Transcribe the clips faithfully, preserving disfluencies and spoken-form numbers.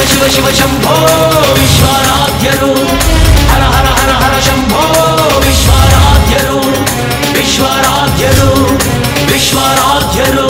ಶಿವ ಶಿವ ಶಂಭೋ ವಿಶ್ವರಾಧ್ಯರು ಹರ ಹರ ಹರ ಹರ ಶಂಭೋ ವಿಶ್ವರಾಧ್ಯರು ವಿಶ್ವರಾಧ್ಯರು ವಿಶ್ವರಾಧ್ಯರು.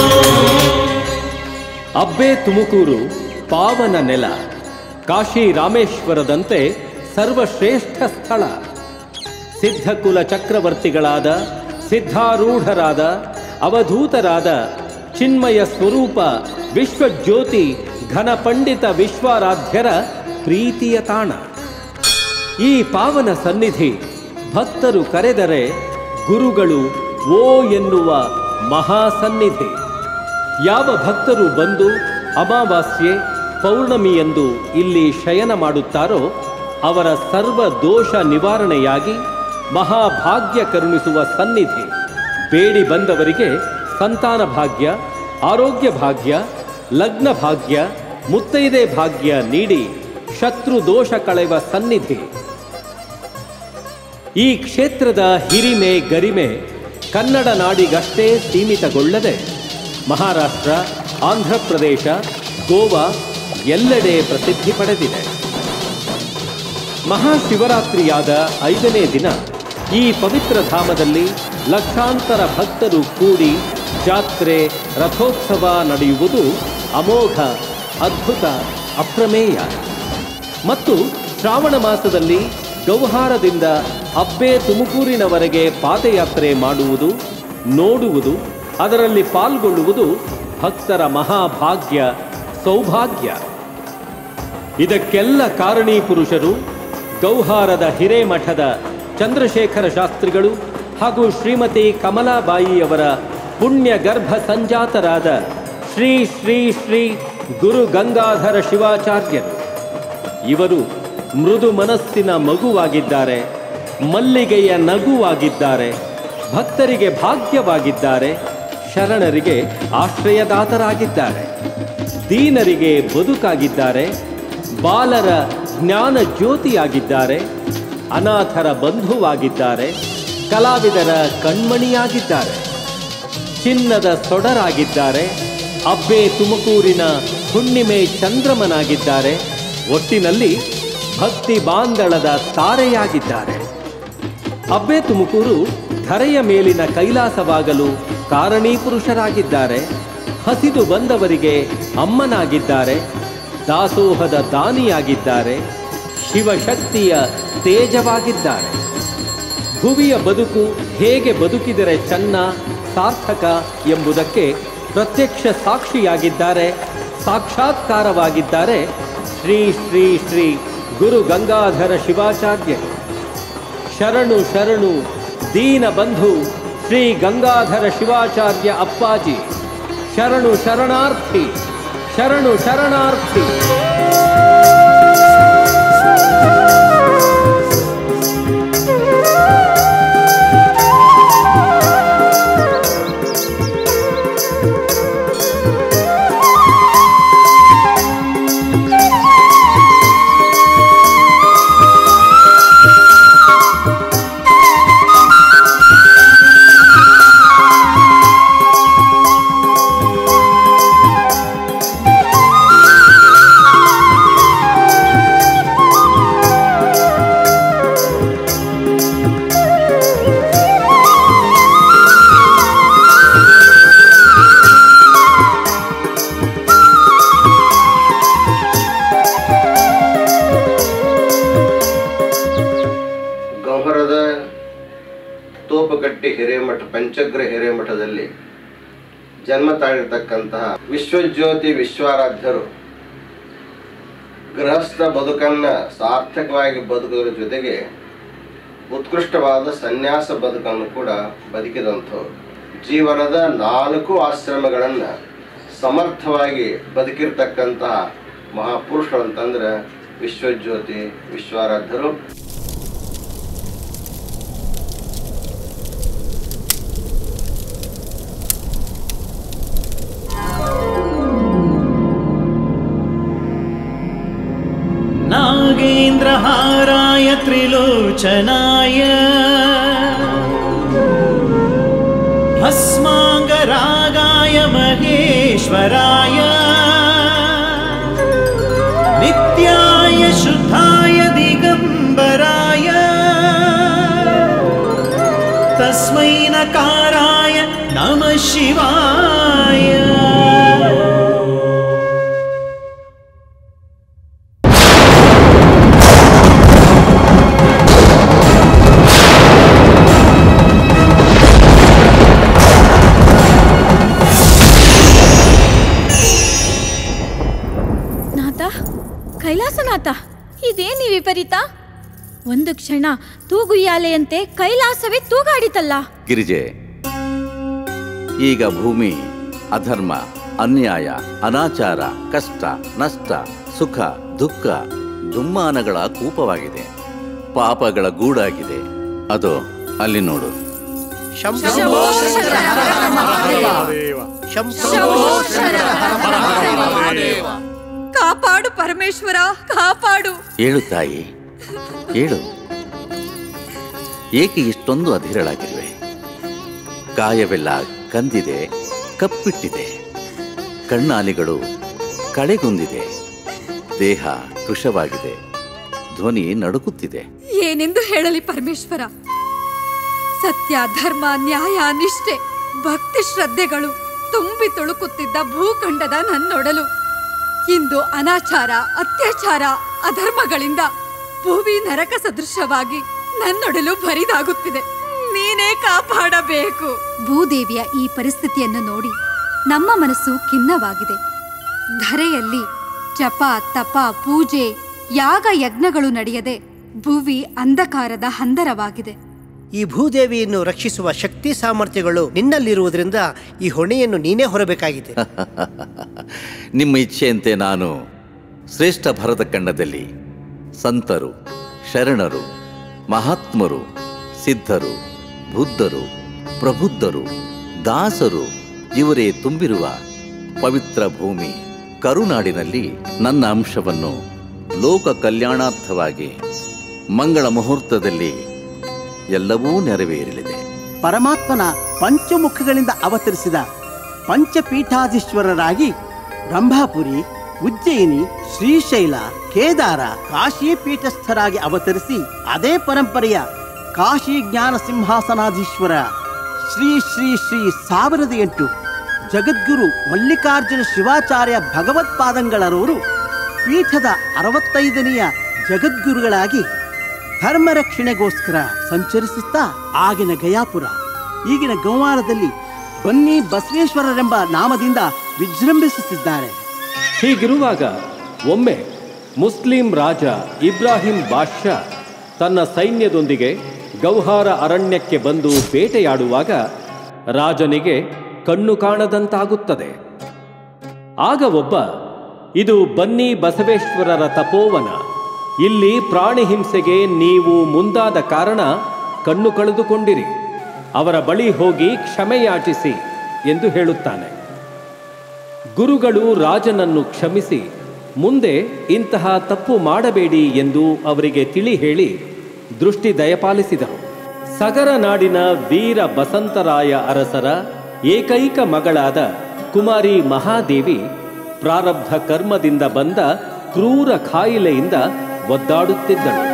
ಅಬ್ಬೆ ತುಮಕೂರು ಪಾವನ ನೆಲ, ಕಾಶಿ ರಾಮೇಶ್ವರದಂತೆ ಸರ್ವಶ್ರೇಷ್ಠ ಸ್ಥಳ. ಸಿದ್ಧಕುಲ ಚಕ್ರವರ್ತಿಗಳಾದ ಸಿದ್ಧಾರೂಢರಾದ ಅವಧೂತರಾದ ಚಿನ್ಮಯ ಸ್ವರೂಪ ವಿಶ್ವಜ್ಯೋತಿ ಘನಪಂಡಿತ ವಿಶ್ವಾರಾಧ್ಯರ ಪ್ರೀತಿಯ ತಾಣ. ಈ ಪಾವನ ಸನ್ನಿಧಿ ಭಕ್ತರು ಕರೆದರೆ ಗುರುಗಳು ಓ ಎನ್ನುವ ಮಹಾಸನ್ನಿಧಿ. ಯಾವ ಭಕ್ತರು ಬಂದು ಅಮಾವಾಸ್ಯೆ ಪೌರ್ಣಮಿಯಂದು ಇಲ್ಲಿ ಶಯನ ಮಾಡುತ್ತಾರೋ ಅವರ ಸರ್ವ ದೋಷ ನಿವಾರಣೆಯಾಗಿ ಮಹಾಭಾಗ್ಯ ಕರುಣಿಸುವ ಸನ್ನಿಧಿ. ಬೇಡಿ ಬಂದವರಿಗೆ ಸಂತಾನ ಭಾಗ್ಯ, ಆರೋಗ್ಯ ಭಾಗ್ಯ, ಲಗ್ನ ಭಾಗ್ಯ, ಮುತ್ತೈದೆ ಭಾಗ್ಯ ನೀಡಿ ಶತ್ರು ದೋಷ ಕಳೆವ ಸನ್ನಿಧಿ. ಈ ಕ್ಷೇತ್ರದ ಹಿರಿಮೆ ಗರಿಮೆ ಕನ್ನಡ ನಾಡಿಗಷ್ಟೇ ಸೀಮಿತಗೊಳ್ಳದೆ ಮಹಾರಾಷ್ಟ್ರ, ಆಂಧ್ರ ಪ್ರದೇಶ, ಗೋವಾ ಎಲ್ಲೆಡೆ ಪ್ರಸಿದ್ಧಿ ಪಡೆದಿದೆ. ಮಹಾಶಿವರಾತ್ರಿಯಾದ ಐದನೇ ದಿನ ಈ ಪವಿತ್ರ ಧಾಮದಲ್ಲಿ ಲಕ್ಷಾಂತರ ಭಕ್ತರು ಕೂಡಿ ಜಾತ್ರೆ, ರಥೋತ್ಸವ ನಡೆಯುವುದು ಅಮೋಘ, ಅದ್ಭುತ, ಅಪ್ರಮೇಯ. ಮತ್ತು ಶ್ರಾವಣ ಮಾಸದಲ್ಲಿ ಗೌಹಾರದಿಂದ ಅಬ್ಬೆ ತುಮಕೂರಿನವರೆಗೆ ಪಾದಯಾತ್ರೆ ಮಾಡುವುದು, ನೋಡುವುದು, ಅದರಲ್ಲಿ ಪಾಲ್ಗೊಳ್ಳುವುದು ಭಕ್ತರ ಮಹಾಭಾಗ್ಯ, ಸೌಭಾಗ್ಯ. ಇದಕ್ಕೆಲ್ಲ ಕಾರಣೀ ಪುರುಷರು ಗೌಹಾರದ ಹಿರೇಮಠದ ಚಂದ್ರಶೇಖರ ಶಾಸ್ತ್ರಿಗಳು ಹಾಗೂ ಶ್ರೀಮತಿ ಕಮಲಾಬಾಯಿಯವರ ಪುಣ್ಯ ಗರ್ಭ ಸಂಜಾತರಾದ ಶ್ರೀ ಶ್ರೀ ಶ್ರೀ ಗುರು ಗಂಗಾಧರ ಶಿವಾಚಾರ್ಯರು. ಇವರು ಮೃದು ಮನಸ್ಸಿನ ಮಗುವಾಗಿದ್ದಾರೆ, ಮಲ್ಲಿಗೆಯ ನಗುವಾಗಿದ್ದಾರೆ, ಭಕ್ತರಿಗೆ ಭಾಗ್ಯವಾಗಿದ್ದಾರೆ, ಶರಣರಿಗೆ ಆಶ್ರಯದಾತರಾಗಿದ್ದಾರೆ, ದೀನರಿಗೆ ಬದುಕಾಗಿದ್ದಾರೆ, ಬಾಲರ ಜ್ಞಾನ ಜ್ಯೋತಿಯಾಗಿದ್ದಾರೆ, ಅನಾಥರ ಬಂಧುವಾಗಿದ್ದಾರೆ, ಕಲಾವಿದರ ಕಣ್ಮಣಿಯಾಗಿದ್ದಾರೆ, ಚಿನ್ನದ ಸೊಡರಾಗಿದ್ದಾರೆ, ಅಬ್ಬೆ ತುಮಕೂರಿನ ಹುಣ್ಣಿಮೆ ಚಂದ್ರಮನಾಗಿದ್ದಾರೆ, ಒಟ್ಟಿನಲ್ಲಿ ಭಕ್ತಿ ಬಾಂಧಳದ ತಾರೆಯಾಗಿದ್ದಾರೆ. ಅಬ್ಬೆ ತುಮಕೂರು ಧರೆಯ ಮೇಲಿನ ಕೈಲಾಸವಾಗಲು ಕಾರಣೀ ಪುರುಷರಾಗಿದ್ದಾರೆ, ಹಸಿದು ಬಂದವರಿಗೆ ಅಮ್ಮನಾಗಿದ್ದಾರೆ, ದಾಸೋಹದ ದಾನಿಯಾಗಿದ್ದಾರೆ, ಶಿವಶಕ್ತಿಯ ತೇಜವಾಗಿದ್ದಾರೆ. ಭುವಿಯ ಬದುಕು ಹೇಗೆ ಬದುಕಿದರೆ ಚೆನ್ನ, ಸಾರ್ಥಕ ಎಂಬುದಕ್ಕೆ ಪ್ರತ್ಯಕ್ಷ ಸಾಕ್ಷಿಯಾಗಿದ್ದಾರೆ, ಸಾಕ್ಷಾತ್ಕಾರವಾಗಿದ್ದಾರೆ ಶ್ರೀ ಶ್ರೀ ಶ್ರೀ ಗುರು ಗಂಗಾಧರ ಶಿವಾಚಾರ್ಯರು. ಶರಣು ಶರಣು ದೀನ ಬಂಧು ಶ್ರೀ ಗಂಗಾಧರ ಶಿವಾಚಾರ್ಯ ಅಪ್ಪಾಜಿ. ಶರಣು ಶರಣಾರ್ಥಿ, ಶರಣು ಶರಣಾರ್ಥಿ. ತೋಪಗಟ್ಟಿ ಹಿರೇಮಠ ಪಂಚಗ್ರ ಹಿರೇಮಠದಲ್ಲಿ ಜನ್ಮ ತಾಳಿರ್ತಕ್ಕಂತಹ ವಿಶ್ವಜ್ಯೋತಿ ವಿಶ್ವಾರಾಧ್ಯರು ಗೃಹಸ್ಥ ಬದುಕನ್ನ ಸಾರ್ಥಕವಾಗಿ ಬದುಕುವುದರ ಜೊತೆಗೆ ಉತ್ಕೃಷ್ಟವಾದ ಸನ್ಯಾಸ ಬದುಕನ್ನು ಕೂಡ ಬದುಕಿದಂಥವ್ರು. ಜೀವನದ ನಾಲ್ಕು ಆಶ್ರಮಗಳನ್ನು ಸಮರ್ಥವಾಗಿ ಬದುಕಿರ್ತಕ್ಕಂತಹ ಮಹಾಪುರುಷರು ಅಂತಂದ್ರೆ ವಿಶ್ವಜ್ಯೋತಿ ವಿಶ್ವಾರಾಧ್ಯರು. नागेन्द्रहाराय त्रिलोचनाय भस्मांगरागाय महेश्वराय नित्य ಕೈಲಾಸನಾಥ, ಇದೇನಿ ವಿಪರೀತ? ಒಂದು ಕ್ಷಣ ತೂಗುಯ್ಯಾಲೆಯಂತೆ ಕೈಲಾಸವೇ ತೂಗಾಡಿತಲ್ಲ. ಗಿರಿಜೆ, ಈಗ ಭೂಮಿ ಅಧರ್ಮ, ಅನ್ಯಾಯ, ಅನಾಚಾರ, ಕಷ್ಟ, ನಷ್ಟ, ಸುಖ, ದುಃಖ, ದುಮ್ಮಾನಗಳ ಕೂಪವಾಗಿದೆ, ಪಾಪಗಳ ಗೂಡಾಗಿದೆ. ಅದು ಅಲ್ಲಿ ನೋಡು. ಕಾಪಾಡು ಪರಮೇಶ್ವರ, ಕಾಪಾಡು. ಏಳು ತಾಯಿ, ಏಳು. ಏಕೆ ಇಷ್ಟೊಂದು ಅಧೀರಳಾಗಿರುವೆ? ಕಾಯವೆಲ್ಲ ಕಂದಿದೆ, ಕಪ್ಪಿಟ್ಟಿದೆ, ಕಣ್ಣಾಲಿಗಳು ಕಳೆಗುಂದಿದೆ, ದೇಹ ಕೃಶವಾಗಿದೆ, ಧ್ವನಿ ನಡುಗುತ್ತಿದೆ. ಏನೆಂದು ಹೇಳಲಿ ಪರಮೇಶ್ವರ? ಸತ್ಯ, ಧರ್ಮ, ನ್ಯಾಯ, ನಿಷ್ಠೆ, ಭಕ್ತಿ ಶ್ರದ್ಧೆಗಳು ತುಂಬಿ ತುಳುಕುತ್ತಿದ್ದ ಭೂಖಂಡದ ನನ್ನೊಡಲು ಇಂದು ಅನಾಚಾರ, ಅತ್ಯಾಚಾರ, ಅಧರ್ಮಗಳಿಂದ ಭೂಮಿ ನರಕ ಸದೃಶವಾಗಿ ನನ್ನೊಡಲು ಬರಿದಾಗುತ್ತಿದೆ. ನೀನೇ ಕಾಪಾಡಬೇಕು. ಭೂದೇವಿಯ ಈ ಪರಿಸ್ಥಿತಿಯನ್ನು ನೋಡಿ ನಮ್ಮ ಮನಸ್ಸು ಖಿನ್ನವಾಗಿದೆ. ಧರೆಯಲ್ಲಿ ಜಪ, ತಪ, ಪೂಜೆ, ಯಾಗ, ಯಜ್ಞಗಳು ನಡೆಯದೆ ಭುವಿ ಅಂಧಕಾರದ ಹಂದರವಾಗಿದೆ. ಈ ಭೂದೇವಿಯನ್ನು ರಕ್ಷಿಸುವ ಶಕ್ತಿ ಸಾಮರ್ಥ್ಯಗಳು ನಿನ್ನಲ್ಲಿರುವುದರಿಂದ ಈ ಹೊಣೆಯನ್ನು ನೀನೇ ಹೊರಬೇಕಾಗಿದೆ. ನಿಮ್ಮ ಇಚ್ಛೆಯಂತೆ ನಾನು ಶ್ರೇಷ್ಠ ಭರತ ಖಂಡದಲ್ಲಿ ಸಂತರು, ಶರಣರು, ಮಹಾತ್ಮರು, ಸಿದ್ಧರು, ಬುದ್ಧರು, ಪ್ರಬುದ್ಧರು, ದಾಸರು ಇವರೇ ತುಂಬಿರುವ ಪವಿತ್ರ ಭೂಮಿ ಕರುನಾಡಿನಲ್ಲಿ ನನ್ನ ಅಂಶವನ್ನು ಲೋಕ ಕಲ್ಯಾಣಾರ್ಥವಾಗಿ ಮಂಗಳ ಮುಹೂರ್ತದಲ್ಲಿ ಎಲ್ಲವೂ ನೆರವೇರಲಿದೆ. ಪರಮಾತ್ಮನ ಪಂಚಮುಖಗಳಿಂದ ಅವತರಿಸಿದ ಪಂಚಪೀಠಾಧೀಶ್ವರರಾಗಿ ರಂಭಾಪುರಿ, ಉಜ್ಜಯಿನಿ, ಶ್ರೀಶೈಲ, ಕೇದಾರ, ಕಾಶಿ ಪೀಠಸ್ಥರಾಗಿ ಅವತರಿಸಿ ಅದೇ ಪರಂಪರೆಯ ಕಾಶಿ ಜ್ಞಾನ ಸಿಂಹಾಸನಾಧೀಶ್ವರ ಶ್ರೀ ಶ್ರೀ ಶ್ರೀ ಸಾವಿರದ ಎಂಟು ಜಗದ್ಗುರು ಮಲ್ಲಿಕಾರ್ಜುನ ಶಿವಾಚಾರ್ಯ ಭಗವತ್ಪಾದಂಗಳರವರು ಪೀಠದ ಅರವತ್ತೈದನೆಯ ಜಗದ್ಗುರುಗಳಾಗಿ ಧರ್ಮ ರಕ್ಷಣೆಗೋಸ್ಕರ ಸಂಚರಿಸುತ್ತಾ ಆಗಿನ ಗಯಾಪುರ, ಈಗಿನ ಗಂವಾರದಲ್ಲಿ ಬನ್ನಿ ಬಸವೇಶ್ವರರೆಂಬ ನಾಮದಿಂದ ವಿಜೃಂಭಿಸುತ್ತಿದ್ದಾರೆ. ಹೀಗಿರುವಾಗ ಒಮ್ಮೆ ಮುಸ್ಲಿಂ ರಾಜ ಇಬ್ರಾಹಿಂ ಬಾದ್ಷಾ ತನ್ನ ಸೈನ್ಯದೊಂದಿಗೆ ಗೌಹಾರ ಅರಣ್ಯಕ್ಕೆ ಬಂದು ಬೇಟೆಯಾಡುವಾಗ ರಾಜನಿಗೆ ಕಣ್ಣು ಕಾಣದಂತಾಗುತ್ತದೆ. ಆಗ ಒಬ್ಬ, ಇದು ಬನ್ನಿ ಬಸವೇಶ್ವರರ ತಪೋವನ, ಇಲ್ಲಿ ಪ್ರಾಣಿ ಹಿಂಸೆಗೆ ನೀವು ಮುಂದಾದ ಕಾರಣ ಕಣ್ಣು ಕಳೆದುಕೊಂಡಿರಿ, ಅವರ ಬಳಿ ಹೋಗಿ ಕ್ಷಮೆಯಾಚಿಸಿ ಎಂದು ಹೇಳುತ್ತಾನೆ. ಗುರುಗಳು ರಾಜನನ್ನು ಕ್ಷಮಿಸಿ ಮುಂದೆ ಇಂತಹ ತಪ್ಪು ಮಾಡಬೇಡಿ ಎಂದು ಅವರಿಗೆ ತಿಳಿ ಹೇಳಿ ದೃಷ್ಟಿ ದಯಪಾಲಿಸಿದರು. ಸಗರ ನಾಡಿನ ವೀರ ಬಸಂತರಾಯ ಅರಸರ ಏಕೈಕ ಮಗಳಾದ ಕುಮಾರಿ ಮಹಾದೇವಿ ಪ್ರಾರಬ್ಧ ಕರ್ಮದಿಂದ ಬಂದ ಕ್ರೂರ ಕಾಯಿಲೆಯಿಂದ ಒದ್ದಾಡುತ್ತಿದ್ದಳು.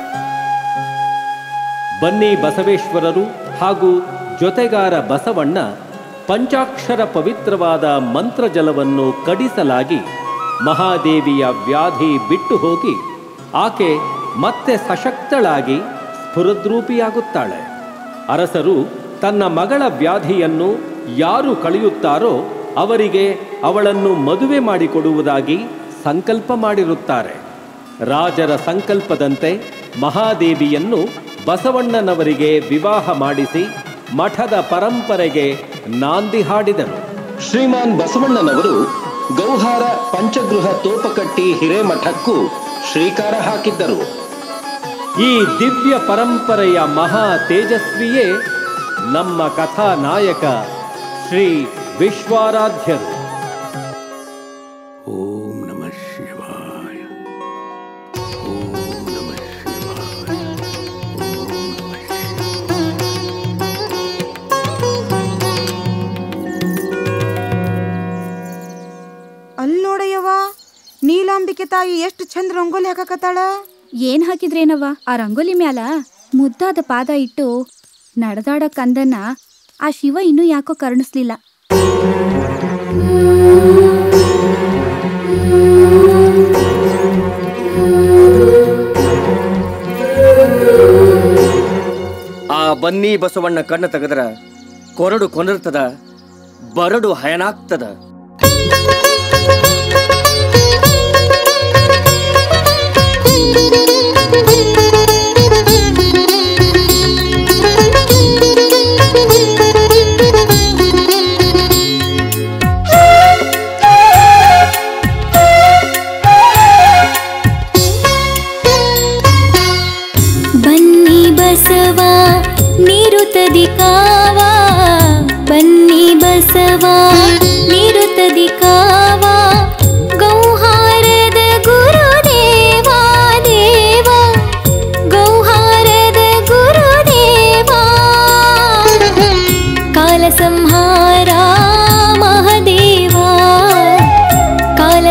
ಬನ್ನಿ ಬಸವೇಶ್ವರರು ಹಾಗೂ ಜೊತೆಗಾರ ಬಸವಣ್ಣ ಪಂಚಾಕ್ಷರ ಪವಿತ್ರವಾದ ಮಂತ್ರಜಲವನ್ನು ಕಡಿಸಲಾಗಿ ಮಹಾದೇವಿಯ ವ್ಯಾಧಿ ಬಿಟ್ಟು ಹೋಗಿ ಆಕೆ ಮತ್ತೆ ಸಶಕ್ತಳಾಗಿ ಸ್ಫುರದ್ರೂಪಿಯಾಗುತ್ತಾಳೆ. ಅರಸರು ತನ್ನ ಮಗಳ ವ್ಯಾಧಿಯನ್ನು ಯಾರು ಕಳೆಯುತ್ತಾರೋ ಅವರಿಗೆ ಅವಳನ್ನು ಮದುವೆ ಮಾಡಿಕೊಡುವುದಾಗಿ ಸಂಕಲ್ಪ ಮಾಡಿರುತ್ತಾರೆ. ರಾಜರ ಸಂಕಲ್ಪದಂತೆ ಮಹಾದೇವಿಯನ್ನು ಬಸವಣ್ಣನವರಿಗೆ ವಿವಾಹ ಮಾಡಿಸಿ ಮಠದ ಪರಂಪರೆಗೆ ನಾಂದಿ ಹಾಡಿದರು. ಶ್ರೀಮಾನ್ ಬಸವಣ್ಣನವರು ಗೌಹಾರ ಪಂಚಗೃಹ ತೋಪಕಟ್ಟಿ ಹಿರೇಮಠಕ್ಕೂ ಶ್ರೀಕಾರ ಹಾಕಿದ್ದರು. ಈ ದಿವ್ಯ ಪರಂಪರೆಯ ಮಹಾ ತೇಜಸ್ವಿಯೇ ನಮ್ಮ ಕಥಾನಾಯಕ ಶ್ರೀ ವಿಶ್ವಾರಾಧ್ಯರು. ಓಂ ನಮಃ ಶಿವಾಯ, ಓಂ ನಮಃ ಶಿವಾಯ, ಓಂ ನಮಃ ಅಲ್ಲಿ ನೋಡಯ್ಯವ್ವ, ನೀಲಾಂಬಿಕೆ ತಾಯಿ ಎಷ್ಟು ಚಂದ ರಂಗೋಲಿ ಹಾಕಕತ್ತಾಳ. ಏನ್ ಹಾಕಿದ್ರೇನವ್ವ? ಆ ರಂಗೋಲಿ ಮ್ಯಾಲ ಮುದ್ದಾದ ಪಾದ ಇಟ್ಟು ನಡೆದಾಡ ಕಂದನ್ನ ಆ ಶಿವ ಇನ್ನೂ ಯಾಕೋ ಕರುಣಿಸ್ಲಿಲ್ಲ. ಆ ಬನ್ನಿ ಬಸವಣ್ಣ ಕಣ್ಣ ತೆಗೆದ್ರ ಕೊರಡು ಕೊನರ್ತದ, ಬರಡು ಹಯನಾಗ್ತದ.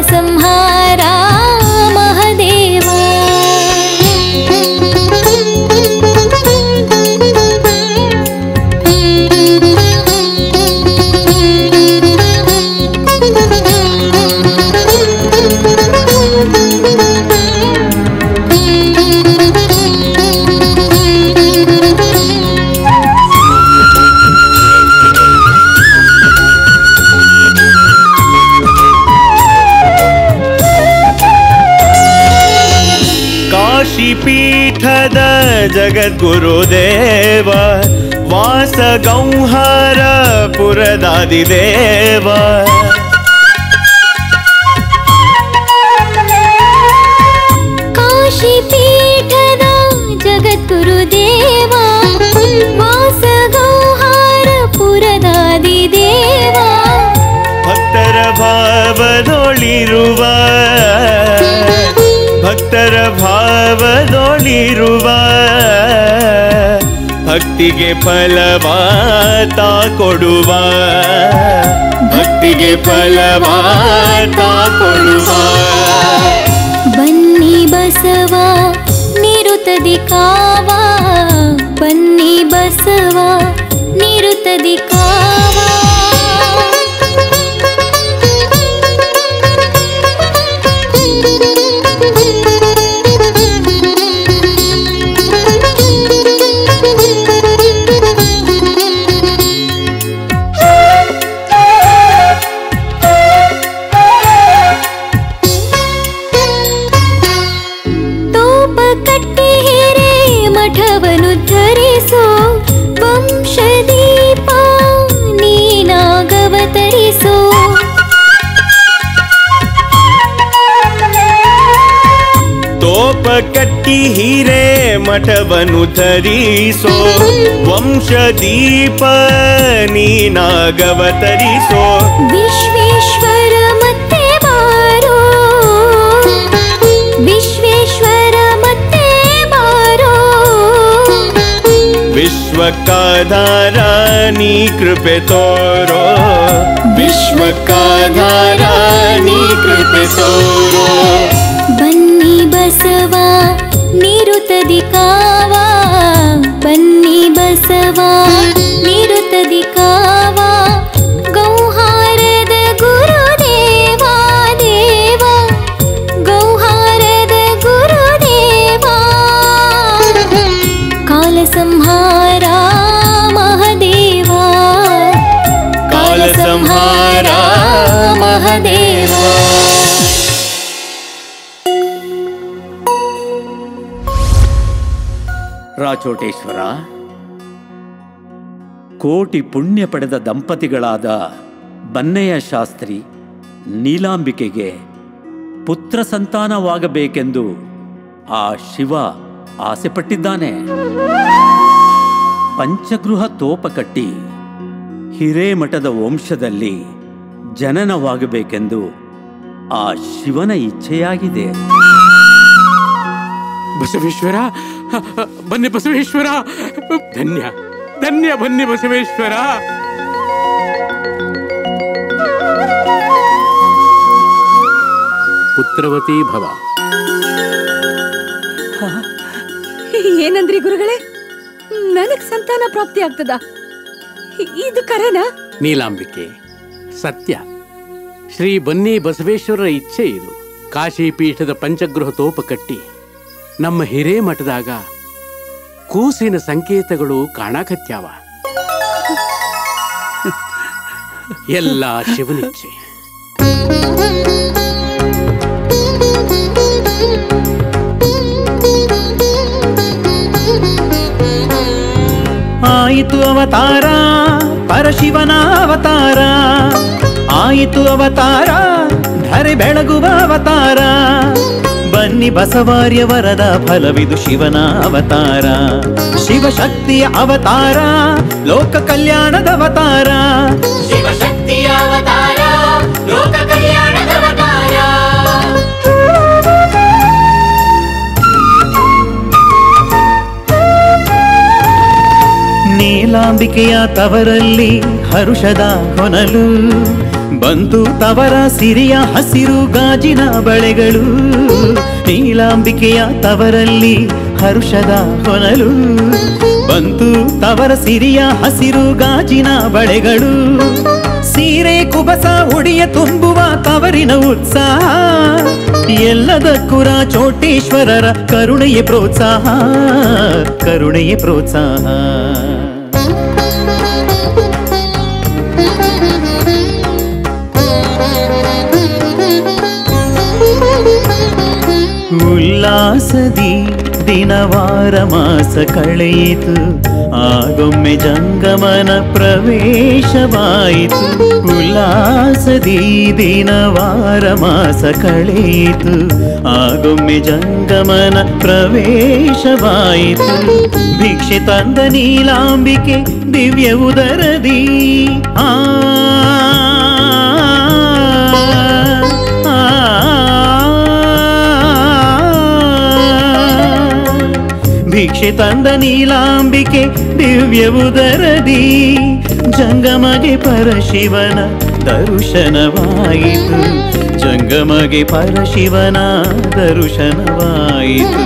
ಸಂಹಾರ ಮಹದೇವ. ಪೀಠದ ಜಗದ್ಗುರುದೇವ ವಾಸ ಗೌಹರ ಪುರದಾದಿದೇವ. ಕಾಶಿ ಪೀಠದ ಜಗದ್ಗುರುದೇವ ವಾಸ ಗೌಹರ ಪುರದಾದಿದೇವ. ಭಕ್ತರ ಭಾವದೊಳಿರುವ ಭಕ್ತರ ಭಾವದೊಳಿರುವ ಭಕ್ತಿಗೆ ಫಲವಾತ ಕೊಡುವ ಭಕ್ತಿಗೆ ಫಲವಾತ ಕೊಡುವ. ಬನ್ನಿ ಬಸವ ನಿರುತದಿ ಕಾವ ಬನ್ನಿ ಬಸವ ನಿರುತದಿ ಕಾವ. ಮಠವನ್ನು ಧರಿಸೋ ವಂಶದೀಪ ನೀನಾಗವತರಿಸೋ. ತೋಪ ಕಟ್ಟಿ ಹಿರೇ ಮಠವನ್ನು ಧರಿಸೋ ವಂಶದೀಪ ನೀನಾಗವತರಿಸೋ. ವಿಶ್ವೇಶ್ವರ ಮತ್ತೆ ಬಾರೋ ವಿಶ್ವೇಶ್ವರ ಮತ್ತೆ ಬಾರೋ. ವಿಶ್ವಕ್ಕಾಧಾರ ನೀ ಕೃಪೆ ತೋರೋ ವಿಶ್ವಕ್ಕಾಧಾರ ನೀ ಕೃಪೆ ತೋರೋ. ಬನ್ನಿ ಬಸವ ನಿರುತದಿ ಕಾವ ಬನ್ನಿ ಬಸವ ನಿರುತದಿ ಕಾವ. ಗೌಹಾರದ ಗುರುದೇವ ದೇವ ಗೌಹಾರದ ಗುರುದೇವ. ಕಾಲ ಸಂಹಾರ ಮಹದೇವ ಕಾಲ ಸಂಹಾರ ಮಹದೇವ. ರಾಚೋಟೇಶ್ವರ, ಕೋಟಿ ಪುಣ್ಯ ಪಡೆದ ದಂಪತಿಗಳಾದ ಬನ್ನಯ್ಯ ಶಾಸ್ತ್ರಿ ನೀಲಾಂಬಿಕೆಗೆ ಪುತ್ರ ಸಂತಾನವಾಗಬೇಕೆಂದು ಆ ಶಿವ ಆಸೆಪಟ್ಟಿದ್ದಾನೆ. ಪಂಚಗೃಹ ತೋಪ ಕಟ್ಟಿ ಹಿರೇಮಠದ ವಂಶದಲ್ಲಿ ಜನನವಾಗಬೇಕೆಂದು ಆ ಶಿವನ ಇಚ್ಛೆಯಾಗಿದೆ. ಬಸವೇಶ್ವರ, ಬನ್ನಿ ಬಸವೇಶ್ವರ, ಧನ್ಯ ಧನ್ಯ ಬನ್ನಿ ಬಸವೇಶ್ವರ. ಪುತ್ರವತಿ ಭವ. ಏನಂದ್ರಿ ಗುರುಗಳೇ, ನನಗ್ ಸಂತಾನ ಪ್ರಾಪ್ತಿ ಆಗ್ತದ? ಇದು ಕರೆನಾ? ನೀಲಾಂಬಿಕೆ, ಸತ್ಯ. ಶ್ರೀ ಬನ್ನಿ ಬಸವೇಶ್ವರರ ಇಚ್ಛೆ ಇದು. ಕಾಶಿ ಪೀಠದ ಪಂಚಗೃಹ ತೋಪ ಕಟ್ಟಿ ನಮ್ಮ ಹಿರೇಮಠದಾಗ ಕೂಸಿನ ಸಂಕೇತಗಳು ಕಾಣಕತ್ಯಾವ. ಎಲ್ಲ ಶಿವನಿಚ್ಛೆ. ಆಯಿತು ಅವತಾರ ಪರಶಿವನ ಅವತಾರ, ಆಯಿತು ಅವತಾರ ಧರೆ ಬೆಳಗುವ ಅವತಾರ. ಬನ್ನಿ ಬಸವಾರ್ಯ ವರದ ಫಲವಿದು ಶಿವನ ಅವತಾರ. ಶಿವಶಕ್ತಿಯ ಅವತಾರ ಲೋಕ ಕಲ್ಯಾಣದ ಅವತಾರ. ಶಿವಶಕ್ತಿಯ ಅವತಾರ ಲೋಕ ಕಲ್ಯಾಣದ ಅವತಾರ. ನೀಲಾಂಬಿಕೆಯ ತವರಲ್ಲಿ ಹರುಷದ ಹೊನಲು, ಬಂತು ತವರ ಸಿರಿಯ ಹಸಿರು ಗಾಜಿನ ಬಳೆಗಳು, ನೀಲಾಂಬಿಕೆಯ ತವರಲ್ಲಿ ಹರುಷದ ಹೊನಲು. ಬಂತು ತವರ ಸಿರಿಯ ಹಸಿರು ಗಾಜಿನ ಬಳೆಗಳು, ಸೀರೆ ಕುಬಸ ಉಡಿಯ ತುಂಬುವ ತವರಿನ ಉತ್ಸಾಹ. ಎಲ್ಲದಕ್ಕೂರ ಚೋಟೇಶ್ವರರ ಕರುಣೆಯ ಪ್ರೋತ್ಸಾಹ, ಕರುಣೆಯ ಪ್ರೋತ್ಸಾಹ. ಉಲ್ಲಾಸದಿ ದಿನವಾರ ಮಾಸ ಕಳೆಯಿತು, ಆಗೊಮ್ಮೆ ಜಂಗಮನ ಪ್ರವೇಶವಾಯಿತು. ಉಲ್ಲಾಸದಿ ದಿನವಾರ ಮಾಸ ಕಳೆಯಿತು, ಆಗೊಮ್ಮೆ ಜಂಗಮನ ಪ್ರವೇಶವಾಯಿತು. ಭಿಕ್ಷೆ ತಂದ ನೀಲಾಂಬಿಕೆ ದಿವ್ಯ ಉದರದಿ ಆ ಭಿಕ್ಷೆ ತಂದ ನೀಲಾಂಬಿಕೆ ದಿವ್ಯ ಉದರದಿ, ಜಂಗಮಗೆ ಪರಶಿವನ ದರ್ಶನವಾಯಿತು, ಜಂಗಮಗೆ ಪರಶಿವನ ದರ್ಶನವಾಯಿತು.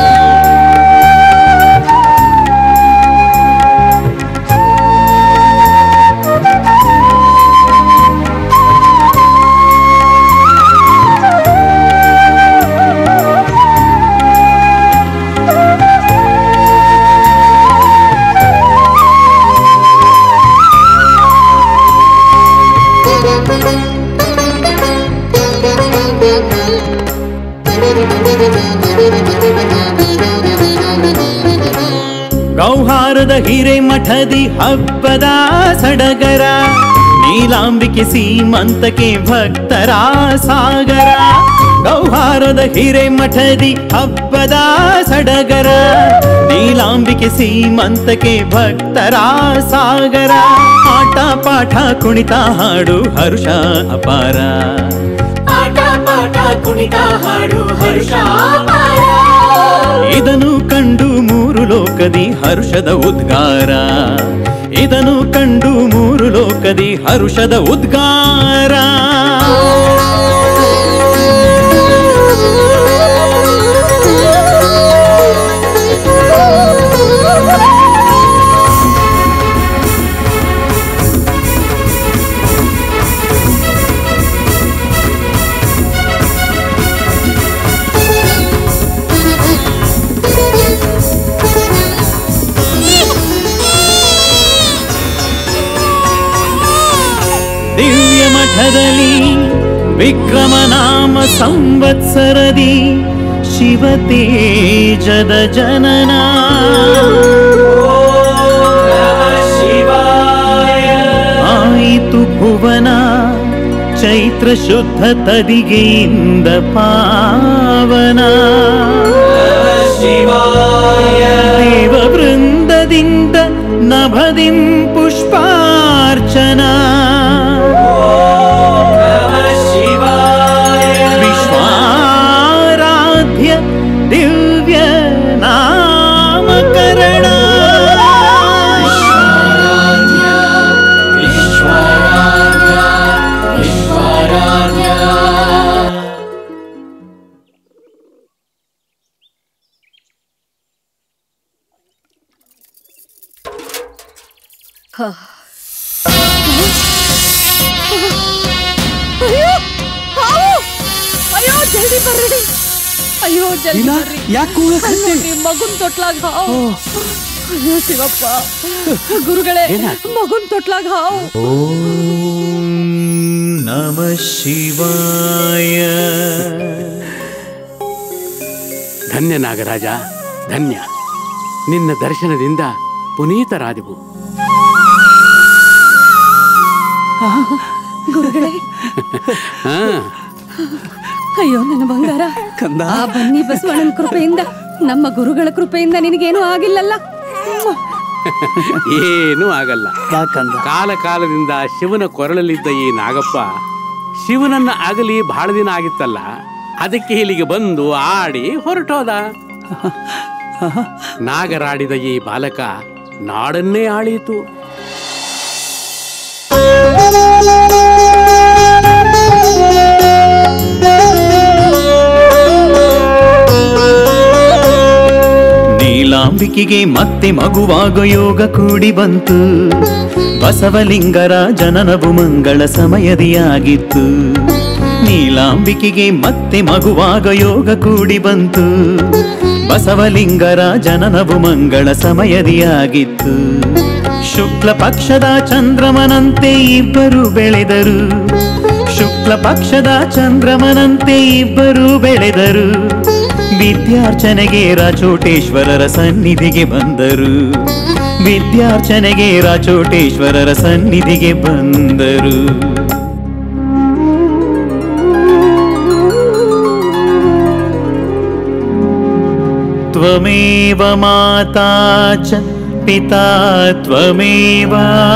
ಗೌಹಾರದ ಹಿರೇಮಠದಿ ಹಬ್ಬದ ಸಡಗರ, ನೀಲಾಂಬಿಕೆ ಸೀಮಂತಕ್ಕೆ ಭಕ್ತರ ಸಾಗರ. ಗೌಹಾರದ ಹಿರೇಮಠದಿ ಹಬ್ಬದ ಸಡಗರ, ನೀಲಾಂಬಿಕೆ ಸೀಮಂತಕ್ಕೆ ಭಕ್ತರ ಸಾಗರ. ಆಟ ಪಾಠ ಕುಣಿತ ಹಾಡು ಹರುಷ ಅಪಾರ, ಆಟ ಪಾಠ ಕುಣಿತ ಹಾಡು ಹರುಷ ಅಪಾರ. ಇದನ್ನು ಕಂಡು ಮೂರು ಲೋಕದಿ ಹರುಷದ ಉದ್ಗಾರ, ಇದನ್ನು ಕಂಡು ಮೂರು ಲೋಕದಿ ಹರುಷದ ಉದ್ಗಾರ. ದಿವ್ಯ ಮಠದಲ್ಲಿ ವಿಕ್ರಮ ನಾಮ ಸಂವತ್ಸರದಿ, ಶಿವ ತೇಜದ ಜನನ. ಆಯಿತು ಭುವನ ಚೈತ್ರ ಶುದ್ಧ ತದಿಗೆಯಿಂದ ಪಾವನ. ದೇವ ವೃಂದದಿಂದ ನಭದಿಂ ಪುಷ್ಪಾರ್ಚನಾ. ವಿಶ್ವಾರಾಧ್ಯ ದಿವ್ಯ ನಾಮಕರಣ. ಅಯ್ಯೋ ಹಾವು! ಅಯ್ಯೋ ಜಲ್ದಿ ಬರ್ರಿ, ಅಯ್ಯೋ ಜಲ್ದಿ ಬರ್ರಿ. ಯಾಕೂ ಮಗುನ್ ತೊಟ್ಲಾಗ ಹಾವು. ಅಯ್ಯೋ ಶಿವಪ್ಪ, ಗುರುಗಳೇ ಮಗುನ್ ತೊಟ್ಲಾಗ ಹಾವು. ಓಂ ನಮಃ ಶಿವಾಯ. ಧನ್ಯ ನಾಗರಾಜ, ಧನ್ಯ. ನಿನ್ನ ದರ್ಶನದಿಂದ ಪುನೀತರಾದೆವು. ಗುರುಗಳೇ, ಅಯ್ಯೋ ನನ್ನ ಬಂಗಾರ, ಆ ಬನ್ನಿ ಬಸವಣ್ಣನ ಕೃಪೆಯಿಂದ, ನಮ್ಮ ಗುರುಗಳ ಕೃಪೆಯಿಂದ ನಿನಗೇನು ಆಗಿಲ್ಲಲ್ಲ? ಏನೂ ಆಗಲ್ಲ. ಕಾಲ ಕಾಲದಿಂದ ಶಿವನ ಕೊರಳಲ್ಲಿದ್ದ ಈ ನಾಗಪ್ಪ ಶಿವನನ್ನ ಆಗಲಿ ಬಹಳ ದಿನ ಆಗಿತ್ತಲ್ಲ, ಅದಕ್ಕೆ ಇಲ್ಲಿಗೆ ಬಂದು ಆಡಿ ಹೊರಟೋದ. ನಾಗರಾಡಿದ ಈ ಬಾಲಕ ನಾಡನ್ನೇ ಆಳೀತು. ನೀಲಾಂಬಿಕೆಗೆ ಮತ್ತೆ ಮಗುವಾಗ ಯೋಗ ಕೂಡಿ ಬಂತು. ಬಸವಲಿಂಗರ ಜನನವು ಮಂಗಳ ಸಮಯದಿಯಾಗಿತ್ತು. ನೀಲಾಂಬಿಕೆಗೆ ಮತ್ತೆ ಮಗುವಾಗ ಯೋಗ ಕೂಡಿ ಬಂತು. ಬಸವಲಿಂಗರ ಜನನವು ಮಂಗಳ ಸಮಯದಿಯಾಗಿತ್ತು. ಶುಕ್ಲ ಪಕ್ಷದ ಚಂದ್ರಮನಂತೆ ಇಬ್ಬರು ಬೆಳೆದರು. ಶುಕ್ಲ ಪಕ್ಷದ ಚಂದ್ರಮನಂತೆ ಇಬ್ಬರು ಬೆಳೆದರು. ವಿದ್ಯಾರ್ಚನೆಗೆ ರಾಚೋಟೇಶ್ವರರ ಸನ್ನಿಧಿಗೆ ಬಂದರು. ವಿದ್ಯಾರ್ಚನೆಗೆ ರಾಚೋಟೇಶ್ವರರ ಸನ್ನಿಧಿಗೆ ಬಂದರು. ತ್ವಮೇವ ಮಾತಾ ಚ ಪಿತಾ ತ್ವಮೇವ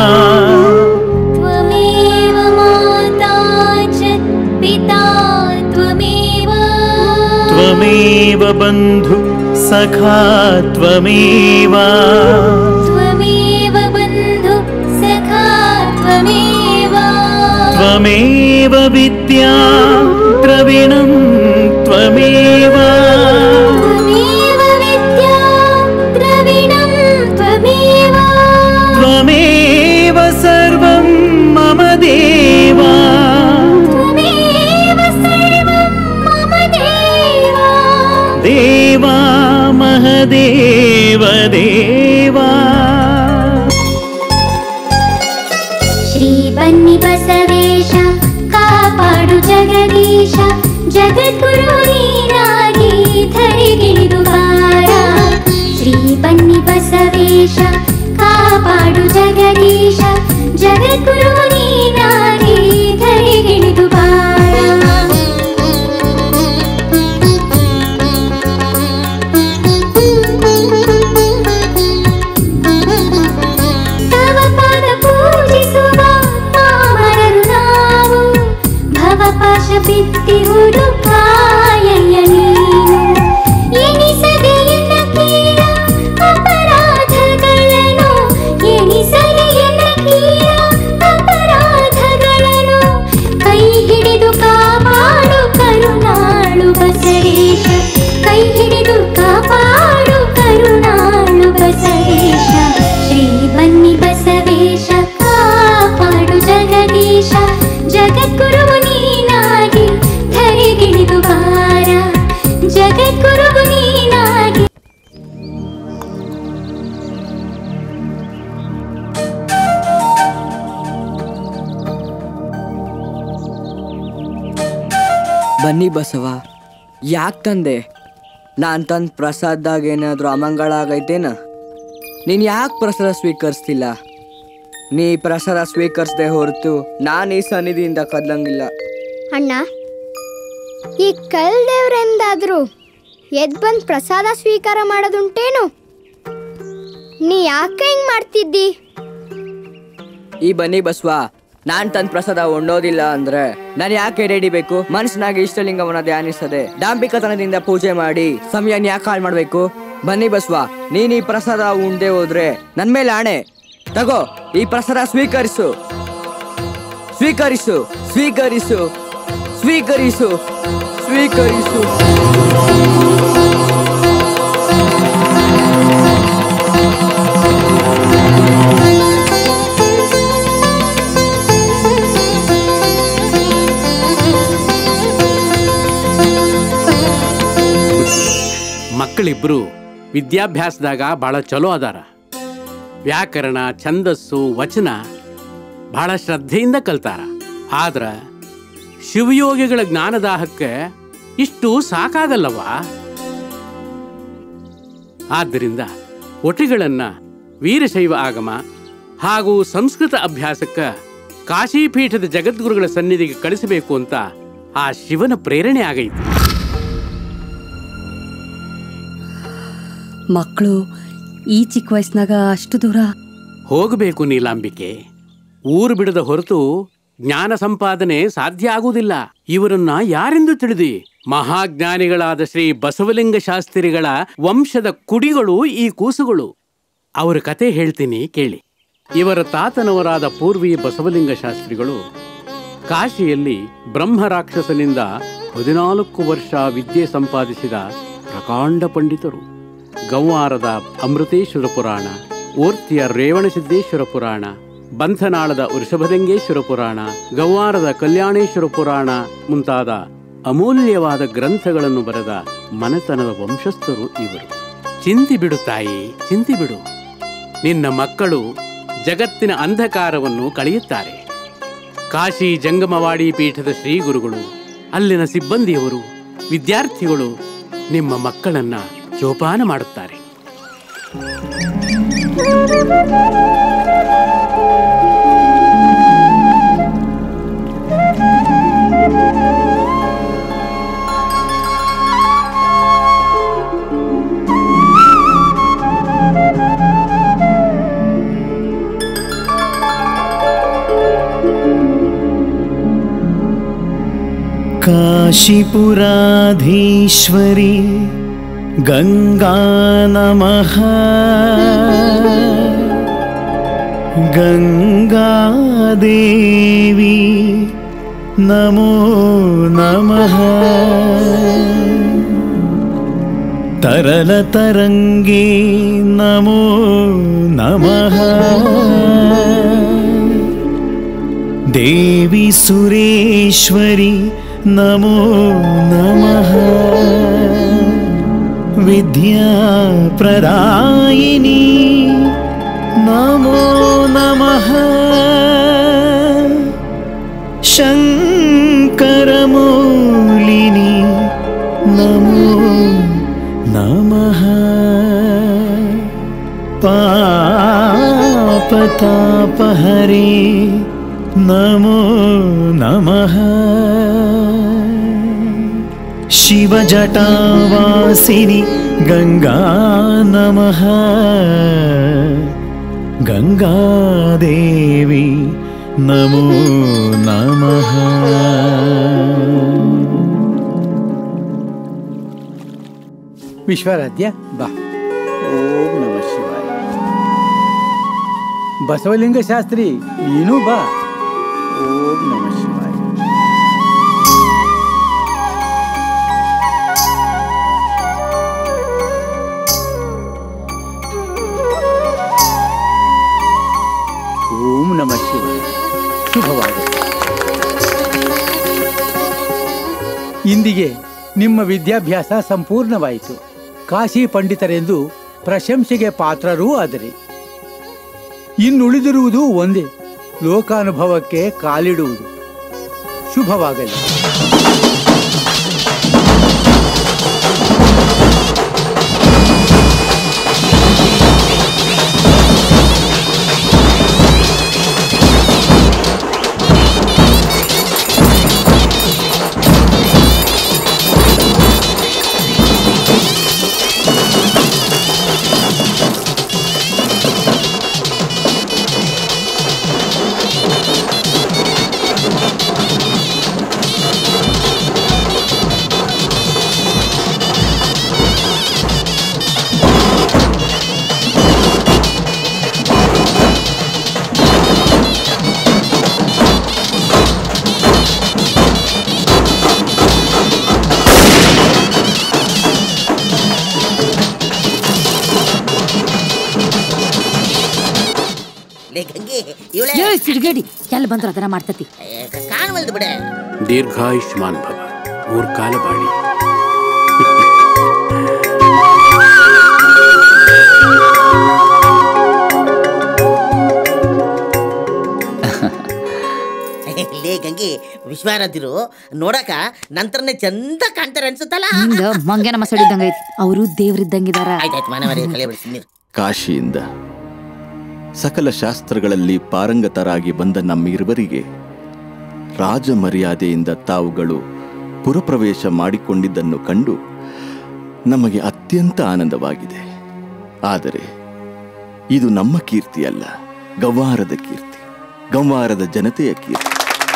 ತ್ವಮೇವ ಮಾತಾ ಚ ಪಿತಾ ತ್ವಮೇವ ತ್ವಮೇವ ಬಂಧು ಸಖಾ ತ್ವಮೇವ ತ್ವಮೇವ ಬಂಧು ಸಖಾ ತ್ವಮೇವ ತ್ವಮೇವ ವಿದ್ಯಾ ದ್ರವಿಣಂ ತ್ವಮೇವ ತ್ವಮೇವ ವಿದ್ಯಾ ದ್ರವಿಣಂ ತ್ವಮೇವ ತ್ವಮೇವ ಸರ್ವಂ ಮಮ ದೇವ ತ್ವಮೇವ ಸರ್ವಂ ಮಮ ದೇವ ದೇವಾ ಮಹದೇವ ದೇವಾ. ಶ್ರೀ ಬನ್ನಿ ಬಸವೇಶ ಕಾಪಾಡು ಜಗದೀಶ ಜಗದ್ಗುರು ನೀನಾಗಿ ಧರೆಗಿಳಿದು ಬಾರ. ಶ್ರೀ ಬನ್ನಿ ಬಸವೇಶ ಕಾಪಾಡು ಜಗದೀಶ ಜಗದ್ಗುರು ನೀನಾಗಿ ಧರೆಗಿಳಿದು ಬಾರ. ತವ ಪಾದ ಪೂಜಿಸುವ ಪಾಮರರು ನಾವು ಭವಪಾಶ ಬಿತ್ತಿಹುದು ಕಾಯಯ್ಯ ನೀನು. ಎಣಿಸದೆ ಎನ್ನಕೀರ ಅಪರಾಧಗಳನ್ನು ಎಣಿಸದೆ ಎನ್ನಕೀರ ಅಪರಾಧಗಳನ್ನು ಕೈ ಹಿಡಿದು ಕಾಪಾಡು ಕರುಣಾಳು ಬಸವೇಶ. ಕೈ ಹಿಡಿದು ಕಾಪಾಡು ಕರುಣಾಳು ಬಸವೇಶ. ಶ್ರೀ ಬನ್ನಿ ಬಸವೇಶ ಕಾಪಾಡು ಜಗದೀಶ ಜಗದ್ಗುರು ನೀನಾಗಿ ಧರೆಗಿಳಿದು ಬಾರ. ಜಗದ್ಗುರು ನೀನಾಗಿ. ಬನ್ನಿ ಬಸವ, ಯಾಕೆ ತಂದೆ? ನಾನು ತಂದು ಪ್ರಸಾದದಾಗ ಏನಾದರೂ ಅಮಂಗಳ ಆಗೈತೇನ? ನೀನು ಯಾಕೆ ಪ್ರಸಾದ ಸ್ವೀಕರಿಸ್ತಿಲ್ಲ? ನೀ ಪ್ರಸಾದ ಸ್ವೀಕರಿಸದೆ ಹೊರತು ನಾನು ಈ ಸನ್ನಿಧಿಯಿಂದ ಕದಲಂಗಿಲ್ಲ. ಅಣ್ಣ, ಈ ಕಲ್ ದೇವ್ರೆಂದಾದ್ರೂ ಎದ್ ಬಂದು ಪ್ರಸಾದ ಸ್ವೀಕಾರ ಮಾಡೋದುಂಟೇನು? ನೀ ಯಾಕೆ ಹಿಂಗ್ ಮಾಡ್ತಿದ್ದಿ? ಈ ಬನ್ನಿ ಬಸವ, ನಾನ್ ತಂದ್ ಪ್ರಸಾದ ಉಣ್ಣೋದಿಲ್ಲ ಅಂದ್ರೆ ನಾನು ಯಾಕೆ ರೆಡಿಬೇಕು? ಮನಸ್ಸಿನಾಗ ಇಷ್ಟಲಿಂಗವನ್ನ ಧ್ಯಾನಿಸದೆ ಡಾಂಬಿಕತನದಿಂದ ಪೂಜೆ ಮಾಡಿ ಸಮಯನ ಯಾಕೆ ಹಾಳು ಮಾಡ್ಬೇಕು? ಬನ್ನಿ ಬಸವ, ನೀನ್ ಈ ಪ್ರಸಾದ ಉಂಡೆ ಹೋದ್ರೆ ನನ್ ಮೇಲೆ ಆಣೆ. ತಗೋ, ಈ ಪ್ರಸಾದ ಸ್ವೀಕರಿಸು ಸ್ವೀಕರಿಸು ಸ್ವೀಕರಿಸು ಸ್ವೀಕರಿಸು ಸ್ವೀಕರಿಸು. ಮಕ್ಕಳಿಬ್ರು ವಿದ್ಯಾಭ್ಯಾಸದಾಗ ಬಹಳ ಚಲೋ ಅದಾರ. ವ್ಯಾಕರಣ, ಛಂದಸ್ಸು, ವಚನ ಬಹಳ ಶ್ರದ್ಧೆಯಿಂದ ಕಲ್ತಾರ. ಆದ್ರ ಶಿವಯೋಗಿಗಳ ಜ್ಞಾನದಾಹಕ್ಕೆ ಇಷ್ಟು ಸಾಕಾಗಲ್ಲವ. ಆದ್ದರಿಂದ ಒಟಿಗಳನ್ನ ವೀರಶೈವ ಆಗಮ ಹಾಗೂ ಸಂಸ್ಕೃತ ಅಭ್ಯಾಸಕ್ಕೆ ಕಾಶೀಪೀಠದ ಜಗದ್ಗುರುಗಳ ಸನ್ನಿಧಿಗೆ ಕಳಿಸಬೇಕು ಅಂತ ಆ ಶಿವನ ಪ್ರೇರಣೆ ಆಗೈತಿ. ಮಕ್ಕಳು ಈ ಚಿಕ್ಕ ವಯಸ್ಸಿನಾಗ ಅಷ್ಟು ದೂರ ಹೋಗಬೇಕು ನೀಲಾಂಬಿಕೆ. ಊರು ಬಿಡದ ಹೊರತು ಜ್ಞಾನ ಸಂಪಾದನೆ ಸಾಧ್ಯ ಆಗುವುದಿಲ್ಲ. ಇವರನ್ನ ಯಾರೆಂದು ತಿಳಿದಿ? ಮಹಾಜ್ಞಾನಿಗಳಾದ ಶ್ರೀ ಬಸವಲಿಂಗ ಶಾಸ್ತ್ರಿಗಳ ವಂಶದ ಕುಡಿಗಳು ಈ ಕೂಸುಗಳು. ಅವರ ಕತೆ ಹೇಳ್ತೀನಿ ಕೇಳಿ. ಇವರ ತಾತನವರಾದ ಪೂರ್ವಿ ಬಸವಲಿಂಗ ಶಾಸ್ತ್ರಿಗಳು ಕಾಶಿಯಲ್ಲಿ ಬ್ರಹ್ಮ ರಾಕ್ಷಸನಿಂದ ಹದಿನಾಲ್ಕು ವರ್ಷ ವಿದ್ಯೆ ಸಂಪಾದಿಸಿದ ಪ್ರಕಾಂಡ ಪಂಡಿತರು. ಗೌವಾರದ ಅಮೃತೇಶ್ವರ ಪುರಾಣ, ಓರ್ತಿಯ ರೇವಣಸಿದ್ದೇಶ್ವರ ಪುರಾಣ, ಬಂಧನಾಳದ ವೃಷಭಲಿಂಗೇಶ್ವರ ಪುರಾಣ, ಗೌವಾರದ ಕಲ್ಯಾಣೇಶ್ವರ ಪುರಾಣ ಮುಂತಾದ ಅಮೂಲ್ಯವಾದ ಗ್ರಂಥಗಳನ್ನು ಬರೆದ ಮನೆತನದ ವಂಶಸ್ಥರು ಇವರು. ಚಿಂತಿ ಬಿಡು ತಾಯಿ, ಚಿಂತಿ ಬಿಡು. ನಿನ್ನ ಮಕ್ಕಳು ಜಗತ್ತಿನ ಅಂಧಕಾರವನ್ನು ಕಳೆಯುತ್ತಾರೆ. ಕಾಶಿ ಜಂಗಮವಾಡಿ ಪೀಠದ ಶ್ರೀ ಗುರುಗಳು, ಅಲ್ಲಿನ ಸಿಬ್ಬಂದಿಯವರು, ವಿದ್ಯಾರ್ಥಿಗಳು ನಿಮ್ಮ ಮಕ್ಕಳನ್ನ ಜೋಪಾನ ಮಾಡುತ್ತಾರೆ. काशीपुराधीश्वरी गंगा नमः, गंगा देवी नमो नमः, तरल तरंगे नमो नमः, देवी सुरेश्वरी नमो नमः, विद्या प्रदायिनी नमो नमः, शंकरमौलिनी नमो नमः, पापतापहरे नमो नमः, शिवजटावासिनी गंगा नमः, गंगा देवी नमो नमः. ವಿಶ್ವಾರಾಧ್ಯ ಬಾ. ಓಂ ನಮಃ ಶಿವಾಯ. ಬಸವಲಿಂಗ ಶಾಸ್ತ್ರಿ ನೀನು ಬಾ. ಓಂ ನಮಃ ಶಿವಾಯ. ಓಂ ನಮಃ ಶಿವಾಯ. ಶುಭವಾಗಲಿ. ಇಂದಿಗೆ ನಿಮ್ಮ ವಿದ್ಯಾಭ್ಯಾಸ ಸಂಪೂರ್ಣವಾಯಿತು. ಕಾಶಿ ಪಂಡಿತರೆಂದು ಪ್ರಶಂಸೆಗೆ ಪಾತ್ರರೂ ಆದರಿ. ಇನ್ನುಳಿದಿರುವುದು ಒಂದೇ, ಲೋಕಾನುಭವಕ್ಕೆ ಕಾಲಿಡುವುದು. ಶುಭವಾಗಲಿ. ಸಿಡ್ಗೇಡಿ ಎಲ್ಲ ಬಂದ್ರು ಅದನ್ನ ಮಾಡ್ತತಿ. ಕಾಣವಲ್ದು ಬಿಡೆ. ದೀರ್ಘಾಯುಷ್ಮಾನ್ ಭವ, ಮೂರ್ ಕಾಲ ಬಾಳಿ. ಲೇ ಗಂಗಿ, ವಿಶ್ವಾರಾಧ್ಯರು ನೋಡಕ ನಂತರನೇ ಚಂದ ಕಾಣ್ತಾರೆ ಅನ್ಸುತ್ತಲ್ಲ. ಮಂಗನ ಮಸಡಿದ್ದಂಗ ಐತಿ. ಅವರು ದೇವ್ರಿದ್ದಂಗಿದಾರ. ಆಯ್ತಾಯ್ತು, ಮಾನವರೇ ಕಲೆ ಬಿಡಿಸಿ. ಕಾಶಿಯಿಂದ ಸಕಲ ಶಾಸ್ತ್ರಗಳಲ್ಲಿ ಪಾರಂಗತರಾಗಿ ಬಂದ ನಮ್ಮಿರುವರಿಗೆ ರಾಜ ಮರ್ಯಾದೆಯಿಂದ ತಾವುಗಳು ಪುರಪ್ರವೇಶ ಮಾಡಿಕೊಂಡಿದ್ದನ್ನು ಕಂಡು ನಮಗೆ ಅತ್ಯಂತ ಆನಂದವಾಗಿದೆ. ಆದರೆ ಇದು ನಮ್ಮ ಕೀರ್ತಿಯಲ್ಲ, ಗಂವಾರದ ಕೀರ್ತಿ, ಗಂವಾರದ ಜನತೆಯ ಕೀರ್ತಿ.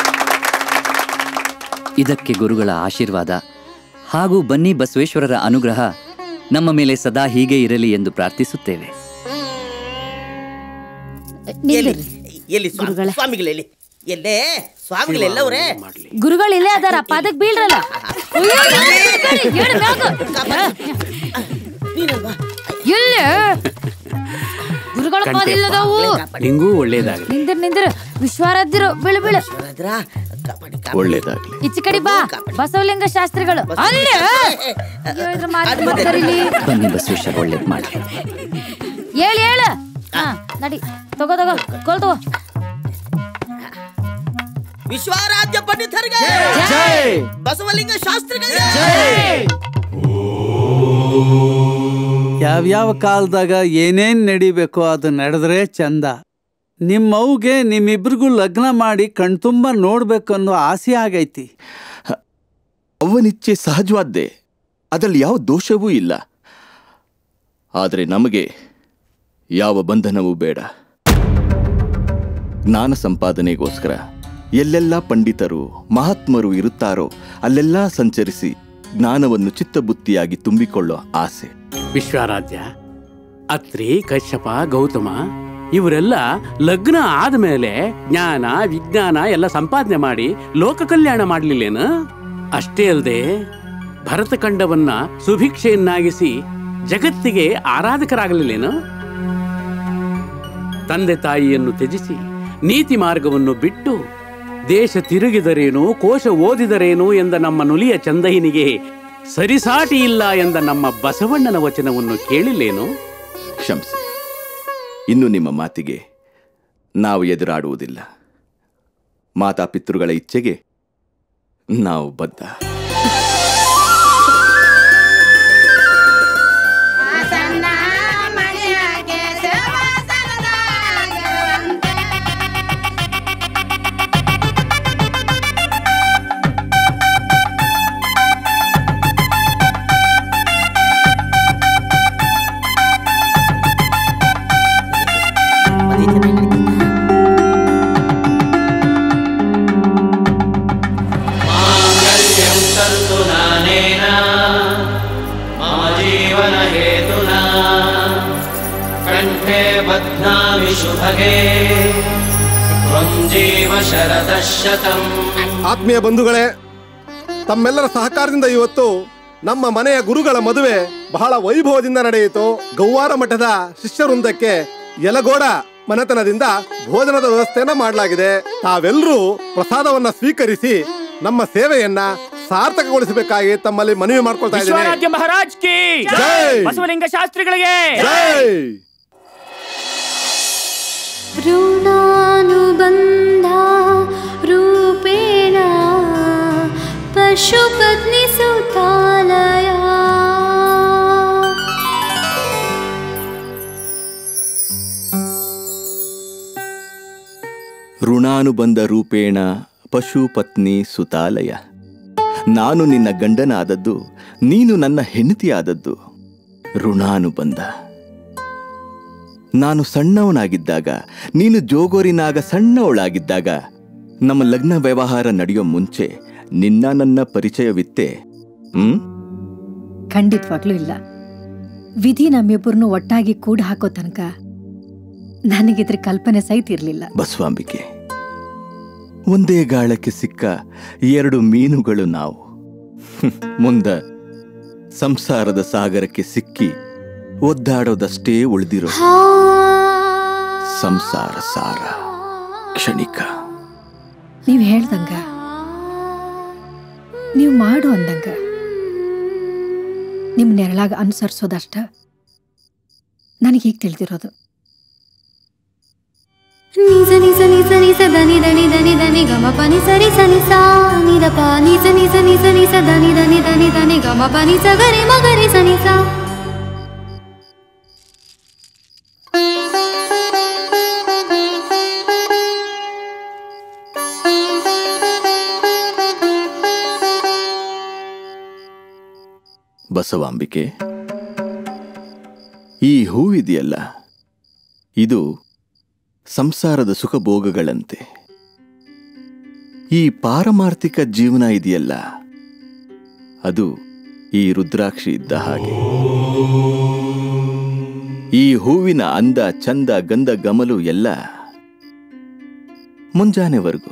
ಇದಕ್ಕೆ ಗುರುಗಳ ಆಶೀರ್ವಾದ ಹಾಗೂ ಬನ್ನಿ ಬಸವೇಶ್ವರರ ಅನುಗ್ರಹ ನಮ್ಮ ಮೇಲೆ ಸದಾ ಹೀಗೆ ಇರಲಿ ಎಂದು ಪ್ರಾರ್ಥಿಸುತ್ತೇವೆ. ಎಲ್ಲಿ ಸ್ವಾಮಿಗಳೆಲ್ಲಿ ಎಲ್ಲೇ ಸ್ವಾಮಿಗಳೆಲ್ಲವರೇ ಗುರುಗಳಿಲ್ಲೇ ಅದಾರ. ಪಾದಕ್ ಬೀಳ್ರಲ್ಲ. ನೀನಲ್ವಾ ಎಲ್ಲಿ ಗುರುಗಳ ಪಾದಿಲ್ಲದವು. ನಿಂಗೂ ಒಳ್ಳೇದಾಗಲಿ. ನಿಂದ್ರ ನಿಂದ್ರ ವಿಶ್ವಾರಾಧ್ಯರು ಬೀಳು ಬೀಳು. ಒಳ್ಳೇದಾಗ್ಲಿ. ಈಚೆ ಕಡೆ ಬಾ. ಬಸವಲಿಂಗ ಶಾಸ್ತ್ರಿಗಳು ಅಲ್ಲಿ. ಬನ್ನಿ ಬಸವೇಶ್ವರ ಒಳ್ಳೇದ್ ಮಾಡಿ. ಹೇಳಿ ಹೇಳ. ಹಾ ನಡಿ ತಗೋ ತಗೋ ಕೋಲ್ ತಗೋ. ವಿಶ್ವಾರಾಧ್ಯ ಪಂಡಿತರಿಗೆ ಬಸವಲಿಂಗ ಶಾಸ್ತ್ರಿಗಳಿಗೆ. ಯಾವ್ಯಾವ ಕಾಲದಾಗ ಏನೇನ್ ನಡಿಬೇಕೋ ಅದು ನಡೆದ್ರೆ ಚಂದ. ನಿಮ್ಮವ್ಗೆ ನಿಮ್ಮಿಬ್ರಿಗೂ ಲಗ್ನ ಮಾಡಿ ಕಣ್ತುಂಬ ನೋಡ್ಬೇಕು ಅನ್ನೋ ಆಸೆ ಆಗೈತಿ. ಅವನಿಚ್ಛೆ ಸಹಜವಾದ್ದೇ, ಅದರಲ್ಲಿ ಯಾವ ದೋಷವೂ ಇಲ್ಲ. ಆದರೆ ನಮಗೆ ಯಾವ ಬಂಧನವೂ ಬೇಡ. ಜ್ಞಾನ ಸಂಪಾದನೆಗೋಸ್ಕರ ಎಲ್ಲೆಲ್ಲ ಪಂಡಿತರು ಮಹಾತ್ಮರು ಇರುತ್ತಾರೋ ಅಲ್ಲೆಲ್ಲ ಸಂಚರಿಸಿ ಜ್ಞಾನವನ್ನು ಚಿತ್ತಬುತ್ತಿಯಾಗಿ ತುಂಬಿಕೊಳ್ಳೋ ಆಸೆ. ವಿಶ್ವಾರಾಧ್ಯ, ಅತ್ರಿ, ಕಶ್ಯಪ, ಗೌತಮ ಇವರೆಲ್ಲ ಲಗ್ನ ಆದ್ಮೇಲೆ ಜ್ಞಾನ ವಿಜ್ಞಾನ ಎಲ್ಲ ಸಂಪಾದನೆ ಮಾಡಿ ಲೋಕ ಕಲ್ಯಾಣ ಮಾಡ್ಲಿಲ್ಲೇನು? ಅಷ್ಟೇ ಅಲ್ಲದೆ ಭರತಖಂಡವನ್ನ ಸುಭಿಕ್ಷೆಯನ್ನಾಗಿಸಿ ಜಗತ್ತಿಗೆ ಆರಾಧಕರಾಗಲಿಲ್ಲೇನು? ತಂದೆ ತಾಯಿಯನ್ನು ತ್ಯಜಿಸಿ ನೀತಿ ಮಾರ್ಗವನ್ನು ಬಿಟ್ಟು ದೇಶ ತಿರುಗಿದರೇನು ಕೋಶ ಓದಿದರೇನು ಎಂದ ನಮ್ಮ ನುಲಿಯ ಚಂದೈನಿಗೆ ಸರಿಸಾಟಿ ಇಲ್ಲ ಎಂದ ನಮ್ಮ ಬಸವಣ್ಣನ ವಚನವನ್ನು ಕೇಳಿಲ್ಲೇನು? ಕ್ಷಮಿಸಿ, ಇನ್ನು ನಿಮ್ಮ ಮಾತಿಗೆ ನಾವು ಎದುರಾಡುವುದಿಲ್ಲ. ಮಾತಾಪಿತೃಗಳ ಇಚ್ಛೆಗೆ ನಾವು ಬದ್ಧ. ಆತ್ಮೀಯ ಬಂಧುಗಳೇ, ತಮ್ಮೆಲ್ಲರ ಸಹಕಾರದಿಂದ ಇವತ್ತು ನಮ್ಮ ಮನೆಯ ಗುರುಗಳ ಮದುವೆ ಬಹಳ ವೈಭವದಿಂದ ನಡೆಯಿತು. ಗೌವಾರ ಮಠದ ಶಿಷ್ಯವೃಂದಕ್ಕೆ ಯಲಗೋಡ ಮನೆತನದಿಂದ ಭೋಜನದ ವ್ಯವಸ್ಥೆಯನ್ನ ಮಾಡಲಾಗಿದೆ. ತಾವೆಲ್ಲರೂ ಪ್ರಸಾದವನ್ನ ಸ್ವೀಕರಿಸಿ ನಮ್ಮ ಸೇವೆಯನ್ನ ಸಾರ್ಥಕಗೊಳಿಸಬೇಕಾಗಿ ತಮ್ಮಲ್ಲಿ ಮನವಿ ಮಾಡ್ಕೊಳ್ತಾ ಇದ್ದೇನೆ. ಮಹಾರಾಜ್ ಕಿ ಜೈ. ಬಸವಲಿಂಗ ಶಾಸ್ತ್ರಿಗಳಿಗೆ ಜೈ. ಋಣಾನುಬಂಧ ರೂಪೇಣ ಪಶುಪತ್ನಿ ಸುತಾಲಯ. ಋಣಾನುಬಂಧ ರೂಪೇಣ ಪಶುಪತ್ನಿ ಸುತಾಲಯ. ನಾನು ನಿನ್ನ ಗಂಡನಾದದ್ದು, ನೀನು ನನ್ನ ಹೆಂಡತಿಯಾದದ್ದು ಋಣಾನುಬಂಧ. ನಾನು ಸಣ್ಣವನಾಗಿದ್ದಾಗ, ನೀನು ಜೋಗೋರಿನಾಗ ಸಣ್ಣವಳಾಗಿದ್ದಾಗ, ನಮ್ಮ ಲಗ್ನ ವ್ಯವಹಾರ ನಡೆಯೋ ಮುಂಚೆ ನಿನ್ನ ನನ್ನ ಪರಿಚಯವಿತ್ತೆ? ಹ್ಮ್ ಖಂಡಿತವಾಗ್ಲೂ ಇಲ್ಲ. ವಿಧಿ ನಮ್ಮಿಬ್ಬರನ್ನು ಒಟ್ಟಾಗಿ ಕೂಡ ಹಾಕೋ ತನಕ ನನಗಿದ್ರ ಕಲ್ಪನೆ ಸಹಿತ ಇರಲಿಲ್ಲ. ಬಸವಾಂಬಿಕೆ, ಒಂದೇ ಗಾಳಕ್ಕೆ ಸಿಕ್ಕ ಎರಡು ಮೀನುಗಳು ನಾವು. ಮುಂದ ಸಂಸಾರದ ಸಾಗರಕ್ಕೆ ಸಿಕ್ಕಿ ಒದ್ದಾಡೋದಷ್ಟೇ ಉಳಿದಿರೋ ಸಂಸಾರ ಸಾರ ಕ್ಷಣಿಕ. ನೀವ್ ಹೇಳ್ದಂಗ, ನೀವು ಮಾಡು ಅಂದಂಗ ನಿಮ್ ನೆರಳಾಗ ಅನುಸರಿಸೋದಷ್ಟ ನನಗೀಗ ತಿಳಿದಿರೋದು. ನಿಜ ನಿಜ ನಿಜ ನಿಜ ಧನಿ ಧನಿ ಧನಿ ಧನಿ ಗಮ ಪನಿ ಸರಿ ಸನಿ ಸಾ ನಿದ ಪ ನಿಜ ನಿಜ ನಿಜ ನಿಜ ಧನಿ ಧನಿ ಧನಿ ಧನಿ ಗಮ ಪನಿ ಸಗರಿ ಮಗರಿ ಸನಿ ಸಾ. ಬಸವಾಂಬಿಕೆ, ಈ ಹೂವಿದೆಯಲ್ಲ, ಇದು ಸಂಸಾರದ ಸುಖಭೋಗಗಳಂತೆ. ಈ ಪಾರಮಾರ್ಥಿಕ ಜೀವನ ಇದೆಯಲ್ಲ, ಅದು ಈ ರುದ್ರಾಕ್ಷಿ ಇದ್ದ ಹಾಗೆ. ಈ ಹೂವಿನ ಅಂದ ಚಂದ ಗಂಧ ಗಮಲು ಎಲ್ಲ ಮುಂಜಾನೆವರೆಗೂ,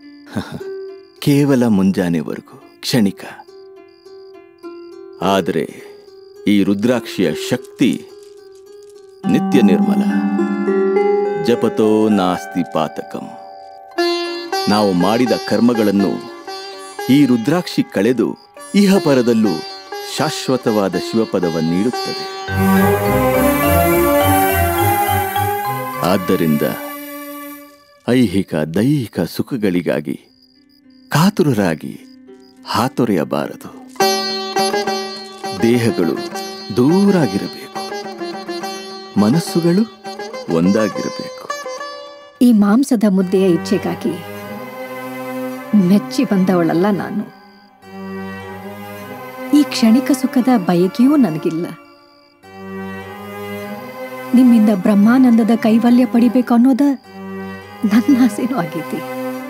ಕೇವಲ ಮುಂಜಾನೆವರೆಗೂ ಕ್ಷಣಿಕ. ಆದರೆ ಈ ರುದ್ರಾಕ್ಷಿಯ ಶಕ್ತಿ ನಿತ್ಯ ನಿರ್ಮಲ. ಜಪತೋ ನಾಸ್ತಿ ಪಾತಕಂ. ನಾವು ಮಾಡಿದ ಕರ್ಮಗಳನ್ನು ಈ ರುದ್ರಾಕ್ಷಿ ಕಳೆದು ಇಹಪರದಲ್ಲೂ ಶಾಶ್ವತವಾದ ಶಿವಪದವನ್ನು ನೀಡುತ್ತದೆ. ಆದ್ದರಿಂದ ಐಹಿಕ ದೈಹಿಕ ಸುಖಗಳಿಗಾಗಿ ಕಾತುರರಾಗಿ ಹಾತೊರೆಯಬಾರದು. ದೇಹಗಳು ದೂರಾಗಿರಬೇಕು, ಮನಸ್ಸುಗಳು ಒಂದಾಗಿರಬೇಕು. ಈ ಮಾಂಸದ ಮುದ್ದೆಯ ಇಚ್ಛೆಗಾಗಿ ಮೆಚ್ಚಿ ಬಂದವಳಲ್ಲ ನಾನು. ಈ ಕ್ಷಣಿಕ ಸುಖದ ಬಯಕೆಯೂ ನನಗಿಲ್ಲ. ನಿಮ್ಮಿಂದ ಬ್ರಹ್ಮಾನಂದದ ಕೈವಲ್ಯ ಪಡಿಬೇಕು ಅನ್ನೋದ ನನ್ನ ಆಸೆನೂ ಆಗೈತಿ.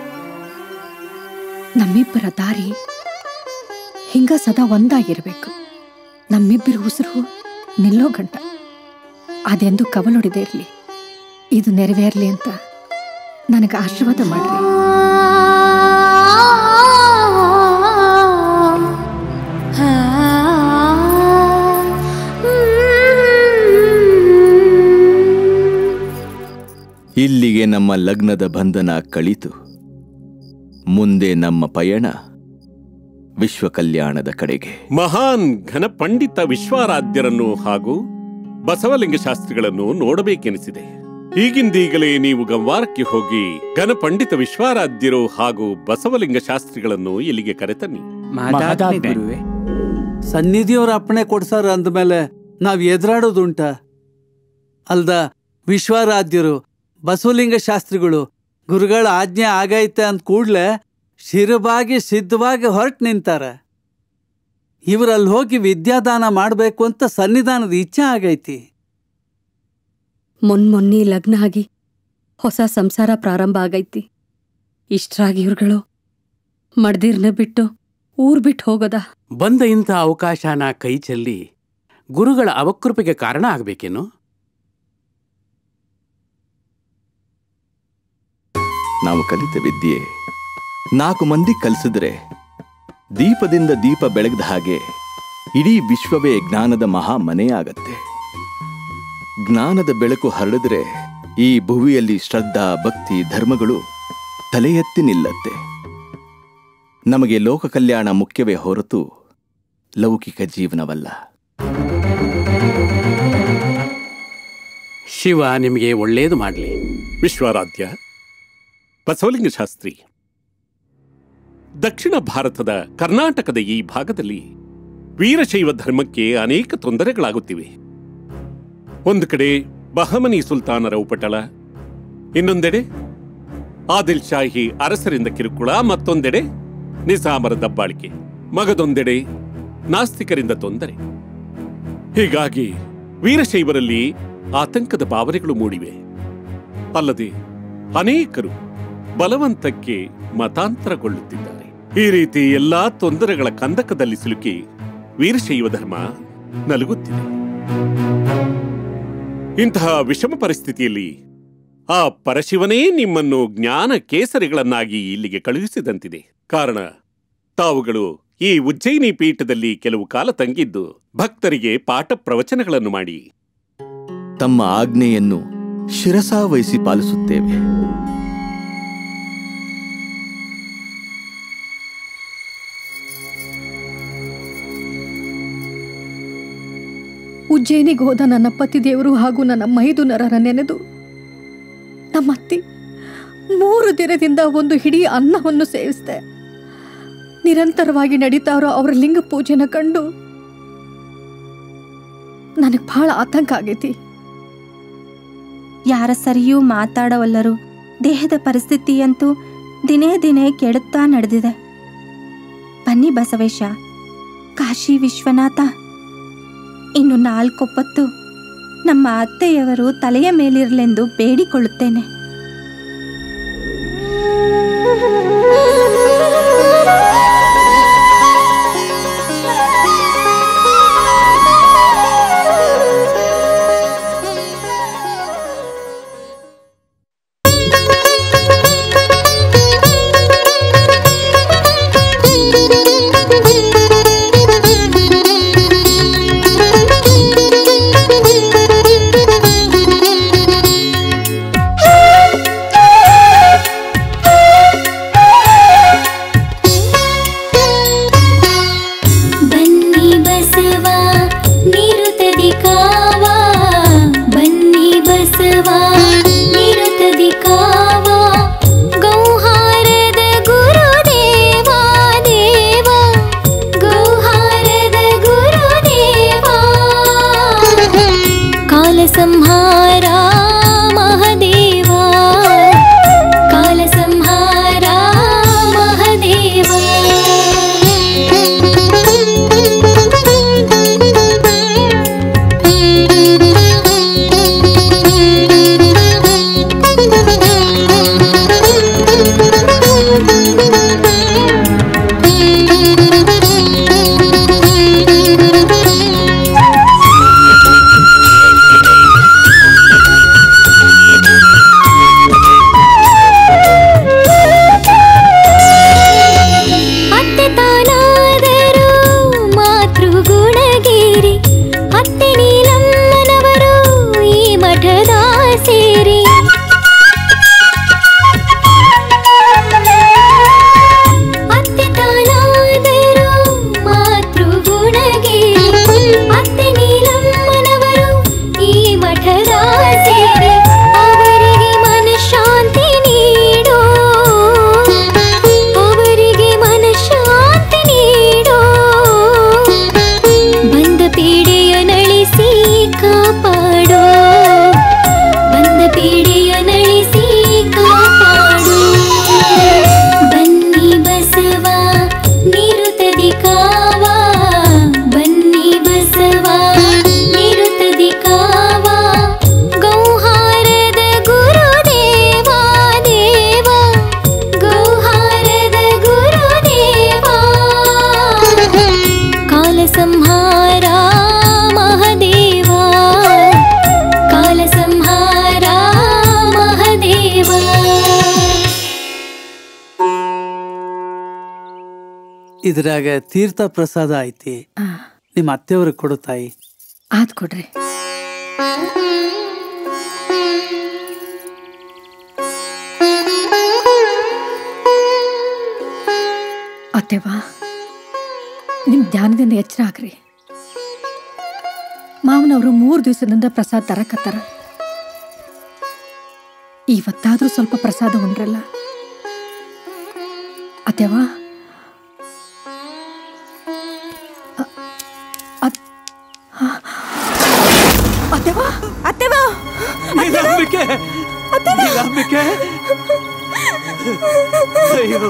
ನಮ್ಮಿಬ್ಬರ ದಾರಿ ಹಿಂಗ ಸದಾ ಒಂದಾಗಿರ್ಬೇಕು. ನಮ್ಮಿಬ್ಬರ ಉಸಿರು ನಿಲ್ಲೋ ಗಂಟ ಅದೆಂದು ಕವಲೊಡಿದೇ ಇರಲಿ. ಇದು ನೆರವೇರಲಿ ಅಂತ ನನಗೆ ಆಶೀರ್ವಾದ ಮಾಡ್ರಿ. ಇಲ್ಲಿಗೆ ನಮ್ಮ ಲಗ್ನದ ಬಂಧನ ಕಳಿತು. ಮುಂದೆ ನಮ್ಮ ಪಯಣ ವಿಶ್ವ ಕಲ್ಯಾಣದ ಕಡೆಗೆ. ಮಹಾನ್ ಘನಪಂಡಿತ ವಿಶ್ವಾರಾಧ್ಯರನ್ನು ಹಾಗೂ ಬಸವಲಿಂಗ ಶಾಸ್ತ್ರಿಗಳನ್ನು ನೋಡಬೇಕೆನಿಸಿದೆ. ಈಗಿಂದೀಗಲೇ ನೀವು ಗಂವಾರಕ್ಕೆ ಹೋಗಿ ಘನಪಂಡಿತ ವಿಶ್ವಾರಾಧ್ಯರು ಹಾಗೂ ಬಸವಲಿಂಗ ಶಾಸ್ತ್ರಿಗಳನ್ನು ಇಲ್ಲಿಗೆ ಕರೆತನ್ನಿ. ಸನ್ನಿಧಿಯವ್ರ ಅಪ್ಪಣೆ ಕೊಡ್ಸಾರ ಅಂದ್ಮೇಲೆ ನಾವ್ ಎದುರಾಡೋದುಂಟ. ಅಲ್ದ ವಿಶ್ವಾರಾಧ್ಯರು ಬಸವಲಿಂಗ ಶಾಸ್ತ್ರಿಗಳು ಗುರುಗಳ ಆಜ್ಞೆ ಆಗೈತೆ ಅಂದ ಕೂಡ್ಲೆ ಶಿರಬಾಗಿ ಸಿದ್ಧವಾಗಿ ಹೊರಟು ನಿಂತಾರ. ಇವರಲ್ಲಿ ಹೋಗಿ ವಿದ್ಯಾದಾನ ಮಾಡಬೇಕು ಅಂತ ಸನ್ನಿಧಾನದ ಇಚ್ಛೆ ಆಗೈತಿ. ಮೊನ್ಮೊನ್ನಿ ಲಗ್ನ ಆಗಿ ಹೊಸ ಸಂಸಾರ ಪ್ರಾರಂಭ ಆಗೈತಿ. ಇಷ್ಟರಾಗಿ ಇವ್ರುಗಳು ಮಡ್ದಿರ್ನ ಬಿಟ್ಟು ಊರ್ ಬಿಟ್ಟು ಹೋಗೋದ. ಬಂದ ಇಂಥ ಅವಕಾಶನ ಕೈ ಚೆಲ್ಲಿ ಗುರುಗಳ ಅವಕೃಪೆಗೆ ಕಾರಣ ಆಗ್ಬೇಕೇನು? ನಾವು ಕಲಿತ ವಿದ್ಯೆ ನಾಲ್ಕು ಮಂದಿ ಕಲಿಸಿದ್ರೆ ದೀಪದಿಂದ ದೀಪ ಬೆಳಗ್ದ ಹಾಗೆ ಇಡೀ ವಿಶ್ವವೇ ಜ್ಞಾನದ ಮಹಾ ಮನೆಯಾಗತ್ತೆ. ಜ್ಞಾನದ ಬೆಳಕು ಹರಡಿದ್ರೆ ಈ ಭುವಿಯಲ್ಲಿ ಶ್ರದ್ಧಾ ಭಕ್ತಿ ಧರ್ಮಗಳು ತಲೆ ಎತ್ತಿ ನಿಲ್ಲತ್ತೆ. ನಮಗೆ ಲೋಕ ಕಲ್ಯಾಣ ಮುಖ್ಯವೇ ಹೊರತು ಲೌಕಿಕ ಜೀವನವಲ್ಲ. ಶಿವ ನಿಮಗೆ ಒಳ್ಳೆಯದು ಮಾಡಲಿ. ವಿಶ್ವಾರಾಧ್ಯ ಬಸವಲಿಂಗ ಶಾಸ್ತ್ರಿ, ದಕ್ಷಿಣ ಭಾರತದ ಕರ್ನಾಟಕದ ಈ ಭಾಗದಲ್ಲಿ ವೀರಶೈವ ಧರ್ಮಕ್ಕೆ ಅನೇಕ ತೊಂದರೆಗಳಾಗುತ್ತಿವೆ. ಒಂದು ಕಡೆ ಬಹಮನಿ ಸುಲ್ತಾನರ ಉಪಟಳ, ಇನ್ನೊಂದೆಡೆ ಆದಿಲ್ ಶಾಹಿ ಅರಸರಿಂದ ಕಿರುಕುಳ, ಮತ್ತೊಂದೆಡೆ ನಿಜಾಮರ ದಬ್ಬಾಳಿಕೆ, ಮಗದೊಂದೆಡೆ ನಾಸ್ತಿಕರಿಂದ ತೊಂದರೆ. ಹೀಗಾಗಿ ವೀರಶೈವರಲ್ಲಿ ಆತಂಕದ ಭಾವನೆಗಳು ಮೂಡಿವೆ. ಅಲ್ಲದೆ ಅನೇಕರು ಬಲವಂತಕ್ಕೆ ಮತಾಂತರಗೊಳ್ಳುತ್ತಿದ್ದಾರೆ. ಈ ರೀತಿ ಎಲ್ಲಾ ತೊಂದರೆಗಳ ಕಂದಕದಲ್ಲಿ ಸಿಲುಕಿ ವೀರಶೈವ ಧರ್ಮ ನಲುಗುತ್ತಿದೆ. ಇಂತಹ ವಿಷಮ ಪರಿಸ್ಥಿತಿಯಲ್ಲಿ ಆ ಪರಶಿವನೇ ನಿಮ್ಮನ್ನು ಜ್ಞಾನ ಕೇಸರಿಗಳನ್ನಾಗಿ ಇಲ್ಲಿಗೆ ಕಳುಹಿಸಿದಂತಿದೆ. ಕಾರಣ ತಾವುಗಳು ಈ ಉಜ್ಜಯಿನಿ ಪೀಠದಲ್ಲಿ ಕೆಲವು ಕಾಲ ತಂಗಿದ್ದು ಭಕ್ತರಿಗೆ ಪಾಠ ಪ್ರವಚನಗಳನ್ನು ಮಾಡಿ ತಮ್ಮ ಆಜ್ಞೆಯನ್ನು ಶಿರಸಾವಹಿಸಿ ಪಾಲಿಸುತ್ತೇವೆ. ಉಜ್ಜಯಿನಿಗೆ ಹೋದ ನನ್ನ ಪತಿದೇವರು ಹಾಗೂ ನನ್ನ ಮೈದುನರರ ನೆನೆದು ನಮ್ಮತ್ತಿ ಮೂರು ದಿನದಿಂದ ಒಂದು ಹಿಡಿ ಅನ್ನವನ್ನು ಸೇವಿಸಿದೆ. ನಿರಂತರವಾಗಿ ನಡೀತಾ ಇರೋ ಅವರ ಲಿಂಗ ಪೂಜೆನ ಕಂಡು ನನಗೆ ಬಹಳ ಆತಂಕ ಆಗೈತಿ. ಯಾರ ಸರಿಯೂ ಮಾತಾಡವಲ್ಲರು. ದೇಹದ ಪರಿಸ್ಥಿತಿಯಂತೂ ದಿನೇ ದಿನೇ ಕೆಡುತ್ತಾ ನಡೆದಿದೆ. ಬನ್ನಿ ಬಸವೇಶ, ಕಾಶಿ ವಿಶ್ವನಾಥ, ಇನ್ನು ನಾಲ್ಕೊಪ್ಪತ್ತು ನಮ್ಮ ಅತ್ತೆಯವರು ತಲೆಯ ಮೇಲಿರಲೆಂದು ಬೇಡಿಕೊಳ್ಳುತ್ತೇನೆ. Thank you. ಇದ್ರಾಗ ತೀರ್ಥ ಪ್ರಸಾದ ಐತಿ, ನಿಮ್ಮ ಅತ್ತೆಯವ್ರಿಗೆ ಕೊಡು ತಾಯಿ. ಆದ್ ಕೊಡ್ರಿ. ಅತ್ತೆವಾ, ನಿಮ್ ಧ್ಯಾನದಿಂದ ಎಚ್ಚರ ಆಗ್ರಿ. ಮಾವನವರು ಮೂರು ದಿವಸದಿಂದ ಪ್ರಸಾದ ತರಕತ್ತಾರ. ಇವತ್ತಾದ್ರೂ ಸ್ವಲ್ಪ ಪ್ರಸಾದ ಉಂಡ್ರಲ್ಲ ಅತ್ತೆವಾ. ಅತ್ತೆವಾ, ಅತ್ತೆವಾ, ನೀಲಾಂಬಿಕೆ, ನೀಲಾಂಬಿಕೆ, ಅಯ್ಯೋ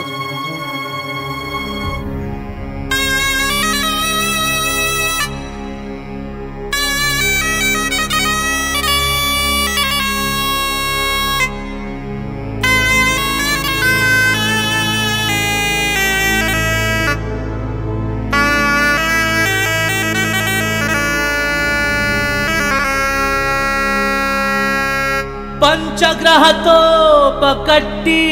पंचग्रह तोप कट्टी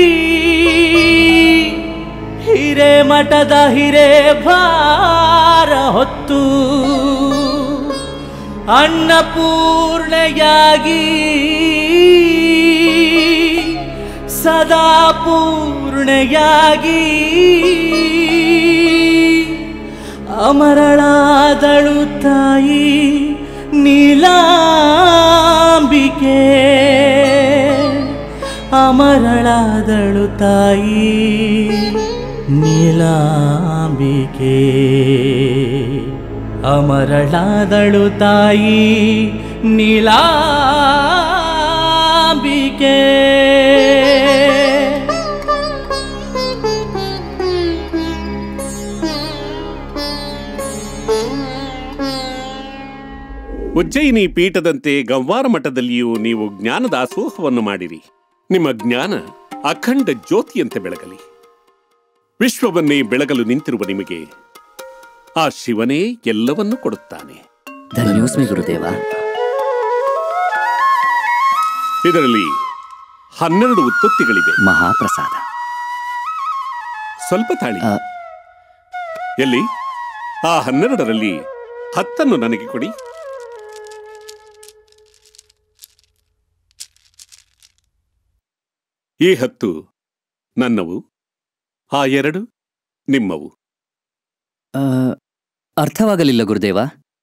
हिरे मठद हिरे भार ಹೊತ್ತು ಅನ್ನಪೂರ್ಣೆಯಾಗಿ ಸದಾ ಪೂರ್ಣೆಯಾಗಿ ಅಮರಳಾದಳು ತಾಯಿ ನೀಲಾಂಬಿಕೆ, ಅಮರಳಾದಳು ತಾಯಿ ನೀಲಾಂಬಿಕೆ, ಅಮರಳಾದಳು ತಾಯಿ ನೀಲಾಂಬಿಕೆ. ಉಜ್ಜಯಿನಿ ಪೀಠದಂತೆ ಗಂವಾರ ಮಠದಲ್ಲಿಯೂ ನೀವು ಜ್ಞಾನದ ದಾಸೋಹವನ್ನು ಮಾಡಿರಿ. ನಿಮ್ಮ ಜ್ಞಾನ ಅಖಂಡ ಜ್ಯೋತಿಯಂತೆ ಬೆಳಗಲಿ. ವಿಶ್ವವನ್ನೇ ಬೆಳಗಲು ನಿಂತಿರುವ ನಿಮಗೆ ಆ ಶಿವನೇ ಎಲ್ಲವನ್ನೂ ಕೊಡುತ್ತಾನೆ. ಧನ್ಯೋಸ್ಮಿ ಗುರುದೇವ. ಇದರಲ್ಲಿ ಹನ್ನೆರಡು ಉತ್ತುತ್ತಿಗಳಿವೆ. ಮಹಾಪ್ರಸಾದ. ಸ್ವಲ್ಪ ತಾಳಿ. ಎಲ್ಲಿ ಆ ಹನ್ನೆರಡರಲ್ಲಿ ಹತ್ತನ್ನು ನನಗೆ ಕೊಡಿ. ಈ ಹತ್ತು ನನ್ನವು, ಆ ಎರಡು ನಿಮ್ಮವು. ಅರ್ಥವಾಗಲಿಲ್ಲ ಗುರುದೇವ.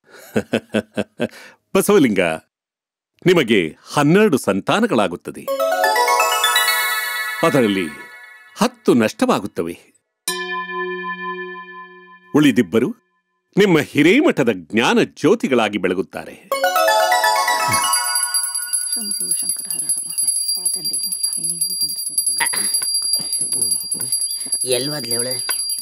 ಬಸವಲಿಂಗ, ನಿಮಗೆ ಹನ್ನೆರಡು ಸಂತಾನಗಳಾಗುತ್ತದೆ. ಅದರಲ್ಲಿ ಹತ್ತು ನಷ್ಟವಾಗುತ್ತವೆ. ಉಳಿದಿಬ್ಬರು ನಿಮ್ಮ ಹಿರೇಮಠದ ಜ್ಞಾನ ಜ್ಯೋತಿಗಳಾಗಿ ಬೆಳಗುತ್ತಾರೆ. ಎಲ್ವಾದ್ಲೆ ಅವಳೆ?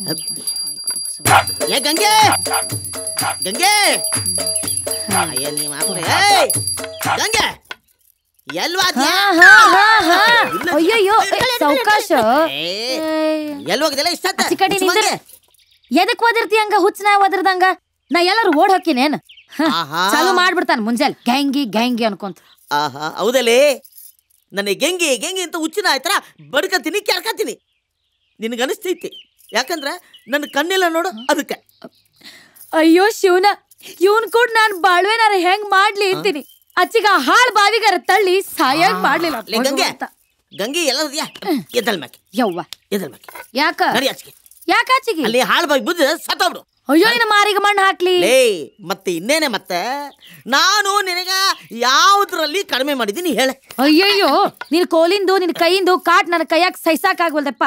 ಏ ಗಂಗೆ, ಗಂಗೆ, ಅಯ್ಯ ನೀ ಮಾಪುರ, ಏಯ್ ಗಂಗೆ, ಎಲ್ವಾದ್ಲೆ? ಅಯ್ಯಯ್ಯೋ ಸಾವಕಾಶ. ಎಲ್ವಾಗದೆಲ್ಲ ಇಷ್ಟ ಎದಕ್ ಓದಿರ್ತಿ ಹಂಗ ಹುಚ್ಚನ ಓದಿರ್ದಂಗ? ನಾ ಎಲ್ಲರೂ ಓಡ್ ಹೋಕಿನೇನ್? ಚಾಲು ಮಾಡ್ಬಿಡ್ತಾನ ಮುಂಜಾನೆ ಗ್ಯಾಂಗಿ ಗ್ಯಾಂಗಿ ಅನ್ಕೊಂತ. ಆಹಾ, ಹೌದಲ್ಲೇ, ನನಗೆ ಗೆಂಗಿ ಗೆಂಗಿ ಅಂತ ಹುಚ್ಚಿನ ಆಯ್ತರ ಬಡ್ಕತೀನಿ ಕೇಳ್ಕತೀನಿ. ನಿನಗನಿಸ್ತೈತಿ, ಯಾಕಂದ್ರೆ ನನ್ನ ಕಣ್ಣಿಲ್ಲ ನೋಡು ಅದಕ್ಕೆ. ಅಯ್ಯೋ ಶಿವನ, ಇವನ್ ಕೂಡ ನಾನ್ ಬಾಳ್ವೆನಾರ ಹೆಂಗ್ ಮಾಡ್ಲಿ ಅಂತೀನಿ. ಅಚ್ಚಿಗ ಹಾಳ್ ಬಾವಿಗಾರ ತಳ್ಳಿ ಸಾಯಾಗ ಮಾಡ್ಲಿಲ್ಲ. ಗಂಗೆ ಗಂಗೆ ಎಲ್ಲ ಎದ್ದಲ್ ಮ್ಯಾಕೆ ಯವ್ವ ಎದ್ದಲ್ ಮ್ಯಾಕೆ. ಯಾಕ ಆಚಿಗೆ ಯಾಕ ಆಚಿಗೆ? ಅಲ್ಲಿ ಹಾಳ್ ಬಾವಿ ಬುದ್ಧ ಸತ್ತೋಗ್ಬಿಡು. ಅಯ್ಯೋ ನಿನ್ನ ಮಾರಿಗೆ ಮಣ್ಣು ಹಾಕ್ಲಿ. ಲೇ ಮತ್ತೆ ಇನ್ನೇನೆ, ಮತ್ತೆ ನಾನು ನಿನಗ ಯಾವುದ್ರಲ್ಲಿ ಕಡಿಮೆ ಮಾಡಿದ್ದೀನಿ ಹೇಳೆ? ಅಯ್ಯಯ್ಯೋ, ನಿನ್ ಕೋಲಿಂದು ನಿನ್ ಕೈಯಿಂದು ಕಾಟ್ ನನ್ನ ಕೈಯಾಗ ಸಹಿಸಾಕ್ ಆಗ್ವಲ್ದಪ್ಪ.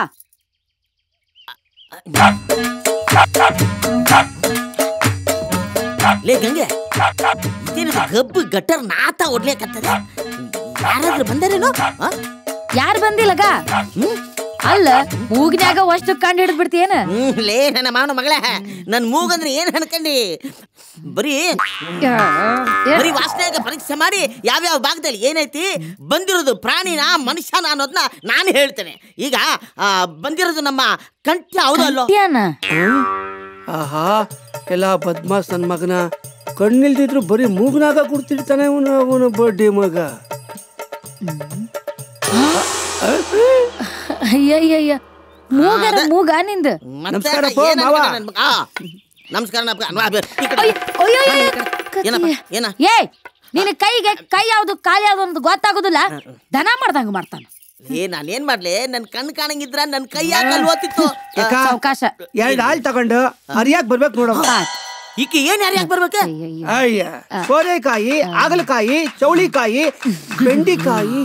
ಲೇ ಗಂಗೆ, ಇದೇನಿದು ಗಬ್ಬು ಗಟ್ಟರ್ ನಾತ ಒಡ್ಲಿಕತ್ತದ? ಯಾರಾದ್ರೂ ಬಂದಾರೇನೋ? ಯಾರು ಬಂದಿಲ್ಲಗ? ಅಲ್ಲ ಮೂಗಿನ್ಯಾಗ ಅಷ್ಟು ಕಂಡು ಹಿಡಿದ್ ಬಿಡ್ತೀಯೇನ? ಲೇ ನನ್ನ ಮಾವನ ಮಗಳ, ನನ್ ಮೂಗಂದ್ರೆ ಏನ್ ಅನ್ಕಂಡಿ? ಬರೀ ಬರೀ ವಾಸನೆಯಾಗ ಪರೀಕ್ಷೆ ಮಾಡಿ ಯಾವ್ಯಾವ ಭಾಗದಲ್ಲಿ ಏನೈತಿ ಬಂದಿರೋದು ಪ್ರಾಣಿನ ಮನುಷ್ಯನ ಅನ್ನೋದನ್ನ ನಾನು ಹೇಳ್ತೇನೆ. ಈಗ ಬಂದಿರೋದು ನಮ್ಮ ಕಂಠ, ಹೌದಲ್ಲೋ? ಆಹಾ, ಎಲ್ಲ ಬದ್ಮಾಸ್ ನನ್ನ ಮಗನ. ಕಣ್ಣಿಲ್ದಿದ್ರು ಬರೀ ಮೂಗ್ನಾಗ ಕುಡ್ತಿರ್ತಾನೆ ಅವನು ಅವನು ಬಡ್ಡಿ ಮಗ. ಅಯ್ಯಯ್ಯ, ಮೂಗರ ಮೂಗ ನಿಂದು. ನಮಸ್ಕಾರಪ್ಪ ಮಾವ. ನಮಸ್ಕಾರ ಏ ನಿನ್ನ ಕೈಗೆ ಕೈ ಯಾವ್ದು ಕಾಲು ಯಾವ್ದು ಅಂತ ಗೊತ್ತಾಗೋದಿಲ್ಲ. ದನ ಮಾಡ್ದಂಗ ಮಾಡ್ತಾನ. ಏ ನಾನ್ ಏನ್ ಮಾಡ್ಲಿ, ನನ್ ಕಣ್ ಕಾಣಂಗಿದ್ರ ನನ್ ಕೈ ಯಾಕಲ್ಲಿ ಓದ್ತಿತ್ತು. ಅವಕಾಶ ಎರಡು ಹಾಲ್ ತಗೊಂಡು ಅರಿಯಾಕ್ ಬರ್ಬೇಕು ನೋಡಪ್ಪ. ಈಕೆ ಏನ್ ಯಾರ್ಯಾಕ್ ಬರ್ಬೇಕ? ಅಯ್ಯ ಸೋರೆಕಾಯಿ, ಹಾಗಲಕಾಯಿ, ಚೌಳಿಕಾಯಿ, ಬೆಂಡಿಕಾಯಿ.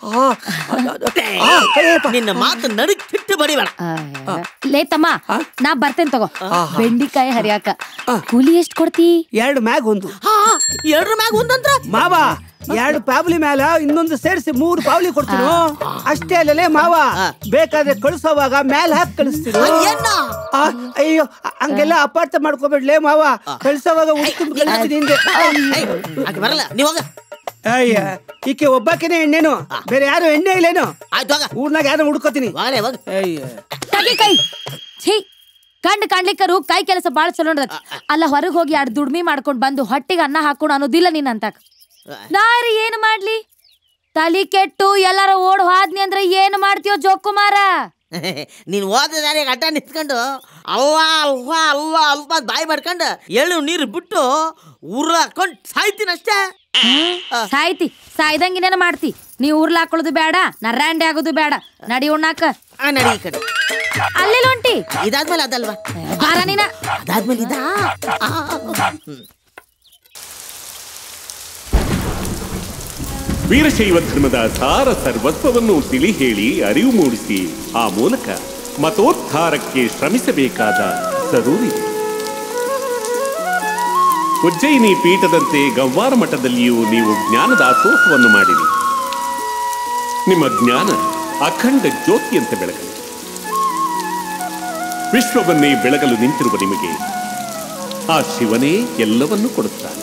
ನಿನ್ನ ಮಾತು ನಡುಕ್ ಬಿಟ್ಟು ಬಡಿಬೇಡ. ಲೇ ತಮ್ಮ, ನಾ ಬರ್ತೇನೆ ತಗೋ. ಬೆಂಡಿಕಾಯಿ ಹರಿಯಾಕ ಕೂಲಿ ಎಷ್ಟ್ ಕೊಡ್ತಿ? ಎರಡು ಮ್ಯಾಗ್ ಒಂದು. ಎರಡ್ರ ಮ್ಯಾಗ ಒಂದಂದ್ರ ಮಾವ ಎರಡು ಪಾವ್ಲಿ ಮ್ಯಾಲ ಇನ್ನೊಂದು ಸೇರಿಸಿ ಮೂರು ಪಾವ್ಲಿ ಕೊಡ್ತೀನಿ. ಅಷ್ಟೇ ಅಲ್ಲಲೇ ಮಾವ, ಬೇಕಾದ್ರೆ ಕಳಿಸೋವಾಗ ಮ್ಯಾಲ ಹಾಕಿ ಕಳಿಸ್ತೀನಿ. ಅಯ್ಯೋ ಹಂಗೆಲ್ಲ ಅಪಾರ್ಥ ಮಾಡ್ಕೋಬೇಡ್ಲೇ ಮಾವ, ಕಳಿಸೋವಾಗ ಉಳ್ಕೊಂಡು ಕಳಿಸ್ತೀನಿ. ಬರಲ್ಲ ನೀವಾಗ. ಅಯ್ಯ ಈಕೆ ಒಬ್ಬಾಕಿನೇ ಎಣ್ಣೆನು, ಬೇರೆ ಯಾರು ಎಣ್ಣೆ ಇಲ್ಲೇನು? ಊರ್ನಾಗ ಯಾರು ಹುಡ್ಕೋತೀನಿ. ತಗಿ ಕೈ. ಛೀ, ಕಂಡ್ ಕಾಣ್ಲಿಕ್ಕರು ಕೈ ಕೆಲಸ ಬಾಳ ಚಲೋ ಅಲ್ಲ. ಹೊರಗೆ ಹೋಗಿ ಎರಡು ದುಡ್ಮಿ ಮಾಡ್ಕೊಂಡ್ ಬಂದು ಹೊಟ್ಟಿಗೆ ಅನ್ನ ಹಾಕೊಂಡು ಅನ್ನೋದಿಲ್ಲ ನೀನ್ ಅಂತ. ನಾರಿ ಏನ್ ಮಾಡ್ಲಿ? ತಲಿ ಕೆಟ್ಟು ಎಲ್ಲಾರ ಓಡ್ ಹೋದ್ನಿ ಅಂದ್ರೆ ಏನ್ ಮಾಡ್ತೀಯೋ ಜೋಕುಮಾರ? ನೀನ್ ಹೋದ ದಾರಿಗೆ ಅಡ್ಡ ನಿಂತ್ಕೊಂಡು ಅವ್ವ ಅವ್ವ ಅವ್ವ ಅಲ್ಪ ಬಾಯಿ ಮಾಡ್ಕೊಂಡು ಎಳ್ಳು ನೀರು ಬಿಟ್ಟು ಉರ್ಲ ಹಾಕೊಂಡ್ ಸಾಯ್ತೀನಿ ಅಷ್ಟೇ. ಸಾಯ್ತಿ ಸಾಯ್ದಂಗಿನೇನ ಮಾಡ್ತಿ. ನೀ ಉರ್ಲ ಹಾಕೊಳ್ಳೋದು ಬೇಡ, ನರ್ರಾಂಡೆ ಆಗೋದು ಬೇಡ. ನಡಿ ಉಣ್ಣಾಕ. ನಡಿ ಈ ಕಡೆ. ಅಲ್ಲೆಲ್ಲ ಹೊಂಟಿ? ಇದಾದ್ಮೇಲೆ ಅದಲ್ವಾ? ಬಾರ ನೀನ. ಅದಾದ್ಮೇಲೆ ಇದಾ? ವೀರಶೈವ ಧರ್ಮದ ಸಾರ ಸರ್ವಸ್ವವನ್ನು ತಿಳಿ ಹೇಳಿ ಅರಿವು ಮೂಡಿಸಿ ಆ ಮೂಲಕ ಮತೋದ್ಧಾರಕ್ಕೆ ಶ್ರಮಿಸಬೇಕಾದ ಜರೂರಿದೆ. ಉಜ್ಜಯಿನಿ ಪೀಠದಂತೆ ಗವ್ವಾರ ಮಠದಲ್ಲಿಯೂ ನೀವು ಜ್ಞಾನದಾಸೋಹವನ್ನು ಮಾಡಿರಿ. ನಿಮ್ಮ ಜ್ಞಾನ ಅಖಂಡ ಜ್ಯೋತಿಯಂತೆ ಬೆಳಗಲಿ. ವಿಶ್ವವನ್ನೇ ಬೆಳಗಲು ನಿಂತಿರುವ ನಿಮಗೆ ಆ ಶಿವನೇ ಎಲ್ಲವನ್ನೂ ಕೊಡುತ್ತಾನೆ.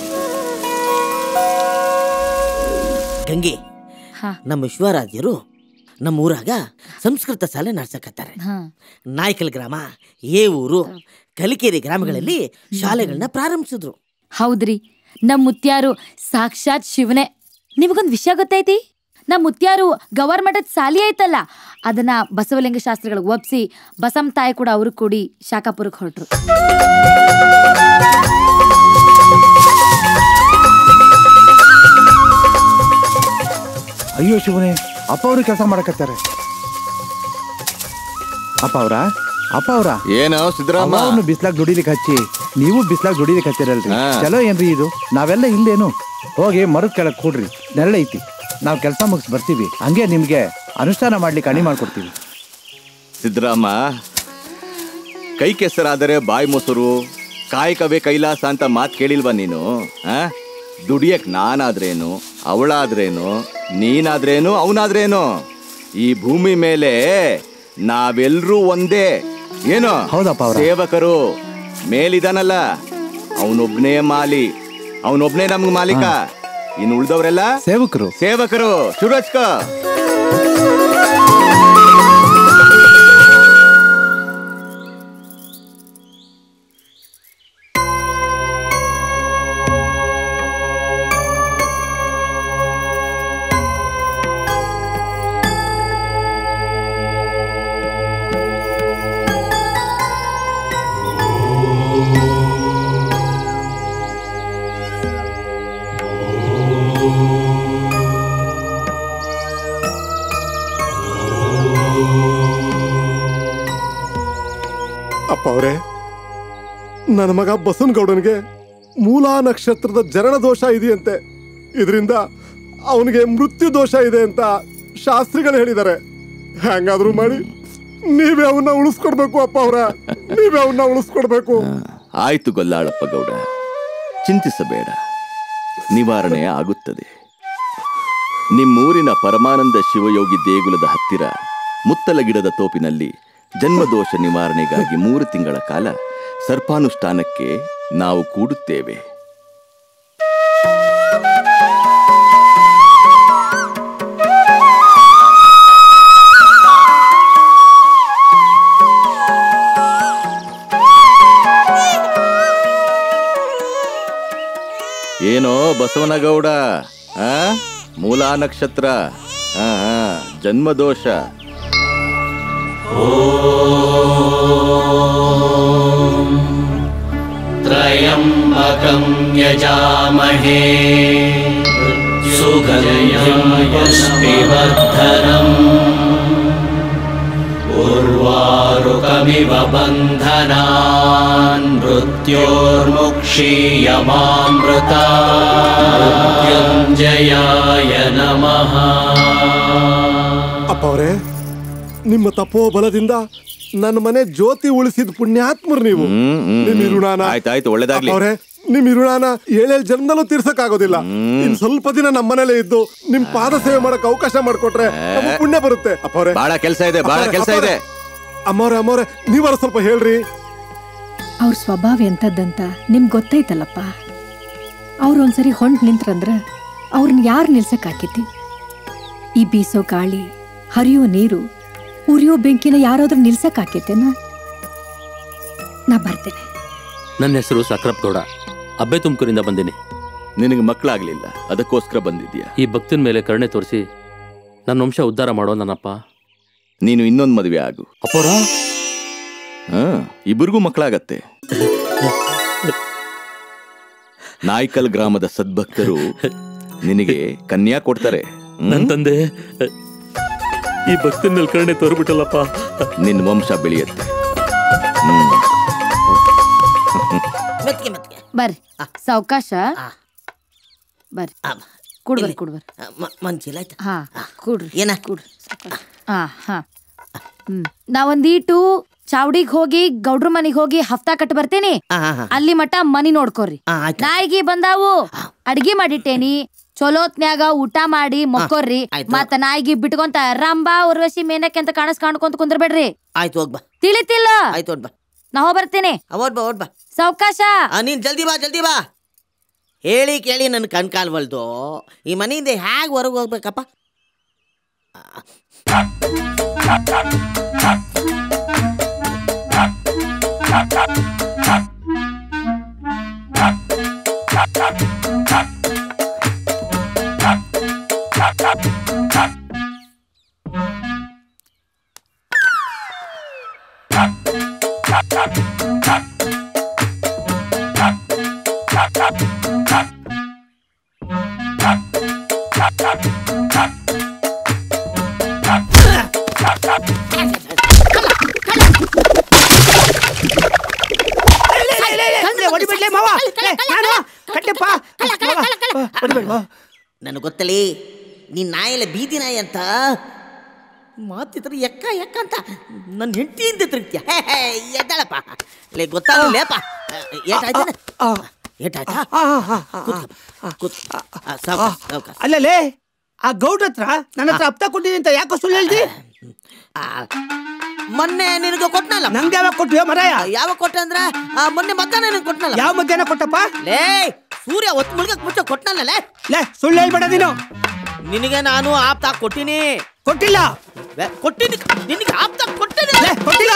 ಗಂಗೆ, ನಮ್ಮ ವಿಶ್ವರಾಜ್ಯರು ನಮ್ಮ ಊರಾಗ ಸಂಸ್ಕೃತ ಶಾಲೆ ನಡ್ಸಕತ್ತಾರೆ. ನಾಯ್ಕಲ್ ಗ್ರಾಮ, ಏ ಊರು, ಕಲಿಕೇರಿ ಗ್ರಾಮಗಳಲ್ಲಿ ಶಾಲೆಗಳನ್ನ ಪ್ರಾರಂಭಿಸಿದ್ರು. ಹೌದ್ರಿ, ನಮ್ ಮುತ್ಯಾರು ಸಾಕ್ಷಾತ್ ಶಿವನೇ. ನಿಮಗೊಂದು ವಿಷಯ ಗೊತ್ತೈತಿ? ನಮ್ಮ ಮುತ್ಯಾರು ಗವರ್ಮೆಂಟ್ ಸಾಲಿ ಐತಲ್ಲ, ಅದನ್ನ ಬಸವಲಿಂಗ ಶಾಸ್ತ್ರಿಗಳಿಗೆ ಒಪ್ಸಿ ಬಸಮ್ ತಾಯಿ ಕೂಡ ಅವರು ಕೂಡಿ ಶಾಖಾಪುರಕ್ಕೆ ಹೊರಟ್ರು. ಅಯ್ಯೋ ಶಿವನೇ, ಅಪ್ಪ ಅವರು ಕೆಲಸ ಮಾಡಕತ್ತಾರೆ. ಅಪ್ಪ ಅವ್ರ ಅಪ್ಪ ಅವ್ರ ಏನೋ ಸಿದ್ದರಾಮ, ಅವ್ರನ್ನು ಬಿಸ್ಲಾಗ್ ದುಡಿಲಿಕ್ಕೆ ಹಚ್ಚಿ ನೀವು ಬಿಸ್ಲಾಗ್ ದುಡಿಲಿಕ್ಕೆ ಹಚ್ಚಿರಲ್ರಿ. ಚಲೋ ಏನ್ರಿ ಇದು? ನಾವೆಲ್ಲ ಇಲ್ಲೇನು? ಹೋಗಿ ಮರದ ಕೆಳಗೆ ಕೂಡ್ರಿ, ನೆರಳೈತಿ. ನಾವು ಕೆಲಸ ಮುಗಿಸ್ ಬರ್ತೀವಿ. ಹಂಗೆ ನಿಮ್ಗೆ ಅನುಷ್ಠಾನ ಮಾಡ್ಲಿಕ್ಕೆ ಅಣಿ ಮಾಡ್ಕೊಡ್ತೀವಿ. ಸಿದ್ದರಾಮ, ಕೈ ಕೆಸರಾದರೆ ಬಾಯಿ ಮೊಸರು, ಕಾಯಕವೇ ಕೈಲಾಸ ಅಂತ ಮಾತು ಕೇಳಿಲ್ವಾ ನೀನು? ಆ ದುಡಿಯಕ್ ನಾನಾದ್ರೇನು, ಅವಳಾದ್ರೇನು, ನೀನಾದ್ರೇನು, ಅವನಾದ್ರೇನು, ಈ ಭೂಮಿ ಮೇಲೆ ನಾವೆಲ್ಲರೂ ಒಂದೇ. ಏನು? ಹೌದಪ್ಪ. ಸೇವಕರು ಮೇಲಿದಾನಲ್ಲ, ಅವನೊಬ್ನೇ ಮಾಲಿ, ಅವನೊಬ್ನೇ ನಮ್ಗೆ ಮಾಲೀಕ. ಇನ್ನು ಉಳ್ದವ್ರೆಲ್ಲ ಸೇವಕರು. ಸೇವಕರು ಶುರುಚ್ಕ. ಅಪ್ಪ ಅವರೇ, ನನ್ನ ಮಗ ಬಸವನಗೌಡನಿಗೆ ಮೂಲಾ ನಕ್ಷತ್ರದ ಜರಣ ದೋಷ ಇದೆಯಂತೆ. ಇದರಿಂದ ಅವನಿಗೆ ಮೃತ್ಯು ದೋಷ ಇದೆ ಅಂತ ಶಾಸ್ತ್ರಿಗಳು ಹೇಳಿದ್ದಾರೆ. ಹೆಂಗಾದ್ರೂ ಮಾಡಿ ನೀವೇ ಅವನ್ನ ಉಳಿಸ್ಕೊಡ್ಬೇಕು ಅಪ್ಪ ಅವರ, ನೀವೇ ಅವನ್ನ ಉಳಿಸ್ಕೊಡ್ಬೇಕು. ಆಯ್ತು ಗೊಲ್ಲಾಳಪ್ಪ ಗೌಡ, ಚಿಂತಿಸಬೇಡ, ನಿವಾರಣೆ ಆಗುತ್ತದೆ. ನಿಮ್ಮೂರಿನ ಪರಮಾನಂದ ಶಿವಯೋಗಿ ದೇಗುಲದ ಹತ್ತಿರ ಮುತ್ತಲ ಗಿಡದ ತೋಪಿನಲ್ಲಿ ಜನ್ಮದೋಷ ನಿವಾರಣೆಗಾಗಿ ಮೂರು ತಿಂಗಳ ಕಾಲ ಸರ್ಪಾನುಷ್ಠಾನಕ್ಕೆ ನಾವು ಕೂಡುತ್ತೇವೆ. ಏನೋ ಬಸವನಗೌಡ, ಆ ಮೂಲಾ ನಕ್ಷತ್ರ, ಆ ಜನ್ಮದೋಷ. ಓ त्र्यम्बकं यजामहे सुगन्धिं पुष्टिवर्धनम् उर्वारुकमिव बन्धनान् मृत्योर्मुक्षीयमामृतात् मृत्युञ्जयाय नमः. ಅಪ್ಪವ್ರೆ, ನಿಮ್ಮ ತಪೋ ಬಲದಿಂದ ನನ್ನ ಮನೆ ಜ್ಯೋತಿ ಉಳಿಸಿದ ಪುಣ್ಯಾತ್ಮರು ನೀವು. ನಿಮ್ ಇರುಣಾನ ಆಯ್ತಾಯ್ತು, ಒಳ್ಳೇದಾಗ್ಲಿ. ಅಪ್ಪವ್ರೆ, ನಿಮ್ ಇರುಣಾನ ಏಳೇಳು ಜನ್ಮದಲ್ಲೂ ತೀರ್ಸಕ್ ಆಗೋದಿಲ್ಲ. ಇನ್ ಸ್ವಲ್ಪ ದಿನ ನಮ್ಮ ಮನೇಲೆ ಇದ್ದು ನಿಮ್ ಪಾದ ಸೇವೆ ಮಾಡಕ್ ಅವಕಾಶ ಮಾಡ್ಕೊಟ್ರೆ ನಮ್ಗ್ ಪುಣ್ಯ ಬರುತ್ತೆ. ಅಪ್ಪವ್ರೆ, ಬಹಳ ಕೆಲಸ ಇದೆ, ಬಹಳ ಕೆಲಸ ಇದೆ. ಅಮ್ಮವ್ರೆ ಅಮ್ಮವ್ರೆ ನೀವಾರ ಸ್ವಲ್ಪ ಹೇಳ್ರಿ. ಅವ್ರ ಸ್ವಭಾವ ಎಂಥದ್ದಂತ ನಿಮ್ಗೆ ಗೊತ್ತೈತಲ್ಲಪ್ಪ. ಅವ್ರು ಒಂದ್ಸರಿ ಹೊಂಡ್ ನಿಂತ್ರಂದ್ರ ಅವ್ರನ್ನ ಯಾರು ನಿಲ್ಸಕ್ ಆಕೈತಿ? ಈ ಬೀಸೋ ಗಾಳಿ, ಹರಿಯೋ ನೀರು, ಉರಿಯೋ ಬೆಂಕಿನ ಯಾರಾದ್ರೂ ನಿಲ್ಸಕ್ ಆಕೈತೇನ? ನಾ ಬರ್ತೇನೆ. ನನ್ನ ಹೆಸರು ಸಕ್ರಪ್ ಗೌಡ, ಅಬ್ಬೆ ತುಮಕೂರಿಂದ ಬಂದೀನಿ. ನಿನಗೆ ಮಕ್ಕಳಾಗ್ಲಿಲ್ಲ, ಅದಕ್ಕೋಸ್ಕರ ಬಂದಿದ್ಯಾ? ಈ ಭಕ್ತಿನ ಮೇಲೆ ಕರುಣೆ ತೋರಿಸಿ ನನ್ನ ವಂಶ ಉದ್ಧಾರ ಮಾಡೋ ನನ್ನಪ್ಪ. ನೀನು ಇನ್ನೊಂದು ಮದುವೆ ಆಗು. ಅಪ್ಪರ ಹಾ, ಇಬ್ಬರಿಗೂ ಮಕ್ಕಳಾಗತ್ತೆ. ನಾಯ್ಕಲ್ ಗ್ರಾಮದ ಸದ್ಭಕ್ತರು ನಿನಗೆ ಕನ್ಯಾ ಕೊಡ್ತಾರೆ. ನನ್ನ ತಂದೆ ಈ ಭಕ್ತಿನ ಮೇಲೆ ಕರುಣೆ ತೋರ್ಬಿಟ್ಟಲ್ಲಪ್ಪ. ನಿನ್ನ ವಂಶ ಬೆಳೆಯುತ್ತೆ. ಬರ್ರಿ ಸಾವಕಾಶ ಬರ್ರಿ, ಕುಡ್ಬರ್ ಕುಡ್ಬರ್ ಮಂಚಿಲ್ಲ ಆಯ್ತಾ? ಹಾ ಕುಡ್ರಿ. ಏನ ಕುಡ್ರಿ. ಹಾ ಹಾ ಹ್ಮ್ ನಾವೊಂದೀಟು ಚಾವಡಿಗ್ ಹೋಗಿ ಗೌಡ್ರ ಮನಿಗ್ ಹೋಗಿ ಹಫ್ತಾ ಕಟ್ ಬರ್ತೇನಿ. ಅಲ್ಲಿ ಮಠ ಮನಿ ನೋಡ್ಕೋರಿ. ನಾಯಿಗಿ ಬಂದಾವು, ಅಡ್ಗಿ ಮಾಡಿಟ್ಟೇನಿ. ಚಲೋತ್ನ್ಯಾಗ ಊಟ ಮಾಡಿ ಮಕ್ಕೋರ್ರಿ. ಮತ್ತ ನಾಯಿಗಿ ಬಿಟ್ಕೊಂತ ರಂಬಾ ಉರ್ವಶಿ ಮೇನಕ್ಕೆ ಅಂತ ಕಾಣಸ್ ಕಾಣ್ಕೊಂತ ಕುಂದ್ರಬೇಡ್ರಿ. ಆಯ್ತು, ಹೋಗ್ಬಾ. ತಿಳಿತಿಲ್ಲ? ಆಯ್ತು, ಹೋಗ್ಬಾ. ನಾ ಹೋಗ್ ಬರ್ತೇನೆ. ಓಡ್ಬಾ ಓಡ್ಬಾ. ಸಾವಕಾಶ. ನೀನ್ ಜಲ್ದಿ ಬಾ, ಜಲ್ದಿ ಬಾ. ಹೇಳಿ ಕೇಳಿ ನನ್ ಕಣ್ಕಾಲ್ವಲ್ದು. ಈ ಮನೆಯಿಂದ ಹ್ಯಾಗ್ ಹೊರಗೆ ಹೋಗ್ಬೇಕಪ್ಪ? ನನಗೆ ಗೊತ್ತಲಿ ನೀನ್ ನಾಯಲ್ಲ ಬೀದಿ ನಾಯಿ ಅಂತ ಮಾತಿದ್ರೆ ಎಕ್ಕ ಎಕ್ಕ ಅಂತ ನನ್ನ ಹೆಂಡತಿಯಿಂದ ತಿರುಗ್ತೀಯ. ಎದ್ದಾಳಪ್ಪ, ಲೇ ಗೊತ್ತಾಗಲೇಪ. ಏಟಾಯ್ತಾ ಏಟಾಯ್ತಾ? ಅಲ್ಲಲೇ ಆ ಗೌಡ್ರ ಹತ್ರ ನನ್ನ ಹತ್ರ ಹಪ್ತ ಕೊಟ್ಟಿದ್ದೀನಿ ಅಂತ ಯಾಕೋ ಸುಳ್ಳು ಹೇಳ್ದಿ? ಮೊನ್ನೆ ನಿನಗೆ ಕೊಟ್ಟನಲ್ಲ. ನಂಗೆ ಯಾವಾಗ ಕೊಟ್ಟಿಯೋ ಮರಾಯ? ಯಾವಾಗ ಕೊಟ್ಟ ಅಂದ್ರ ಮೊನ್ನೆ ಮಧ್ಯಾಹ್ನ ನಿನಗೆ ಕೊಟ್ಟನಲ್ಲ. ಯಾವ ಮಧ್ಯಾಹ್ನ ಕೊಟ್ಟಪ್ಪ? ಲೇ ಸೂರ್ಯ ಹೊತ್ತು ಮುಳುಗಕ್ ಮುಂಚೆ ಕೊಟ್ಟನಲ್ಲ. ಲೇ ಸುಳ್ಳು ಹೇಳ್ಬೇಡ ನೀನು. ನಿನಗೆ ನಾನು ಆಪ್ತ ಕೊಟ್ಟಿನಿ. ಕೊಟ್ಟಿಲ್ಲ. ಕೊಟ್ಟಿನಿ, ನಿನಗೆ ಆಪ್ತ ಕೊಟ್ಟಿನಿ. ಕೊಟ್ಟಿಲ್ಲ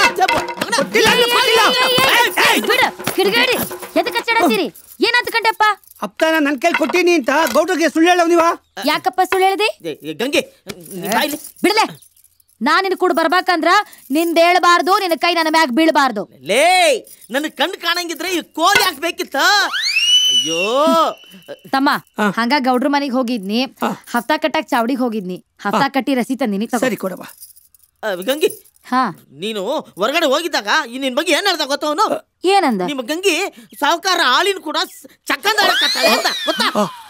ಕಿಡಿಗೇಡಿ ಎದಕ್ಕೆ ಕಚ್ಚಡತ್ತೀರಿ? ಏನ್ ಅಂದ್ಕೊಂಡೆಪ್ಪ? ಅಪ್ತಾನ ನನ್ ಕೈಲಿ ಕೊಟ್ಟಿನಿ ಅಂತ ಗೌಡ್ರಿಗೆ ಸುಳ್ಳು ಹೇಳವ್ ನೀವ? ಯಾಕಪ್ಪ ಸುಳ್ಳು ಹೇಳ್ದಿ? ಗಂಗೆ ಬಿಡಲೆ. ನಾ ನಿನ್ ಕೂಡ ಬರ್ಬೇಕಂದ್ರ ನಿಂದ ಹೇಳ್ಬಾರ್ದು, ನಿನ್ನ ಕೈ ನನ್ನ ಮ್ಯಾಗ ಬೀಳ್ಬಾರ್ದು. ಲೇ ನನ್ ಕಣ್ ಕಾಣಂಗಿದ್ರೆ ಈ ಕೋಲಿ ಹಾಕ್ಬೇಕಿತ್ತ. ಅಯ್ಯೋ ತಮ್ಮ, ಹಂಗ ಗೌಡ್ರ ಮನಿಗ್ ಹೋಗಿದ್ನಿ. ಹಫ್ತಾ ಕಟ್ಟಾಕ್ ಚಾವಡಿಗ್ ಹೋಗಿದ್ನಿ. ಹಫ್ತಾ ಕಟ್ಟಿ ರಸಿ ತಂದಿನಿ. ಸರಿ ಕೊಡವಾ. ಗಂಗಿ, ಹಾ ನೀನು ಹೊರಗಡೆ ಹೋಗಿದ್ದಾಗ ಈ ನಿನ್ ಬಗ್ಗೆ ಏನ್ ಹೇಳ್ದ ಗೊತ್ತವನು? ಏನಂದ? ನಿಮ್ಮ ಗಂಗಿ ಸಾವುಕಾರ ಹಾಲಿನ ಕೂಡ ಚಕ್ಕಂದಾಡಕತ್ತಾಳೆ ಅಂತ ಗೊತ್ತಾ?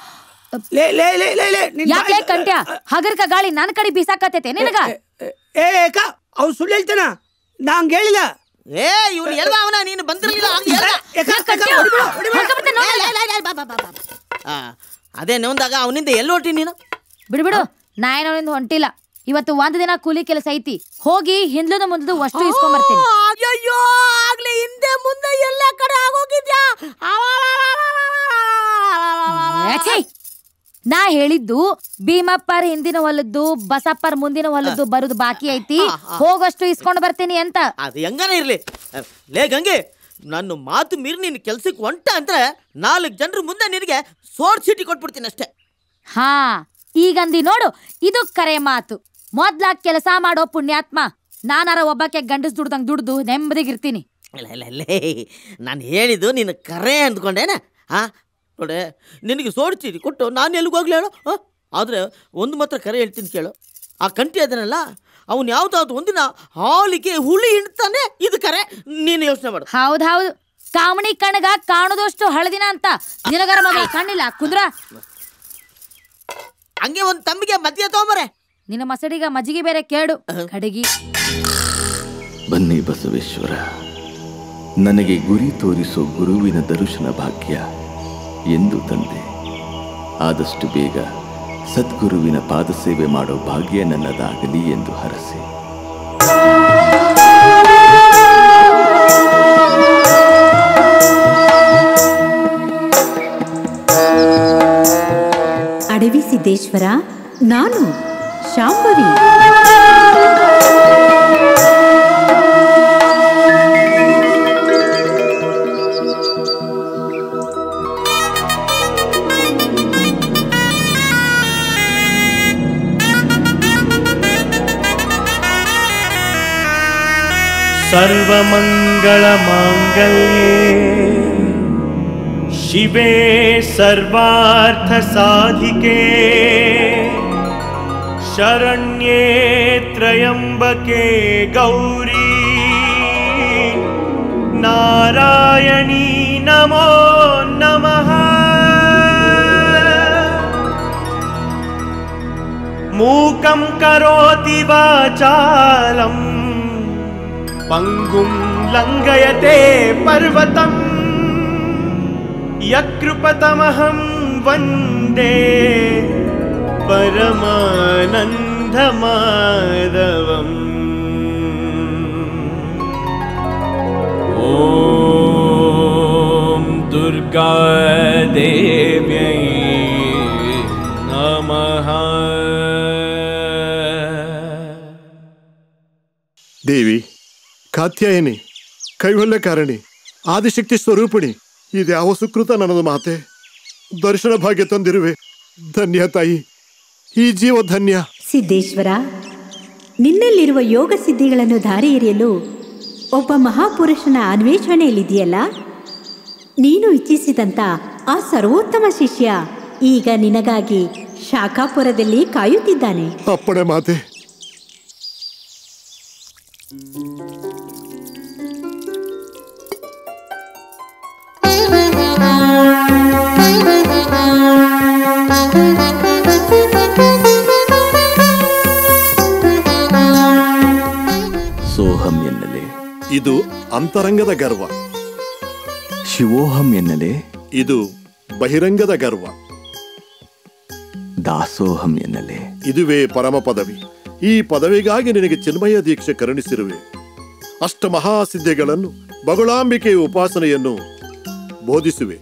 ಯಾಕೆ ಕಂಟ್ಯ ಹಗರ್ಕ ಗಾಳಿ ನನ್ ಕಡೆ ಬೀಸಾಕತ್ತೈತೆ ನಿನಗ? ಏ ಏಕ ಅವ್ನು ಸುಳ್ಳು ಹೇಳ್ತಾನ? ನಾ ಹಂಗ ಹೇಳಿಲ್ಲ. ಏ ಇವ್ನು ಎಲ್ಲ ಅವನ ನೀನು ಬಂದಿರಲಿಲ್ಲ. ಅದೇ ನೋಂದಾಗ ಅವನಿಂದ ಎಲ್ಲಿ ಹೊಟ್ಟಿ ನೀನು? ಬಿಡ್ಬಿಡು, ನಾ ಏನವನಿಂದ ಹೊಂಟಿಲ್ಲ. ಇವತ್ತು ಒಂದ್ ದಿನ ಕೂಲಿ ಕೆಲಸ ಐತಿ. ಹೋಗಿ ಹಿಂದ್ಲದ ಮುಂದದು ಅಷ್ಟು ಇಸ್ಕೊಂಡ್ ಬರ್ತೇನೆ. ಅಯ್ಯೋ ಆಗ್ಲೇ ಹಿಂದೆ ಮುಂದೆ ಎಲ್ಲ ಕಡೆ ಆಗೋಗಿದ್ಯಾ? ನಾ ಹೇಳಿದ್ದು ಭೀಮಪ್ಪರ್ ಹಿಂದಿನ ಹೊಲದ್ದು, ಬಸಪ್ಪರ್ ಮುಂದಿನ ಹೊಲದ್ದು ಬರುದು ಬಾಕಿ ಐತಿ. ಹೋಗಷ್ಟು ಇಸ್ಕೊಂಡ್ ಬರ್ತೀನಿ ಅಂತ. ಅದು ಹೆಂಗನ ಇರ್ಲಿ. ಲೇ ಗಂಗೆ, ನನ್ನ ಮಾತು ಮೀರಿ ನಿನ್ ಕೆಲ್ಸಕ್ಕೆ ಹೊಂಟ ಅಂದ್ರೆ ನಾಲ್ಕು ಜನರ ಮುಂದೆ ನಿನಗೆ ಸೋರ್ ಚೀಟಿ ಕೊಟ್ಬಿಡ್ತೀನಿ ಅಷ್ಟೇ. ಹಾ ಈಗಂದಿ ನೋಡು, ಇದು ಕರೆ ಮಾತು. ಮೊದ್ಲಾಗ ಕೆಲಸ ಮಾಡೋ ಪುಣ್ಯಾತ್ಮ. ನಾನಾರ ಒಬ್ಬಕ್ಕೆ ಗಂಡಸ್ ದುಡ್ದಂಗ್ ದುಡ್ದು ನೆಮ್ಮದಿಗಿರ್ತೀನಿ. ಇಲ್ಲ ಇಲ್ಲ ಇಲ್ಲೇ ನಾನು ಹೇಳಿದ್ದು ನೀನು ಕರೆ ಅಂದ್ಕೊಂಡೇನ ಹಾಂ ನೋಡೆ ನಿನಗೆ ಸೋಡ್ ಚೀಟಿ ಕೊಟ್ಟು ನಾನು ಎಲ್ಲಿಗೆ ಹೋಗ್ಲಿ ಹೇಳು ಹಾಂ ಆದರೆ ಒಂದು ಮಾತ್ರ ಕರೆ ಹೇಳ್ತೀನಿ ಕೇಳು ಆ ಕಂಟಿ ಅದನ್ನಲ್ಲ ಅವನು ಯಾವುದಾದ್ರು ಒಂದಿನ ಹಾಲಿಗೆ ಹುಳಿ ಹಿಡ್ತಾನೆ ಇದು ಕರೆ ನೀನು ಯೋಚನೆ ಮಾಡು. ಹೌದು ಹೌದು ಕಾಮಣಿ ಕಣ್ಣಗ ಕಾಣುದಷ್ಟು ಹಳದಿನ ಅಂತ ನಿನಗರ ಮಗ ಕಣ್ಣಿಲ್ಲ ಕುಂದ್ರ ಹಂಗೆ ಒಂದು ತಂಬಿಗೆ ಮದ್ಯ ತಗೊಂಬರೆ ನಿನ್ನ ಮಸಡಿಗ ಮಜ್ಜಿಗೆ ಬೇರೆ ಕೇಳು ಕಡೆಗಿ. ಬನ್ನಿ ಬಸವೇಶ್ವರ, ನನಗೆ ಗುರಿ ತೋರಿಸೋ ಗುರುವಿನ ದರ್ಶನ ಭಾಗ್ಯ ಎಂದು ತಂದೆ. ಆದಷ್ಟು ಬೇಗ ಸದ್ಗುರುವಿನ ಪಾದಸೇವೆ ಮಾಡೋ ಭಾಗ್ಯ ನನ್ನದಾಗಲಿ ಎಂದು ಹರಸೆ. ಅಡವಿ ಸಿದ್ದೇಶ್ವರ, ನಾನು ಶಾಂಭವಿ. सर्वमङ्गलमाङ्गल्ये शिवे सर्वार्थसाधिके शरण्ये त्र्यम्बके गौरी नारायणी नमो नमः। मूकं करोति वाचालम् पंगुं लंघयते पर्वतम् यकृपतमहं वन्दे परमानन्दमाधवम्। ॐ दुर्गादेव्यै नमः। ದೇವಿ, ಕಾತ್ಯಾಯಿನಿ, ಕೈವಲ್ಯಕಾರಿಣಿ, ಆದಿಶಕ್ತಿ ಸ್ವರೂಪಿಣಿ, ಇದ್ಯಾವ ಸುಕೃತ ನನ್ನದು ಮಾತೆ. ದರ್ಶನ ಭಾಗ್ಯ ತಂದಿರುವೆ. ಧನ್ಯ ತಾಯಿ, ಈ ಜೀವ ಧನ್ಯ. ಸಿದ್ದೇಶ್ವರ, ನಿನ್ನಲ್ಲಿರುವ ಯೋಗ ಸಿದ್ಧಿಗಳನ್ನು ಧಾರೆ ಎರೆಯಲು ಒಬ್ಬ ಮಹಾಪುರುಷನ ಅನ್ವೇಷಣೆಯಲ್ಲಿದೆಯಲ್ಲ, ನೀನು ಇಚ್ಛಿಸಿದಂಥ ಆ ಸರ್ವೋತ್ತಮ ಶಿಷ್ಯ ಈಗ ನಿನಗಾಗಿ ಶಾಖಾಪುರದಲ್ಲಿ ಕಾಯುತ್ತಿದ್ದಾನೆ. ಅಪ್ಪಣೆ ಮಾತೆ. ಸೋಹಂ ಎನ್ನಲೆ ಇದು ಅಂತರಂಗದ ಗರ್ವ. ಶಿವೋಹಂ ಎನ್ನಲೆ ಇದು ಬಹಿರಂಗದ ಗರ್ವ. ದಾಸೋಹಂ ಎನ್ನಲೆ ಇದುವೇ ಪರಮ ಪದವಿ. ಈ ಪದವಿಗಾಗಿ ನಿನಗೆ ಚಿನ್ಮಯ ದೀಕ್ಷೆ ಕರುಣಿಸಿರುವೆ. ಅಷ್ಟ ಮಹಾಸಿದ್ಧಿಗಳನ್ನು, ಬಗುಳಾಂಬಿಕೆಯ ಉಪಾಸನೆಯನ್ನು ಬೋಧಿಸುವೆ.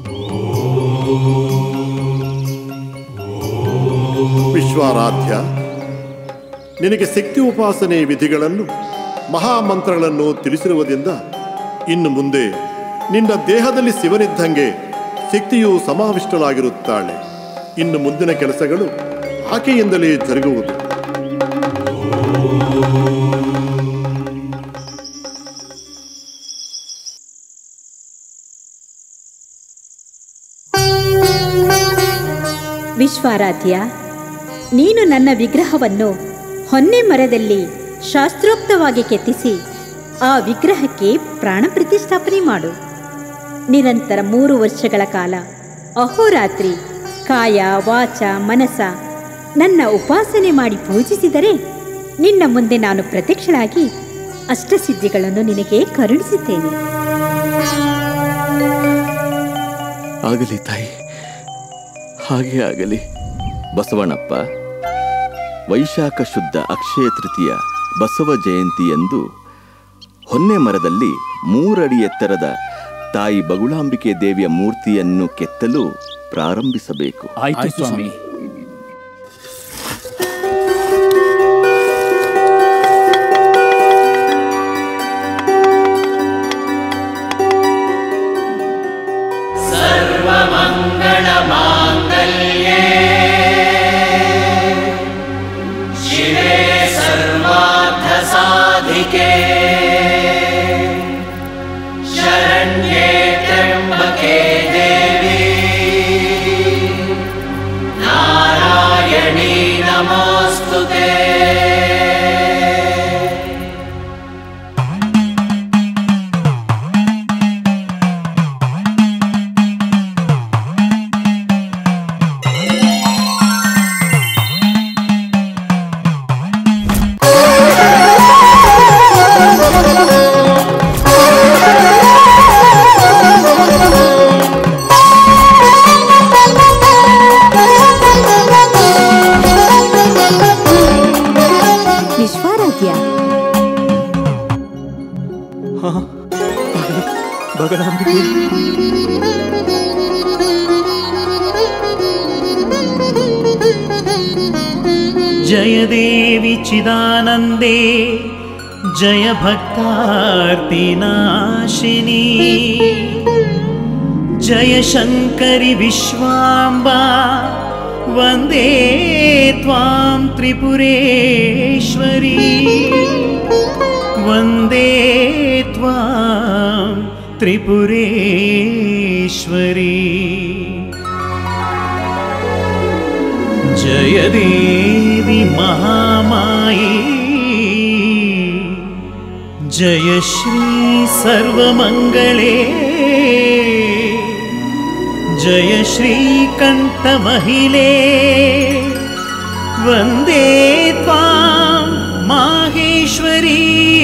ವಿಶ್ವಾರಾಧ್ಯ, ನಿನಗೆ ಶಕ್ತಿ ಉಪಾಸನೆ ವಿಧಿಗಳನ್ನು, ಮಹಾಮಂತ್ರಗಳನ್ನು ತಿಳಿಸಿರುವುದರಿಂದ ಇನ್ನು ಮುಂದೆ ನಿನ್ನ ದೇಹದಲ್ಲಿ ಶಿವನಿದ್ದಂಗೆ ಶಕ್ತಿಯು ಸಮಾವಿಷ್ಟಳಾಗಿರುತ್ತಾಳೆ. ಇನ್ನು ಮುಂದಿನ ಕೆಲಸಗಳು ಆಕೆಯಿಂದಲೇ ಜರುಗುವುದು. ವಿಶ್ವಾರಾಧ್ಯ, ನೀನು ನನ್ನ ವಿಗ್ರಹವನ್ನು ಹೊನ್ನೆ ಮರದಲ್ಲಿ ಶಾಸ್ತ್ರೋಕ್ತವಾಗಿ ಕೆತ್ತಿಸಿ ಆ ವಿಗ್ರಹಕ್ಕೆ ಪ್ರಾಣ ಪ್ರತಿಷ್ಠಾಪನೆ ಮಾಡು. ನಿರಂತರ ಮೂರು ವರ್ಷಗಳ ಕಾಲ ಅಹೋರಾತ್ರಿ ಕಾಯ ವಾಚ ಮನಸ ನನ್ನ ಉಪಾಸನೆ ಮಾಡಿ ಪೂಜಿಸಿದರೆ ನಿನ್ನ ಮುಂದೆ ನಾನು ಪ್ರತ್ಯಕ್ಷಳಾಗಿ ಅಷ್ಟಸಿದ್ಧಿಗಳನ್ನು ನಿನಗೆ ಕರುಣಿಸುತ್ತೇನೆ. ಆಗಲಿ ತಾಯಿ, ಹಾಗೆ ಆಗಲಿ. ಬಸವಣ್ಣಪ್ಪ, ವೈಶಾಖ ಶುದ್ಧ ಅಕ್ಷಯ ತೃತೀಯ ಬಸವ ಜಯಂತಿಯಂದು ಹೊನ್ನೆ ಮರದಲ್ಲಿ ಮೂರಡಿ ಎತ್ತರದ ತಾಯಿ ಬಗುಳಾಂಬಿಕೆ ದೇವಿಯ ಮೂರ್ತಿಯನ್ನು ಕೆತ್ತಲು ಪ್ರಾರಂಭಿಸಬೇಕು. ಆಯ್ತು ಸ್ವಾಮಿ. ಸರ್ವಮಂಗಳ ಮಾಂಗಲ್ಯೇ ಶಿವೆ ಸರ್ವಾರ್ಥ ಸಾಧಿಕೆ जय देवी चिदानन्दे जय भक्तार्तिनाशिनी जय शङ्करि विश्वाम्बा वन्दे त्वां त्रिपुरेश्वरी वन्दे त्वां त्रिपुरेश्वरी जय देवी महामायी जय श्री सर्वमङ्गले जय श्रीकण्ठमहिले वन्दे त्वां माहेश्वरी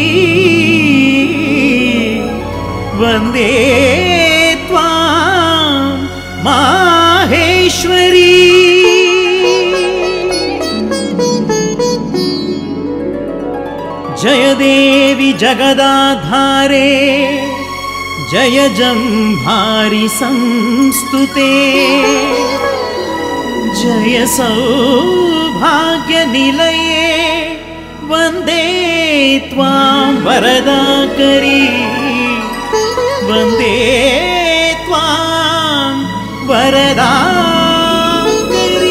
वन्दे त्वां माहेश्वरी जय देवी जगदाधारे जय जम्भारि संस्तुते जय सौभाग्यनिलये वन्दे त्वां वरदाकरी वन्दे त्वां वरदाकरी।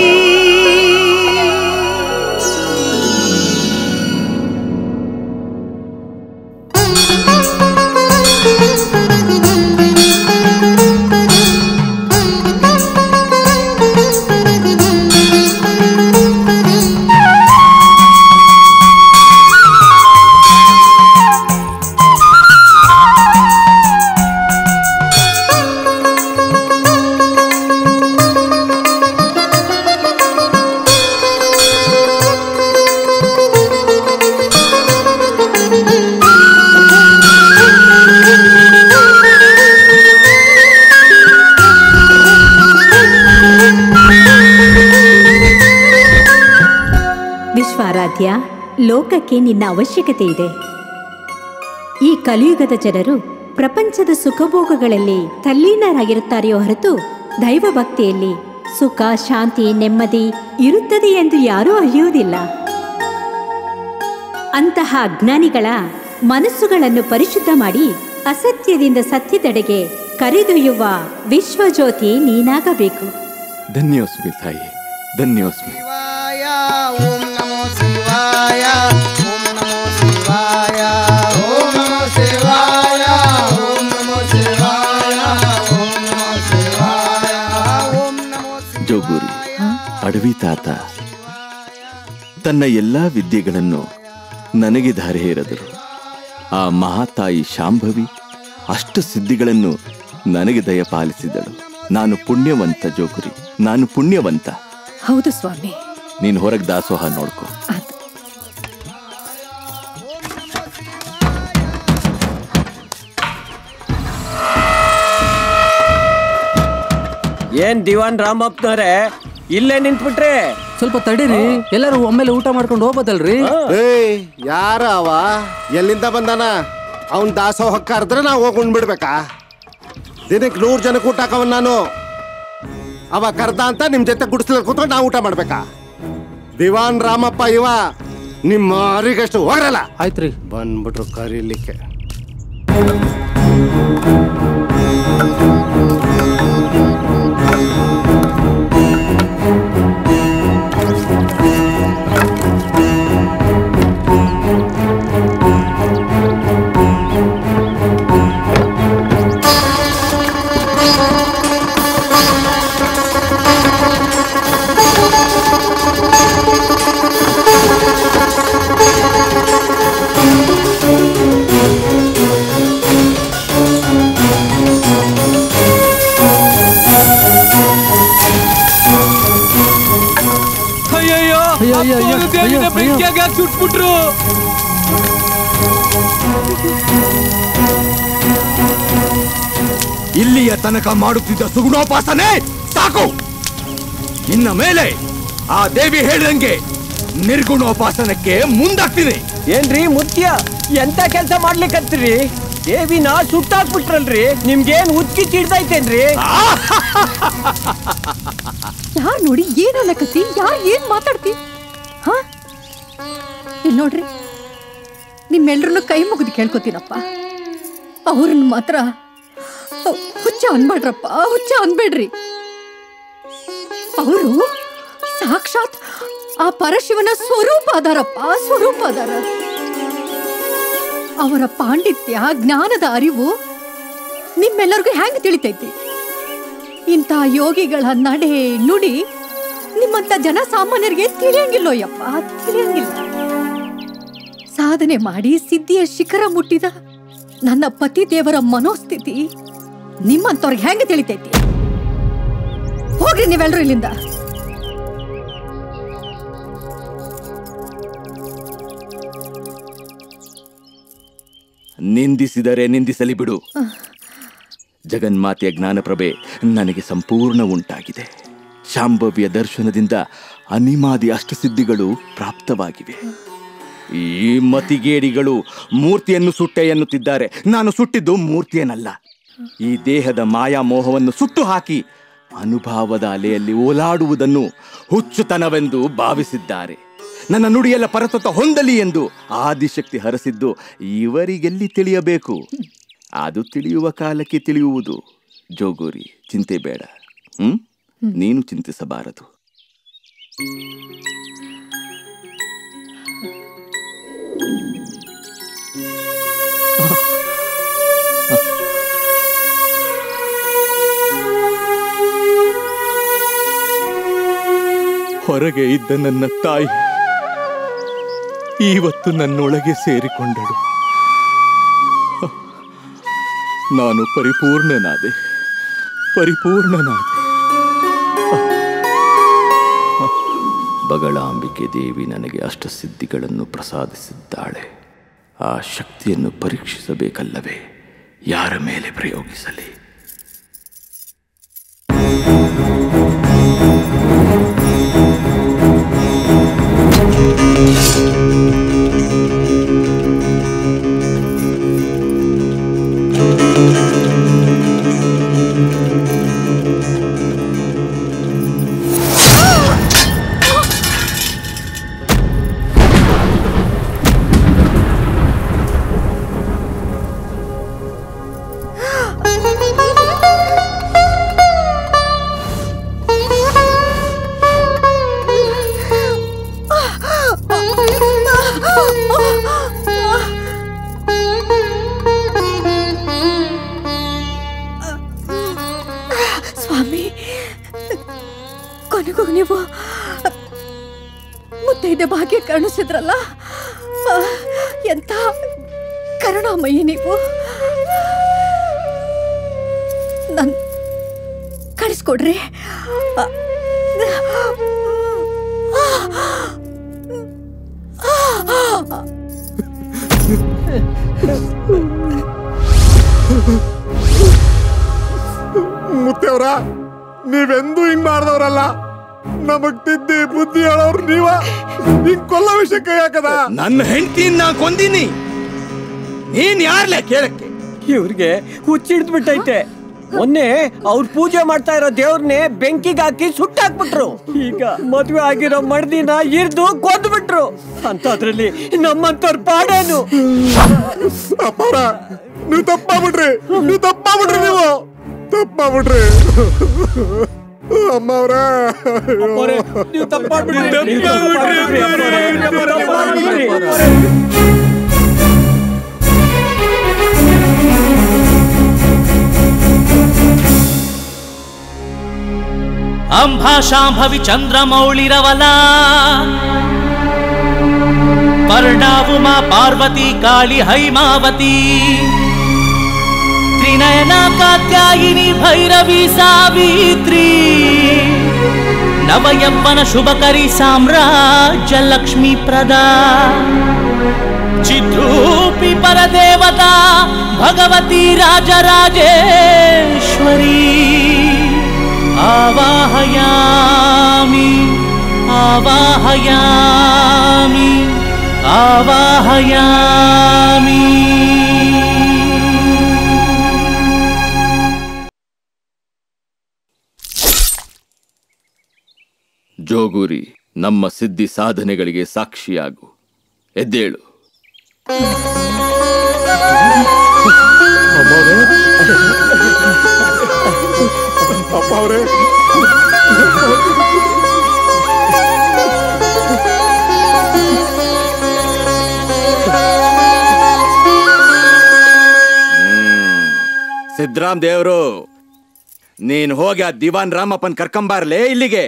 ವಿಶ್ವಾರಾಧ್ಯ, ಲೋಕಕ್ಕೆ ನಿನ್ನ ಅವಶ್ಯಕತೆ ಇದೆ. ಈ ಕಲಿಯುಗದ ಜನರು ಪ್ರಪಂಚದ ಸುಖಭೋಗಗಳಲ್ಲಿ ತಲ್ಲೀನರಾಗಿರುತ್ತಾರೆಯೋ ಹೊರತು ದೈವ ಭಕ್ತಿಯಲ್ಲಿ ಸುಖ, ಶಾಂತಿ, ನೆಮ್ಮದಿ ಇರುತ್ತದೆ ಎಂದು ಯಾರೂ ಅರಿಯುವುದಿಲ್ಲ. ಅಂತಹ ಅಜ್ಞಾನಿಗಳ ಮನಸ್ಸುಗಳನ್ನು ಪರಿಶುದ್ಧ ಮಾಡಿ ಅಸತ್ಯದಿಂದ ಸತ್ಯದೆಡೆಗೆ ಕರೆದೊಯ್ಯುವ ವಿಶ್ವಜ್ಯೋತಿ ನೀನಾಗಬೇಕು. ಧನ್ಯೋಸ್ಮಿ ತಾಯಿ, ಧನ್ಯೋಸ್ಮಿ. ಓಂ ನಮೋ ಶಿವಾಯ, ಓಂ ನಮೋ ಶಿವಾಯ, ಓಂ ನಮೋ ಶಿವಾಯ, ಓಂ ನಮೋ ಶಿವಾಯ, ಓಂ ನಮೋ ಶಿವಾಯ, ಓಂ ನಮೋ. ಜೋಗೂರಿ, ಅಡವಿ ತಾತ ತನ್ನ ಎಲ್ಲಾ ವಿದ್ಯೆಗಳನ್ನು ನನಗೆ ಧಾರೆ ಎರೆದರು. ಆ ಮಹಾತಾಯಿ ಶಾಂಭವಿ ಅಷ್ಟು ಸಿದ್ಧಿಗಳನ್ನು ನನಗೆ ದಯಪಾಲಿಸಿದಳು. ನಾನು ಪುಣ್ಯವಂತ ಜೋಗುರಿ, ನಾನು ಪುಣ್ಯವಂತ. ಹೌದು ಸ್ವಾಮಿ. ನೀನು ಹೊರಗೆ ದಾಸೋಹ ನೋಡ್ಕೊ. ಏನ್ ದಿವಾನ್ ರಾಮಪ್ಪನವ್ರೆ ಇಲ್ಲೇ ನಿಂತ್ಬಿಟ್ರೆ? ಸ್ವಲ್ಪ ತಡೀರಿ, ಎಲ್ಲರೂ ಒಮ್ಮೆಲೆ ಊಟ ಮಾಡ್ಕೊಂಡು ಹೋಗ್ಬೋದಲ್ರಿ? ಏಯ್, ಯಾರ ಅವ? ಎಲ್ಲಿಂದ ಬಂದಾನ? ಅವನ್ ದಾಸೋಹ ಕರೆದ್ರೆ ನಾವು ಹೋಗಿ ಉಣ್ಬಿಡ್ಬೇಕಾ? ದಿನಕ್ಕೆ ನೂರು ಜನಕ್ಕೆ ಊಟ ಹಾಕವನ್ ನಾನು. ಅವ ಕರ್ದ ಅಂತ ನಿಮ್ ಜೊತೆ ಗುಡಿಸ್ಲಲ್ಲಿ ಕೂತ್ಕೊಂಡು ನಾವು ಊಟ ಮಾಡ್ಬೇಕಾ? ದಿವಾನ್ ರಾಮಪ್ಪ ಇವ ನಿಮ್ಮ ಅರಿಗಷ್ಟು ಹೋಗಲ್ಲ. ಆಯ್ತ್ರಿ, ಬಂದ್ಬಿಟ್ರು ಕರೀಲಿಕ್ಕೆ. ಸುಟ್ಬಿಟ್ರು. ಇಲ್ಲಿಯ ತನಕ ಮಾಡುತ್ತಿದ್ದ ಸುಗುಣೋಪಾಸನೆ ಸಾಕು. ಇನ್ನ ಮೇಲೆ ಆ ದೇವಿ ಹೇಳಿದಂಗೆ ನಿರ್ಗುಣೋಪಾಸನಕ್ಕೆ ಮುಂದಾಗ್ತೀನಿ. ಏನ್ರಿ ಮುತ್ಯ, ಎಂತ ಕೆಲಸ ಮಾಡ್ಲಿಕ್ಕತ್ತೀರಿ? ದೇವಿನ ಸುಟ್ಟಾಕ್ಬಿಟ್ರಲ್ರಿ, ನಿಮ್ಗೇನ್ ಉತ್ಕಿ ಚಿಡ್ದೈತೇನ್ರಿ? ಯಾರ್ ನೋಡಿ ಏನ್ ಅನ್ನಕತ್ತಿ? ಯಾರ್ ಏನ್ ಮಾತಾಡ್ತಿ? ಹ ಇಲ್ಲಿ ನೋಡ್ರಿ, ನಿಮ್ಮೆಲ್ರನ್ನು ಕೈ ಮುಗಿದು ಕೇಳ್ಕೊತೀನಪ್ಪ, ಅವ್ರನ್ನ ಮಾತ್ರ ಹುಚ್ಚ ಅನ್ಬೇಡ್ರಪ್ಪ, ಹುಚ್ಚ ಅನ್ಬೇಡ್ರಿ. ಅವರು ಸಾಕ್ಷಾತ್ ಆ ಪರಶಿವನ ಸ್ವರೂಪ ಅದಾರಪ್ಪ, ಸ್ವರೂಪ ಅದಾರ. ಅವರ ಪಾಂಡಿತ್ಯ, ಜ್ಞಾನದ ಅರಿವು ನಿಮ್ಮೆಲ್ಲರಿಗೂ ಹೆಂಗ್ ತಿಳಿತೈತಿ? ಇಂಥ ಯೋಗಿಗಳ ನಡೆ ನುಡಿ ನಿಮ್ಮಂತ ಜನ ಸಾಮಾನ್ಯರಿಗೆ ತಿಳಿಯಂಗಿಲ್ಲೋ ಯಪ್ಪ, ತಿಳಿಯಂಗಿಲ್ಲ. ಸಾಧನೆ ಮಾಡಿ ಸಿದ್ಧಿಯ ಶಿಖರ ಮುಟ್ಟಿದ ನನ್ನ ಪತಿ ದೇವರ ಮನೋಸ್ಥಿತಿ ನಿಮ್ಮಂತವ್ರಿಗೆ ಹೆಂಗೆ ತಿಳಿತೈತಿ? ಹೋಗ್ರಿ ನೀವೆಲ್ರೂ ಇಲ್ಲಿಂದ. ನಿಂದಿಸಿದರೆ ನಿಂದಿಸಲಿ ಬಿಡು. ಜಗನ್ಮಾತೆಯ ಜ್ಞಾನಪ್ರಭೆ ನನಗೆ ಸಂಪೂರ್ಣ ಉಂಟಾಗಿದೆ. ಶಾಂಭವ್ಯ ದರ್ಶನದಿಂದ ಅನಿಮಾದಿ ಅಷ್ಟಸಿದ್ಧಿಗಳು ಪ್ರಾಪ್ತವಾಗಿವೆ. ಈ ಮತಿಗೇಡಿಗಳು ಮೂರ್ತಿಯನ್ನು ಸುಟ್ಟೆ ಎನ್ನುತ್ತಿದ್ದಾರೆ. ನಾನು ಸುಟ್ಟಿದ್ದು ಮೂರ್ತಿಯನ್ನಲ್ಲ, ಈ ದೇಹದ ಮಾಯಾಮೋಹವನ್ನು ಸುಟ್ಟು ಹಾಕಿ ಅನುಭವದ ಅಲೆಯಲ್ಲಿ ಓಲಾಡುವುದನ್ನು ಹುಚ್ಚುತನವೆಂದು ಭಾವಿಸಿದ್ದಾರೆ. ನನ್ನ ನುಡಿಯೆಲ್ಲ ಪರತತ್ವ ಹೊಂದಲಿ ಎಂದು ಆದಿಶಕ್ತಿ ಹರಸಿದ್ದು ಇವರಿಗೆಲ್ಲಿ ತಿಳಿಯಬೇಕು? ಅದು ತಿಳಿಯುವ ಕಾಲಕ್ಕೆ ತಿಳಿಯುವುದು. ಜೋಗೋರಿ, ಚಿಂತೆ ಬೇಡ. ಹ್ಮ್ ನೀನು ಚಿಂತಿಸಬಾರದು. ಹೊರಗೆ ಇದ್ದ ನನ್ನ ತಾಯಿ ಇವತ್ತು ನನ್ನೊಳಗೆ ಸೇರಿಕೊಂಡಳು. ನಾನು ಪರಿಪೂರ್ಣನಾದೆ, ಪರಿಪೂರ್ಣನಾದೆ. ಬಗಳಾಂಬಿಕೆ ದೇವಿ ನನಗೆ ಅಷ್ಟಸಿದ್ಧಿಗಳನ್ನು ಪ್ರಸಾದಿಸಿದ್ದಾಳೆ. ಆ ಶಕ್ತಿಯನ್ನು ಪರೀಕ್ಷಿಸಬೇಕಲ್ಲವೇ? ಯಾರ ಮೇಲೆ ಪ್ರಯೋಗಿಸಲಿ? ಸ್ವಾಮಿ, ಕೊನೆಗೂ ನೀವು ಮುತ್ತೈದೆ ಭಾಗ್ಯ ಕರುಣಿಸಿದ್ರಲ್ಲ, ಎಂತ ಕರುಣಾಮಯಿ ನೀವು. ನನ್ ಕಳಿಸ್ಕೊಡ್ರಿ. ಮುತ್ತೆಯವರ, ನೀವೆಂದೂ ಹಿಂಗ್ ಮಾಡ್ದವ್ರಲ್ಲ. ನಮಗ್ ತಿದ್ದಿ ಬುದ್ಧಿ ಹೇಳೋರು ನೀವ. ಹಿಂಗ್ ಕೊಲ್ಲ ವಿಷಯಕ್ಕೆ ಯಾಕದ? ನನ್ನ ಹೆಂಡತಿನ ನಾ ಕೊಂದಿನಿ. ನೀನ್ ಯಾರ್ಲೆ ಕೇಳಕ್ಕೆ? ಇವ್ರಿಗೆ ಹುಚ್ಚಿಡ್ದು ಬಿಟ್ಟೈತೆ. ಮೊನ್ನೆ ಅವ್ರ ಪೂಜೆ ಮಾಡ್ತಾ ಇರೋ ದೇವ್ರನ್ನೇ ಬೆಂಕಿಗೆ ಹಾಕಿ ಸುಟ್ಟಾಕ್ಬಿಟ್ರು. ಈಗ ಮದ್ವೆ ಆಗಿರೋ ಮಡ್ದಿನ ಇರ್ದು ಕೊಂದು ಬಿಟ್ರು. ಅಂತದ್ರಲ್ಲಿ ನಮ್ಮಂತವ್ರ ಪಾಡೇನು? ಅಪ್ಪಾರ, ನೀವು ತಪ್ಪಾಗ್ಬಿಟ್ರಿ, ನೀವು ತಪ್ಪಾಗ್ಬಿಟ್ರಿ, ನೀವು ತಪ್ಪಾಗ್ಬಿಟ್ರಿ. ಅಮ್ಮ ಅವ್ರ, ನೀವು ತಪ್ಪಾಗ್ಬಿಟ್ರಿ. ಅಂಬಾ ಶಾಂಭವಿ ಚಂದ್ರಮೌಳಿರವಲ, ಪರ್ಣಾವುಮಾ ಪಾರ್ವತಿ ಕಾಳಿ ಹೈಮಾವತಿ, ತ್ರಿನಯನ ಕಾತ್ಯಾಯಿನಿ ಭೈರವಿ ಸಾವಿತ್ರಿ, ನವಯೌವನ ಶುಭಕರಿ ಸಾಮ್ರಾಜ್ಯ ಲಕ್ಷ್ಮೀ ಪ್ರದಾ, ಚಿದ್ರೂಪಿ ಪರದೇವತಾ ಭಗವತಿ ರಾಜರಾಜೇಶ್ವರಿ, ಆವಾಹಯಾಮಿ ಆವಾಹಯಾಮಿ ಆವಾಹಯಾಮಿ. ಜೋಗೂರಿ, ನಮ್ಮ ಸಿದ್ಧಿ ಸಾಧನೆಗಳಿಗೆ ಸಾಕ್ಷಿಯಾಗು. ಎದ್ದೇಳು. ಅಪ್ಪ ಅವರೇ, ಸಿದ್ದರಾಮ್ ದೇವ್ರು, ನೀನ್ ಹೋಗಿ ಆ ದಿವಾನ್ ರಾಮಪ್ಪನ್ ಕರ್ಕೊಂಬಾರ್ಲೇ ಇಲ್ಲಿಗೆ.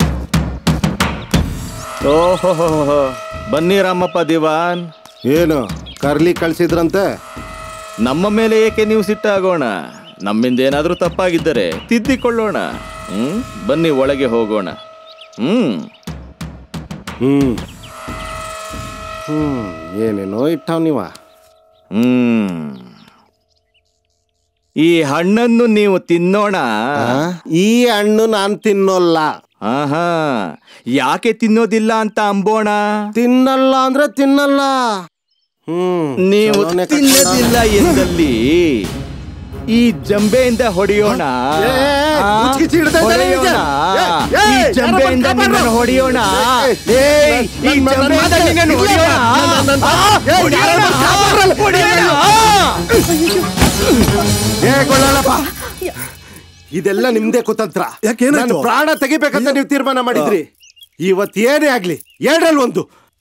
ಓಹೋ, ಬನ್ನಿ ರಾಮಪ್ಪ ದಿವಾನ್. ಏನು ಕರ್ಲಿ ಕಳ್ಸಿದ್ರಂತೆ? ನಮ್ಮ ಮೇಲೆ ಏಕೆ ನೀವು ಸಿಟ್ಟಾಗೋಣ? ನಮ್ಮಿಂದ ಏನಾದ್ರೂ ತಪ್ಪಾಗಿದ್ದರೆ ತಿದ್ದಿಕೊಳ್ಳೋಣ. ಹ್ಮ್ ಬನ್ನಿ ಒಳಗೆ ಹೋಗೋಣ. ಹ್ಮ್ ಹ್ಮ್ ಹ್ಮ್ ಏನೇನೋ ಇಟ್ಟಾವ್ ನೀವ. ಹ್ಮ್ ಈ ಹಣ್ಣನ್ನು ನೀವು ತಿನ್ನೋಣ. ಈ ಹಣ್ಣು ನಾನ್ ತಿನ್ನೋಲ್ಲ. ಆಹಾ, ಯಾಕೆ ತಿನ್ನೋದಿಲ್ಲ ಅಂತ ಅಂಬೋಣ. ತಿನ್ನಲ್ಲ ಅಂದ್ರೆ ತಿನ್ನಲ್ಲ. ಹ್ಮ್ ನೀವು ತಿನ್ನೋದಿಲ್ಲ ಎಂದಲ್ಲಿ ಈ ಜಂಬೆಯಿಂದ ಹೊಡೆಯೋಣ. ಹೊಡೆಯೋಣ. ಈ ಜಂಬೆಯಿಂದ ನಿನ್ನನ್ನು ಹೊಡೆಯೋಣ. ಈ ಜಂಬೆಯಿಂದ ನಿನ್ನನ್ನು ಹೊಡೆಯೋಣ. ಇದೆಲ್ಲ ನಿಮ್ದೇ ಕುತಂತ್ರ. ನನ್ನ ಪ್ರಾಣ ತೆಗಿಬೇಕಂತ ನೀವು ತೀರ್ಮಾನ ಮಾಡಿದ್ರಿ. ಇವತ್ತು ಏನೇ ಆಗ್ಲಿ ಎರಡರಲ್ಲಿ ಒಂದು.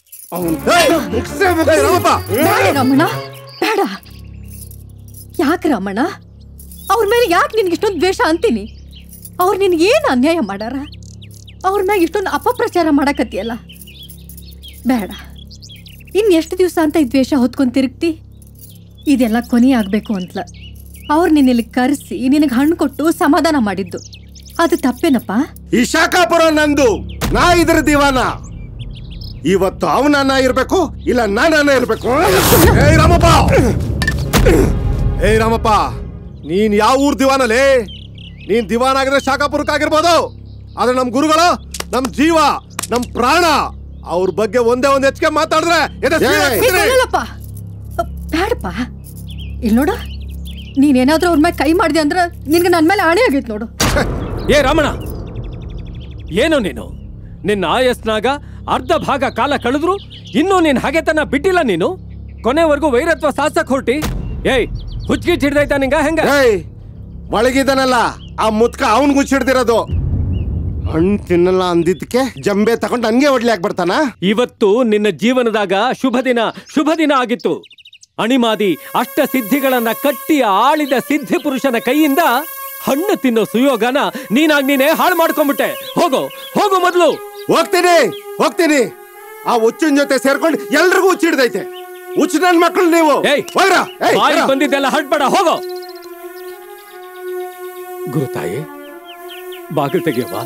ರಮಣ ಬೇಡ. ಯಾಕೆ ರಮಣ, ಅವ್ರ ಮೇಲೆ ಯಾಕೆ ನಿನ್ಗೆ ಇಷ್ಟೊಂದು ದ್ವೇಷ ಅಂತೀನಿ? ಅವ್ರು ನಿನ್ಗೆ ಏನು ಅನ್ಯಾಯ ಮಾಡಾರ? ಅವ್ರ ಮ್ಯಾಗ ಇಷ್ಟೊಂದು ಅಪಪ್ರಚಾರ ಮಾಡಕತ್ತಿಯಲ್ಲ. ಬೇಡ, ಇನ್ನು ಎಷ್ಟು ದಿವಸ ಅಂತ ಈ ದ್ವೇಷ ಹೊತ್ಕೊಂಡು ತಿರುಗ್ತಿ? ಇದೆಲ್ಲ ಕೊನೆ ಆಗಬೇಕು ಅಂತಲ ಅವ್ರು ನಿನ್ನಲ್ಲಿ ಕರೆಸಿ ನಿನಗೆ ಹಣ್ಣು ಕೊಟ್ಟು ಸಮಾಧಾನ ಮಾಡಿದ್ದು. ಅದು ತಪ್ಪೇನಪ್ಪ? ಈ ಶಾಖಾಪುರ ನಂದು, ನಾ ಇದ್ರ ದಿವಾನ. ಇವತ್ತು ಅವನನ್ನ ಇರ್ಬೇಕು, ಇಲ್ಲ ನಾನನ್ನ ಇರ್ಬೇಕು. ಏಯ್ ರಾಮಪ್ಪ, ಏಯ್ ರಾಮಪ್ಪ, ನೀನ್ ಯಾವ ಊರ್ ದಿವಾನಲೇ? ನೀನ್ ದಿವಾನ ಆಗಿದ್ರೆ ಶಾಖಾಪುರಕ್ಕಾಗಿರ್ಬೋದು, ಆದ್ರೆ ನಮ್ ಗುರುಗಳು, ನಮ್ ಜೀವ, ನಮ್ ಪ್ರಾಣ, ಅವ್ರ ಬಗ್ಗೆ ಒಂದೇ ಒಂದ್ ಹೆಚ್ಚಿಗೆ ಮಾತಾಡಿದ್ರೆ ಬೇಡಪ್ಪ. ಇಲ್ಲಿ ನೋಡ, ನೀನೇನಾದ್ರೂ ಅವ್ರ ಮೇಲೆ ಕೈ ಮಾಡಿದೆ ಅಂದ್ರೆ ನಿನ್ಗೆ ನನ್ನ ಮೇಲೆ ಆಣೆ ಆಗೈತೆ ನೋಡು. ಏ ರಮಣ, ಏನು ನೀನು? ನಿನ್ನ ಆಯಸ್ನಾಗ ಅರ್ಧ ಭಾಗ ಕಾಲ ಕಳೆದ್ರು ಇನ್ನೂ ನೀನ್ ಹಾಗೆತನ ಬಿಟ್ಟಿಲ್ಲ. ನೀನು ಕೊನೆವರೆಗೂ ವೈರತ್ವ ಸಾಸಕ್ ಹೊರಟಿ. ಏಯ್, ಹುಚ್ಚಿಗೆ ಹಿಡ್ದೈತ ನಿಂಗ? ಹೆಂಗ ಒಳಗಿದ್ದಾನಲ್ಲ ಆ ಮುತ್ಕ ಅವನ್ ಗುಚ್ಚಿಡ್ದಿರೋದು. ಹಣ್ಣು ತಿನ್ನಲ್ಲ ಅಂದಿದ್ದಕ್ಕೆ ಜಂಬೆ ತಗೊಂಡು ಹಂಗೆ ಹೊಡ್ಲಿಯಾಕ್ ಬರ್ತಾನ. ಇವತ್ತು ನಿನ್ನ ಜೀವನದಾಗ ಶುಭ ದಿನ, ಶುಭ ದಿನ ಆಗಿತ್ತು. ಅಣಿಮಾದಿ ಅಷ್ಟ ಸಿದ್ಧಿಗಳನ್ನ ಕಟ್ಟಿ ಆಳಿದ ಸಿದ್ಧಿ ಪುರುಷನ ಕೈಯಿಂದ ಹಣ್ಣು ತಿನ್ನೋ ಸುಯೋಗನ ನೀನಾಗ್ ನೀನೇ ಹಾಳು ಮಾಡ್ಕೊಂಡ್ಬಿಟ್ಟೆ. ಹೋಗೋ ಹೋಗೋ ಮೊದ್ಲು. ಹೋಗ್ತೀನಿ ಹೋಗ್ತೀನಿ ಆ ಹುಚ್ಚಿನ ಜೊತೆ ಸೇರ್ಕೊಂಡು ಎಲ್ರಿಗೂ ಹುಚ್ಚಿಡ್ದೈತೆ. ಹುಚ್ಚು ನನ್ ಮಕ್ಕಳು ನೀವು. ಬಾಯಿ ಬಂದಿದ್ದೆಲ್ಲ ಹಡ್ಬೇಡ, ಹೋಗೋ. ಗುರುತಾಯಿ, ಬಾಗಿಲು ತೆಗಿಯವ್ವ.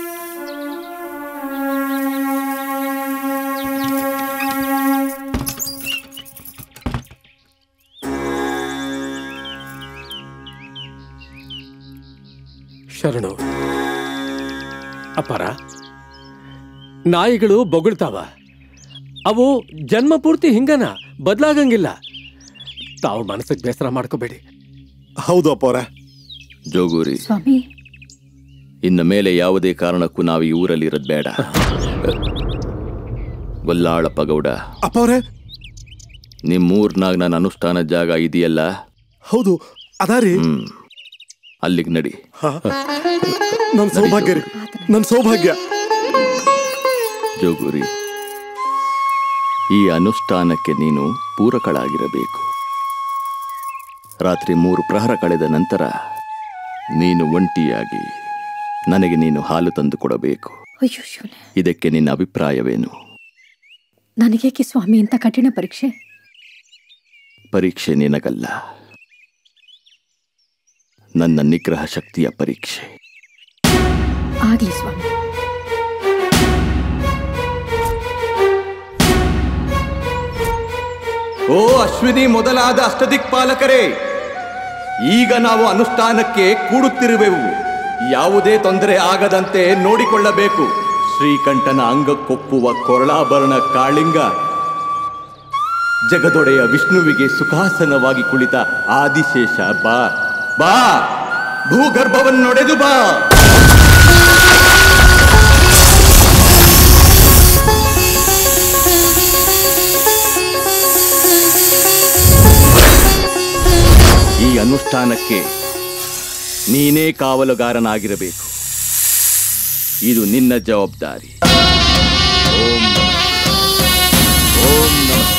ಶರಣು. ಅಪ್ಪರ, ನಾಯಿಗಳು ಬೊಗಳ್ತಾವ, ಅವು ಜನ್ಮ ಪೂರ್ತಿ ಹಿಂಗನ, ಬದಲಾಗಂಗಿಲ್ಲ. ತಾವು ಮನಸ್ಸಿಗೆ ಬೇಸರ ಮಾಡ್ಕೋಬೇಡಿ. ಹೌದು ಅಪ್ಪವ್ರ. ಜೋಗೂರಿ, ಇನ್ನು ಮೇಲೆ ಯಾವುದೇ ಕಾರಣಕ್ಕೂ ನಾವು ಈ ಊರಲ್ಲಿ ಇರೋದು ಬೇಡ. ಗೊಲ್ಲಾಳಪ್ಪ ಗೌಡ, ಅಪ್ಪವ್ರೆ, ನಿಮ್ಮೂರ್ನಾಗ ನನ್ನ ಅನುಷ್ಠಾನ ಜಾಗ ಇದೆಯಲ್ಲ? ಹೌದು ಅದಾರಿ. ಹ್ಮ್, ಅಲ್ಲಿಗೆ ನಡಿ. ನನ್ ಸೌಭಾಗ್ಯ ರೀ, ನನ್ ಸೌಭಾಗ್ಯ. ಜೋಗೂರಿ, ಈ ಅನುಷ್ಠಾನಕ್ಕೆ ನೀನು ಪೂರಕಳಾಗಿರಬೇಕು. ರಾತ್ರಿ ಮೂರು ಪ್ರಹರ ಕಳೆದ ನಂತರ ನೀನು ಒಂಟಿಯಾಗಿ ನನಗೆ ನೀನು ಹಾಲು ತಂದು ಕೊಡಬೇಕು. ಇದಕ್ಕೆ ನಿನ್ನ ಅಭಿಪ್ರಾಯವೇನು? ನನಗೇಕೆ ಸ್ವಾಮಿ ಇಂಥ ಕಠಿಣ ಪರೀಕ್ಷೆ? ಪರೀಕ್ಷೆ ನಿನಗಲ್ಲ, ನನ್ನ ನಿಗ್ರಹ ಶಕ್ತಿಯ ಪರೀಕ್ಷೆ. ಆಗ್ಲಿ ಸ್ವಾಮಿ. ಓ ಅಶ್ವಿನಿ ಮೊದಲಾದ ಅಷ್ಟದಿಕ್ಪಾಲಕರೇ, ಈಗ ನಾವು ಅನುಷ್ಠಾನಕ್ಕೆ ಕೂಡುತ್ತಿರುವೆವು. ಯಾವುದೇ ತೊಂದರೆ ಆಗದಂತೆ ನೋಡಿಕೊಳ್ಳಬೇಕು. ಶ್ರೀಕಂಠನ ಅಂಗಕ್ಕೊಪ್ಪುವ ಕೊರಳಾಭರಣ ಕಾಳಿಂಗ, ಜಗದೊಡೆಯ ವಿಷ್ಣುವಿಗೆ ಸುಖಾಸನವಾಗಿ ಕುಳಿತ ಆದಿಶೇಷ, ಬಾ ಬಾ, ಭೂಗರ್ಭವನ್ನೊಡೆದು ಬಾ. ಅನುಷ್ಠಾನಕ್ಕೆ ನೀನೇ ಕಾವಲುಗಾರನಾಗಿರಬೇಕು. ಇದು ನಿನ್ನ ಜವಾಬ್ದಾರಿ. ಓಂ ಓಂ ನಮಃ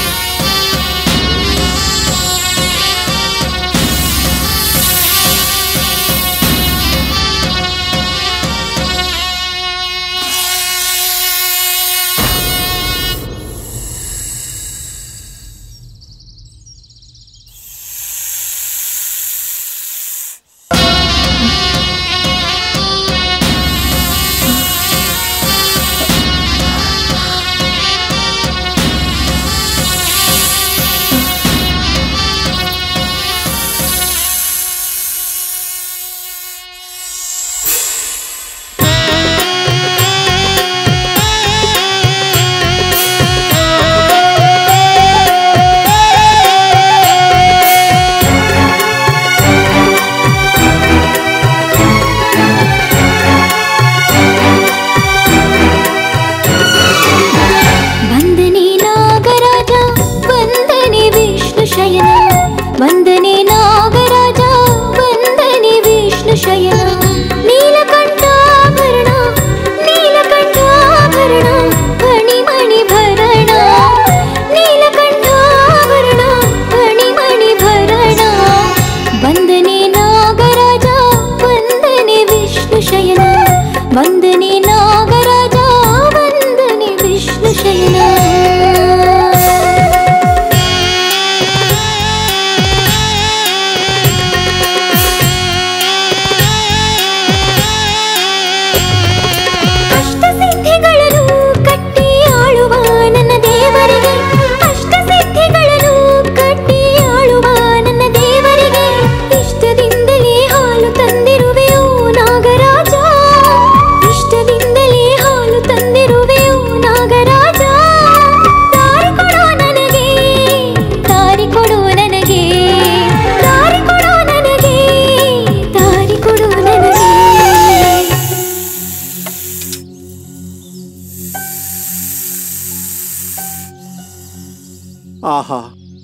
ಆಹಾ,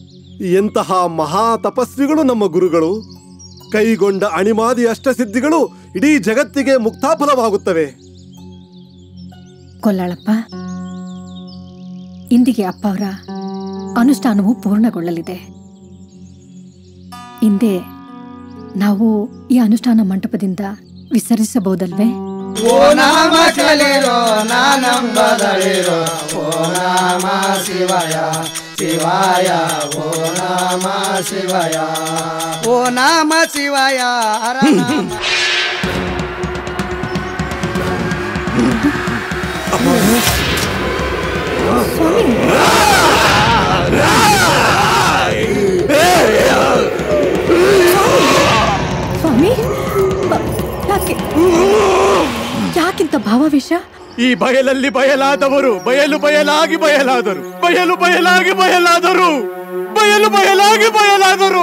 ಎಂತಹ ಮಹಾ ತಪಸ್ವಿಗಳು ನಮ್ಮ ಗುರುಗಳು. ಕೈಗೊಂಡ ಅಣಿಮಾದಿ ಅಷ್ಟಸಿದ್ಧಿಗಳು ಇಡೀ ಜಗತ್ತಿಗೆ ಮುಕ್ತಾಫಲವಾಗುತ್ತವೆ. ಕೊಲ್ಲಾಳಪ್ಪ, ಇಂದಿಗೆ ಅಪ್ಪ ಅವರ ಅನುಷ್ಠಾನವು ಪೂರ್ಣಗೊಳ್ಳಲಿದೆ. ಹಿಂದೆ ನಾವು ಈ ಅನುಷ್ಠಾನ ಮಂಟಪದಿಂದ ವಿಸರ್ಜಿಸಬಹುದಲ್ವೇ? ಓ ನಾಮ ಕಲಿರೋ ನಾನಂಬದಳಿರೋ ಓ ನಾಮ ಶಿವಾಯ ಶಿವಾಯ ಓ ನಾಮ ಶಿವಾಯ ಓ ನಾಮ ಶಿವಾಯ ಹರ ನಾಮ. ಸ್ವಾಮಿ, ಯಾಕೆ ಯಾಕಿಂತ ಭಾವಾವೇಶ? ಈ ಬಯಲಲ್ಲಿ ಬಯಲಾದವರು ಬಯಲು ಬಯಲಾಗಿ ಬಯಲಾದರು, ಬಯಲು ಬಯಲಾಗಿ ಬಯಲಾದರು, ಬಯಲು ಬಯಲಾಗಿ ಬಯಲಾದರು.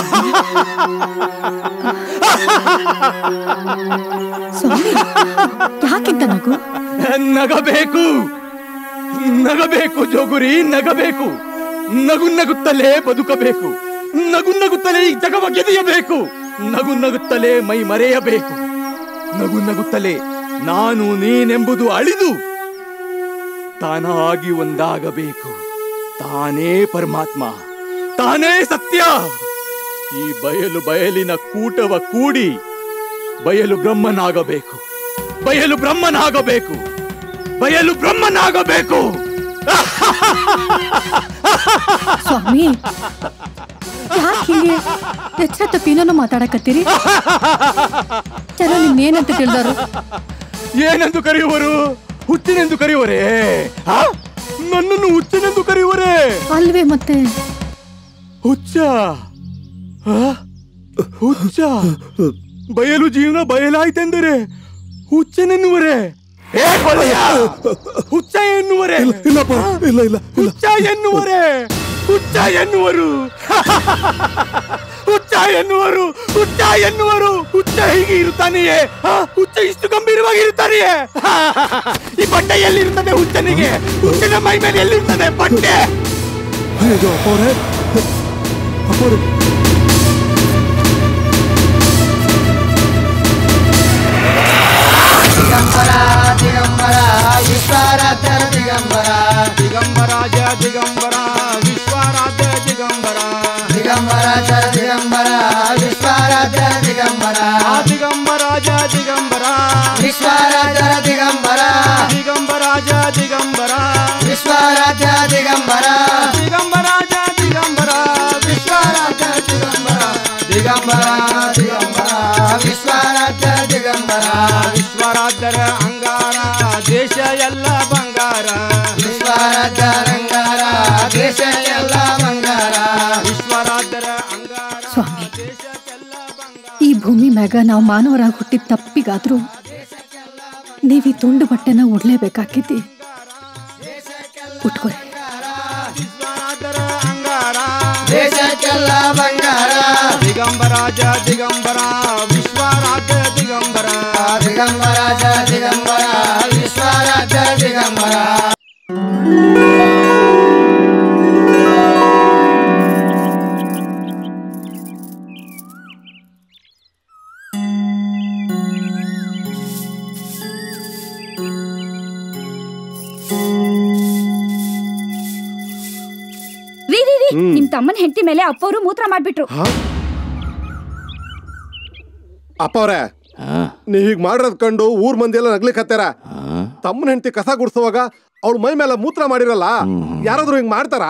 ಸ್ವಾಮಿ, ಯಾಕಿಂತ ನಗು? ನಗಬೇಕು, ನಗಬೇಕು ಜೋಗುರಿ, ನಗಬೇಕು. ನಗು ನಗುತ್ತಲೇ ಬದುಕಬೇಕು, ನಗು ನಗುತ್ತಲೇ ಈ ಜಗವ ಗೆದೆಯಬೇಕು, ನಗು ನಗುತ್ತಲೇ ಮೈ ಮರೆಯಬೇಕು, ನಗು ನಗುತ್ತಲೇ ನಾನು ನೀನೆಂಬುದು ಅಳಿದು ತಾನಾಗಿ ಒಂದಾಗಬೇಕು. ತಾನೇ ಪರಮಾತ್ಮ, ತಾನೇ ಸತ್ಯ. ಈ ಬಯಲು ಬಯಲಿನ ಕೂಟವ ಕೂಡಿ ಬಯಲು ಬ್ರಹ್ಮನಾಗಬೇಕು, ಬಯಲು ಬ್ರಹ್ಮನಾಗಬೇಕು, ಬಯಲು ಬ್ರಹ್ಮನಾಗಬೇಕು. ಸ್ವಾಮಿ, ಯಾಕೆ ಹೀಗೆ ಎಚ್ಚರ ತಪ್ಪೇನೋ ಮಾತಾಡಕತ್ತೀರಿ? ಜನ ನಿಮ್ನೇನಂತ ತಿಳಿದಾರು? ಏನೆಂದು ಕರೆಯುವರು? ಹುಚ್ಚಿನೆಂದು ಕರೆಯುವರೇ? ನನ್ನನ್ನು ಹುಚ್ಚನೆಂದು ಕರೆಯುವರೇ? ಅಲ್ವೇ ಮತ್ತೆ? ಹುಚ್ಚ ಹುಚ್ಚ ಬಯಲು ಜೀವನ ಬಯಲಾಯ್ತೆಂದರೆ ಹುಚ್ಚನೆನ್ನುವರೇ? ಹುಚ್ಚ ಎನ್ನುವರೇ? ಇಲ್ಲಪ್ಪ, ಇಲ್ಲ ಇಲ್ಲ ಹುಚ್ಚ ಎನ್ನುವರೇ? ಹುಚ್ಚ ಎನ್ನುವರು, ಹುಚ್ಚ ಎನ್ನುವರು, ಹುಚ್ಚ ಎನ್ನುವರು. ಹುಚ್ಚ ಹೀಗೆ ಇರುತ್ತಾನೆಯೇ? ಹುಚ್ಚ ಇಷ್ಟು ಗಂಭೀರವಾಗಿ ಇರುತ್ತಾನೆಯೇ? ಈ ಬಟ್ಟೆ ಎಲ್ಲಿರುತ್ತದೆ ಹುಚ್ಚನಿಗೆ? ಹುಚ್ಚನ ಮೈ ಮೇಲೆ ಎಲ್ಲಿರುತ್ತದೆ ಬಟ್ಟೆ? ದಿಗಂಬರಾಜ ದಿಗಂಬರ ವಿಶ್ವರಾಧ್ಯ ದಿಗಂಬರ ದಿಗಂಬರಾಜ ದಿಗಂಬರ ವಿಶ್ವರಾಧ್ಯ ದಿಗಂಬರ ದಿಗಂಬರಾಜ ದಿಗಂಬರ ವಿಶ್ವರಾಧ್ಯ ದಿಗಂಬರ ದಿಗಂಬರಾಜ ದಿಗಂಬರ ವಿಶ್ವರಾಧ್ಯ ದಿಗಂಬರ ದಿಗಂಬರಾಜ ದಿಗಂಬರ ವಿಶ್ವರಾಧ್ಯ ದಿಗಂಬರ ದಿಗಂಬರ ದಿಗಂಬರ ವಿಶ್ವರಾಧ್ಯ ದಿಗಂಬರ ವಿಶ್ವರಾಧ್ಯರ ಅಂಗಾರ ದೇಶ ಎಲ್ಲ ಬಂಗಾರ ವಿಶ್ವರಾಧ್ಯ ರಂಗಾರ ದೇಶ ಎಲ್ಲ ಬಂಗಾರ ವಿಶ್ವರಾಧ್ಯರ ಅಂಗಾರ ಸ್ವಾಮಿ ಈ ಭೂಮಿ ಮ್ಯಾಗ ನಾವು ಮಾನವರಾಗಿ ಹುಟ್ಟಿದ ತಪ್ಪಿಗಾದ್ರೂ ನೀವ್ ಈ ತುಂಡು ಬಟ್ಟೆನ ಉಡ್ಲೇಬೇಕಾಗಿದ್ದಿ ಉಟ್ಕೊರಿ ವಿಶ್ವರಾಧ್ಯರ ಅಂಗಾರ ದೇಶಕ್ಕೆಲ್ಲ ಬಂಗಾರ ದಿಗಂಬರಾಜ ದಿಗಂಬರ ವಿಶ್ವರಾಧ್ಯ ದಿಗಂಬರ ದಿಗಂಬರಾಜ ದಿಗಂಬರ ವಿಶ್ವರಾಧ್ಯ ದಿಗಂಬರ ನಿಮ್ ತಮ್ಮನ ಹೆಂಡತಿ ಮೇಲೆ ಅಪ್ಪವರು ಮೂತ್ರ ಮಾಡ್ಬಿಟ್ರು. ಅಪ್ಪ ಅವ್ರೆ ನೀವ್ ಹೀಗ್ ಮಾಡಿರೋದ್ ಕಂಡು ಊರ್ ಮಂದಿ ಎಲ್ಲ ನಗ್ಲಿಕ್ ಹತ್ತಾರ. ತಮ್ಮನ ಹೆಂಡತಿ ಕಸ ಗುಡ್ಸುವಾಗ ಅವ್ಳ ಮೈ ಮೇಲೆ ಮೂತ್ರ ಮಾಡಿರಲ್ಲ, ಯಾರಾದ್ರೂ ಹಿಂಗ್ ಮಾಡ್ತಾರ?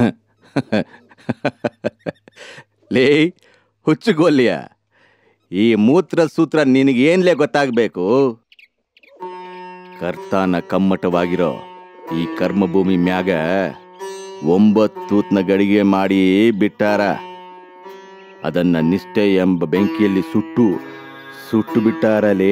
ಲೇ ಹುಚ್ಚುಗೋಲಿಯ, ಈ ಮೂತ್ರ ಸೂತ್ರ ನಿನಗೇನ್ಲೇ ಗೊತ್ತಾಗ್ಬೇಕು? ಕರ್ತಾನ ಕಮ್ಮಟವಾಗಿರೋ ಈ ಕರ್ಮಭೂಮಿ ಮ್ಯಾಗ ಒಂಬತ್ತೂತ್ನ ಗಡಿಗೆ ಮಾಡಿ ಬಿಟ್ಟಾರ. ಅದನ್ನ ನಿಷ್ಠೆ ಎಂಬ ಬೆಂಕಿಯಲ್ಲಿ ಸುಟ್ಟು ಸುಟ್ಟು ಬಿಟ್ಟಾರಲೇ.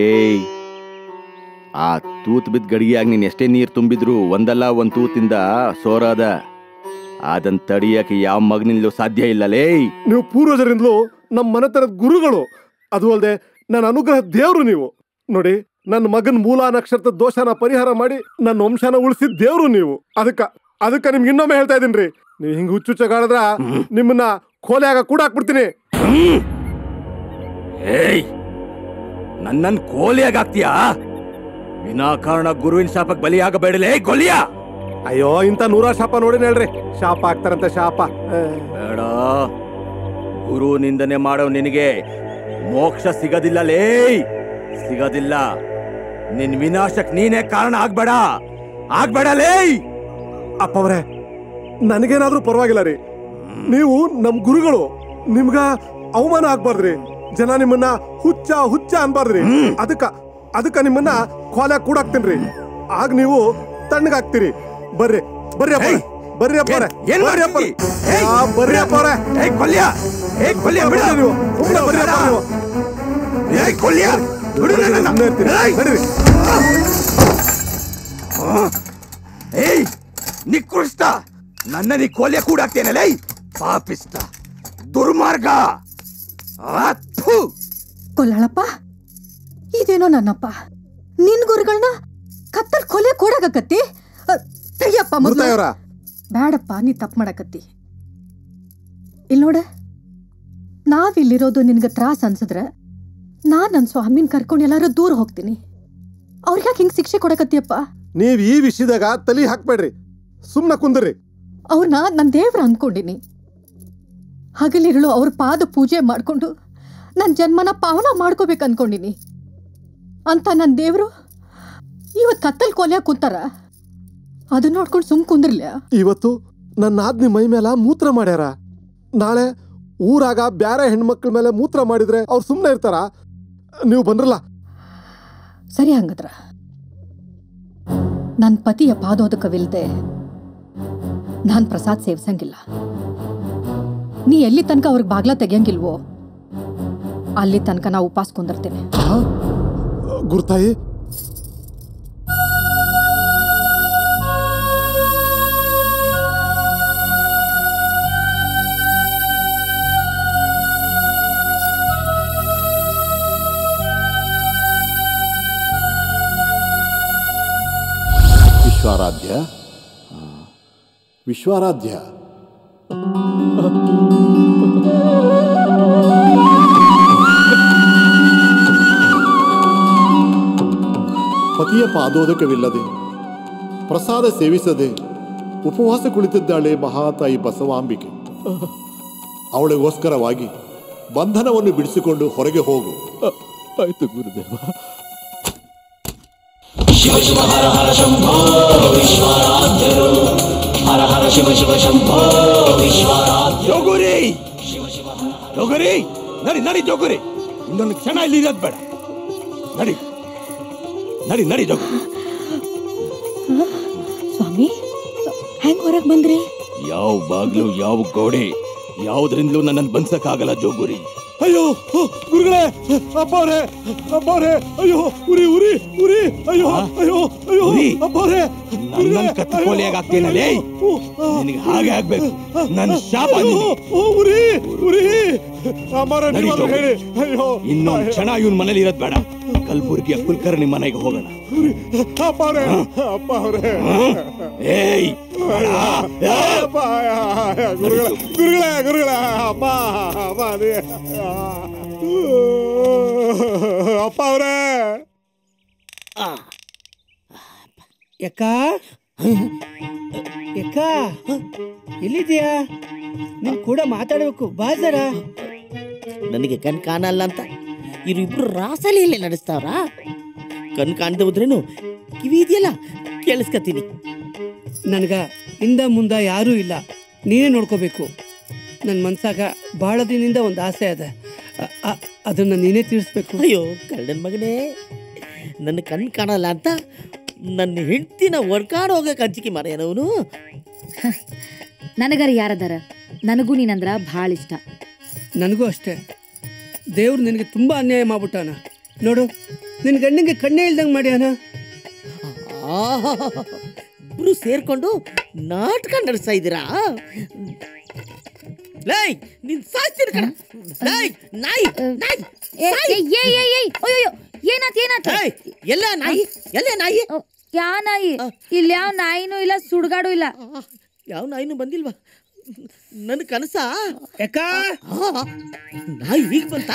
ಆ ತೂತ್ ಬಿದ್ದ ಗಡಿಗೆಯಾಗ ನೀನ್ ಎಷ್ಟೇ ನೀರು ತುಂಬಿದ್ರು ಒಂದಲ್ಲ ಒಂದ್ ತೂತಿಂದ ಸೋರಾದ. ಅದನ್ನ ತಡಿಯಕ್ಕೆ ಯಾವ ಮಗನಿಂದಲೂ ಸಾಧ್ಯ ಇಲ್ಲಲೇ. ನೀವು ಪೂರ್ವಜರಿಂದಲೂ ನಮ್ಮ ಮನೆತನದ ಗುರುಗಳು, ಅದು ಅಲ್ಲದೆ ನನ್ನ ಅನುಗ್ರಹ ದೇವ್ರು ನೀವು. ನೋಡಿ, ನನ್ನ ಮಗನ್ ಮೂಲ ನಕ್ಷತ್ರದ ದೋಷನ ಪರಿಹಾರ ಮಾಡಿ ನನ್ನ ವಂಶನ ಉಳಿಸಿದ ದೇವ್ರು ನೀವು. ಅದಕ್ಕ ಅದಕ್ಕ ನಿಮ್ಗೆ ಇನ್ನೊಮ್ಮೆ ಹೇಳ್ತಾ ಇದೀನ್ರಿ, ನೀವು ಹಿಂಗ್ ಹುಚ್ಚುಚ್ಚಗಾಡಿದ್ರ ನಿಮ್ಮನ್ನ ಕೋಲೆಯಾಗ ಕೂಡ ಹಾಕ್ಬಿಡ್ತೀನಿ. ನನ್ನನ್ ಕೋಲಿಯಾಗ ಹಾಕ್ತೀಯಾ? ವಿನಾಕಾರಣ ಗುರುವಿನ ಶಾಪಕ್ಕೆ ಬಲಿಯಾಗಬೇಡಲೇ ಗೊಲಿಯ. ಅಯ್ಯೋ, ಇಂತ ನೂರಾರು ಶಾಪ ನೋಡಿ ಹೇಳ್ರಿ, ಶಾಪ ಹಾಕ್ತಾರಂತ ಶಾಪ. ಬೇಡ, ಗುರು ನಿಂದನೆ ಮಾಡೋ ನಿನಗೆ ಮೋಕ್ಷ ಸಿಗದಿಲ್ಲಲೇ, ಸಿಗದಿಲ್ಲ. ನಿನ್ ವಿನಾಶಕ್ ನೀನೇ ಕಾರಣ ಆಗ್ಬೇಡ, ಆಗ್ಬೇಡಲೇ. ಅಪ್ಪವ್ರೆ, ನನಗೇನಾದ್ರೂ ಪರವಾಗಿಲ್ಲ ರೀ, ನೀವು ನಮ್ ಗುರುಗಳು, ನಿಮ್ಗ ಅವಮಾನ ಆಗ್ಬಾರ್ದ್ರಿ. ಜನ ನಿಮ್ಮನ್ನ ಹುಚ್ಚ ಹುಚ್ಚ ಅನ್ಬಾರ್ದ್ರಿ. ಅದಕ್ಕ ಅದಕ್ಕ ನಿಮ್ಮನ್ನ ಕೋಲೆ ಕೂಡಾಕ್ತೀನ್ರಿ. ಆಗ ನೀವು ತಣ್ಣಗಾಗ್ತೀರಿ. ಬರ್ರಿ ಬರ್ರಿ ಅಪ್ಪ, ಬರ್ರಿ ಅಪ್ಪ, ಬರ್ರಿ ಅಪ್ಪ, ಬರ್ರಿ ಅಪ್ಪ. ನೀವು ಸುಮ್ಮನೆ ಬರ್ರಿ ಅಪ್ಪ, ನೀವು ನಿಕೃಷ್ಟ. ನನ್ನ ನೀ ಕೋಲೆ ಕೂಡಾಕ್ತೇನಲೇ, ಪಾಪಿಷ್ಟ, ದುರ್ಮಾರ್ಗ. ಕೊಲ್ಲಳಪ್ಪ, ಇದೇನೋ ನನ್ನಪ್ಪ ನಿನ್ ಗುರುಗಳನ್ನ ಕತ್ತಲ್ ಕೊಲೆ ಕೂಡಾಕತ್ತಿ. ತೆಗಿಯಪ್ಪ ಮೊದ್ಲು. ಬ್ಯಾಡಪ್ಪ, ನೀ ತಪ್ಪು ಮಾಡಕತ್ತಿ. ಇಲ್ ನೋಡ, ನಾವಿಲ್ಲಿರೋದು ನಿನ್ಗೆ ತ್ರಾಸ ಅನ್ಸಿದ್ರೆ ನಾನ್ ನನ್ ಸ್ವಾಮಿನ್ ಕರ್ಕೊಂಡು ಎಲ್ಲಾರು ದೂರ ಹೋಗ್ತೀನಿ. ಅವ್ರಿಗೆ ಹಿಂಗ್ ಶಿಕ್ಷೆ ಕೊಡಕತ್ತಿಯಪ್ಪ? ನೀವ್ ಈ ವಿಷಯದಾಗ ತಲಿ ಹಾಕ್ಬೇಡ್ರಿ, ಸುಮ್ನ ಕುಂದ್ರಿ. ಅವ್ರನ್ನ ನನ್ ದೇವ್ರ ಅನ್ಕೊಂಡಿನಿ. ಹಗಲಿರುಳು ಅವ್ರ ಪಾದ ಪೂಜೆ ಮಾಡ್ಕೊಂಡು ನನ್ ಜನ್ಮನ ಪಾವನ ಮಾಡ್ಕೋಬೇಕು ಅನ್ಕೊಂಡಿನಿ. ಅಂತ ನನ್ ದೇವ್ರು ಇವತ್ ಕತ್ತಲ್ ಕೊಲೆ ಕೂತಾರ. ಅದು ನೋಡ್ಕೊಂಡು ಸುಮ್ ಕುಂದ್ರಲ್ಯ? ಇವತ್ತು ನನ್ನ ಆದ್ನಿ ಮೈ ಮೇಲೆ ಮೂತ್ರ ಮಾಡ್ಯಾರ, ನಾಳೆ ಊರಾಗ ಬ್ಯಾರೆ ಹೆಣ್ಮಕ್ಳ ಮೇಲೆ ಮೂತ್ರ ಮಾಡಿದ್ರೆ ಅವ್ರು ಸುಮ್ನೆ ಇರ್ತಾರ? ನೀವು ಬಂದ್ರಲ್ಲ. ಸರಿ, ಹಂಗದ್ರ ನನ್ ಪತಿಯ ಪಾದೋದಕವಿಲ್ದೆ ನಾನ್ ಪ್ರಸಾದ್ ಸೇವ್ಸಂಗಿಲ್ಲ. ನೀ ಎಲ್ಲಿ ತನಕ ಅವ್ರಿಗೆ ಬಾಗ್ಲ ತೆಗಿಯಂಗಿಲ್ವೋ ಅಲ್ಲಿ ತನಕ ನಾ ಉಪವಾಸ ಕುಂದಿರ್ತೇನೆ. ಗುರ್ತಾಯಿ, ವಿಶ್ವಾರಾಧ್ಯ, ವಿಶ್ವಾರಾಧ್ಯ. ಪತಿಯ ಪಾದೋದಕವಿಲ್ಲದೆ, ಪ್ರಸಾದ ಸೇವಿಸದೆ ಉಪವಾಸ ಕುಳಿತಿದ್ದಾಳೆ ಮಹಾತಾಯಿ ಬಸವಾಂಬಿಕೆ. ಅವಳಿಗೋಸ್ಕರವಾಗಿ ಬಂಧನವನ್ನು ಬಿಡಿಸಿಕೊಂಡು ಹೊರಗೆ ಹೋಗು. ಆಯ್ತು ಗುರುದೇವ. ಶಿವ ಶಿವ ಹರ ಹರ ಶಂಭೋ ವಿಶ್ವರಾಧ್ಯರು, ಹರ ಹರ ಶಿವ ಶಿವ ಶಂಭೋ ವಿಶ್ವರಾಧ್ಯ. ಜೋಗುರಿ ಜೋಗುರಿ ನಡಿ ನಡಿ ಜೋಗುರಿ, ಇನ್ನೊಂದು ಕ್ಷಣ ಇಲ್ಲಿ ಇರೋದು ಬೇಡ. ನಡಿ ನಡಿ ನಡಿ ಜೋಗುರಿ. ಸ್ವಾಮಿ ಹೆಂಗ್ ಹೊರಗ್ ಬಂದ್ರಿ? ಯಾವ ಬಾಗ್ಲು ಯಾವ ಗೋಡೆ ಯಾವ್ದ್ರಿಂದಲೂ ನನ್ನನ್ನು ಬಂದ್ಸಕ್ಕಾಗಲ್ಲ ಜೋಗುರಿ. ಅಯ್ಯೋ ಗುರುಗಳೇ, ಅಪ್ಪವ್ರೆ ಅಪ್ಪವ್ರೆ, ಅಯ್ಯೋ ಉರಿ ಉರಿ ಉರಿ, ಅಯ್ಯೋ ಅಯ್ಯೋ ಅಯ್ಯೋ ಅಪ್ಪವ್ರೆ, ನನ್ನ ಕತ್ತಕೋಲಿಯಾಗ ಆಗ್ತೇನಲ್ಲೇ, ನಿನಗೆ ಹಾಗೆ ಆಗ್ಬೇಕು. ನನ್ನ ಶಾಪ ಉರಿ ಉರಿ ಅಮ್ಮವ್ರೆ, ಹೇಳಿ. ಅಯ್ಯೋ ಇನ್ನೊಂದು ಕ್ಷಣ ಇವನ್ ಮನೇಲಿ ಇರೋದ್ ಬೇಡ. ಕಲಬುರ್ಗಿಯ ಕುಲಕರ್ಣಿ ಮನೆಗೆ ಹೋಗೋಣ. ಅಪ್ಪವ್ರೆ ಅಪ್ಪವ್ರೆ, ಏಯ್ ಗುರುಗಳೇ ಗುರುಗಳೇ ಗುರುಗಳೇ, ಅಪ್ಪ ಅಪ್ಪ ಅಪ್ಪ ಅವ್ರೆ. ಯಕ್ಕ ಯಕ್ಕ ಎಲ್ಲಿದ್ಯಾ? ನೀನ್ ಕೂಡ ಮಾತಾಡ್ಬೇಕು, ಬಾಜರ. ನನಗೆ ಕಣ್ ಕಾಣಲ್ಲ ಅಂತ ಇವರಿಬ್ರು ರಾಸಲೀಲೆ ನಡೆಸ್ತಾವ್ರ. ಕಣ್ ಕಾಣದೆ ಹೋದ್ರೇನು ಕಿವಿ ಇದೆಯಲ್ಲ ಕೇಳಿಸ್ಕತೀನಿ. ನನ್ಗ ಹಿಂದ ಮುಂದ ಯಾರೂ ಇಲ್ಲ, ನೀನೇ ನೋಡ್ಕೋಬೇಕು. ನನ್ನ ಮನ್ಸಾಗ ಬಹಳ ದಿನದಿಂದ ಒಂದು ಆಸೆ ಅದ, ಅದನ್ನ ನೀನೇ ತೀರಿಸ್ಬೇಕು. ಅಯ್ಯೋ ಕಳ್ಳನ ಮಗನೇ, ನನ್ನ ಕಣ್ ಕಾಣಲ್ಲ ಅಂತ ನನ್ನ ಹೆಂಡ್ತಿನ ಒಡ್ಕಾಡ್ ಹೋಗಕ್ಕೆ ಅಂಜಿಕೆ ಮಾರೇನವನು. ನನಗರ ಯಾರದಾರ, ನನಗೂ ನೀನಂದ್ರ ಭಾಳ ಇಷ್ಟ. ನನಗೂ ಅಷ್ಟೇ. ದೇವ್ರು ನಿನಗೆ ತುಂಬ ಅನ್ಯಾಯ ಮಾಡ್ಬಿಟ್ಟಾನ ನೋಡು. ನಿನ್ನ ಗಂಡಂಗೆ ಕಣ್ಣೇ ಇಲ್ದಂಗೆ ಮಾಡ್ಯಾನ. ಇಬ್ರು ಸೇರ್ಕೊಂಡು ನಾಟಕ ನಡೆಸ್ತಾ ಇದ್ದೀರಾ? ಲೈ ನಿನ್ ಸಾಯ್ತೀನಿ ಕಣ. ಲೈ ನಾಯಿ ನಾಯಿ ಏನಾತ್ ಏನಾತ್? ಎಲ್ಲ ನಾಯಿ ಎಲ್ಲ ನಾಯಿ? ಯಾವ ನಾಯಿ? ಇಲ್ಲಿ ಯಾವ ನಾಯಿನೂ ಇಲ್ಲ, ಸುಡ್ಗಾಡು ಇಲ್ಲ. ಯಾವ ನಾಯಿನೂ ಬಂದಿಲ್ವಾ ನನ್ನ ಕನಸ? ಯಾಕ ನಾಯಿ ಈಗ ಬಂತ?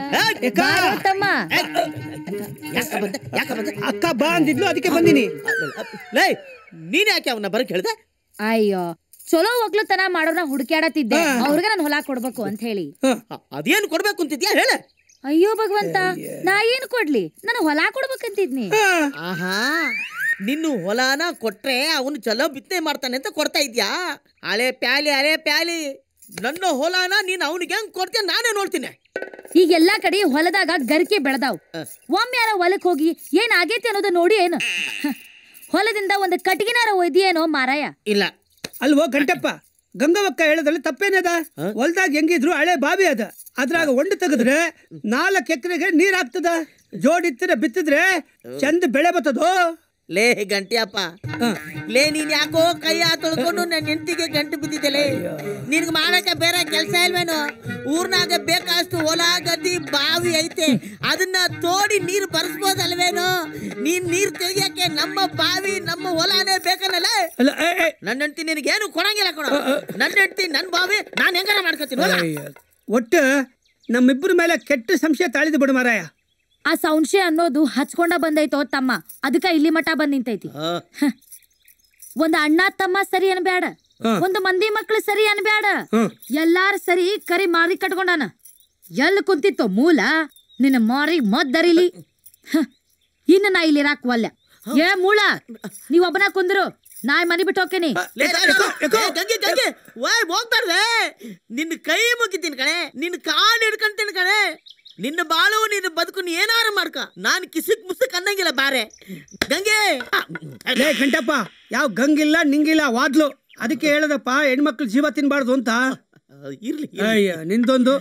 ಅಕ್ಕ ಬಾ ಅಂದಿದ್ಲು, ಅದಕ್ಕೆ ಬಂದಿನಿ. ಲೈ ನೀನ್ ಯಾಕೆ ಅವನ್ನ ಬರಕ್ ಹೇಳ್ದೆ? ಅಯ್ಯೋ ಚಲೋ ಒಗ್ಲುತನ ಮಾಡೋರ್ನ ಹುಡುಕ್ಯಾಡತ್ತಿದ್ದೆ, ಅವ್ರಿಗೆ ನಾನು ಹೊಲ ಕೊಡ್ಬೇಕು ಅಂತ ಹೇಳಿ. ಅದೇನು ಕೊಡ್ಬೇಕು ಅಂತಿದ್ಯಾ ಹೇಳ? ಅಯ್ಯೋ ಭಗವಂತ, ನಾ ಏನ್ ಕೊಡ್ಲಿ? ನಾನು ಹೊಲ ಕೊಡ್ಬೇಕಂತಿದ್ನಿ. ಆಹಾ, ನಿನ್ನ ಹೊಲಾನ ಕೊಟ್ರೆ ಅವನು ಚಲೋ ಬಿತ್ತನೆ ಮಾಡ್ತಾನೆ ಅಂತ ಕೊಡ್ತಾ ಇದ್ಯಾ? ಹಳೆ ಪ್ಯಾಲಿ ಹಳೆ ಪ್ಯಾಲಿ. ನನ್ನ ಹೊಲಾನ ನೀನ್ ಅವನಿಗೆ ಹೆಂಗ್ ಕೊಡ್ತೀಯ ನಾನೇ ನೋಡ್ತೀನಿ. ಈಗ ಎಲ್ಲಾ ಕಡೆ ಹೊಲದಾಗ ಗರಿಕೆ ಬೆಳೆದಾವ್. ಒಮ್ಮೆ ಯಾರ ಹೊಲಕ್ ಹೋಗಿ ಏನ್ ಆಗೇತಿ ಅನ್ನೋದು ನೋಡಿ ಏನು? ಹೊಲದಿಂದ ಒಂದು ಕಟ್ಟಿಗೆನಾರ ಒಯ್ದಿಯೇನೋ ಮಾರಾಯ? ಇಲ್ಲ ಅಲ್ವೋ ಗಂಟಪ್ಪ, ಗಂಗವಕ್ಕ ಹೇಳೋದ್ರಲ್ಲಿ ತಪ್ಪೇನದ? ಹೊಲ್ದಾಗ ಹೆಂಗಿದ್ರು ಹಳೆ ಬಾವಿ ಅದ, ಅದ್ರಾಗ ಒಂಡು ತೆಗೆದ್ರೆ ನಾಲ್ಕು ಎಕರೆಗೆ ನೀರ್ ಆಗ್ತದ. ಜೋಡಿತ್ತಿರ ಬಿತ್ತಿದ್ರೆ ಚಂದ ಬೆಳೆ ಬರ್ತದೋ. ಲೇ ಗಂಟಿಯಪ್ಪ, ಲೇ ನೀನ್ ಯಾಕೋ ಕೈ ತೊಳ್ಕೊಂಡು ನನ್ನ ಹೆಂಡತಿಗೆ ಗಂಟು ಬಿದ್ದಿದ್ದಲೇ? ನಿನ್ಗೆ ಮಾಡಕ್ಕೆ ಬೇರೆ ಕೆಲಸ ಇಲ್ವೇನು? ಊರ್ನಾಗ ಬೇಕಾಷ್ಟು ಹೊಲ ಗದ್ದಿ ಬಾವಿ ಐತೆ, ಅದನ್ನ ತೋಡಿ ನೀರು ಬರ್ಸ್ಬೋದಲ್ವೇನು? ನೀನ್ ನೀರ್ ತೆಗಿಯಕ್ಕೆ ನಮ್ಮ ಬಾವಿ ನಮ್ಮ ಹೊಲನೇ ಬೇಕನ್ನಲ್ಲ? ನನ್ನ ಹೆಂಡತಿ ನಿನಗೇನು ಕೊಡಂಗಿಲ್ಲ ಕೊಡ. ನನ್ನ ಹೆಂಡತಿ ನನ್ನ ಬಾವಿ ನಾನು ಹೆಂಗಾರ ಮಾಡ್ಕೊತೀನಿ. ಒಟ್ಟು ನಮ್ಮಿಬ್ಬರ ಮೇಲೆ ಕೆಟ್ಟ ಸಂಶಯ ತಾಳಿದು ಬಿಡು ಮಾರಾಯ. ಆ ಸಂಶಯ ಅನ್ನೋದು ಹಚ್ಕೊಂಡ ಬಂದೈತೋ ತಮ್ಮ, ಅದಕ್ಕ ಇಲ್ಲಿ ಮಠ ಬಂದ್ ನಿಂತೈತಿ. ಒಂದ್ ಅಣ್ಣ ತಮ್ಮ ಸರಿ ಅನ್ಬ್ಯಾಡ, ಒಂದು ಮಂದಿ ಮಕ್ಳು ಸರಿ ಅನ್ಬ್ಯಾಡ, ಎಲ್ಲಾರ ಸರಿ ಕರಿ ಮಾರಿ ಕಟ್ಕೊಂಡಾನ. ಎಲ್ ಕುಂತಿತ್ತು ಮೂಲ ನಿನ್ನ ಮಾರಿ ಮದ್ದರಿಲಿ. ಇನ್ನು ನಾ ಇಲ್ಲಿ ಇರಾಕ್ ಒಲ್ಲೆ. ಏ ಮೂಳ, ನೀವ್ ಒಬ್ಬನ ಕುಂದ್ರು, ನಾ ಮನಿ ಬಿಟ್ಟು ಹೋಗ್ತೇನಿ. ಗಂಗೆ ಗಂಗೆ ಹೋಗ್ಬಾರ್ದೆ. ನಿನ್ನ ಕೈ ಮುಗಿತೀನಿ ಕಣೆ, ನಿನ್ನ ಕಾಲು ಹಿಡ್ಕೊಂತೀನಿ ಕಣೆ. ನಿನ್ನ ಬಾಳು ನಿನ್ನ ಬದುಕು ಏನಾರು ಮಾಡ್ಕ, ನಾನು ಕಿಸಕ್ ಮುಸಕ್ ಅನ್ನಂಗಿಲ್ಲ ಬಾರೆ. ಗಂಗೆ ಲೇ ಗಂಟಪ್ಪ, ಯಾವ ಗಂಗಿಲ್ಲ ನಿಂಗಿಲ್ಲ ವಾದ್ಲು. ಅದಕ್ಕೆ ಹೇಳದಪ್ಪ, ಹೆಣ್ಮಕ್ಳು ಜೀವ ತಿನ್ಬಾರ್ದು ಅಂತ. ಇರ್ಲಿ ಅಯ್ಯ ನಿಂದೊಂದು.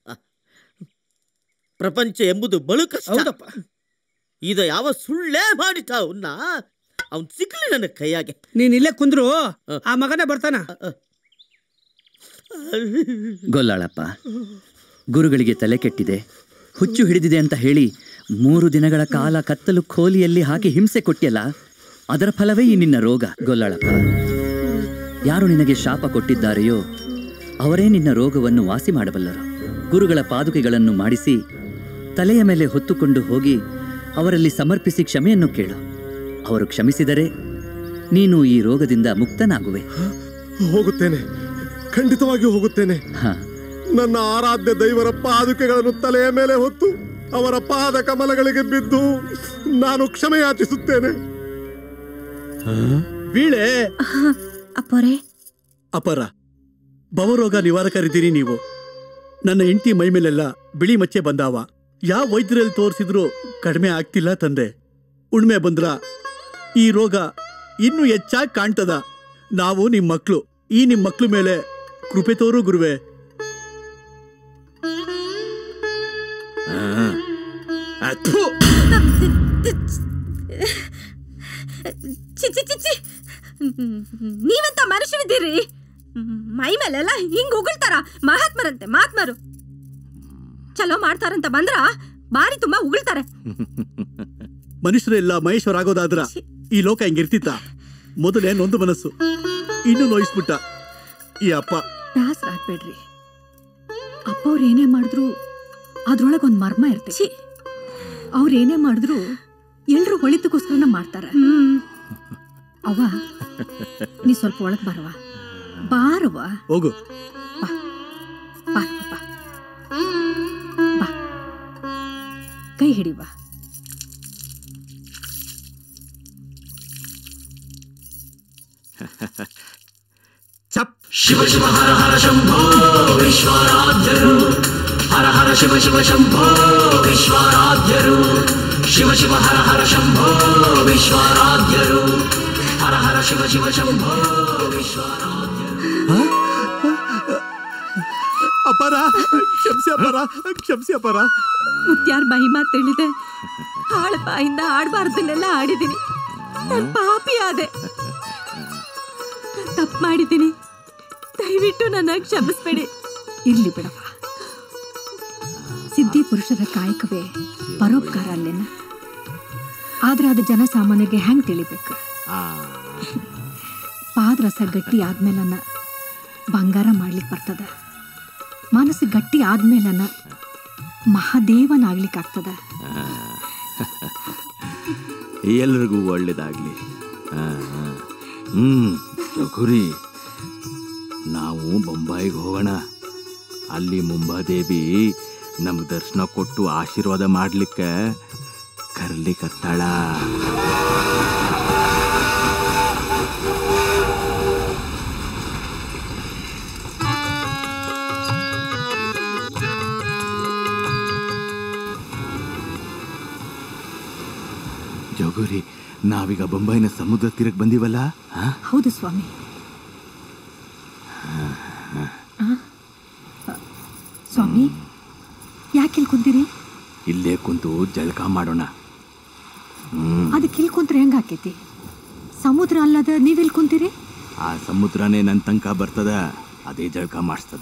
ಪ್ರಪಂಚ ಎಂಬುದು ಬಲು ಕಷ್ಟ. ಹೌದಪ್ಪ, ಇದು ಯಾವ ಸುಳ್ಳೇ ಮಾಡಿತ ಅವನ್ನ, ಅವನ್ ಸಿಕ್ಲಿ ನನ್ನ ಕೈಯಾಗೆ. ನೀನ್ ಇಲ್ಲೇ ಕುಂದ್ರು, ಆ ಮಗನ ಬರ್ತಾನ. ಗೊಲ್ಲಾಳಪ್ಪ, ಗುರುಗಳಿಗೆ ತಲೆ ಕೆಟ್ಟಿದೆ, ಹುಚ್ಚು ಹಿಡಿದಿದೆ ಅಂತ ಹೇಳಿ ಮೂರು ದಿನಗಳ ಕಾಲ ಕತ್ತಲು ಖೋಲಿಯಲ್ಲಿ ಹಾಕಿ ಹಿಂಸೆ ಕೊಟ್ಟಿಯಲ್ಲ, ಅದರ ಫಲವೇ ಈ ನಿನ್ನ ರೋಗ. ಗೊಲ್ಲಾಳಪ್ಪ, ಯಾರು ನಿನಗೆ ಶಾಪ ಕೊಟ್ಟಿದ್ದಾರೆಯೋ ಅವರೇ ನಿನ್ನ ರೋಗವನ್ನು ವಾಸಿ ಮಾಡಬಲ್ಲರು. ಗುರುಗಳ ಪಾದುಕೆಗಳನ್ನು ಮಾಡಿಸಿ ತಲೆಯ ಮೇಲೆ ಹೊತ್ತುಕೊಂಡು ಹೋಗಿ ಅವರಲ್ಲಿ ಸಮರ್ಪಿಸಿ ಕ್ಷಮೆಯನ್ನು ಕೇಳು. ಅವರು ಕ್ಷಮಿಸಿದರೆ ನೀನು ಈ ರೋಗದಿಂದ ಮುಕ್ತನಾಗುವೆ. ಹೋಗುತ್ತೇನೆ, ಖಂಡಿತವಾಗಿ ಹೋಗುತ್ತೇನೆ. ನನ್ನ ಆರಾಧ್ಯ ದೈವರ ಪಾದುಕೆಗಳನ್ನು ತಲೆಯ ಮೇಲೆ ಹೊತ್ತು ಅವರ ಪಾದ ಕಮಲಗಳಿಗೆ ಬಿದ್ದು ನಾನು ಕ್ಷಮೆ ಯಾಚಿಸುತ್ತೇನೆ. ಬೀಳೆ ಅಪ್ಪರೇ, ಅಪರ ಭವರೋಗ ನಿವಾರಕರಿದ್ದೀರಿ ನೀವು. ನನ್ನ ಹೆಂಡತಿ ಮೈ ಮೇಲೆಲ್ಲ ಬಿಳಿ ಮಚ್ಚೆ ಬಂದಾವ. ಯಾವ ವೈದ್ಯರಲ್ಲಿ ತೋರಿಸಿದ್ರು ಕಡಿಮೆ ಆಗ್ತಿಲ್ಲ ತಂದೆ. ಉಣ್ಮೆ ಬಂದ್ರ ಈ ರೋಗ ಇನ್ನೂ ಹೆಚ್ಚಾಗಿ ಕಾಣ್ತದ. ನಾವು ನಿಮ್ಮ ಮಕ್ಕಳು, ಈ ನಿಮ್ಮ ಮಕ್ಕಳ ಮೇಲೆ ಕೃಪೆ ತೋರು ಗುರುವೆ. ಚಿಚಿ ಚಿಚಿ, ನೀವೆಂತ ಮನುಷ್ಯರಿದ್ದೀರಿ? ಮೈ ಮೇಲೆಲ್ಲ ಹಿಂಗ್ ಉಗುಳ್ತಾರ ಮಹಾತ್ಮರಂತೆ. ಮಹಾತ್ಮರು ಚಲೋ ಮಾಡ್ತಾರಂತ ಬಂದ್ರ ಬಾರಿ ತುಂಬಾ ಉಗುಳ್ತಾರೆ. ಮನುಷ್ಯರೆಲ್ಲ ಮಹೇಶ್ವರಾಗೋದಾದ್ರ ಈ ಲೋಕ ಹಿಂಗಿರ್ತಿತ್ತ? ಮೊದಲೇ ನೊಂದು ಮನಸ್ಸು, ಇನ್ನೂ ನೋಯಿಸ್ಬಿಟ್ಟ ಈ ಅಪ್ಪ. ಬೇಸ್ರಾಗ್ಬೇಡ್ರಿ. ಅಪ್ಪ ಅವ್ರು ಏನೇ ಮಾಡಿದ್ರು ಅದ್ರೊಳಗೊಂದು ಮರ್ಮ ಇರ್ತೈತಿ. ಅವ್ರು ಏನೇ ಮಾಡಿದ್ರು ಎಲ್ರು ಒಳಿತಕ್ಕೋಸ್ಕರನ ಮಾಡ್ತಾರ. ಅವ್ವ, ನೀ ಸ್ವಲ್ಪ ಒಳಗ್ ಬರವ. ಬಾರವ್ವ, ಹೋಗು. ಬಾ ಬಾ, ಕೈ ಹಿಡಿವ. ಚಪ್. ಶಿವ ಶಿವ ಹರ ಹರ ಶಂಭೋ ವಿಶ್ವರಾಧ್ಯರು. ಹರ ಹರ ಶಿವ ಶಿವ ಶಂಭೋ ವಿಶ್ವರಾಧ್ಯರು. ಶಿವ ಶಿವ ಹರ ಹರ ಶಂಭೋ ವಿಶ್ವರಾಧ್ಯರು. ಹರ ಹರ ಶಿವ ಶಿವ ಶಂಭೋ ವಿಶ್ವರಾಧ್ಯರು. ಅಪರ ಕ್ಷಮಿಸಿ, ಅಪರ ಕ್ಷಮಿಸಿ ಅಪರ. ಮುತ್ಯಾರ ಮಹಿಮಾ ತಿಳಿದೆ ಹಾಳ ಬಾಯಿಂದ ಆಡ್ಬಾರ್ದನ್ನೆಲ್ಲ ಆಡಿದ್ದೀನಿ. ನಾನು ಪಾಪಿ ಆದೆ, ತಪ್ಪು ಮಾಡಿದ್ದೀನಿ. ದಯವಿಟ್ಟು ನನ್ನ ಕ್ಷಮಿಸ್ಬೇಡಿ. ಇರ್ಲಿ ಬಿಡಪ್ಪ, ಸಿದ್ಧಿ ಪುರುಷರ ಕಾಯಕವೇ ಪರೋಪಕಾರ ಅಲ್ಲೇನ. ಆದ್ರೆ ಅದು ಜನಸಾಮಾನ್ಯರಿಗೆ ಹೆಂಗ್ ತಿಳಿಬೇಕು? ಪಾದರಸ ಗಟ್ಟಿ ಆದ್ಮೇಲನ್ನ ಬಂಗಾರ ಮಾಡ್ಲಿಕ್ಕೆ ಬರ್ತದ. ಮನಸ್ಸು ಗಟ್ಟಿ ಆದ್ಮೇಲನ್ನ ಮಹಾದೇವನಾಗ್ಲಿಕ್ಕೆ ಆಗ್ತದ. ಎಲ್ರಿಗೂ ಒಳ್ಳೇದಾಗ್ಲಿ. ಹ್ಮ್ ಗುರಿ, ನಾವು ಬೊಂಬಾಯಿಗೆ ಹೋಗೋಣ. ಅಲ್ಲಿ ಮುಂಬಾದೇವಿ ನಮ್ಗೆ ದರ್ಶನ ಕೊಟ್ಟು ಆಶೀರ್ವಾದ ಮಾಡ್ಲಿಕ್ಕೆ ಕರ್ಲಿಕ್ಕತ್ತಾಳ. ಜೋಗುರಿ, ನಾವೀಗ ಬೊಂಬಾಯಿನ ಸಮುದ್ರ ತೀರಕ್ಕೆ ಬಂದಿವಲ್ಲ? ಹೌದು ಸ್ವಾಮಿ. ಸ್ವಾಮಿ, ಯಾಕೆ ಕುಂತೀರಿ? ಇಲ್ಲೇ ಕುಂತು ಜಳಕ ಮಾಡೋಣ. ಅದಕ್ಕೆ ಇಲ್ಲಿ ಕುಂತ್ರೆ ಹೆಂಗ ಆಕೈತಿ? ಸಮುದ್ರ ಅಲ್ಲದ ನೀವೆಲ್ಲಿ ಕುಂತೀರಿ? ಆ ಸಮುದ್ರನೇ ನನ್ನ ತನಕ ಬರ್ತದ, ಅದೇ ಜಳಕ ಮಾಡಿಸ್ತದ.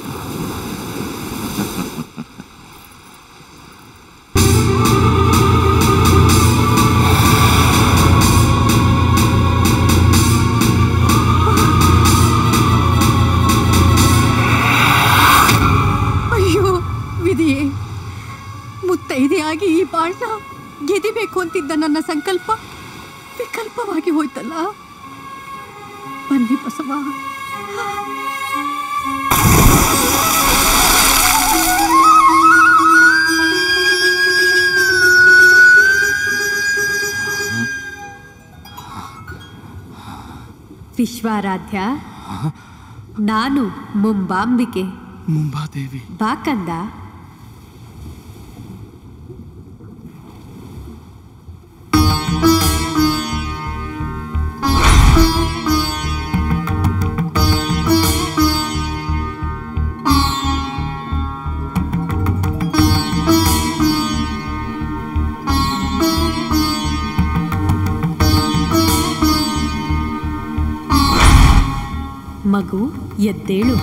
ಅಯ್ಯೋ ವಿಧಿಯೇ, ಮುತ್ತೈದೆಯಾಗಿ ಈ ಬಾಳ್ನ ಗೆದಿಬೇಕು ಅಂತಿದ್ದ ನನ್ನ ಸಂಕಲ್ಪ ವಿಕಲ್ಪವಾಗಿ ಹೋಯ್ತಲ್ಲ. ಬನ್ನಿ ಬಸವ. ವಿಶ್ವಾರಾಧ್ಯ, ನಾನು ಮುಂಬಾಂಬಿಕೆ. ಮುಂಬಾದೇವಿ ಬಾಕಂದ. ಮಗು ಎದ್ದೇಳು.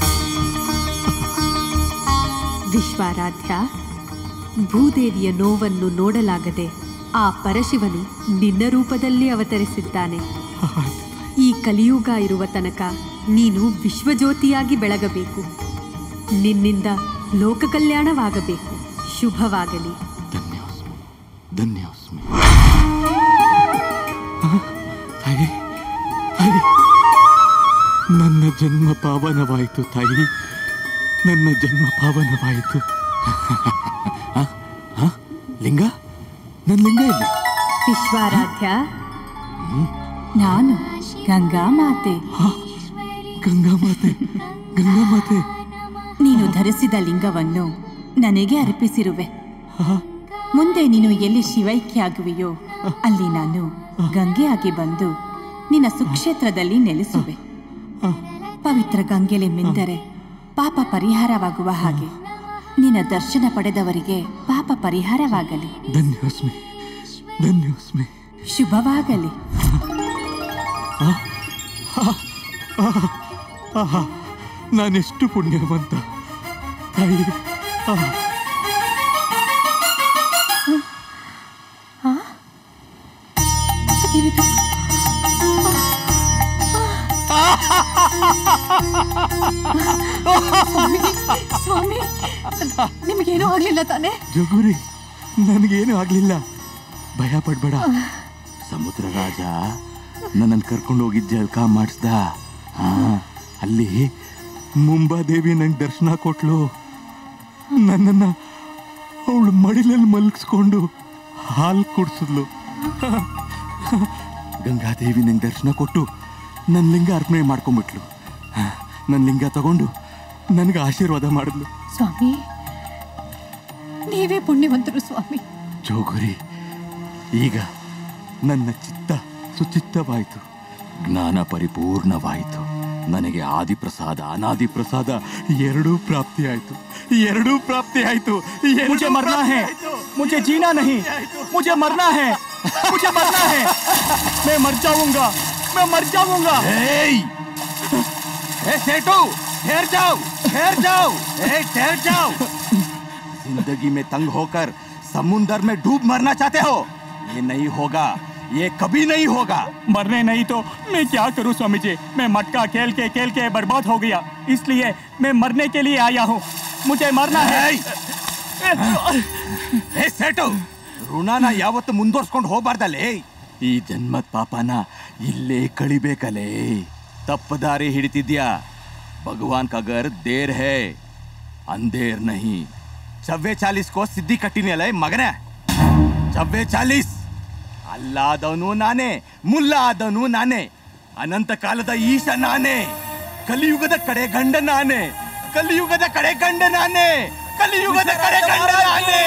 ವಿಶ್ವಾರಾಧ್ಯ, ಭೂದೇವಿಯ ನೋವನ್ನು ನೋಡಲಾಗದೆ ಆ ಪರಶಿವನು ನಿನ್ನ ರೂಪದಲ್ಲಿ ಅವತರಿಸಿದ್ದಾನೆ. ಈ ಕಲಿಯುಗ ಇರುವ ತನಕ ನೀನು ವಿಶ್ವಜ್ಯೋತಿಯಾಗಿ ಬೆಳಗಬೇಕು. ನಿನ್ನಿಂದ ಲೋಕ ಕಲ್ಯಾಣವಾಗಬೇಕು. ಶುಭವಾಗಲಿ. ಧನ್ಯವಾದ. ತಾಯಿ ಜನ್ಮ ಪಾವನವಾಯಿತು ತಾಯಿ, ನನ್ನ ಜನ್ಮ ಪಾವನವಾಯಿತು. ಲಿಂಗ, ನನ್ನ ಲಿಂಗ ಇಲ್ಲಿ. ವಿಶ್ವಾರಾಧ್ಯ, ನಾನು ಗಂಗಾ ಮಾತೆ. ಗಂಗಾ ಮಾತೆ, ಗಂಗಾ ಮಾತೆ. ನೀನು ಧರಿಸಿದ ಲಿಂಗವನ್ನು ನನಗೆ ಅರ್ಪಿಸಿರುವೆ. ಮುಂದೆ ನೀನು ಎಲ್ಲಿ ಶಿವೈಕ್ಯ ಆಗುವೆಯೋ ಅಲ್ಲಿ ನಾನು ಗಂಗೆಯಾಗಿ ಬಂದು ನಿನ್ನ ಸುಕ್ಷೇತ್ರದಲ್ಲಿ ನೆಲೆಸುವೆ. ಪವಿತ್ರ ಗಂಗೆಲೆ ಮಿಂದರೆ ಪಾಪ ಪರಿಹಾರವಾಗುವ ಹಾಗೆ ನಿನ್ನ ದರ್ಶನ ಪಡೆದವರಿಗೆ ಪಾಪ ಪರಿಹಾರವಾಗಲಿ. ಧನ್ಯೋಸ್ಮಿ, ಧನ್ಯೋಸ್ಮಿ. ಶುಭವಾಗಲಿ. ನಾನೆಷ್ಟು ಪುಣ್ಯವಂತ ತಾಯಿ. ಸ್ವಾಮಿ, ನಿಮಗೇನೂ ಆಗ್ಲಿಲ್ಲ ತಾನೆ? ಜಗುರಿ, ನನಗೇನು ಆಗ್ಲಿಲ್ಲ, ಭಯ ಪಡ್ಬೇಡ. ಸಮುದ್ರ ರಾಜ ನನ್ನನ್ನು ಕರ್ಕೊಂಡು ಹೋಗಿ ಜಳಕ ಮಾಡಿಸ್ದ. ಹಾ, ಅಲ್ಲಿ ಮುಂಬಾದೇವಿ ನಂಗೆ ದರ್ಶನ ಕೊಟ್ಲು. ನನ್ನನ್ನ ಅವಳು ಮಡಿಲಲ್ಲಿ ಮಲಗಿಸ್ಕೊಂಡು ಹಾಲು ಕುಡಿಸಿದ್ಲು. ಗಂಗಾದೇವಿ ನಂಗೆ ದರ್ಶನ ಕೊಟ್ಟು ನನ್ನ ಲಿಂಗ ಅರ್ಪಣೆ ಮಾಡ್ಕೊಂಡ್ಬಿಟ್ಲು. ನನ್ನ ಲಿಂಗ ತಗೊಂಡು ನನಗೆ ಆಶೀರ್ವಾದ ಮಾಡಿದ್ಲು. ಸ್ವಾಮಿ, ನೀವೇ ಪುಣ್ಯವಂತರು ಸ್ವಾಮಿ. ಜೋಗುರಿ, ಈಗ ನನ್ನ ಚಿತ್ತ ಸುಚಿತ್ತವಾಯಿತು, ಜ್ಞಾನ ಪರಿಪೂರ್ಣವಾಯಿತು. ನನಗೆ ಆದಿಪ್ರಸಾದ ಅನಾದಿ ಪ್ರಸಾದ ಎರಡೂ ಪ್ರಾಪ್ತಿ ಆಯಿತು, ಎರಡೂ ಪ್ರಾಪ್ತಿ ಆಯಿತು. मुझे मरना है, मुझे जीना नहीं, मुझे मरना है, मुझे मरना है, मैं मर जाऊंगा, मैं मर जाऊंगा। सेठू, ठहर जाओ, ठहर जाओ, ठहर जाओ। जिंदगी में तंग होकर समुंदर में डूब मरना चाहते हो? ये नहीं होगा, ये कभी नहीं होगा। मरने नहीं तो मैं क्या करूं स्वामी जी? मैं मटका खेल के खेल के बर्बाद हो गया, इसलिए मैं मरने के लिए आया हूं, मुझे मरना है। ಸೇಟು, ಋಣನ ಯಾವತ್ತು ಮುಂದುವರ್ಸ್ಕೊಂಡು ಹೋಗ್ಬಾರ್ದಲ್ಲೇ. ಈ ಜನ್ಮದ ಪಾಪನ ಇಲ್ಲೇ ಕಳಿಬೇಕಲ್ಲೇ. ತಪ್ಪದಾರಿ ಹಿಡಿತಿದ್ಯಾ. ಭಗವಾನ್ का घर देर है, अंधेर नहीं. ಚವ್ವೆ ಚಾಲೀಸ್ ಕೋ ಸಿದ್ಧಿ ಕಟ್ಟಿನಿ ಅಲ್ಲ ಮಗನೇ. ಚವ್ವೆ ಚಾಲೀಸ್ ಅಲ್ಲ ಆದವನು ನಾನೇ, ಮುಲ್ಲ ಆದವನು ನಾನೇ, ಅನಂತ ಕಾಲದ ಈಶ ನಾನೇ, ಕಲಿಯುಗದ ಕಡೆ ಗಂಡ ನಾನೇ, ಕಲಿಯುಗದ ಕಡೆ ಗಂಡ ನಾನೇ, ಕಲಿಯುಗದ ಕಡೆ ಗಂಡ ನಾನೇ.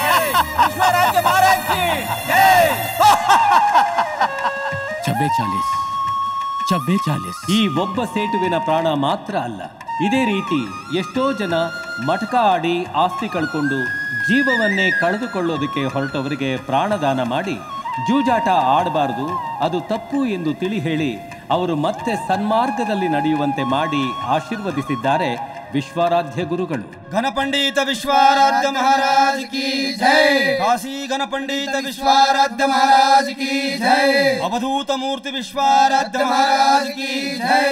ಚವ್ವೆ ಚಾಲೀಸ್, ಚವ್ವೆ ಚಾಲೀಸ್. ಈ ಒಬ್ಬ ಸೇಟುವಿನ ಪ್ರಾಣ ಮಾತ್ರ ಅಲ್ಲ, ಇದೇ ರೀತಿ ಎಷ್ಟೋ ಜನ ಮಟಕ ಆಡಿ ಆಸ್ತಿ ಕಳ್ಕೊಂಡು ಜೀವವನ್ನೇ ಕಳೆದುಕೊಳ್ಳೋದಕ್ಕೆ ಹೊರಟವರಿಗೆ ಪ್ರಾಣದಾನ ಮಾಡಿ ಜೂಜಾಟ ಆಡಬಾರದು, ಅದು ತಪ್ಪು ಎಂದು ತಿಳಿ ಹೇಳಿ ಅವರು ಮತ್ತೆ ಸನ್ಮಾರ್ಗದಲ್ಲಿ ನಡೆಯುವಂತೆ ಮಾಡಿ ಆಶೀರ್ವದಿಸಿದ್ದಾರೆ ವಿಶ್ವಾರಾಧ್ಯ ಗುರುಗಳು. ಗಣಪಂಡಿತ ವಿಶ್ವಾರಾಧ್ಯ ಮಹಾರಾಜ್ ಕಿ ಜೈ. ಕಾಶಿ ಗಣಪಂಡಿತ ವಿಶ್ವಾರಾಧ್ಯ ಮಹಾರಾಜ್ ಕಿ ಜೈ. ಅವಧೂತ ಮೂರ್ತಿ ವಿಶ್ವಾರಾಧ್ಯ ಮಹಾರಾಜ್ ಕಿ ಜೈ.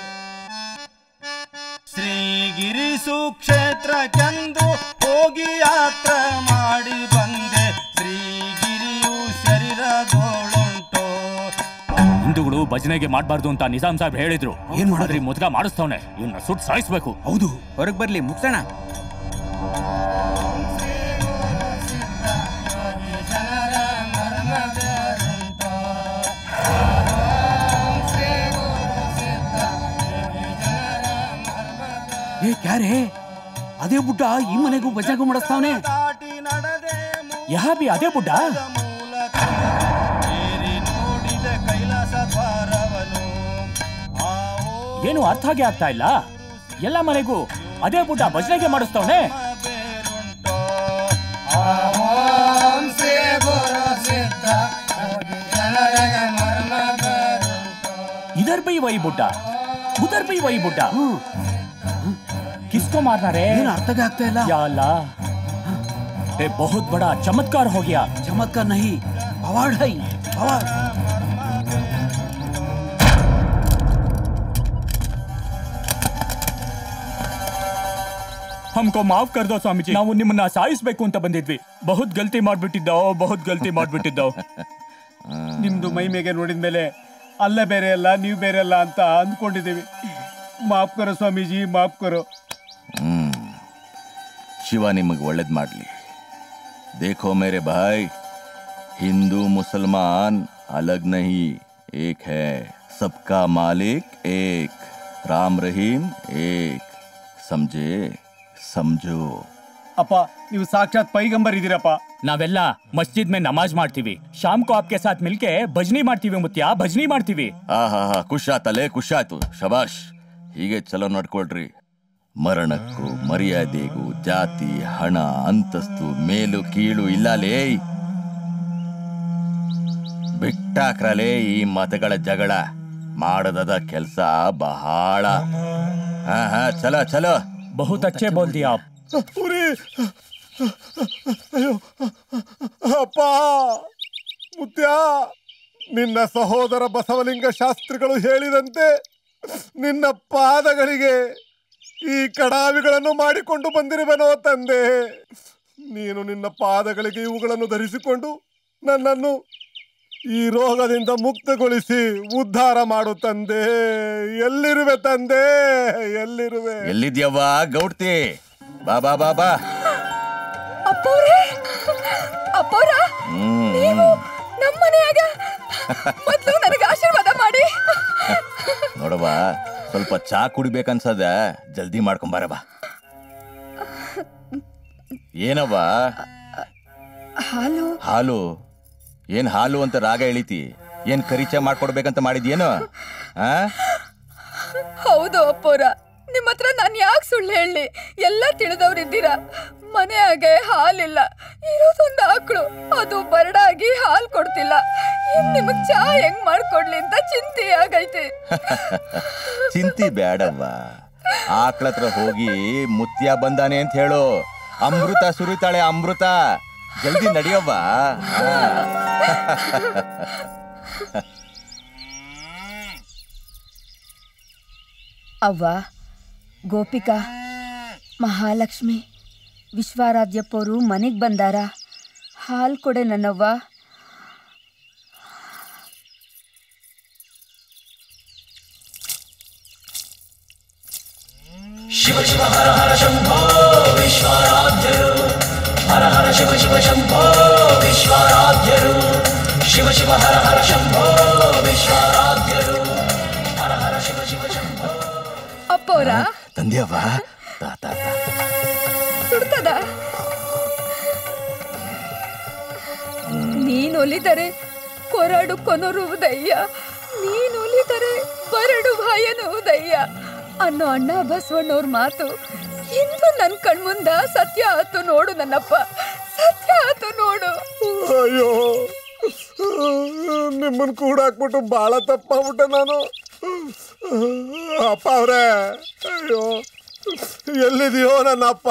ಶ್ರೀಗಿರಿ ಸುಕ್ಷೇತ್ರಕ್ಕೆಂದು ಹೋಗಿ ಯಾತ್ರೆ ಮಾಡಿ ಬಂದೆ, ಶ್ರೀಗಿರಿಯು ಶರೀರದೋಳುಂಟು. ಹಿಂದೂಗಳು ಭಜನೆಗೆ ಮಾಡಬಾರ್ದು ಅಂತ ನಿಜಾಮ್ ಸಾಹೇಬ್ ಹೇಳಿದ್ರು. ಏನ್ ಮಾಡಿದ್ರಿ? ಮುದ್ಗ ಮಾಡಿಸ್ತವನೆ, ಇವನ್ನ ಸುಟ್ಟು ಸಾಯಿಸ್ಬೇಕು. ಹೌದು, ಹೊರಗೆ ಬರ್ಲಿ, ಮುಗ್ಸೋಣ. ಏ ಕ್ಯಾರೇ, ಅದೇ ಬುಡ್ಡ ಈ ಮನೆಗೂ ಬಜಾಗೂ ಮಾಡಿಸ್ತಾವನೆ. ಯಹ ಬಿ ಅದೇ ಬುಡ್ಡ. ಏನು ಅರ್ಥ ಆಗಿ ಆಗ್ತಾ ಇಲ್ಲ. ಎಲ್ಲ ಮನೆಗೂ ಅದೇ ಬುಡ್ಡ ಭಜನೆಗೆ ಮಾಡಿಸ್ತವನೆ. ಇದರ್ ಬೈ ವೈ ಬುಡ್ಡ, ಉದರ್ ಬೈ ವೈ ಬುಡ್ಡ. किसको मारना रे? अर्थ ಆಗ್ತಾ ಇಲ್ಲ. या अल्लाह, ये बहुत बड़ा चमत्कार हो गया. चमत्कार नहीं, पवाड़ है, पवाड़. हमको माफ कर दो स्वामी जी, ನಾವು ನಿಮ್ಮನ್ನ ಸಾಯಿಸಬೇಕು ಅಂತ ಬಂದಿದ್ವಿ. ಬಹುತ್ ಗಲ್ತಿ ಮಾಡ್ಬಿಟ್ಟಿದ್ದಾವ್, ಬಹುತ್ ಗಲ್ತಿ ಮಾಡ್ಬಿಟ್ಟಿದ್ದಾವ್. ನಿಮ್ದು ಮೈ ಮೇಗೆ ನೋಡಿದ ಮೇಲೆ ಅಲ್ಲ ಬೇರೆ ಅಲ್ಲ, ನೀವು ಬೇರೆ ಅಲ್ಲ ಅಂತ ಅಂದ್ಕೊಂಡಿದ್ದೀವಿ. ಮಾಫ್ ಕರೋ ಸ್ವಾಮೀಜಿ, ಮಾಫ್ ಕರೋ. ಹ್ಮ್ ಶಿವ ನಿಮಗೆ ಒಳ್ಳೇದು ಮಾಡಲಿ. देखो मेरे भाई, हिंदू मुसलमान अलग नहीं, एक है. सबका मालिक एक, राम रहीम एक. समझे? समझो. ಅಪ್ಪ ನೀವು ಸಾಕ್ಷಾತ್ ಪೈಗಂಬರ್ ಇದ್ದೀರಪ್ಪ. ನಾವೆಲ್ಲ ಮಸ್ಜಿದ್ ಮೇ ನಮಾಜ್ ಮಾಡ್ತೀವಿ. ಶಾಮ್ ಕೋ ಆಪ್ಕೆ ಸಾಥ್ ಮಿಲ್ಕೆ ಭಜನಿ ಮಾಡ್ತೀವಿ ಮುತ್ಯ, ಭಜನಿ ಮಾಡ್ತೀವಿ. ಹಾ ಹಾ ಹಾ ಖುಷ್ ಆತಲೆ, ಖುಷ್ ಆಯ್ತು. ಶಬಾಷ್. ಹೀಗೆ ಚಲೋ ನಡ್ಕೊಳ್ರಿ. ಮರಣಕ್ಕೂ ಮರ್ಯಾದೆಗೂ ಜಾತಿ, ಹಣ, ಅಂತಸ್ತು, ಮೇಲು ಕೀಳು ಇಲ್ಲಲೇ. ಬಿಟ್ಟಾಕ್ರಲೇ ಈ ಮತಗಳ ಜಗಳ. ಮಾಡದ ಕೆಲಸ ಬಹಳ. ಹಾ ಹಾ ಚಲೋ ಚಲೋ. ಬಹುತ್ ಅಚ್ಚೆ ಬೋಲ್ ದಿಯಾ ಆಪ್. ಅಯ್ಯೋ ಅಪ್ಪ ಮುತ್ಯ, ನಿನ್ನ ಸಹೋದರ ಬಸವಲಿಂಗ ಶಾಸ್ತ್ರಿಗಳು ಹೇಳಿದಂತೆ ನಿನ್ನ ಪಾದಗಳಿಗೆ ಈ ಕಡಾವಿಗಳನ್ನು ಮಾಡಿಕೊಂಡು ಬಂದಿರುವೆನೋ ತಂದೆ. ನೀನು ನಿನ್ನ ಪಾದಗಳಿಗೆ ಇವುಗಳನ್ನು ಧರಿಸಿಕೊಂಡು ನನ್ನನ್ನು ಈ ರೋಗದಿಂದ ಮುಕ್ತಗೊಳಿಸಿ ಉದ್ಧಾರ ಮಾಡು ತಂದೆ. ಎಲ್ಲಿರುವೆ ತಂದೆ, ಎಲ್ಲಿರುವೆ? ಎಲ್ಲಿದ್ಯವ್ವ ಗೌಡ್ತಿ? ಬಾ ಬಾ ಬಾ ಬಾ. ಅಪ್ಪೋರೆ, ಅಪ್ಪೋರ, ನೀವು ನಮ್ಮ ಮನೆಯಾಗ ಮೊದಲು ನನಗೆ ಆಶೀರ್ವಾದ ಮಾಡಿ. ನೋಡವ್ವ, ಸ್ವಲ್ಪ ಚಾ ಕುಡಿಬೇಕನ್ಸದ, ಜಲ್ದಿ ಮಾಡ್ಕೊಂಬಾರ ಬಾ. ಏನವ್ವ? ಹಾಲು. ಹಾಲು? ಏನ್ ಹಾಲು ಅಂತ ರಾಗ ಎಳಿತಿ? ಏನ್ ಕರಿಚಾ ಮಾಡ್ಕೊಡ್ಬೇಕಂತ ಮಾಡಿದ್ಯೇನು? ಆ ಹೌದು ಅಪ್ಪೋರ, ನಿಮ್ಮ ಹತ್ರ ನಾನು ಯಾಕೆ ಸುಳ್ಳು ಹೇಳಿ? ಎಲ್ಲ ತಿಳಿದವ್ರಿದ್ದೀರಾ. ಮನೆಯಾಗೆ ಹಾಲಿಲ್ಲ, ಇರೋದೊಂದು ಆಕಳು, ಅದು ಬರಡಾಗಿ ಹಾಲು ಕೊಡ್ತಿಲ್ಲ. ಇನ್ ನಿಮಗ್ ಚಾ ಹೆಂಗ್ ಮಾಡ್ಕೊಡ್ಲಿ ಅಂತ ಚಿಂತೆ ಆಗೈತೆ. ಚಿಂತಿ ಬೇಡವ್ವ. ಆಕಳತ್ರ ಹೋಗಿ ಮುತ್ಯ ಬಂದಾನೆ ಅಂತ ಹೇಳು. ಅಮೃತ ಸುರಿತಾಳೆ, ಅಮೃತ. ಜಲ್ದಿ ನಡಿಯವ್ವ. ಅವ್ವ, ಗೋಪಿಕಾ, ಮಹಾಲಕ್ಷ್ಮಿ, ವಿಶ್ವಾರಾಧ್ಯಪ್ಪವರು ಮನೆಗೆ ಬಂದಾರ. ಹಾಲು ಕೊಡೆ ನನ್ನವ್ವ. ಶಿವ ಶಿವ ಹರ ಹರ ಶಂಭೋ ವಿಶ್ವಾರಾಧ್ಯರು. ಹರ ಹರ ಶಿವ ಶಿವ ಶಂಭೋ ವಿಶ್ವಾರಾಧ್ಯರು. ಶಿವ ಶಿವ ಹರ ಹರ ಶಂಭೋ ವಿಶ್ವಾರಾಧ್ಯರು. ಹರ ಹರ ಶಿವ ಶಿವ ಶಂಭೋ. ಅಪ್ಪೋರ ತಂದ್ಯವ್ವ. ತಾ ತಾ ತಾ. ಸುಡ್ತದ? ನೀನೊಲಿದರೆ ಕೊರಡು ಕೊನರುವುದಯ್ಯ, ನೀನೊಲಿದರೆ ಬರಡು ಭಯನುವುದಯ್ಯ ಅನ್ನೋ ಅಣ್ಣ ಬಸವಣ್ಣವ್ರ ಮಾತು ಇಂದು ನನ್ನ ಕಣ್ಮುಂದ ಸತ್ಯ ಆತು ನೋಡು ನನ್ನಪ್ಪ, ಸತ್ಯ ಆತು ನೋಡು. ಅಯ್ಯೋ, ನಿಮ್ಮನ್ನು ಕೂಡ ಹಾಕ್ಬಿಟ್ಟು ಬಹಳ ತಪ್ಪಾಗ್ಬಿಟ್ಟೆ ನಾನು. ಅಪ್ಪ ಅವ್ರೆ, ಅಯ್ಯೋ ಎಲ್ಲಿದೆಯೋ ನನ್ನಪ್ಪ?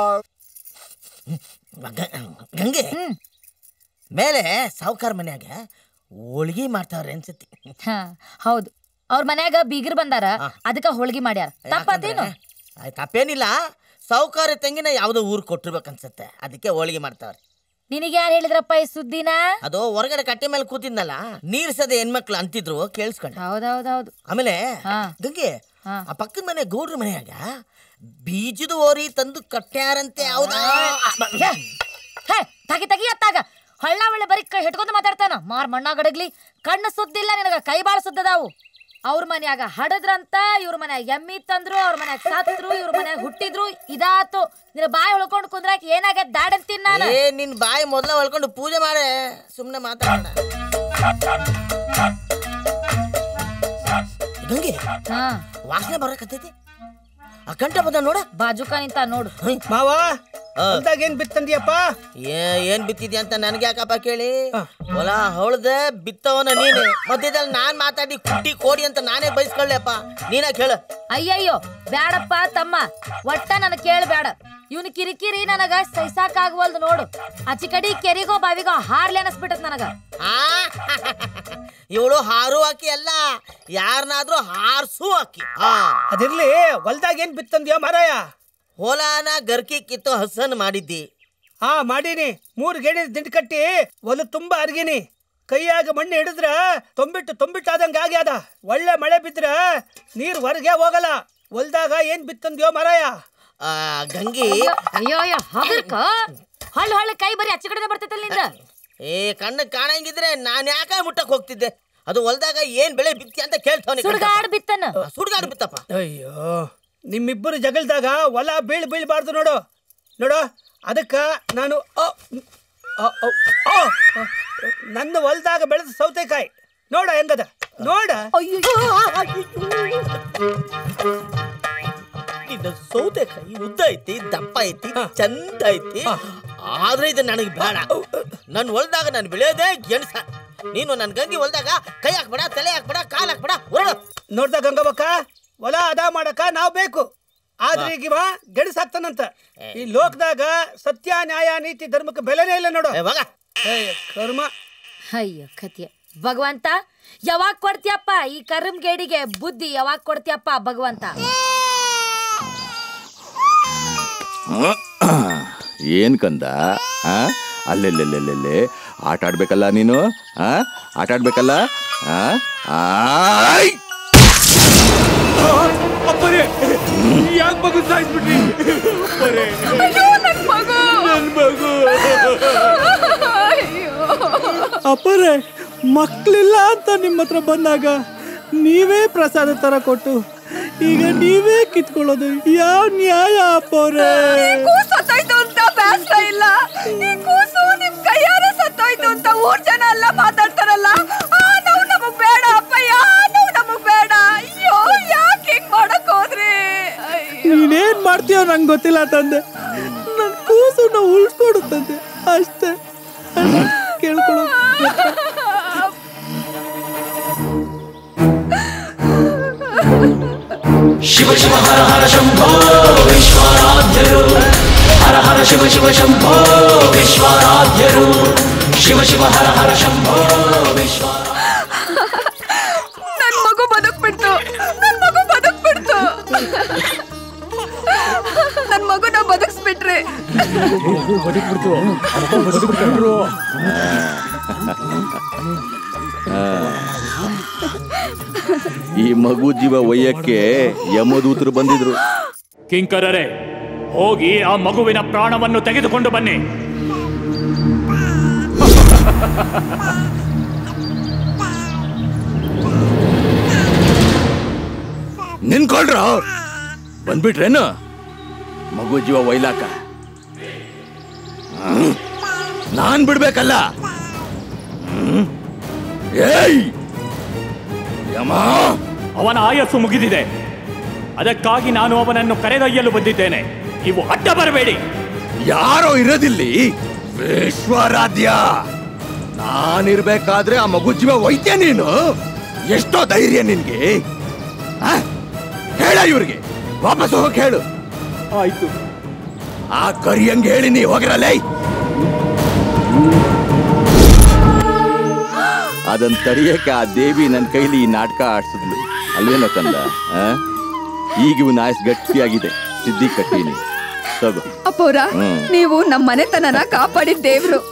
ಗಂಗೆ ಮೇಲೆ ಸಾವುಕಾರ ಮನ್ಯಾಗ ಹೋಳ್ಗಿ ಮಾಡ್ತಾವ್ರೆ ಅನ್ಸತಿ. ಹಾ ಹೌದು, ಅವ್ರ ಮನ್ಯಾಗ ಬೀಗರ್ ಬಂದಾರ, ಅದಕ್ಕ ಹೋಳ್ಗಿ ಮಾಡ್ಯಾರ. ತಪ್ಪಾತೇನು? ತಪ್ಪೇನಿಲ್ಲ. ಸಾವುಕಾರ ತಂಗಿನ ಯಾವ್ದೋ ಊರ್ ಕೊಟ್ಟಿರ್ಬೇಕನ್ಸತ್ತೆ, ಅದಕ್ಕೆ ಹೋಳಿಗೆ ಮಾಡ್ತಾವ್ರೆ. ನಿನಗೆ ಯಾರು ಹೇಳಿದ್ರಪ್ಪ ಈ ಸುದ್ದಿನ? ಅದು ಹೊರಗಡೆ ಕಟ್ಟೆ ಮೇಲೆ ಕೂತಿದ್ನಲ್ಲ, ನೀರ್ಸದೆ ಹೆಣ್ಮಕ್ಳು ಅಂತಿದ್ರು, ಕೇಳಿಸ್ಕೊಂಡ. ಹೌದೌದೌದು. ಆಮೇಲೆ ಗಂಗೆ, ಆ ಪಕ್ಕದ ಮನೆ ಗೌಡ್ರ ಮನೆಯಾಗ ಬೀಜದ ಓರಿ ತಂದು ಕಟ್ಟ್ಯಾರಂತೆ. ಹೌದಾ? ತಗಿ ತಗಿ ಅತ್ತಾಗ ಹಳ್ಳ ಒಳ್ಳೆ ಬರೀ ಕೈ ಹಿಡ್ಕೊಂಡು ಮಾತಾಡ್ತಾನ. ಮಾರ್ ಮಣ್ಣ ಗಡಗ್ಲಿ, ಕಣ್ಣು ಸುದ್ದಿಲ್ಲ ನಿನಗ, ಕೈ ಬಾಳ ಸುದ್ದದಾವು. ಅವ್ರ ಮನ್ಯಾಗ ಹಡದ್ರಂತ, ಇವ್ರ ಮನ್ಯಾಗ ಎಮ್ಮಿ ತಂದ್ರು, ಅವ್ರ ಮನ್ಯಾಗ ಸತ್ರು, ಇವ್ರ ಮನ್ಯಾಗ ಹುಟ್ಟಿದ್ರು. ಇದಾತು. ನಿನ್ನ ಬಾಯಿ ಹೊಳ್ಕೊಂಡು ಕುಂದ್ರಾಕ ಏನಾಗೈತ್ ದಾಡಂತೀನಿ ನಾನು. ಏ ನಿನ್ ಬಾಯಿ ಮೊದ್ಲ ಹೊಳ್ಕೊಂಡು ಪೂಜೆ ಮಾಡೆ, ಸುಮ್ನೆ ಮಾತಾಡ. ಗಂಗೆ, ವಾಸನೆ ಬರಕತ್ತೈತಿ. ಆ ಕಂಠ ಬಂದ ನೋಡ, ಬಾಜುಕ ನಿಂತ ನೋಡು. ಮಾವ, ಏನ್ ಬಿತ್ತಂದಿಯಪ್ಪ? ಏನ್ ಬಿತ್ತಿದ್ಯಾ ಅಂತ ನನ್ಗೆ ಯಾಕಪ್ಪ ಕೇಳಿ? ಹೊಲ ಹೊಳ್ದೆ ಬಿತ್ತವನ ನೀನು, ಮಧ್ಯದಲ್ಲಿ ನಾನ್ ಮಾತಾಡಿ ಕುಟ್ಟಿ ಕೋಡಿ ಅಂತ ನಾನೇ ಬಯಸ್ಕೊಳ್ಳಪ್ಪ. ನೀನ ಕೇಳ. ಅಯ್ಯಯ್ಯೋ ಬ್ಯಾಡಪ್ಪ ತಮ್ಮ, ಒಟ್ಟ ನನ್ ಕೇಳಬೇಡ. ಇವನ್ ಕಿರಿಕಿರಿ ನನಗ ಸಹಿಸಾಕಾಗವಲ್ದು ನೋಡು. ಆಚಿ ಕಡಿ ಕೆರಿಗೋ ಬಾವಿಗೋ ಹಾರ್ಲೆ ಅನಸ್ಬಿಟ್ಟತ್ ನನಗ. ಇವಳು ಹಾರು ಹಾಕಿ ಅಲ್ಲ, ಯಾರನಾದ್ರೂ ಹಾರ್ಸು ಹಾಕಿ. ಅದಿರ್ಲಿ, ಹೊಲ್ದಾಗ ಏನ್ ಬಿತ್ತಂದ್ಯೋ ಮಾರಾಯ? ಹೊಲಾನ ಗರ್ಕಿ ಕಿತ್ತು ಹಸನ್ ಮಾಡಿದ್ದಿ. ಹಾ ಮಾಡೀನಿ. ಮೂರ್ ಗೇಣಿ ದಿಂಡ್ ಕಟ್ಟಿ ಹೊಲ ತುಂಬಾ ಅರ್ಗಿನಿ. ಕೈಯಾಗ ಮಣ್ಣು ಹಿಡಿದ್ರ ತೊಂಬಿಟ್ಟು ತೊಂಬಿಟ್ಟು ಆದಂಗ ಆಗ್ಯಾದ. ಒಳ್ಳೆ ಮಳೆ ಬಿದ್ರ ನೀರ್ ಹೊರಗೆ ಹೋಗಲ್ಲ. ಹೊಲ್ದಾಗ ಏನ್ ಬಿತ್ತಂದ್ಯೋ ಮರಾಯ? ಗಂಗಿ ಅಯ್ಯೋ ಅಯ್ಯೋ ಹಗರ್ಕ ಹಳ್ಳ ಹಳ್ಳ ಕೈ ಬರೀ ಆಚೆ ಕಡೆ ಬರ್ತೈತಲ್ಲ ನಿಂದ. ಏ ಕಣ್ಣು ಕಾಣಂಗಿದ್ರೆ ನಾನು ಯಾಕೆ ಮುಟ್ಟಕ್ ಹೋಗ್ತಿದ್ದೆ? ಅದು ಹೊಲ್ದಾಗ ಏನ್ ಬೆಳೆ ಬಿತ್ತಿ ಅಂತ ಕೇಳ್ತಾವನಿ. ಸುಡ್ಗಾಡ್ ಬಿತ್ತನ. ಸುಡ್ಗಾಡ್ ಬಿತ್ತಪ್ಪ. ಅಯ್ಯೋ ನಿಮ್ಮಿಬ್ಬರು ಜಗಳದಾಗ ಹೊಲ ಬೀಳ್ ಬೀಳ್ಬಾರ್ದು ನೋಡು ನೋಡು. ಅದಕ್ಕ ನಾನು ನನ್ನ ಹೊಲ್ದಾಗ ಬೆಳೆದ ಸೌತೆಕಾಯಿ ನೋಡ ಹೆಂಗದ ನೋಡ. ನಿನ್ನ ಸೌತೆಕಾಯಿ ಉದ್ದ ಐತಿ, ದಪ್ಪ ಐತಿ, ಚಂದ ಐತಿ. ಆದ್ರೆ ಇದು ನನಗೆ ಬೇಡ. ನನ್ನ ಹೊಲ್ದಾಗ ನಾನು ಬೆಳೆಯೋದೇ ಗೆಣಸ. ನೀನು ನನ್ನ ಗಂಗಿ ಹೊಲ್ದಾಗ ಕೈ ಹಾಕ್ಬೇಡ, ತಲೆ ಹಾಕ್ಬೇಡ, ಕಾಲ್ ಹಾಕ್ಬೇಡ. ಹೊರಡು. ನೋಡ್ದ ಗಂಗವ್ವಕ್ಕ, ಹೊಲ ಅದ ಮಾಡಕ ನಾವ್ ಬೇಕು. ಆದ್ರೆ ಈಗ ಗೆಣಸ್ ಹಾಕ್ತಾನಂತ. ಈ ಲೋಕದಾಗ ಸತ್ಯ ನ್ಯಾಯ ನೀತಿ ಧರ್ಮಕ್ಕೆ ಬೆಲೆನೇ ಇಲ್ಲ ನೋಡು. ಕರ್ಮ. ಅಯ್ಯೋ ಕತಿಯ ಭಗವಂತ, ಯಾವಾಗ ಕೊಡ್ತೀಯಪ್ಪ ಈ ಕರ್ಮ ಗೇಡಿಗೆ ಬುದ್ಧಿ? ಯಾವಾಗ ಕೊಡ್ತೀಯಪ್ಪ ಭಗವಂತ? ಏನ್ ಕಂದ ಅಲ್ಲೆಲ್ಲೆಲ್ಲೆಲ್ಲೆ ಆಟ ಆಡ್ಬೇಕಲ್ಲ ನೀನು? ಆಟ ಆಡ್ಬೇಕಲ್ಲ? ಯಾಕೆ ಮಗು ಸಾಯಿಸ್ಬಿಟ್ರಿ? ಅಪ್ಪರೇ, ಮಕ್ಳಿಲ್ಲ ಅಂತ ನಿಮ್ಮ ಹತ್ರ ಬಂದಾಗ ನೀವೇ ಪ್ರಸಾದ ತರ ಕೊಟ್ಟು ಈಗ ನೀವೇ ಕಿತ್ಕೊಳ್ಳೋದು ಯಾವ ನ್ಯಾಯ ಅಪ್ಪರೇ? ಸತ್ತೋಯ್ತು ಅಂತ ಬೇಸರ ಇಲ್ಲ. ಈ ಕೂಸು ನಿಮ್ ಕೈಯಾರ ಸತ್ತೋಯ್ತು ಅಂತ ಊರ್ ಜನ ಎಲ್ಲ ಮಾತಾಡ್ತಾರಲ್ಲ, ಆ ನೋವು ನಮಗ್ ಬೇಡ ಅಪ್ಪಯ್ಯ, ನೋವು ನಮಗ್ ಬೇಡ. ಅಯ್ಯೋ ಯಾಕೆ ಹಿಂಗ್ ಮಾಡಕ್ ಹೋದ್ರಿ? ನೀನೇನ್ ಮಾಡ್ತೀಯೋ ನಂಗೆ ಗೊತ್ತಿಲ್ಲ ತಂದೆ. ನನ್ ಕೂಸನ್ನ ಉಳಿಸ್ಕೊಡುತ್ತಂತೆ ಅಷ್ಟೇ. ಕೇಳ್ಕೊಳ್ಳೋ ಶಿವ ಶಿವ ಹರ ಹರ ಶಂಭೋ ವಿಶ್ವರಾಧ್ಯರು. ಹರ ಹರ ಶಿವ ಶಿವ ಶಂಭೋ ವಿಶ್ವರಾಧ್ಯರು. ಶಿವ ಶಿವ ಹರ ಹರ ಶಂಭೋ ವಿಶ್ವ. ನನ್ ಮಗು ಬದುಕ್ಬಿಡ್ತು, ನನ್ ಮಗು ಬದುಕ್ಬಿಡ್ತು. ನನ್ ಮಗುನ ಬದುಕ್ಸ್ಬಿಟ್ರಿ. ಈ ಮಗು ಜೀವ ಒಯ್ಯಕ್ಕೆ ಯಮದೂತರು ಬಂದಿದ್ರು. ಕಿಂಕರರೇ, ಹೋಗಿ ಆ ಮಗುವಿನ ಪ್ರಾಣವನ್ನು ತೆಗೆದುಕೊಂಡು ಬನ್ನಿ. ನಿನ್ಕೊಳ್ರ ಬಂದ್ಬಿಟ್ರೇನು ಮಗು ಜೀವ ಒಯ್ಲಾಕ? ನಾನ್ ಬಿಡ್ಬೇಕಲ್ಲ. ಏಯ್ ಯಮ, ಅವನ ಆಯಸ್ಸು ಮುಗಿದಿದೆ. ಅದಕ್ಕಾಗಿ ನಾನು ಅವನನ್ನು ಕರೆದೊಯ್ಯಲು ಬಂದಿದ್ದೇನೆ. ನೀವು ಅಡ್ಡ ಬರಬೇಡಿ. ಯಾರೋ ಇರೋದಿಲ್ಲಿ ವಿಶ್ವರಾಧ್ಯ. ನಾನಿರ್ಬೇಕಾದ್ರೆ ಆ ಮಗು ಜೀವ ಒಯ್ತೀಯ ನೀನು? ಎಷ್ಟೋ ಧೈರ್ಯ ನಿನ್ಗೆ? ಹೇಳ ಇವ್ರಿಗೆ ವಾಪಸ್ ಹೋಗಕ್ ಹೇಳು. ಆಯ್ತು. ಆ ಕರಿಯಂಗ್ ಹೇಳಿ ನೀ ಹೋಗಿರಲ್ಲ. ಅದನ್ನ ತಡಿಯಕ್ಕೆ ಆ ದೇವಿ ನನ್ನ ಕೈಲಿ ಈ ನಾಟಕ ಆಡ್ಸಿದ್ಲು ಅಲ್ವೇನೋ ಕಂದ? ಈಗ ಇವ್ ನಾಯಸ್ ಗಟ್ಟಿಯಾಗಿದೆ. ಸಿದ್ದಿ ಕಟ್ಟೀನಿ ತಗೋ. ಅಪ್ಪೋರ, ನೀವು ನಮ್ಮ ಮನೆತನನ ಕಾಪಾಡಿದ ದೇವ್ರು.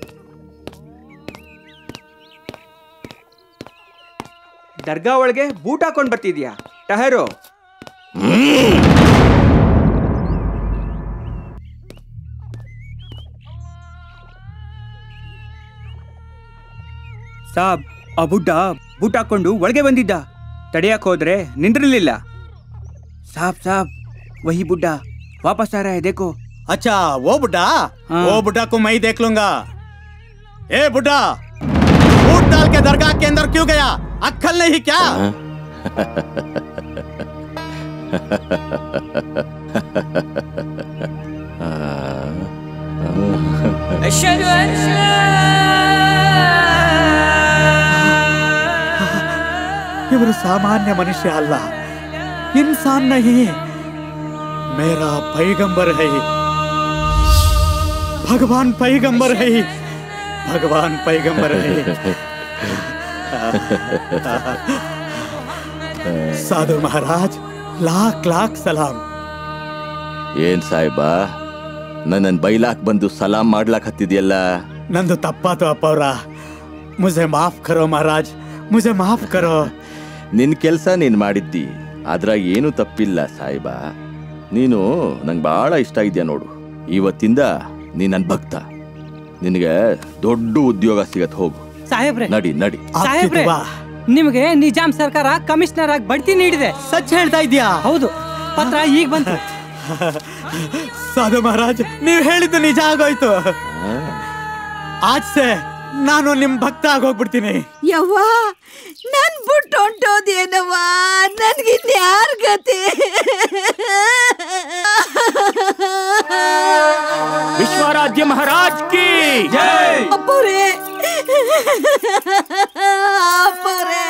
ದರ್ಗಾ ಒಳಗೆ ಬೂಟ್ ಹಾಕೊಂಡ್ ಬರ್ತಿದ್ಯಾ ಟಹರೋ? ಸಾಬ್, ಆ ಬುಡ್ಡ ಬೂಟ್ ಹಾಕೊಂಡು ಒಳಗೆ ಬಂದಿದ್ದ. ತಡೆಯಕ್ ಹೋದ್ರೆ ನಿಂದ್ರಲಿಲ್ಲ. ಸಾಬ್ ಸಾಬ್ ವಹಿ ಬುಡ್ಡ ವಾಪಸ್ ಆ ರहा है देखो. अच्छा वो बुड्ढा? वो बुड्ढा को मैं ही देख लूंगा. ए बुड्ढा, बूट डाल के दरगाह के अंदर क्यों गया? अक्कल नहीं क्या? ಇವರು ಸಾಮಾನ್ಯ ಮನುಷ್ಯ ಅಲ್ಲ, ಇನ್ಸಾನ್ नहीं, मेरा पैगंबर है. भगवान पैगंबर है, भगवान पैगंबर है. साधु महाराज, लाख लाख सलाम. ಏನ್ ಸಾಹೇಬ, ನನ್ನನ್ ಬೈಲಾಕ್ ಬಂದು ಸಲಾಂ ಮಾಡ್ಲಾಕ್ ಹತ್ತಿದ್ಯಲ್ಲ? ನಂದು ತಪ್ಪಾತು ಅಪ್ಪವ್ರ. ಮುझे ಮಾಫ್ ಕರೋ ಮಹಾರಾಜ್, ಮುझे ಮಾಫ್ ಕರೋ. ನಿನ್ ಕೆಲ್ಸ ನೀನ್ ಮಾಡಿದ್ದಿ, ಅದ್ರಾಗ ಏನು ತಪ್ಪಿಲ್ಲ ಸಾಹೇಬ. ನೀನು ನಂಗೆ ಬಹಳ ಇಷ್ಟ ಇದೆಯಾ ನೋಡು. ಇವತ್ತಿಂದ ನೀ ನನ್ನ ಭಕ್ತ. ನಿನಗೆ ದೊಡ್ಡ ಉದ್ಯೋಗ ಸಿಗತ್. ಹೋಗು ಸಾಹೇಬ್ರೆ. ನಡಿ ನಡಿ. ಸಾಹೇಬ್ರೆ, ನಿಮ್ಗೆ ನಿಜಾಮ್ ಸರ್ಕಾರ ಕಮಿಷನರ್ ಆಗಿ ಬಡ್ತಿ ನೀಡಿದೆ. ಸಚ್ ಹೇಳ್ತಾ ಇದೀಯಾ? ಹೌದು, ಪತ್ರ ಈಗ ಬಂತು. ಸಾಧು ಮಹಾರಾಜ್, ನೀವ್ ಹೇಳಿದ್ದು ನಿಜ ಆಗೋಯ್ತು. ಆಜ್ಸೆ ನಾನು ನಿಮ್ ಭಕ್ತ ಆಗೋಗ್ಬಿಡ್ತೀನಿ. ಯವ್ವ, ನನ್ ಬಿಟ್ಟು ಹೊಂಟೋದೇನವ್ವ, ನನ್ಗಿನ್ಯಾರ ಗತಿ? ವಿಶ್ವರಾಜ್ಯ ಮಹಾರಾಜ್ ಕಿ ಜೈ. ಅಪ್ಪರೇ ಅಪ್ಪರೇ,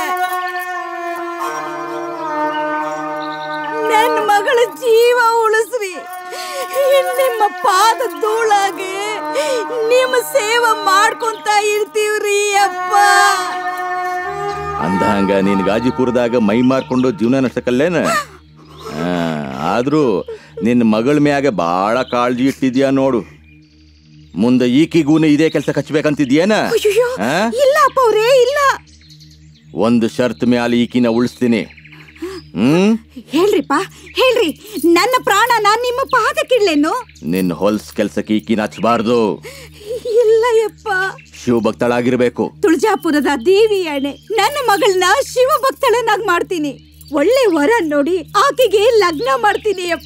ನನ್ನ ಮಗಳ ಜೀವ ಉಳಿಸ್ರಿ. ನಿಮ್ಮ ಪಾದ ಧೂಳಾಗಿ ನಿಮ್ಮ ಸೇವೆ ಮಾಡ್ಕೊಂತ ಇರ್ತೀವ್ರಿ ಅಪ್ಪ. ಅಂದಂಗ ನೀನ್ ಗಾಜಿಪುರದಾಗ ಮೈ ಮಾರ್ಕೊಂಡು ಜೀವನ ನಡ್ಸಕಲ್ಲೇನ? ಆದ್ರೂ ನಿನ್ನ ಮಗಳ ಮ್ಯಾಗ ಬಾಳ ಕಾಳಜಿ ಇಟ್ಟಿದ್ಯಾ ನೋಡು. ಮುಂದೆ ಈಕಿಗೂನು ಇದೇ ಕೆಲಸ ಕಚ್ಚಬೇಕಂತಿದ್ಯೇನ? ಇಲ್ಲ ಅಪ್ಪ ಅವ್ರೇ, ಇಲ್ಲ. ಒಂದು ಶರ್ತ್ ಮ್ಯಾಲ ಈಕಿನ ಉಳಿಸ್ತೀನಿ. ಹ್ಮ್ ಹೇಳ್ರಿಪ್ಪ, ಹೇಳ್ರಿ. ನನ್ನ ಪ್ರಾಣ ನಾನ್ ನಿಮ್ಮ ಪಾದಕ್ಕಿಡ್ಲೇನು? ನಿನ್ನ ಹೊಲ್ಸ್ ಕೆಲ್ಸಕ್ಕೆ ಈಕಿನ ಹಚ್ಚಬಾರ್ದು. ಇಲ್ಲ ಯಪ್ಪ, ಶಿವ ಭಕ್ತಳಾಗಿರ್ಬೇಕು. ತುಳಜಾಪುರದ ದೇವಿ ಅಣೆ, ನನ್ನ ಮಗಳನ್ನ ಶಿವ ಭಕ್ತಳನ್ನಾಗಿ ಮಾಡ್ತೀನಿ. ಒಳ್ಳೆ ವರ ನೋಡಿ ಆಕೆಗೆ ಲಗ್ನ ಮಾಡ್ತೀನಿ ಅಪ್ಪ.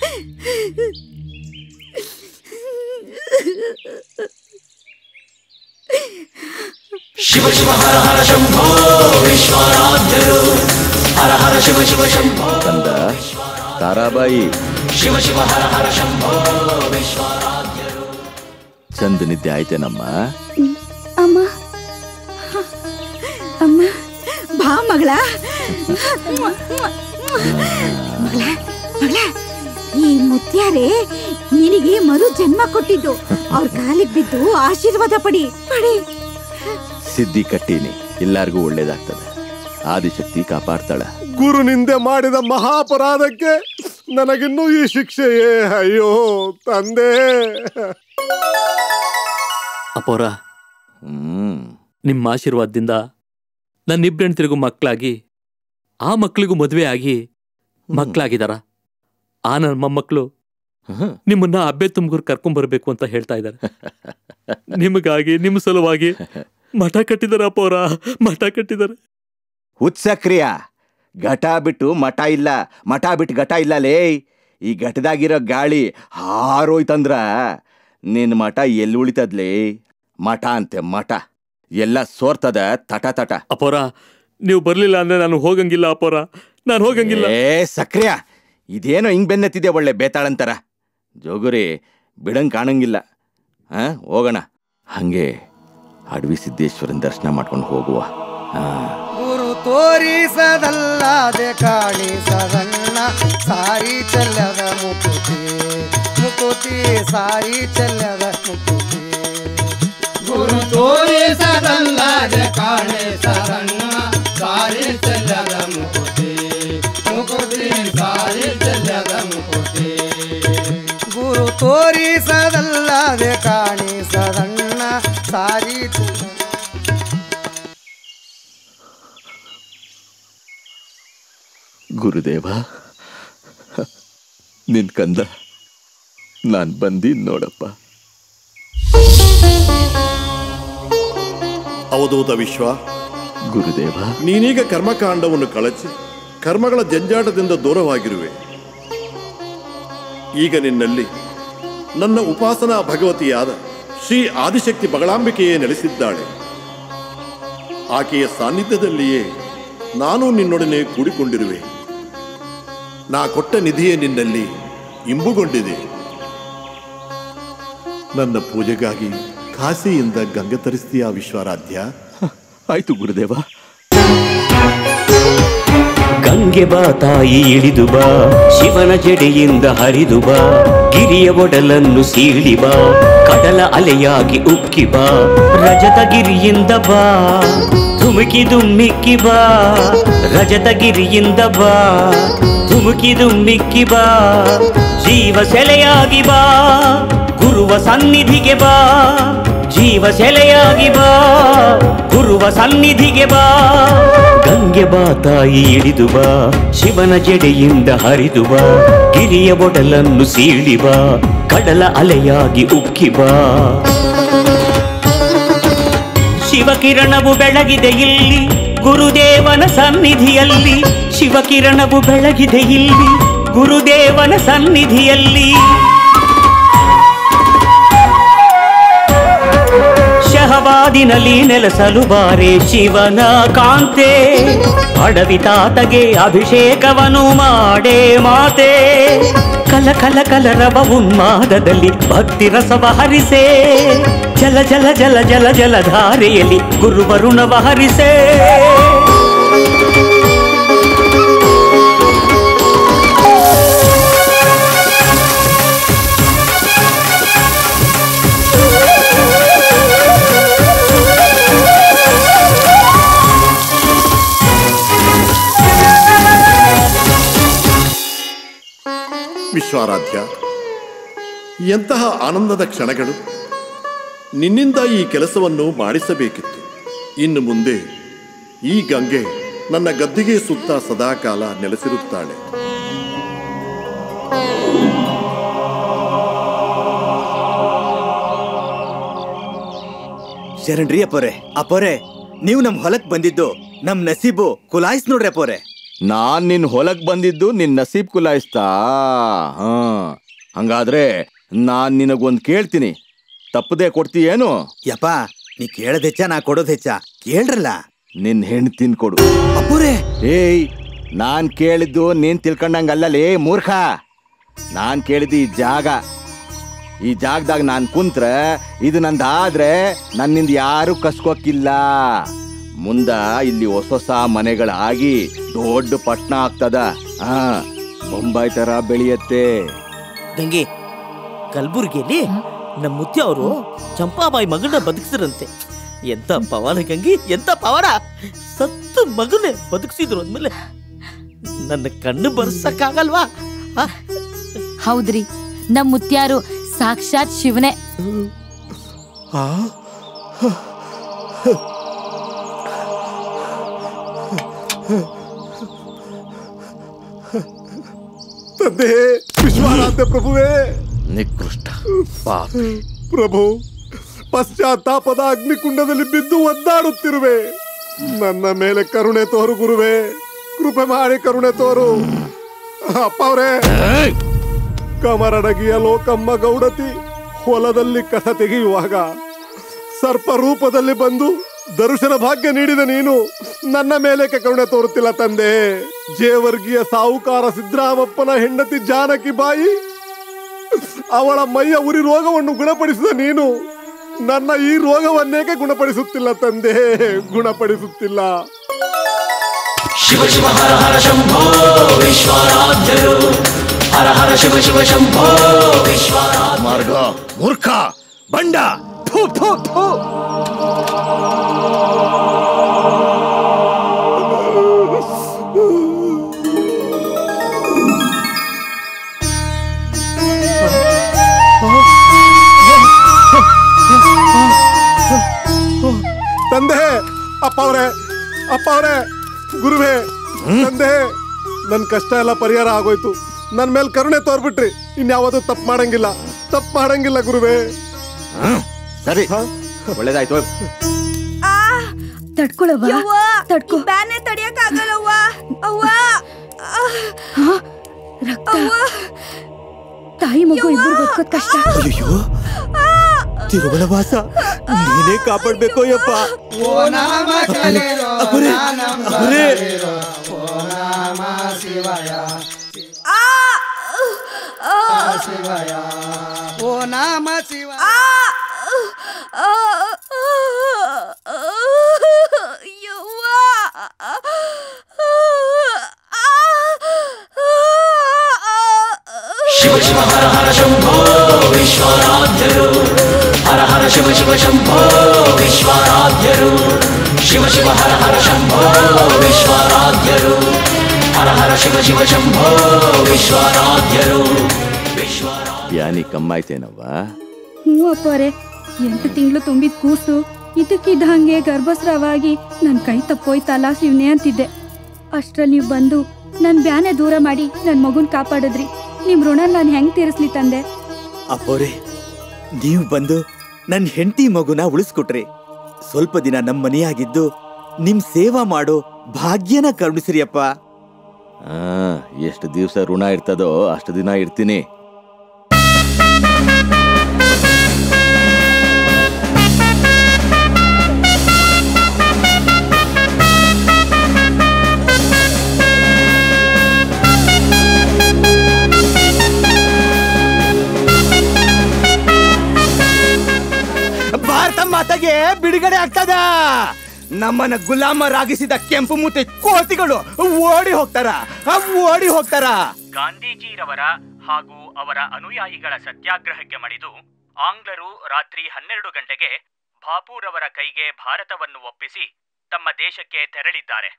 ಶಿವ ಶಿವ ಹರ ಹರ ಶಂಭೋ ವಿಶ್ವರಾಧ್ಯರು. ಹರ ಹರ ಶಿವ ಶಿವ ಶಂಭೋ ಕಂದ ತಾರಾಬಾಯಿ. ಶಿವ ಶಿವ ಹರ ಹರ ಶಂಭೋ ವಿಶ್ವರಾಧ್ಯರು. ಚಂದ ನಿದ್ದೆ ಆಯ್ತೇನಮ್ಮ? ಅಮ್ಮ ಅಮ್ಮ, ಬಾ ಮಗಳ. ಮಗಳ ಮಗಳ, ಈ ಮುತ್ಯಾರೆ ನಿನಗೆ ಮರು ಜನ್ಮ ಕೊಟ್ಟಿದ್ದು. ಅವ್ರ ಕಾಲಿಗೆ ಬಿದ್ದು ಆಶೀರ್ವಾದ ಪಡಿ ಪಡಿ. ಸಿದ್ಧಿ ಕಟ್ಟೀನಿ, ಎಲ್ಲಾರ್ಗೂ ಒಳ್ಳೇದಾಗ್ತದೆ. ಆದಿಶಕ್ತಿ ಕಾಪಾಡ್ತಾಳ. ಗುರು ನಿಂದೆ ಮಾಡಿದ ಮಹಾಪರಾಧಕ್ಕೆ ನನಗಿನ್ನೂ ಈ ಶಿಕ್ಷೆಯೇ. ಅಯ್ಯೋ ತಂದೆ. ಅಪೋರ, ನಿಮ್ಮ ಆಶೀರ್ವಾದದಿಂದ ನನ್ನಿಬ್ಬೆಣ್ತಿರಿಗೂ ಮಕ್ಕಳಾಗಿ, ಆ ಮಕ್ಕಳಿಗೂ ಮದುವೆ ಆಗಿ ಮಕ್ಕಳಾಗಿದಾರ. ಆ ನನ್ನ ಮೊಮ್ಮಕ್ಕಳು ನಿಮ್ಮನ್ನ ಅಬ್ಬೆ ತುಮಕೂರು ಕರ್ಕೊಂಡ್ಬರ್ಬೇಕು ಅಂತ ಹೇಳ್ತಾ ಇದ್ದಾರೆ. ನಿಮಗಾಗಿ, ನಿಮ್ಮ ಸಲುವಾಗಿ ಮಠ ಕಟ್ಟಿದಾರ ಅಪೋರ, ಮಠ ಕಟ್ಟಿದಾರೆ. ಉತ್ಸಕ್ರಿಯ ಘಟ ಬಿಟ್ಟು ಮಠ ಇಲ್ಲ, ಮಠ ಬಿಟ್ಟು ಘಟ ಇಲ್ಲ ಲೇ. ಈ ಘಟದಾಗಿರೋ ಗಾಳಿ ಹಾರೋಯ್ತಂದ್ರ ನಿನ್ನ ಮಠ ಎಲ್ಲಿ ಉಳಿತದ್ಲೇ? ಮಠ ಅಂತೆ ಮಠ, ಎಲ್ಲ ಸೋರ್ತದ ತಟ ತಟ. ಅಪೋರ, ನೀವು ಬರ್ಲಿಲ್ಲ ಅಂದ್ರೆ ನಾನು ಹೋಗಂಗಿಲ್ಲ ಅಪೋರ, ನಾನು ಹೋಗಂಗಿಲ್ಲ. ಏ ಸಕ್ರಿಯ, ಇದೇನೋ ಹಿಂಗ್ ಬೆನ್ನತ್ತಿದೆ ಒಳ್ಳೆ ಬೇತಾಳಂತರ. ಜೋಗುರಿ ಬಿಡಂಗ್ ಕಾಣಂಗಿಲ್ಲ. ಹಾ ಹೋಗೋಣ. ಹಂಗೆ ಅಡವಿ ಸಿದ್ದೇಶ್ವರನ ದರ್ಶನ ಮಾಡ್ಕೊಂಡು ಹೋಗುವ. ಹಾ ಗುರು ತೋರಿಸದಲ್ಲದೆ ಕಾಣಿಸದನ್ನ ಸಾರಿ ಚೆಲ್ಲದ ಮುಕುತಿ, ಮುಕುತಿ ಸಾರಿ ಚೆಲ್ಲದ ಮುಕುತಿ. ಗುರು ತೋರಿಸದಲ್ಲದೆ ಕಾಣಿಸದನ್ನ ಸಾರಿ ಚೆಲ್ಲದ ಮುಕುತಿ, ಮುಕುತಿ ಸಾರಿ ಚೆಲ್ಲದ ಮುಕುತಿ. ಗುರು ತೋರಿಸದಲ್ಲದೆ ಕಾಣಿಸದನ್ನ ಸಾರಿ ಗುರುದೇವ, ನಿನ್ ಕಂದ ನಾನ್ ಬಂದೀನ್ ನೋಡಪ್ಪ. ಅವಧೂತ ವಿಶ್ವ, ಗುರುದೇವ, ನೀನೀಗ ಕರ್ಮಕಾಂಡವನ್ನು ಕಳಚಿ ಕರ್ಮಗಳ ಜಂಜಾಟದಿಂದ ದೂರವಾಗಿರುವೆ. ಈಗ ನಿನ್ನಲ್ಲಿ ನನ್ನ ಉಪಾಸನಾ ಭಗವತಿಯಾದ ಶ್ರೀ ಆದಿಶಕ್ತಿ ಬಗಳಾಂಬಿಕೆಯೇ ನೆಲೆಸಿದ್ದಾಳೆ. ಆಕೆಯ ಸಾನ್ನಿಧ್ಯದಲ್ಲಿಯೇ ನಾನು ನಿನ್ನೊಡನೆ ಕೂಡಿಕೊಂಡಿರುವೆ. ನಾ ಕೊಟ್ಟ ನಿಧಿಯೇ ನಿನ್ನಲ್ಲಿ ಇಂಬುಗೊಂಡಿದೆ. ನನ್ನ ಪೂಜೆಗಾಗಿ ಕಾಶಿಯಿಂದ ಗಂಗೆ ತರಿಸ್ತೀಯಾ ವಿಶ್ವಾರಾಧ್ಯ? ಆಯ್ತು ಗುರುದೇವ. ಗಂಗೆ ಬಾ ತಾಯಿ ಇಳಿದು ಬಾ, ಶಿವನ ಜಡೆಯಿಂದ ಹರಿದು ಬಾ, ಗಿರಿಯ ಒಡಲನ್ನು ಸೀಳಿ ಬಾ, ಕಡಲ ಅಲೆಯಾಗಿ ಉಕ್ಕಿ ಬಾ, ರಜತಗಿರಿಯಿಂದ ಬಾ, ಧುಮುಕಿ ದುಮ್ಮಿಕ್ಕಿ ಬಾ, ರಜತಗಿರಿಯಿಂದ ಬಾ, ಧುಮುಕಿ ದುಮ್ಮಿಕ್ಕಿ ಬಾ, ಜೀವ ಸೆಲೆಯಾಗಿ ಬಾ, ಗುರುವ ಸನ್ನಿಧಿಗೆ ಬಾ, ಜೀವ ಸೆಲೆಯಾಗಿ ಬಾ ಗುರುವ ಸನ್ನಿಧಿಗೆ ಬಾ ಗಂಗೆ ಬಾ ತಾಯಿ ಇಳಿದು ಬಾ ಶಿವನ ಜಡೆಯಿಂದ ಹರಿದು ಬಾ ಗಿರಿಯ ಒಡಲನ್ನು ಸೀಳಿ ಬಾ ಕಡಲ ಅಲೆಯಾಗಿ ಉಕ್ಕಿ ಬಾ ಶಿವಕಿರಣವು ಬೆಳಗಿದೆ ಇಲ್ಲಿ ಗುರುದೇವನ ಸನ್ನಿಧಿಯಲ್ಲಿ ಶಿವಕಿರಣವು ಬೆಳಗಿದೆ ಇಲ್ಲಿ ಗುರುದೇವನ ಸನ್ನಿಧಿಯಲ್ಲಿ ಶಹವಾದಿನಲ್ಲಿ ನೆಲೆಸಲು ಬಾರೆ ಶಿವನ ಕಾಂತೆ ಅಡವಿ ತಾತಗೆ ಅಭಿಷೇಕವನು ಮಾಡೇ ಮಾತೆ ಕಲ ಕಲ ಕಲರವ ಉನ್ಮಾದದಲ್ಲಿ ಭಕ್ತಿ ರಸವ ಹರಿಸೆ ಜಲ ಜಲ ಜಲ ಜಲ ಜಲಧಾರೆಯಲ್ಲಿ ಗುರುವರುಣವ ಹರಿಸೆ ವಿಶ್ವಾರಾಧ್ಯ, ಎಂತಹ ಆನಂದದ ಕ್ಷಣಗಳು. ನಿನ್ನಿಂದ ಈ ಕೆಲಸವನ್ನು ಮಾಡಿಸಬೇಕಿತ್ತು. ಇನ್ನು ಮುಂದೆ ಈ ಗಂಗೆ ನನ್ನ ಗದ್ದಿಗೆ ಸುತ್ತ ಸದಾಕಾಲ ನೆಲೆಸಿರುತ್ತಾಳೆ. ಶರಣ್ರಿ ಅಪ್ಪೋರೆ. ಅಪ್ಪೋರೆ, ನೀವು ನಮ್ ಹೊಲಕ್ ಬಂದಿದ್ದು ನಮ್ ನಸೀಬು ಕುಲಾಯಿಸ್ ನೋಡ್ರಿ ಅಪ್ಪೋರೆ. ನಾನ್ ನಿನ್ ಹೊಲಕ್ ಬಂದಿದ್ದು ನಿನ್ ನಸೀಬ್ ಕುಲಾಯಿಸ್ತಾ? ಹಾ, ಹಂಗಾದ್ರೆ ನಾನ್ ನಿನಗೊಂದ್ ಕೇಳ್ತೀನಿ, ತಪ್ಪದೆ ಕೊಡ್ತೀಯೇನು? ಯಪ್ಪ, ನೀ ಕೇಳದ್ ಹೆಚ್ಚ ನಾ ಕೊಡೋದ್ ಹೆಚ್ಚ, ಕೇಳ್ರಲ್ಲ. ನಿನ್ ಹೆಣ್ತಿನ್ ಕೊಡು. ಅಪ್ಪೋರೆ, ಏಯ್, ನಾನ್ ಕೇಳಿದ್ದು ನೀನ್ ತಿಳ್ಕೊಂಡಂಗಲ್ಲಲೇ ಮೂರ್ಖ. ನಾನ್ ಕೇಳಿದ್ದು ಈ ಜಾಗ. ಈ ಜಾಗದಾಗ ನಾನ್ ಕುಂತ್ರ ಇದು ನಂದಾದ್ರೆ ನನ್ನಿಂದ ಯಾರು ಕಸ್ಕೋಕಿಲ್ಲ. ಮುಂದ ಇಲ್ಲಿ ಹೊಸ ಹೊಸ ಮನೆಗಳಾಗಿ ದೊಡ್ಡ ಪಟ್ಟಣ ಆಗ್ತದ. ಹಾ, ಬೊಂಬಾಯಿ ತರ ಬೆಳೆಯತ್ತೆ. ಗಂಗೆ, ಕಲ್ಬುರ್ಗಿಯಲ್ಲಿ ನಮ್ಮ ಮುತ್ಯ ಅವರು ಚಂಪಾಬಾಯಿ ಮಗನ ಬದುಕಿಸಿದ್ರಂತೆ. ಎಂತ ಪವಾಡ ಗಂಗಿ, ಎಂತ ಪವಾಡ! ಸತ್ತು ಮಗನೇ ಬದುಕಿಸಿದ್ರು ಅಂದ್ಮೇಲೆ ನನ್ನ ಕಣ್ಣು ಬರ್ಸಕ್ಕಾಗಲ್ವಾ? ಹೌದ್ರಿ, ನಮ್ ಮುತ್ಯಾರು ಸಾಕ್ಷಾತ್ ಶಿವನೇ. ತಂದೆ ವಿಶ್ವಾರಾಧ್ಯ ಪ್ರಭುವೇ, ನಿಕೃಷ್ಟ ಪ್ರಭು, ಪಶ್ಚಾತ್ತಾಪದ ಅಗ್ನಿಕುಂಡದಲ್ಲಿ ಬಿದ್ದು ಒದ್ದಾಡುತ್ತಿರುವೆ. ನನ್ನ ಮೇಲೆ ಕರುಣೆ ತೋರು ಗುರುವೇ, ಕೃಪೆ ಮಾಡಿ ಕರುಣೆ ತೋರು. ಅಪ್ಪ ಅವರೇ, ಕಮರಡಗಿಯ ಲೋಕಮ್ಮ ಗೌಡತಿ ಹೊಲದಲ್ಲಿ ಕಸ ತೆಗೆಯುವಾಗ ಸರ್ಪ ರೂಪದಲ್ಲಿ ಬಂದು ದರ್ಶನ ಭಾಗ್ಯ ನೀಡಿದ ನೀನು ನನ್ನ ಮೇಲೆ ಕರುಣೆ ತೋರುತ್ತಿಲ್ಲ ತಂದೆ. ಜೇವರ್ಗಿಯ ಸಾಹುಕಾರ ಸಿದ್ದರಾಮಪ್ಪನ ಹೆಂಡತಿ ಜಾನಕಿ ಬಾಯಿ ಅವಳ ಮೈಯ ಉರಿ ರೋಗವನ್ನು ಗುಣಪಡಿಸಿದ ನೀನು ನನ್ನ ಈ ರೋಗವನ್ನೇಕೆ ಗುಣಪಡಿಸುತ್ತಿಲ್ಲ ತಂದೆ, ಗುಣಪಡಿಸುತ್ತಿಲ್ಲ. ಶಿವ ಶಿವ ಹರ ಹರ ಶಂಭೋ ವಿಶ್ವಾರಾಧ್ಯರು, ಹರ ಹರ ಶಿವ ಶಿವ ಶಂಭೋ ವಿಶ್ವಾರಾಧ್ಯ. ಮಾರ್ಗ ಮೂರ್ಖ ಬಂಡ, ಥು ಥು ಥು. ತಂದೆ, ಅಪ್ಪ ಅವರೇ, ಅಪ್ಪ ಅವರೇ, ಗುರುವೇ, ತಂದೆ, ನನ್ನ ಕಷ್ಟ ಎಲ್ಲ ಪರಿಹಾರ ಆಗೋಯ್ತು. ನನ್ನ ಮೇಲೆ ಕರುಣೆ ತೋರ್ಬಿಟ್ರಿ. ಇನ್ಯಾವುದು ತಪ್ಪು ಮಾಡಂಗಿಲ್ಲ, ತಪ್ಪು ಮಾಡಂಗಿಲ್ಲ ಗುರುವೇ. ಸರಿ, ಒಳ್ಳೇದಾಯ್ತು. ತಡ್ಕೊಳವ್ವ, ತಡ್ಕೊ. ಬ್ಯಾನೆ ತಡಿಯಕ್ ಆಗಲ್ಲವ್ವ. ಅವ್ವ, ರಕ್ತ, ತಾಯಿ ಮಗು ಇಬ್ರು ಬದುಕೋದ್ ಕಷ್ಟ. ಅಯ್ಯೋ, ತಿರುಮಲವಾಸ, ನೀನೇ ಕಾಪಾಡ್ಬೇಕೋ ಯಪ್ಪ. ಓ ನಮ ಕಲೇರೋ, ನಾನಂ ಬಲೇರೋ, ಓ ನಮ ಶಿವಾಯ ಶಿವಾಯ, ಓ ನಮ ಶಿವಾಯ. ಶಿವ ಶಿವ ಹರ ಹರ ಶಂಭೋ ವಿಶ್ವಾರಾಧ್ಯರು, ಹರ ಹರ ಶಿವ ಶಿವ ಶಂಭೋ ವಿಶ್ವಾರಾಧ್ಯರು, ಶಿವ ಶಿವ ಹರ ಹರ ಶಂಭೋ ವಿಶ್ವಾರಾಧ್ಯರು, ಹರ ಹರ ಶಿವ ಶಿವ ಶಂಭೋ ವಿಶ್ವಾರಾಧ್ಯರು. ಯಾನಿ ಕಮ್ಮಾಯ್ತೇನವ್ವ? ಹ್ಞೂ ಅಪ್ಪರೇ, ಎಂಟು ತಿಂಗಳು ತುಂಬಿದ ಕೂಸು ಇದಕ್ಕಿದ್ದ ಹಂಗೆ ಗರ್ಭಸ್ರಾವಾಗಿ ನನ್ನ ಕೈ ತಪ್ಪೋಯ್ತಲ್ಲ ಶಿವನೇ ಅಂತಿದ್ದೆ. ಅಷ್ಟ್ರಲ್ಲಿ ನೀವು ಬಂದು ನನ್ನ ಬ್ಯಾನೆ ದೂರ ಮಾಡಿ ನನ್ನ ಮಗುನ್ ಕಾಪಾಡಿದ್ರಿ. ನಿಮ್ ಋಣ ನಾನು ಹೆಂಗ್ ತೀರಿಸ್ಲಿ ತಂದೆ? ಅಪ್ಪೋರೆ, ನೀವು ಬಂದು ನನ್ನ ಹೆಂಡತಿ ಮಗುನ ಉಳಿಸ್ಕೊಟ್ರಿ. ಸ್ವಲ್ಪ ದಿನ ನಮ್ಮ ಮನೆಯಾಗಿದ್ದು ನಿಮ್ ಸೇವಾ ಮಾಡೋ ಭಾಗ್ಯನ ಕರುಣಿಸ್ರಿ ಅಪ್ಪ. ಆ ಎಷ್ಟು ದಿವಸ ಋಣ ಇರ್ತದೋ ಅಷ್ಟು ದಿನ ಇರ್ತೀನಿ. ಭಾರತ ಮಾತೆಗೆ ಬಿಡುಗಡೆ ಆಗ್ತದ. ನಮ್ಮನ್ನ ಗುಲಾಮರಾಗಿಸಿದ ಕೆಂಪು ಮೂತಿ ಕೋತಿಗಳು ಓಡಿ ಹೋಗ್ತಾರ ಓಡಿ ಹೋಗ್ತಾರ ಗಾಂಧೀಜಿರವರ ಹಾಗೂ ಅವರ ಅನುಯಾಯಿಗಳ ಸತ್ಯಾಗ್ರಹಕ್ಕೆ ಮಣಿದು ಆಂಗ್ಲರು ರಾತ್ರಿ ಹನ್ನೆರಡು ಗಂಟೆಗೆ ಬಾಪೂರವರ ಕೈಗೆ ಭಾರತವನ್ನು ಒಪ್ಪಿಸಿ ತಮ್ಮ ದೇಶಕ್ಕೆ ತೆರಳಿದ್ದಾರೆ.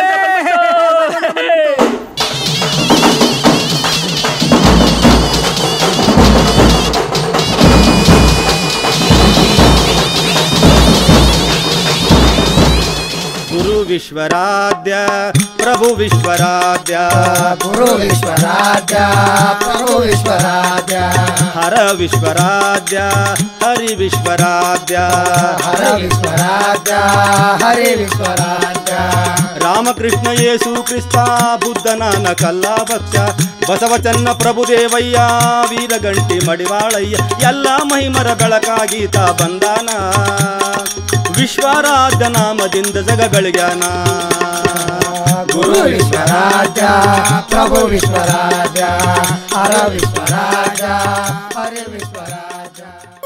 ಗುರು ವಿಶ್ವರಾಧ್ಯ ಪ್ರಭು ವಿಶ್ವರಾಧ್ಯ ಗುರು ವಿಶ್ವರಾಧ್ಯ ಪ್ರಭು ವಿಶ್ವರಾಧ್ಯ ಹರ ವಿಶ್ವರಾಧ್ಯ ಹರಿ ವಿಶ್ವರಾಧ್ಯ ಹರ ವಿಶ್ವರಾಧ್ಯ ಹರಿ ವಿಶ್ವರಾಧ್ಯ ರಾಮಕೃಷ್ಣ ಯೇಸು ಕ್ರಿಸ್ತ ಬುದ್ಧನಾನ ಕಲ್ಲಾಭಕ್ಷ ಬಸವಚನ್ನ ಪ್ರಭುದೇವಯ್ಯ ವೀರಗಂಟಿ ಮಡಿವಾಳಯ್ಯ ಎಲ್ಲ ಮಹಿಮರ ಬೆಳಕಾಗಿ ತಾ ಬಂದಾನ. ವಿಶ್ವರಾಧ್ಯ ನಾಮದಿಂದ ಜಗಗಳಿಗಾನ. ಗುರು ವಿಶ್ವರಾಧ್ಯ ಪ್ರಭು ವಿಶ್ವರಾಧ್ಯ ಹರ ವಿಶ್ವರಾಧ್ಯ ಹರಿ ವಿಶ್ವರಾಧ್ಯ.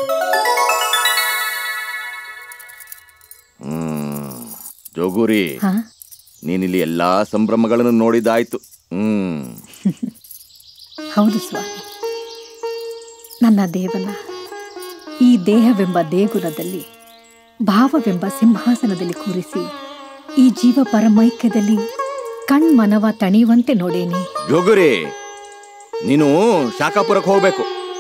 ಹ್ಮ್ ಜೋಗುರಿ, ನೀನಿಲ್ಲಿ ಎಲ್ಲಾ ಸಂಭ್ರಮಗಳನ್ನು ನೋಡಿದಾಯ್ತು. ಹ್ಮ್ ಹೌದು ಸ್ವಾಮಿ, ನನ್ನ ದೇವನ ಈ ದೇಹವೆಂಬ ದೇಗುಲದಲ್ಲಿ ಭಾವವೆಂಬ ಸಿಂಹಾಸನದಲ್ಲಿ ಕೂರಿಸಿ ಈ ಜೀವ ಪರಮೈಕ್ಯದಲ್ಲಿ ಕಣ್ಮನವ ತಣಿಯುವಂತೆ ನೋಡೇನಿ. ಜೋಗುರಿ, ನೀನು ಶಾಖಾಪುರಕ್ಕೆ ಹೋಗ್ಬೇಕು.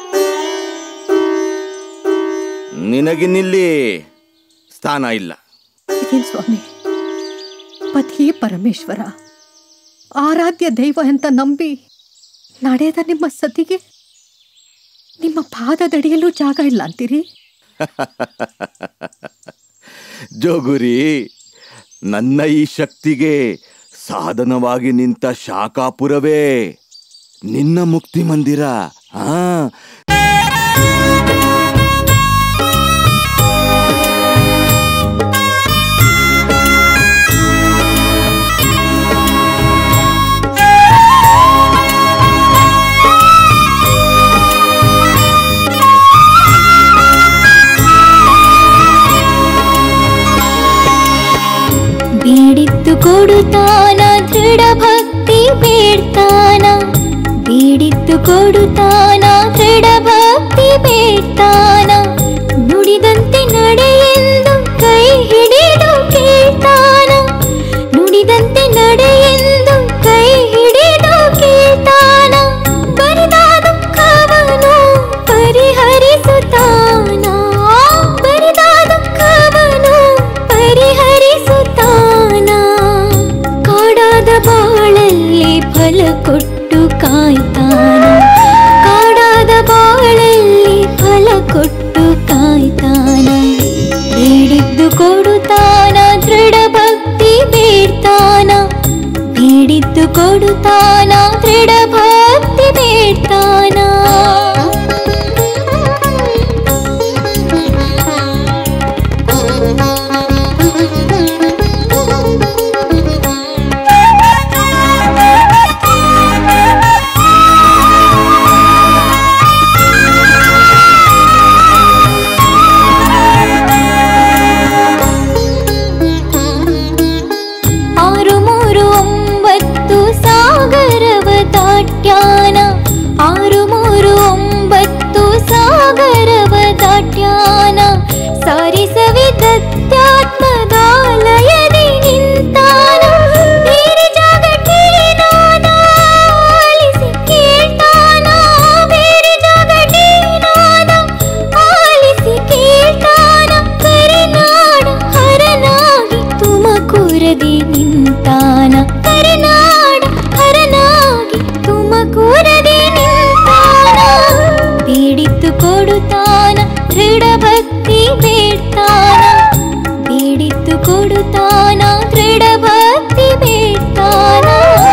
ನಿನಗಿನ್ನಿಲ್ಲಿ ಸ್ಥಾನ ಇಲ್ಲ. ಇದೇನ್ ಸ್ವಾಮಿ, ಪತಿಯೇ ಪರಮೇಶ್ವರ ಆರಾಧ್ಯ ದೈವ ಅಂತ ನಂಬಿ ನಡೆದ ನಿಮ್ಮ ಸತಿಗೆ ನಿಮ್ಮ ಪಾದದಡಿಯಲ್ಲೂ ಜಾಗ ಇಲ್ಲ ಅಂತೀರಿ? ಜೋಗುರಿ, ನನ್ನ ಈ ಶಕ್ತಿಗೆ ಸಾಧನವಾಗಿ ನಿಂತ ಶಾಖಾಪುರವೇ ನಿನ್ನ ಮುಕ್ತಿ ಮಂದಿರ. ಆ ಬೇಡಿದ್ದು ಕೊಡುತ್ತಾನ ದೃಢ ಭಕ್ತಿ ಬೇಡ್ತಾನ. ಬೇಡಿದ್ದು ಕೊಡುತ್ತಾನ ದೃಢ ಭಕ್ತಿ ಬೇಡ್ತಾನ. ನುಡಿದಂತೆ ನಡೆಯೆಂದು ಕೈ ಹಿಡಿದು ಕೇಳ್ತಾನ. ನುಡಿದಂತೆ ನಡೆಯೆಂದು ಕೈ ಹಿಡಿದು ಕೇಳ್ತಾನ. ಬರಿದಾದ ದುಃಖವನ್ನು ಪರಿಹರಿಸುತ್ತಾನ. ಬರಿದಾದ ದುಃಖವನ್ನು ಪರಿಹರಿಸುತ್ತಾನ. ಕಾಡಾದ ಬಾಳಲ್ಲಿ ಫಲ ಕೊಟ್ಟು ಕಾಯ್ತಾನ. ಕಾಡಾದ ಬಾಳಲ್ಲಿ ಫಲ ಕೊಟ್ಟು ಕಾಯ್ತಾನ. ಬೇಡಿದ್ದು ಕೊಡುತ್ತಾನ ದೃಢ ಭಕ್ತಿ ಬೇಡ್ತಾನ. ಬೇಡಿದ್ದು ಕೊಡುತ್ತಾನ ದೃಢ ಭಕ್ತಿ ಬೇಡ್ತಾನ. ಆರು ಮೂರು ಒಂಬತ್ತು ಸಾಗರವ ದಾಟ್ಯಾನ. ಆರು ಮೂರು ಒಂಬತ್ತು ಸಾಗರವ ದಾಟ್ಯಾನ. ಸಾರಿಸವಿದತ್ಯಾತ್ಮದಾಲಯದಿ ನಿಂತಾನ. ಬೇರೆ ಜಾಗಕ್ಕೆ ನಾದ ಆಲಿಸಿ ಕೇಳ್ತಾನ. ಬೇರೆ ಜಾಗಕ್ಕೆ ನಾದ ಆಲಿಸಿ ಕೇಳ್ತಾನ. ತುಮಕೂರದಿ ನಿಂತಾನ ಕರುನಾಡ ಹರನಾಗಿ ತುಮಕೂರದಿ ನಿಂತಾನ ಬೇಡಿತ್ತು ಕೊಡುತ್ತಾನ ದೃಢ ಭಕ್ತಿ ಬೇಡ್ತಾನ ಬೇಡಿತ್ತು ಕೊಡುತ್ತಾನ ದೃಢ ಭಕ್ತಿ ಬೇಡ್ತಾನ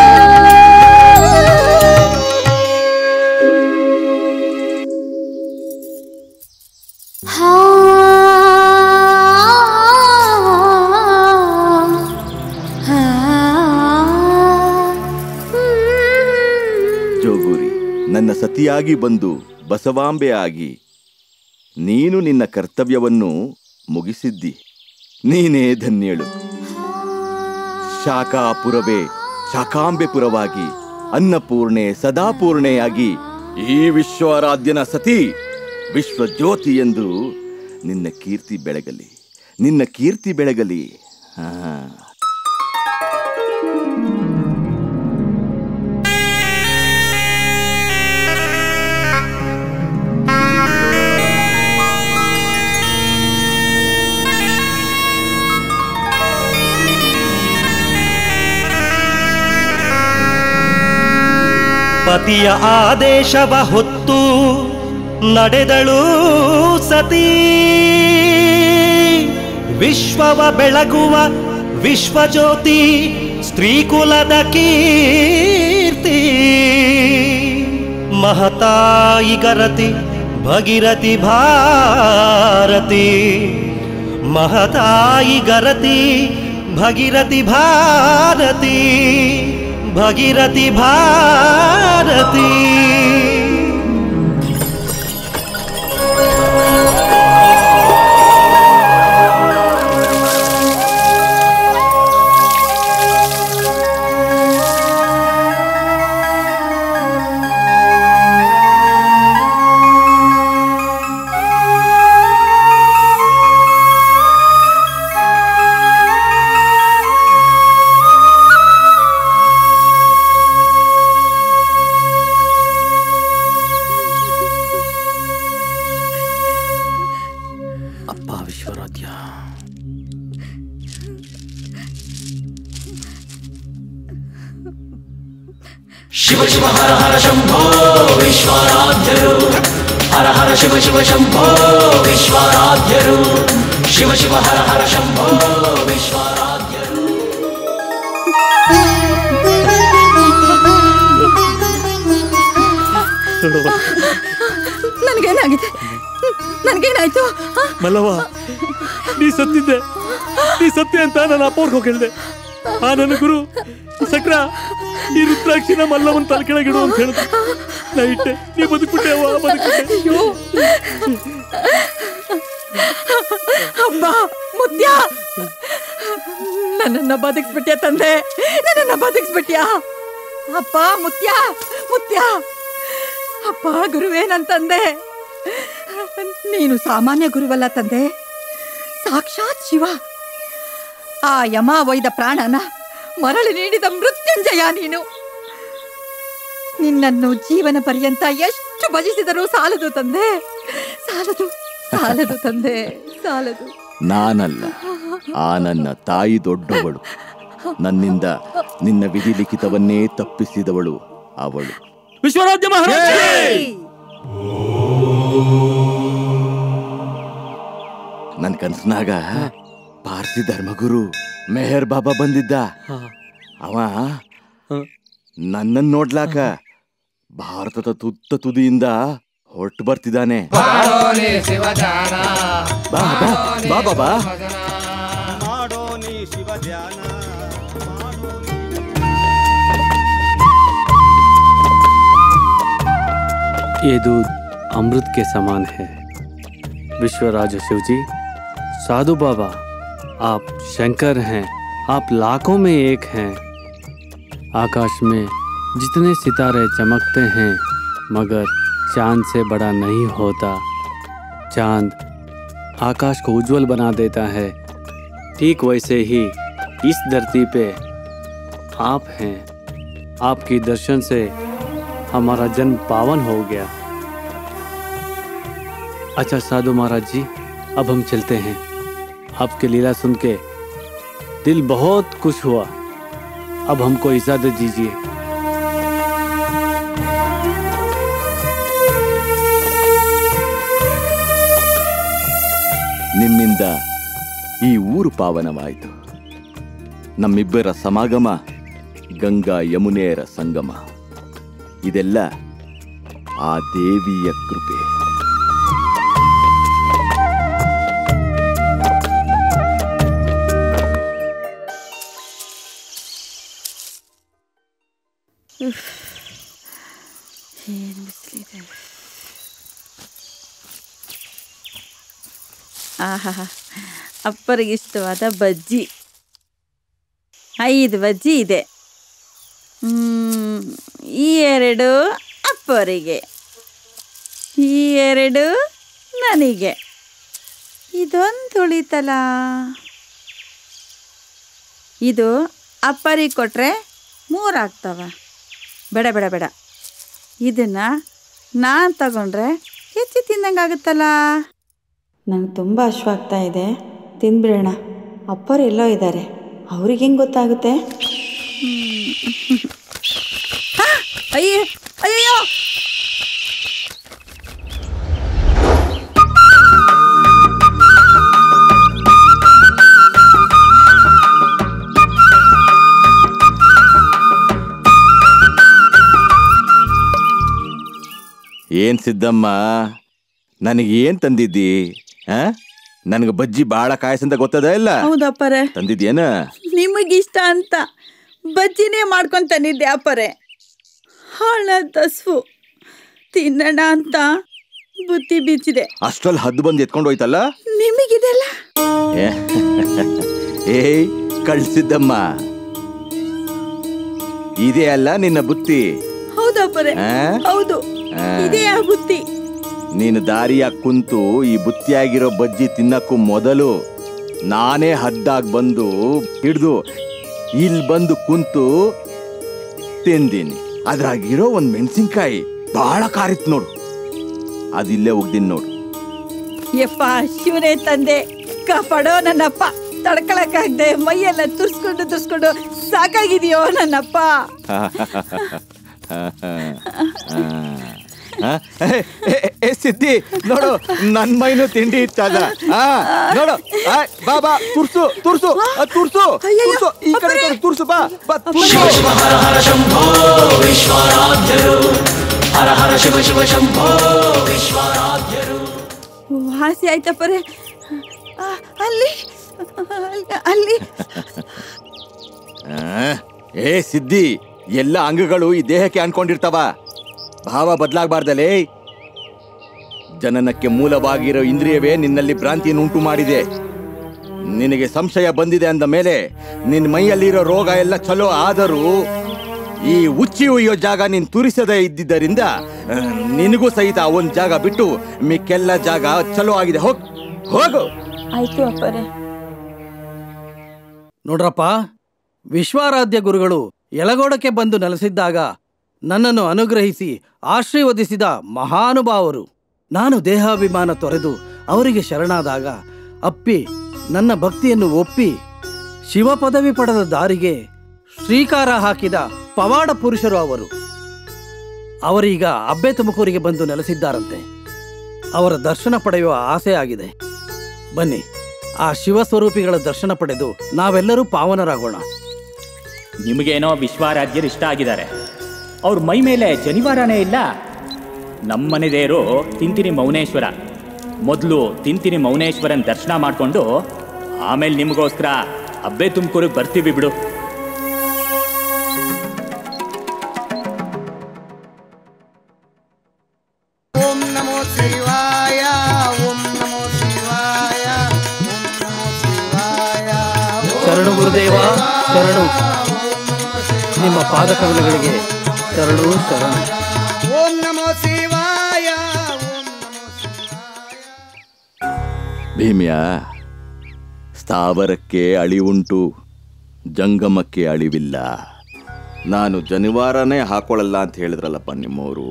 ಜೋಗೂರಿ, ನನ್ನ ಸತಿಯಾಗಿ ಬಂದು ಬಸವಾಂಬೆ ಆಗಿ ನೀನು ನಿನ್ನ ಕರ್ತವ್ಯವನ್ನು ಮುಗಿಸಿದ್ದಿ. ನೀನೇ ಧನ್ಯಳು. ಶಾಖಾಪುರವೇ ಶಾಖಾಂಬೆಪುರವಾಗಿ ಅನ್ನಪೂರ್ಣೆ ಸದಾಪೂರ್ಣೆಯಾಗಿ ಈ ವಿಶ್ವಾರಾಧ್ಯನ ಸತಿ ವಿಶ್ವಜ್ಯೋತಿ ಎಂದು ನಿನ್ನ ಕೀರ್ತಿ ಬೆಳಗಲಿ, ನಿನ್ನ ಕೀರ್ತಿ ಬೆಳಗಲಿ. ಹಾ ಪತಿಯ ಆದೇಶವ ಹೊತ್ತು ನಡೆದಳು ಸತಿ, ವಿಶ್ವವ ಬೆಳಗುವ ವಿಶ್ವಜ್ಯೋತಿ ಸ್ತ್ರೀಕುಲದ ಕೀರ್ತಿ. ಮಹತಾಯಿ ಗರತಿ ಭಗೀರಥಿ ಭಾರತಿ, ಮಹತಾಯಿ ಗರತಿ ಭಗೀರಥಿ ಭಾರತಿ, ಭಗೀರಥಿ ಭಾರತಿ. ಶಿವ ಶಿವ ಹರ ಹರ ಶಂಭೋ ವಿಶ್ವಾರಾಧ್ಯರು, ಹರ ಹರ ಶಿವ ಶಿವ ಶಂಭೋ ವಿಶ್ವಾರಾಧ್ಯರು, ಶಿವ ಶಿವ ಹರ ಹರ ಶಂಭೋ ವಿಶ್ವಾರಾಧ್ಯರು. ನನಗೇನಾಗಿದೆ? ನನಗೇನಾಯ್ತು? ಮಲ್ಲವ್ವ, ನೀ ಸತ್ತಿದ್ದೆ, ನೀ ಸತ್ಯ ಅಂತ ನನ್ನ ಅಪ್ಪವ್ರಿಗೆ ಹೋಗಿ ಹೇಳಿದೆ. ಆ ನನ್ನ ಗುರು ಸಕ್ರ ಈ ರುದ್ರಾಕ್ಷಿನ ಮಲ್ಲವನ್ ತಲೆ ಕೆಳಗಿಡು ಅಂತ ಹೇಳಿದ್ರು. ನಾ ಇಟ್ಟೆ, ನೀ ಬದುಕ್ಬಿಟ್ಟೆ ಅವ್ವ, ಬದುಕ್ಬಿಟ್ಟೆ. ಅಬ್ಬಾ ಮುತ್ಯ, ನನ್ನನ್ನ ಬದುಕಿಸ್ಬಿಟ್ಯಾ ತಂದೆ, ನನ್ನನ್ನ ಬದುಕಿಸ್ಬಿಟ್ಯಾ. ಅಪ್ಪ ಮುತ್ಯ, ಮುತ್ಯ, ಅಪ್ಪ ಗುರುವೇ ನನ್ ತಂದೆ. ನೀನು ಸಾಮಾನ್ಯ ಗುರುವಲ್ಲ ತಂದೆ, ಸಾಕ್ಷಾತ್ ಶಿವ. ಆ ಯಮ ಒಯ್ದ ಪ್ರಾಣನ ಮರಳಿ ನೀಡಿದ ಮೃತ್ಯುಂಜಯ ನೀನು. ನಿನ್ನನ್ನು ಜೀವನ ಪರ್ಯಂತ ಎಷ್ಟು ಭಜಿಸಿದರೂ ಸಾಲದು ತಂದೆ, ಸಾಲದು, ಸಾಲದು ತಂದೆ, ಸಾಲದು. ನಾನಲ್ಲ, ಆ ನನ್ನ ತಾಯಿ ದೊಡ್ಡವಳು. ನನ್ನಿಂದ ನಿನ್ನ ವಿಧಿ ಲಿಖಿತವನ್ನೇ ತಪ್ಪಿಸಿದವಳು ಅವಳು. ವಿಶ್ವರಾಜ್ಯ ಮಹಾರಾಜ. ನನ್ ಕನ್ಸನಾಗ ಪಾರ್ಸಿ ಧರ್ಮಗುರು ಮೆಹರ್ ಬಾಬಾ ಬಂದಿದ್ದ. ಅವ ನನ್ನನ್ನು ನೋಡ್ಲಾಕ ಭಾರತದ ತುತ್ತ ತುದಿಯಿಂದ ಹೊರಟು ಬರ್ತಿದ್ದಾನೆ. ಬಾ ಬಾ ಬಾ ಬಾ. ये दूध अमृत के समान है। विश्वराज शिव जी, साधु बाबा, आप शंकर हैं, आप लाखों में एक हैं। आकाश में जितने सितारे चमकते हैं, मगर चांद से बड़ा नहीं होता। चांद आकाश को उज्जवल बना देता है, ठीक वैसे ही इस धरती पे आप हैं। आपके दर्शन से हमारा जन्म पावन हो गया। अच्छा साधु महाराज जी, अब हम चलते हैं। आपके लीला सुन के दिल बहुत खुश हुआ। अब हमको इजाजत दीजिए। ನಿಮ್ಮಿಂದ ಈ ಊರು ಪಾವನವಾಯಿತು. ನಮ್ಮಿಬ್ಬರ ಸಮಾಗಮ ಗಂಗಾ ಯಮುನೆಯರ ಸಂಗಮ. ಇದೆಲ್ಲ ಆ ದೇವಿಯ ಕೃಪೆ. ಏನು ಬಿಸಿಲಿದೆ. ಆಹಾ, ಅಪ್ಪರಿಗೆ ಇಷ್ಟವಾದ ಬಜ್ಜಿ. ಐದು ಬಜ್ಜಿ ಇದೆ. ಈ ಎರಡು ಅಪ್ಪರಿಗೆ, ಈ ಎರಡು ನನಗೆ. ಇದೊಂದು ಉಳಿತಲ್ಲ, ಇದು ಅಪ್ಪರಿಗೆ ಕೊಟ್ಟರೆ ಮೂರು ಆಗ್ತವ. ಬೇಡ ಬೇಡ ಬೇಡ, ಇದನ್ನು ನಾನು ತಗೊಂಡ್ರೆ ಹೆಚ್ಚು ತಿಂದಂಗೆ ಆಗುತ್ತಲ್ಲ. ನಂಗೆ ತುಂಬ ಹಶ್ವಾಗ್ತಾ ಇದೆ, ತಿಂದ್ಬಿಡೋಣ. ಅಪ್ಪರು ಎಲ್ಲೋ ಇದ್ದಾರೆ, ಅವ್ರಿಗೆ ಹೆಂಗೆ ಗೊತ್ತಾಗುತ್ತೆ? ಅಯ್ಯೋ ಅಯ್ಯೋ, ಏನ್ ಸಿದ್ದಮ್ಮ, ನನಗೆ ಏನ್ ತಂದಿದ್ದಿ? ನನಗೆ ಬಜ್ಜಿ ಬಾಳ ಕಾಯಸಂತ ಗೊತ್ತದ ಇಲ್ಲ? ಹೌದಪ್ಪರೆ. ತಂದಿದ್ಯೇನ? ನಿಮಗಿಷ್ಟ ಅಂತ ಬಜ್ಜಿನೇ ಮಾಡ್ಕೊಂಡು ತಂದಿದ್ದೆ ಅಪ್ಪರೆ. ಹಾಳ ತಸ್ವು ತಿನ್ನೋಣ ಅಂತ ಬುತ್ತಿ ಬೀಚಿದೆ. ಅಷ್ಟ್ರಲ್ಲಿ ಹದ್ದು ಬಂದು ಎತ್ಕೊಂಡು ಹೋಯ್ತಲ್ಲ ನಿಮಗಿದೆಲ್ಲ. ಏಯ್ ಕಳ್ಸಿದ್ದಮ್ಮ, ಇದೇ ಅಲ್ಲ ನಿನ್ನ ಬುತ್ತಿ? ಹೌದಪ್ಪರೆ, ಹೌದು, ಇದೇ ಆ ಬುತ್ತಿ. ನೀನು ದಾರಿಯಾಗಿ ಕುಂತು ಈ ಬುತ್ತಿಯಾಗಿರೋ ಬಜ್ಜಿ ತಿನ್ನಕ್ಕೂ ಮೊದಲು ನಾನೇ ಹದ್ದಾಗಿ ಬಂದು ಹಿಡಿದು ಇಲ್ಲಿ ಬಂದು ಕುಂತು ತಿಂದೀನಿ. ಅದ್ರಾಗಿರೋ ಒಂದು ಮೆಣಸಿನ್ಕಾಯಿ ಬಹಳ ಕಾರಿತ್ ನೋಡು, ಅದಿಲ್ಲೇ ಹೋಗ್ದೀನಿ ನೋಡು. ಯಪ್ಪ ಶಿವನೇ ತಂದೆ ಕಾಪಾಡೋ ನನ್ನಪ್ಪ. ತಡ್ಕೊಳಕ್ಕಾಗ್ದೆ ಮೈಯೆಲ್ಲ ತುರ್ಸ್ಕೊಂಡು ತುರ್ಸ್ಕೊಂಡು ಸಾಕಾಗಿದೆಯೋ ನನ್ನಪ್ಪ. ಸಿದ್ದಿ ನೋಡು, ನನ್ ಮೈನು ತಿಂಡಿ ಇತ್ತದ. ನೋಡು, ಬಾಬಾ ತುರ್ಸು ತುರ್ಸು ತುರ್ಸು ತುರ್ಸು, ಈ ಕಡೆ ತುರ್ಸು ಬಾ ಬಾ. ಹರ ಹರ ಶಂಭೋ ವಿಶ್ವರಾಧ್ಯರು, ಹರ ಹರ ಶಿವ ಶಿವ ಶಂಭೋ ವಿಶ್ವರಾಧ್ಯರು. ವಾಸಿ ಆಯ್ತಪ್ಪರೆ. ಅಲ್ಲಿ ಅಲ್ಲಿ ಏ ಸಿದ್ದಿ, ಎಲ್ಲ ಅಂಗಗಳು ಈ ದೇಹಕ್ಕೆ ಅನ್ಕೊಂಡಿರ್ತಾವ, ಭಾವ ಬದಲಾಗಬಾರ್ದಲೇ. ಜನನಕ್ಕೆ ಮೂಲವಾಗಿರೋ ಇಂದ್ರಿಯವೇ ನಿನ್ನಲ್ಲಿ ಭ್ರಾಂತಿಯನ್ನು ಉಂಟು ಮಾಡಿದೆ. ನಿನಗೆ ಸಂಶಯ ಬಂದಿದೆ ಅಂದ ಮೇಲೆ ನಿನ್ನ ಮೈಯಲ್ಲಿರೋ ರೋಗ ಎಲ್ಲ ಚಲೋ ಆದರೂ ಈ ಉಚ್ಚಿ ಉಯ್ಯೋ ಜಾಗ ನೀನ್ ತುರಿಸದೇ ಇದ್ದಿದ್ದರಿಂದ ನಿನಗೂ ಸಹಿತ ಒಂದ್ ಜಾಗ ಬಿಟ್ಟು ಮಿಕ್ಕೆಲ್ಲ ಜಾಗ ಚಲೋ ಆಗಿದೆ. ಹೋಗ್ ಹೋಗು. ಆಯ್ತು ಅಪ್ಪರೇ. ನೋಡ್ರಪ್ಪ, ವಿಶ್ವಾರಾಧ್ಯ ಗುರುಗಳು ಯಲಗೋಡಕ್ಕೆ ಬಂದು ನೆಲೆಸಿದ್ದಾಗ ನನ್ನನ್ನು ಅನುಗ್ರಹಿಸಿ ಆಶೀರ್ವದಿಸಿದ ಮಹಾನುಭಾವರು. ನಾನು ದೇಹಾಭಿಮಾನ ತೊರೆದು ಅವರಿಗೆ ಶರಣಾದಾಗ ಅಪ್ಪಿ ನನ್ನ ಭಕ್ತಿಯನ್ನು ಒಪ್ಪಿ ಶಿವ ಪದವಿ ಪಡೆದ ದಾರಿಗೆ ಶ್ರೀಕಾರ ಹಾಕಿದ ಪವಾಡ ಪುರುಷರು ಅವರು. ಅವರೀಗ ಅಬ್ಬೆ ತುಮಕೂರಿಗೆ ಬಂದು ನೆಲೆಸಿದ್ದಾರಂತೆ. ಅವರ ದರ್ಶನ ಪಡೆಯುವ ಆಸೆ ಆಗಿದೆ. ಬನ್ನಿ, ಆ ಶಿವಸ್ವರೂಪಿಗಳ ದರ್ಶನ ಪಡೆದು ನಾವೆಲ್ಲರೂ ಪಾವನರಾಗೋಣ. ನಿಮಗೇನೋ ವಿಶ್ವಾರಾಧ್ಯರು ಇಷ್ಟ ಆಗಿದ್ದಾರೆ. ಅವ್ರ ಮೈ ಮೇಲೆ ಜನಿವಾರನೇ ಇಲ್ಲ. ನಮ್ಮನೆ ದೇವರು ತಿಂತಿನಿ ಮೌನೇಶ್ವರ. ಮೊದಲು ತಿಂತಿನಿ ಮೌನೇಶ್ವರನ್ ದರ್ಶನ ಮಾಡಿಕೊಂಡು ಆಮೇಲೆ ನಿಮಗೋಸ್ಕರ ಅಬ್ಬೆ ತುಮಕೂರಿಗೆ ಬರ್ತೀವಿ ಬಿಡು. ಓಂ ನಮೋ ಶಿವಾಯ, ಓಂ ನಮೋ ಶಿವಾಯ, ಓಂ ನಮೋ ಶಿವಾಯ. ಶರಣು ಗುರುದೇವ, ಶರಣು. ನಿಮ್ಮ ಪಾದಕಮಲಗಳಿಗೆ ಶರಣು ಶರಣು. ಓಂ ನಮೋ ಶಿವಾಯ, ಓಂ ಭೀಮ್ಯ, ಸ್ಥಾವರಕ್ಕೆ ಅಳಿವುಂಟು, ಜಂಗಮಕ್ಕೆ ಅಳಿವಿಲ್ಲ. ನಾನು ಜನಿವಾರನೇ ಹಾಕೊಳ್ಳಲ್ಲ ಅಂತ ಹೇಳಿದ್ರಲ್ಲಪ್ಪ ನಿಮ್ಮವರು.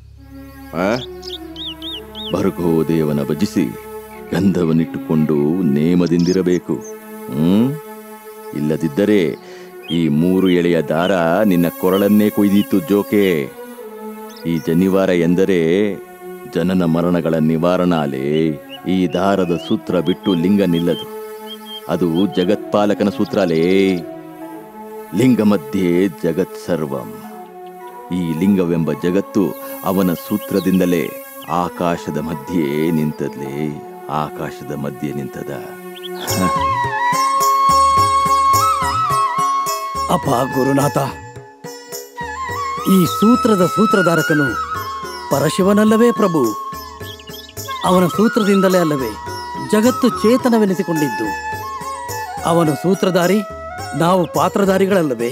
ಭರ್ಗೋ ದೇವನ ಭಜಿಸಿ ಗಂಧವನ್ನಿಟ್ಟುಕೊಂಡು ನೇಮದಿಂದಿರಬೇಕು. ಹ್ಮ್ ಇಲ್ಲದಿದ್ದರೆ ಈ ಮೂರು ಎಳೆಯ ದಾರ ನಿನ್ನ ಕೊರಳನ್ನೇ ಕೊಯ್ದಿತ್ತು ಜೋಕೆ. ಈ ಜನಿವಾರ ಎಂದರೆ ಜನನ ಮರಣಗಳ ನಿವಾರಣಾಲೇ. ಈ ದಾರದ ಸೂತ್ರ ಬಿಟ್ಟು ಲಿಂಗ ನಿಲ್ಲದು. ಅದು ಜಗತ್ಪಾಲಕನ ಸೂತ್ರಲೇ. ಲಿಂಗ ಮಧ್ಯೆ ಜಗತ್ ಸರ್ವಂ. ಈ ಲಿಂಗವೆಂಬ ಜಗತ್ತು ಅವನ ಸೂತ್ರದಿಂದಲೇ ಆಕಾಶದ ಮಧ್ಯೆ ನಿಂತದ್ಲೇ. ಆಕಾಶದ ಮಧ್ಯೆ ನಿಂತದ. ಅಪ್ಪ ಗುರುನಾಥ, ಈ ಸೂತ್ರದ ಸೂತ್ರಧಾರಕನು ಪರಶಿವನಲ್ಲವೇ ಪ್ರಭು? ಅವನ ಸೂತ್ರದಿಂದಲೇ ಅಲ್ಲವೇ ಜಗತ್ತು ಚೇತನವೆನಿಸಿಕೊಂಡಿದ್ದು? ಅವನು ಸೂತ್ರಧಾರಿ, ನಾವು ಪಾತ್ರಧಾರಿಗಳಲ್ಲವೇ?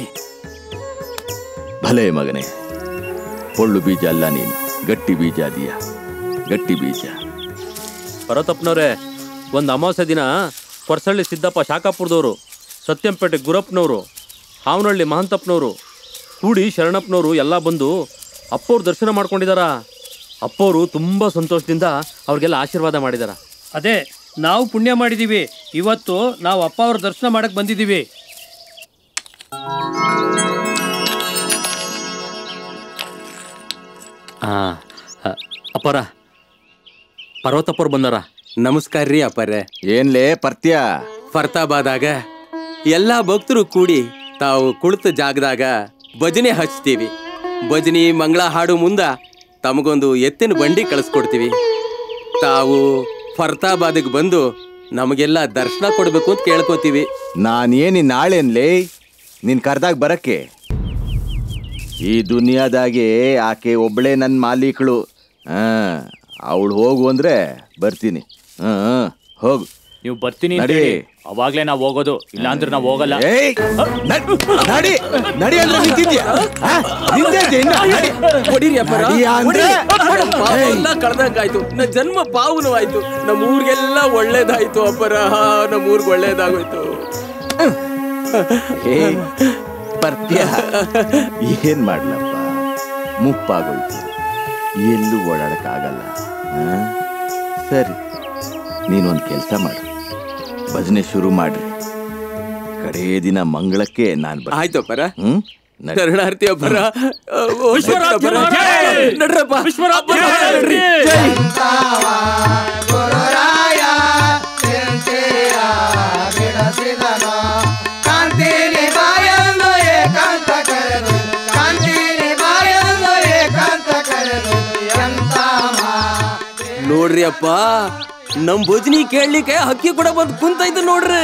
ಭಲೇ ಮಗನೇ, ಪೊಳ್ಳು ಬೀಜ ಅಲ್ಲ ನೀನು, ಗಟ್ಟಿ ಬೀಜ ಅದೀಯ. ಗಟ್ಟಿ ಬೀಜ. ಪರತಪ್ಪನವ್ರೆ, ಒಂದು ಅಮಾವಾಸ್ಯೆ ದಿನ ಕೊರಸಳ್ಳಿ ಸಿದ್ದಪ್ಪ ಶಾಖಾಪುರದವರು, ಸತ್ಯಂಪೇಟೆ ಗುರಪ್ಪನವರು, ಹಾವನಹಳ್ಳಿ ಮಹಂತಪ್ಪನವರು ಕೂಡಿ ಶರಣಪ್ಪನವರು ಎಲ್ಲ ಬಂದು ಅಪ್ಪವ್ರ ದರ್ಶನ ಮಾಡ್ಕೊಂಡಿದಾರ. ಅಪ್ಪವರು ತುಂಬ ಸಂತೋಷದಿಂದ ಅವ್ರಿಗೆಲ್ಲ ಆಶೀರ್ವಾದ ಮಾಡಿದಾರ. ಅದೇ ನಾವು ಪುಣ್ಯ ಮಾಡಿದೀವಿ. ಇವತ್ತು ನಾವು ಅಪ್ಪ ಅವ್ರ ದರ್ಶನ ಮಾಡಕ್ ಬಂದಿದ್ದೀವಿ. ಹಾ ಅಪ್ಪರ, ಪರ್ವತಪ್ಪರು ಬಂದಾರ. ನಮಸ್ಕಾರ ರೀ ಅಪ್ಪರೇ. ಏನ್ಲೇ ಪರ್ತ್ಯ? ಫರ್ತಾಬಾದಾಗ ಎಲ್ಲಾ ಭಕ್ತರು ಕೂಡಿ ತಾವು ಕುಳಿತ ಜಾಗದಾಗ ಭಜನೆ ಹಚ್ತೀವಿ. ಭಜನಿ ಮಂಗಳ ಹಾಡು ಮುಂದ ತಮಗೊಂದು ಎತ್ತಿನ ಬಂಡಿ ಕಳಿಸ್ಕೊಡ್ತೀವಿ. ತಾವು ಫರ್ತಾಬಾದಿಗೆ ಬಂದು ನಮಗೆಲ್ಲ ದರ್ಶನ ಕೊಡ್ಬೇಕು ಅಂತ ಕೇಳ್ಕೊತೀವಿ. ನಾನೇನಿ ನಾಳೆನ್ಲೇ ನೀನ್ ಕರ್ದಾಗ ಬರಕ್ಕೆ? ಈ ದುನಿಯಾದಾಗೆ ಆಕೆ ಒಬ್ಳೆ ನನ್ನ ಮಾಲೀಕಳು. ಹಾ, ಅವಳು ಹೋಗು ಅಂದ್ರೆ ಬರ್ತೀನಿ. ಹಾ ಹೋಗು. ನೀವು ಬರ್ತೀನಿ ನಡಿ. ಅವಾಗ್ಲೇ ನಾವ್ ಹೋಗೋದು, ಇಲ್ಲ ಅಂದ್ರೆ ನಾವ್ ಹೋಗಲ್ಲ. ನಡಿ ನಡಿ ಅಂದ್ರೆ ನಿಂತಿದ್ಯಾ? ಕಳ್ದಂಗಾಯ್ತು. ನ ಜನ್ಮ ಪಾವನವಾಯ್ತು. ನಮ್ಮ ಊರಿಗೆಲ್ಲ ಒಳ್ಳೇದಾಯ್ತು ಅಪ್ಪರ. ನಮ್ಮ ಊರ್ಗ್ ಒಳ್ಳೇದಾಗೋಯ್ತು. ಪರ್ತ್ಯ, ಏನ್ ಮಾಡ್ಲಪ್ಪ, ಮುಪ್ಪಾಗೋಯ್ತು. ಎಲ್ಲೂ ಓಡಾಡಕ್ಕಾಗಲ್ಲ. ಸರಿ, ನೀನೊಂದು ಕೆಲಸ ಮಾಡು, ಭಜನೆ ಶುರು ಮಾಡ್ರಿ. ಕಡೇ ದಿನ ಮಂಗಳಕ್ಕೆ ನಾನು ಆಯ್ತು ಅಪ್ಪರ. ಹ್ಮ್ ಶರಣಾರ್ಥಿ ಅಪ್ಪರ. ನಡ್ರಪ್ಪ. ನೋಡ್ರಿ ಅಪ್ಪ, ನಮ್ ಭೋಜನಿ ಕೇಳಲಿಕ್ಕೆ ಹಕ್ಕಿ ಕೂಡ ಬಂದು ಕುಂತೈತು ನೋಡ್ರಿ.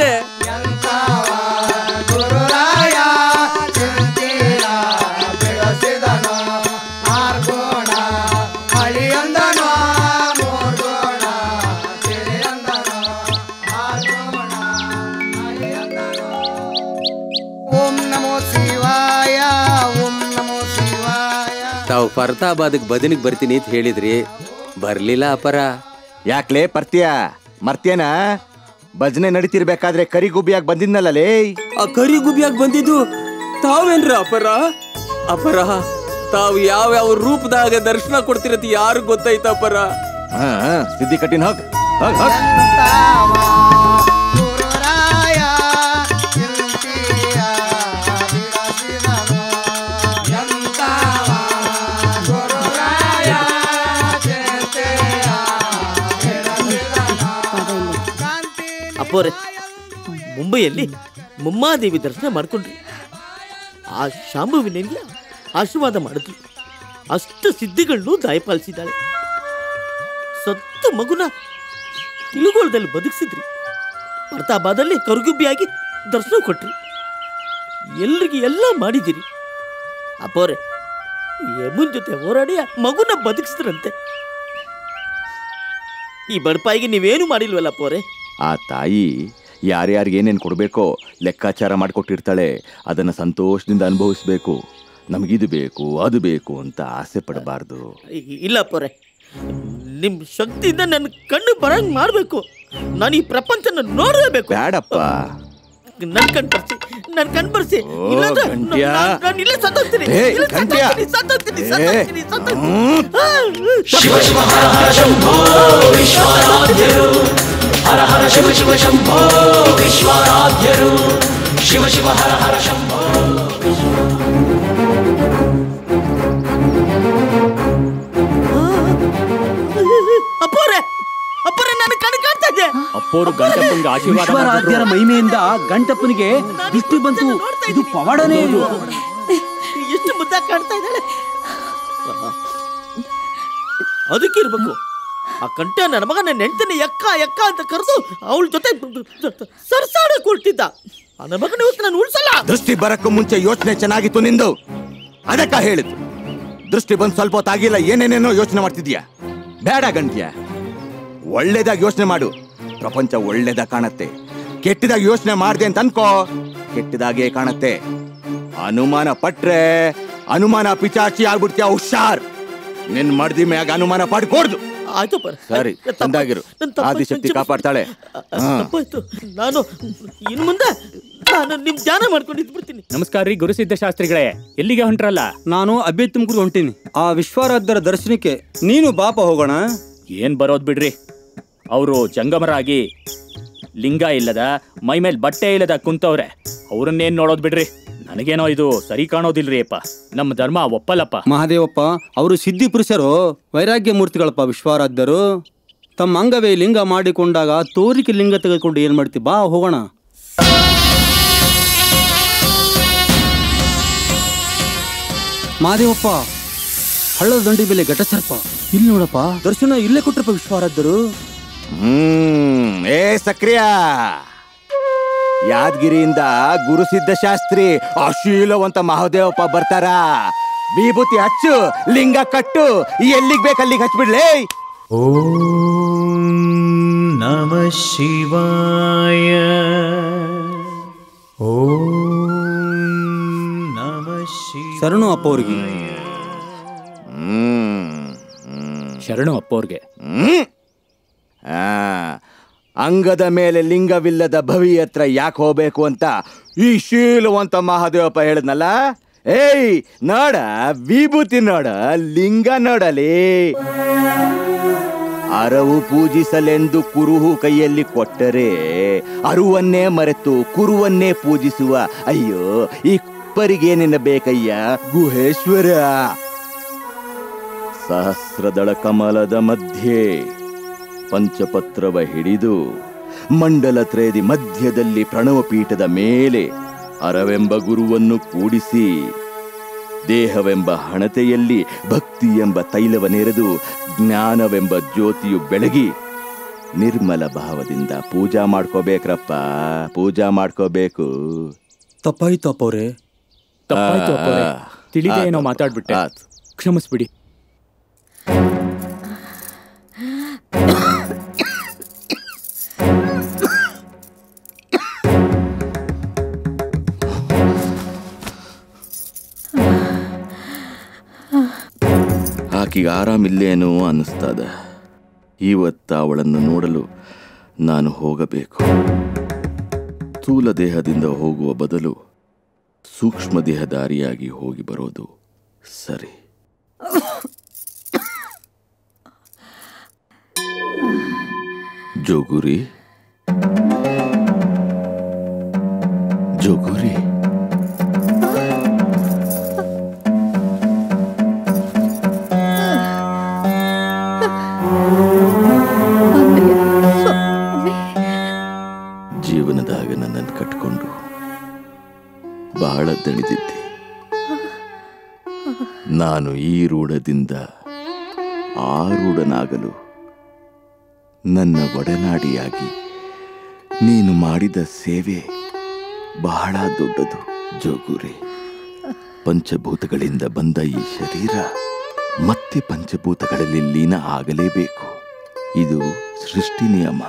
ಓಂ ನಮೋ ಶಿವಾಯ, ಓಂ ನಮೋ ಶಿವಾಯ. ತಾವು ಫರ್ತಾಬಾದ್ಗೆ ಭಜನಿಗೆ ಬರ್ತೀನಿ ಅಂತ ಹೇಳಿದ್ರಿ, ಬರ್ಲಿಲ್ಲ ಅಪರ. ಯಾಕ್ಲೇ ಪರ್ತ್ಯ, ಮರ್ತೇನ? ಭಜನೆ ನಡೀತಿರ್ಬೇಕಾದ್ರೆ ಕರಿ ಗುಬ್ಬಿಯಾಗಿ ಬಂದಿದ್ನಲ್ಲೇ. ಆ ಕರಿ ಗುಬ್ಬಿಯಾಗಿ ಬಂದಿದ್ದು ತಾವೇನ್ರ ಅಪರ? ಅಪರ, ತಾವು ಯಾವ ಯಾವ ರೂಪದಾಗ ದರ್ಶನ ಕೊಡ್ತಿರತ್ ಯಾರು ಗೊತ್ತೈತ ಅಪರ? ಹಾ ಸಿದ್ಧಿ ಕಟ್ಟಿನ ಹೋಗ್ ಹೋಗ್ ಹೋಗ್. ಅಪ್ಪೋರೆ, ಮುಂಬೈಯಲ್ಲಿ ಮುಮ್ಮಾದೇವಿ ದರ್ಶನ ಮಾಡ್ಕೊಂಡ್ರಿ. ಆ ಶಾಂಭವಿನಿಗೆ ಆಶೀರ್ವಾದ ಮಾಡಿದ್ವಿ. ಅಷ್ಟು ಸಿದ್ಧಿಗಳನ್ನು ದಾಯಪಾಲಿಸಿದ್ದಾಳೆ. ಸತ್ತ ಮಗುನ ತಿಳುಗೋಳದಲ್ಲಿ ಬದುಕಿಸಿದ್ರಿ. ಫರ್ತಾಬಾದಲ್ಲಿ ಕರುಗುಬ್ಬಿಯಾಗಿ ದರ್ಶನ ಕೊಟ್ರಿ. ಎಲ್ರಿಗೆ ಎಲ್ಲ ಮಾಡಿದಿರಿ. ಅಪ್ಪೋರೆ, ಯಮುನ್ ಜೊತೆ ಹೋರಾಡಿ ಮಗುನ ಬದುಕಿಸಿದ್ರಂತೆ. ಈ ಬಡಪಾಯಿಗೆ ನೀವೇನು ಮಾಡಿಲ್ವಲ್ಲ ಅಪ್ಪೋರೆ? ಆ ತಾಯಿ ಯಾರ್ಯಾರಿಗೆ ಏನೇನು ಕೊಡಬೇಕೋ ಲೆಕ್ಕಾಚಾರ ಮಾಡಿಕೊಟ್ಟಿರ್ತಾಳೆ. ಅದನ್ನು ಸಂತೋಷದಿಂದ ಅನುಭವಿಸ್ಬೇಕು. ನಮಗಿದು ಬೇಕು ಅದು ಬೇಕು ಅಂತ ಆಸೆ ಪಡಬಾರ್ದು. ಇಲ್ಲ ಅಪ್ಪೋರೆ, ನಿಮ್ಮ ಶಕ್ತಿಯಿಂದ ನನ್ನ ಕಣ್ಣು ಬರಂಗ್ ಮಾಡಬೇಕು. ನಾನು ಈ ಪ್ರಪಂಚನ ನೋಡಲೇಬೇಕು. ಬೇಡಪ್ಪ, ನನ್ನ ಕಣ್ ಬರ್ಸಿ, ನನ್ನ ಕಣ್ ಬರ್ಸಿ. ನಾನು ಇಲ್ಲೇ ಸತ್ತೋಗ್ತೀನಿ. ಶಿವ ಶಿವ ಹರ ಹರ ಶಂಭೋ ವಿಶ್ವರಾಧ್ಯರು. ಹರ ಹರ ಶಿವ ಶಿವ ಶಂಭೋ ವಿಶ್ವರಾಧ್ಯರು. ಶಿವ ಶಿವ ಹರ ಹರ ಶಂಭೋ. ಅಪ್ಪೋರೆ ಅಪ್ಪೋರೆ ನಾನು ಕಣ್ ಕಾಣ್ತಾ ಇದ್ದೆ. ಅಪ್ಪೋರು ಗಂಟಪ್ಪನಿಗೆ ಆಶೀರ್ವಾದ ವಿಶ್ವರಾಧ್ಯರ ಮಹಿಮೆಯಿಂದ ಗಂಟಪ್ಪನಿಗೆ ದೃಷ್ಟಿ ಬಂತು. ಇದು ಪವಾಡನೇ ಇದು. ಎಷ್ಟು ಮುದ್ದಾಗಿ ಕಾಣ್ತಾ ಇದ್ದಾಳೆ. ಅದಕ್ಕಿರ್ಬೇಕು ಆ ಕಂಠ ನನ್ನ ಮಗ ನನ್ನ ಹೆಂಡತಿನ ಎಕ್ಕ ಎಕ್ಕ ಅಂತ ಕರೆದು ಅವಳ ಜೊತೆ ಸರ್ಸಾಡ ಕೊಡ್ತಿದ್ದ. ನನ್ನ ಮಗನ ಇವತ್ತು ನಾನು ಉಳಿಸಲ್ಲ. ದೃಷ್ಟಿ ಬರಕ್ಕೂ ಮುಂಚೆ ಯೋಚನೆ ಚೆನ್ನಾಗಿತ್ತು ನಿಂದು. ಅದಕ್ಕ ಹೇಳಿದ್ದು. ದೃಷ್ಟಿ ಬಂದು ಸ್ವಲ್ಪ ಹೊತ್ತಾಗಿಲ್ಲ, ಏನೇನೇನೋ ಯೋಚನೆ ಮಾಡ್ತಿದ್ಯಾ. ಬೇಡ ಗಂಟ್ಯ, ಒಳ್ಳೇದಾಗಿ ಯೋಚನೆ ಮಾಡು. ಪ್ರಪಂಚ ಒಳ್ಳೇದಾಗ ಕಾಣತ್ತೆ. ಕೆಟ್ಟದಾಗಿ ಯೋಚನೆ ಮಾಡ್ದೆ ಅಂತ ಅನ್ಕೋ, ಕೆಟ್ಟದಾಗೇ ಕಾಣತ್ತೆ. ಅನುಮಾನ ಪಟ್ರೆ ಅನುಮಾನ ಪಿಚಾಚಿ ಆಗ್ಬಿಡ್ತೀಯ. ಹುಷಾರ್. ನಿನ್ ಮಡ್ದಿ ಮ್ಯಾಗ ಅನುಮಾನ ಪಡ್ಕೊಡ್ದು. ಆಯ್ತು ಪರ. ಸರಿ, ಚಂದಾಗಿರು. ಆದಿಶಕ್ತಿ ಕಾಪಾಡ್ತಾಳೆ. ತಪ್ಪಾಯ್ತು. ನಾನು ಇನ್ನು ಮುಂದೆ ನಾನು ನಿಮ್ ಧ್ಯಾನ ಮಾಡ್ಕೊಂಡು ಇದ್ಬಿಡ್ತೀನಿ. ನಮಸ್ಕಾರ ರೀ ಗುರುಸಿದ್ಧ ಶಾಸ್ತ್ರಿಗಳೇ, ಎಲ್ಲಿಗೆ ಹೊಂಟ್ರಲ್ಲ? ನಾನು ಅಬ್ಬೆ ತುಮಕೂರು ಹೊಂಟೀನಿ. ಆ ವಿಶ್ವರಾಧ್ಯರ ದರ್ಶನಕ್ಕೆ ನೀನು ಬಾಪ ಹೋಗೋಣ. ಏನ್ ಬರೋದ್ ಬಿಡ್ರಿ. ಅವರು ಜಂಗಮರಾಗಿ ಲಿಂಗ ಇಲ್ಲದ ಮೈ ಮೇಲೆ ಬಟ್ಟೆ ಇಲ್ಲದ ಕುಂತವ್ರೆ. ಅವ್ರನ್ನೇನ್ ನೋಡೋದ್ ಬಿಡ್ರಿ. ನನಗೇನೋ ಇದು ಸರಿ ಕಾಣೋದಿಲ್ರಿ ಅಪ್ಪ. ನಮ್ಮ ಧರ್ಮ ಒಪ್ಪಲ್ಲಪ್ಪ. ಮಹಾದೇವಪ್ಪ ಅವರು ಸಿದ್ಧಿ ಪುರುಷರು, ವೈರಾಗ್ಯ ಮೂರ್ತಿಗಳಪ್ಪ ವಿಶ್ವರಾಧ್ಯರು. ತಮ್ಮ ಅಂಗವೇ ಲಿಂಗ ಮಾಡಿಕೊಂಡಾಗ ತೋರಿಕೆ ಲಿಂಗ ತೆಗೆದುಕೊಂಡು ಏನ್ ಮಾಡ್ತಿ? ಬಾ ಹೋಗೋಣ. ಮಹಾದೇವಪ್ಪ, ಹಳ್ಳದ ದಂಡಿ ಬೆಲೆ ಘಟಸರ್ಪ ಇಲ್ಲಿ ನೋಡಪ್ಪ. ದರ್ಶನ ಇಲ್ಲೇ ಕೊಟ್ರಪ್ಪ ವಿಶ್ವರಾಧ್ಯರು. ಹ್ಮ್ ಏ ಸಕ್ರಿಯ, ಯಾದಗಿರಿಯಿಂದ ಗುರುಸಿದ್ಧ ಶಾಸ್ತ್ರಿ ಅಶೀಲವಂತ ಮಹಾದೇವಪ್ಪ ಬರ್ತಾರ. ವಿಭೂತಿ ಹಚ್ಚು, ಲಿಂಗ ಕಟ್ಟು, ಎಲ್ಲಿಗ್ ಬೇಕು ಅಲ್ಲಿಗೆ ಹಚ್ಬಿಡ್ಲೇ. ಓಂ ನಮಃ ಶಿವಾಯ. ಓಂ ನಮಃ ಶಿವಾಯ. ಶರಣು ಅಪ್ಪ ಅವ್ರಿಗೆ. ಶರಣು ಅಪ್ಪ ಅವ್ರಿಗೆ. ಆ ಅಂಗದ ಮೇಲೆ ಲಿಂಗವಿಲ್ಲದ ಭವಿ ಹತ್ರ ಯಾಕೆ ಹೋಗ್ಬೇಕು ಅಂತ ಈ ಶೀಲವಂತ ಮಹಾದೇವಪ್ಪ ಹೇಳಿದ್ನಲ್ಲ. ಏಯ್ ನೋಡ, ವಿಭೂತಿ ನೋಡ, ಲಿಂಗ ನೋಡಲಿ. ಅರವು ಪೂಜಿಸಲೆಂದು ಕುರುಹು ಕೈಯಲ್ಲಿ ಕೊಟ್ಟರೆ ಅರುವನ್ನೇ ಮರೆತು ಕುರುವನ್ನೇ ಪೂಜಿಸುವ ಅಯ್ಯೋ ಈ ಕುಪ್ಪರಿಗೇನಿನ ಬೇಕಯ್ಯ ಗುಹೇಶ್ವರ. ಸಹಸ್ರದಳ ಕಮಲದ ಮಧ್ಯೆ ಪಂಚಪತ್ರವ ಹಿಡಿದು ಮಂಡಲ ತ್ರೇದಿ ಮಧ್ಯದಲ್ಲಿ ಪ್ರಣವ ಪೀಠದ ಮೇಲೆ ಅರವೆಂಬ ಗುರುವನ್ನು ಕೂಡಿಸಿ ದೇಹವೆಂಬ ಹಣತೆಯಲ್ಲಿ ಭಕ್ತಿ ಎಂಬ ತೈಲವನೆರೆದು ಜ್ಞಾನವೆಂಬ ಜ್ಯೋತಿಯು ಬೆಳಗಿ ನಿರ್ಮಲ ಭಾವದಿಂದ ಪೂಜಾ ಮಾಡ್ಕೋಬೇಕ್ರಪ್ಪ. ಪೂಜಾ ಮಾಡ್ಕೋಬೇಕು. ತಪ್ಪಾಯ್ತು ಅಪ್ಪವ್ರೆ. ತಪ್ಪಾಯ್ತು ಅಪ್ಪವ್ರೆ. ತಿಳಿದೇ ಏನೋ ಮಾತಾಡ್ಬಿಟ್ಟೆ, ಕ್ಷಮಿಸ್ಬಿಡಿ. ಆಕಿಗೆ ಆರಾಮಿಲ್ಲೇನೋ ಅನ್ನಿಸ್ತದ. ಇವತ್ತ ಅವಳನ್ನು ನೋಡಲು ನಾನು ಹೋಗಬೇಕು. ಸ್ಥೂಲ ದೇಹದಿಂದ ಹೋಗುವ ಬದಲು ಸೂಕ್ಷ್ಮ ದೇಹದಾರಿಯಾಗಿ ಹೋಗಿ ಬರೋದು ಸರಿ. ಜೋಗುರಿ, ಜೋಗುರಿ, ಜೀವನದಾಗ ನನ್ನನ್ನು ಕಟ್ಕೊಂಡು ಬಹಳ ದಣಿದಿದ್ದೆ. ನಾನು ಈ ರೂಢದಿಂದ ಆ ರೂಢನಾಗಲು ನನ್ನ ಒಡನಾಡಿಯಾಗಿ ನೀನು ಮಾಡಿದ ಸೇವೆ ಬಹಳ ದೊಡ್ಡದು ಜೋಗುರಿ. ಪಂಚಭೂತಗಳಿಂದ ಬಂದ ಈ ಶರೀರ ಮತ್ತೆ ಪಂಚಭೂತಗಳಲ್ಲಿ ಲೀನ ಆಗಲೇಬೇಕು. ಇದು ಸೃಷ್ಟಿ ನಿಯಮ.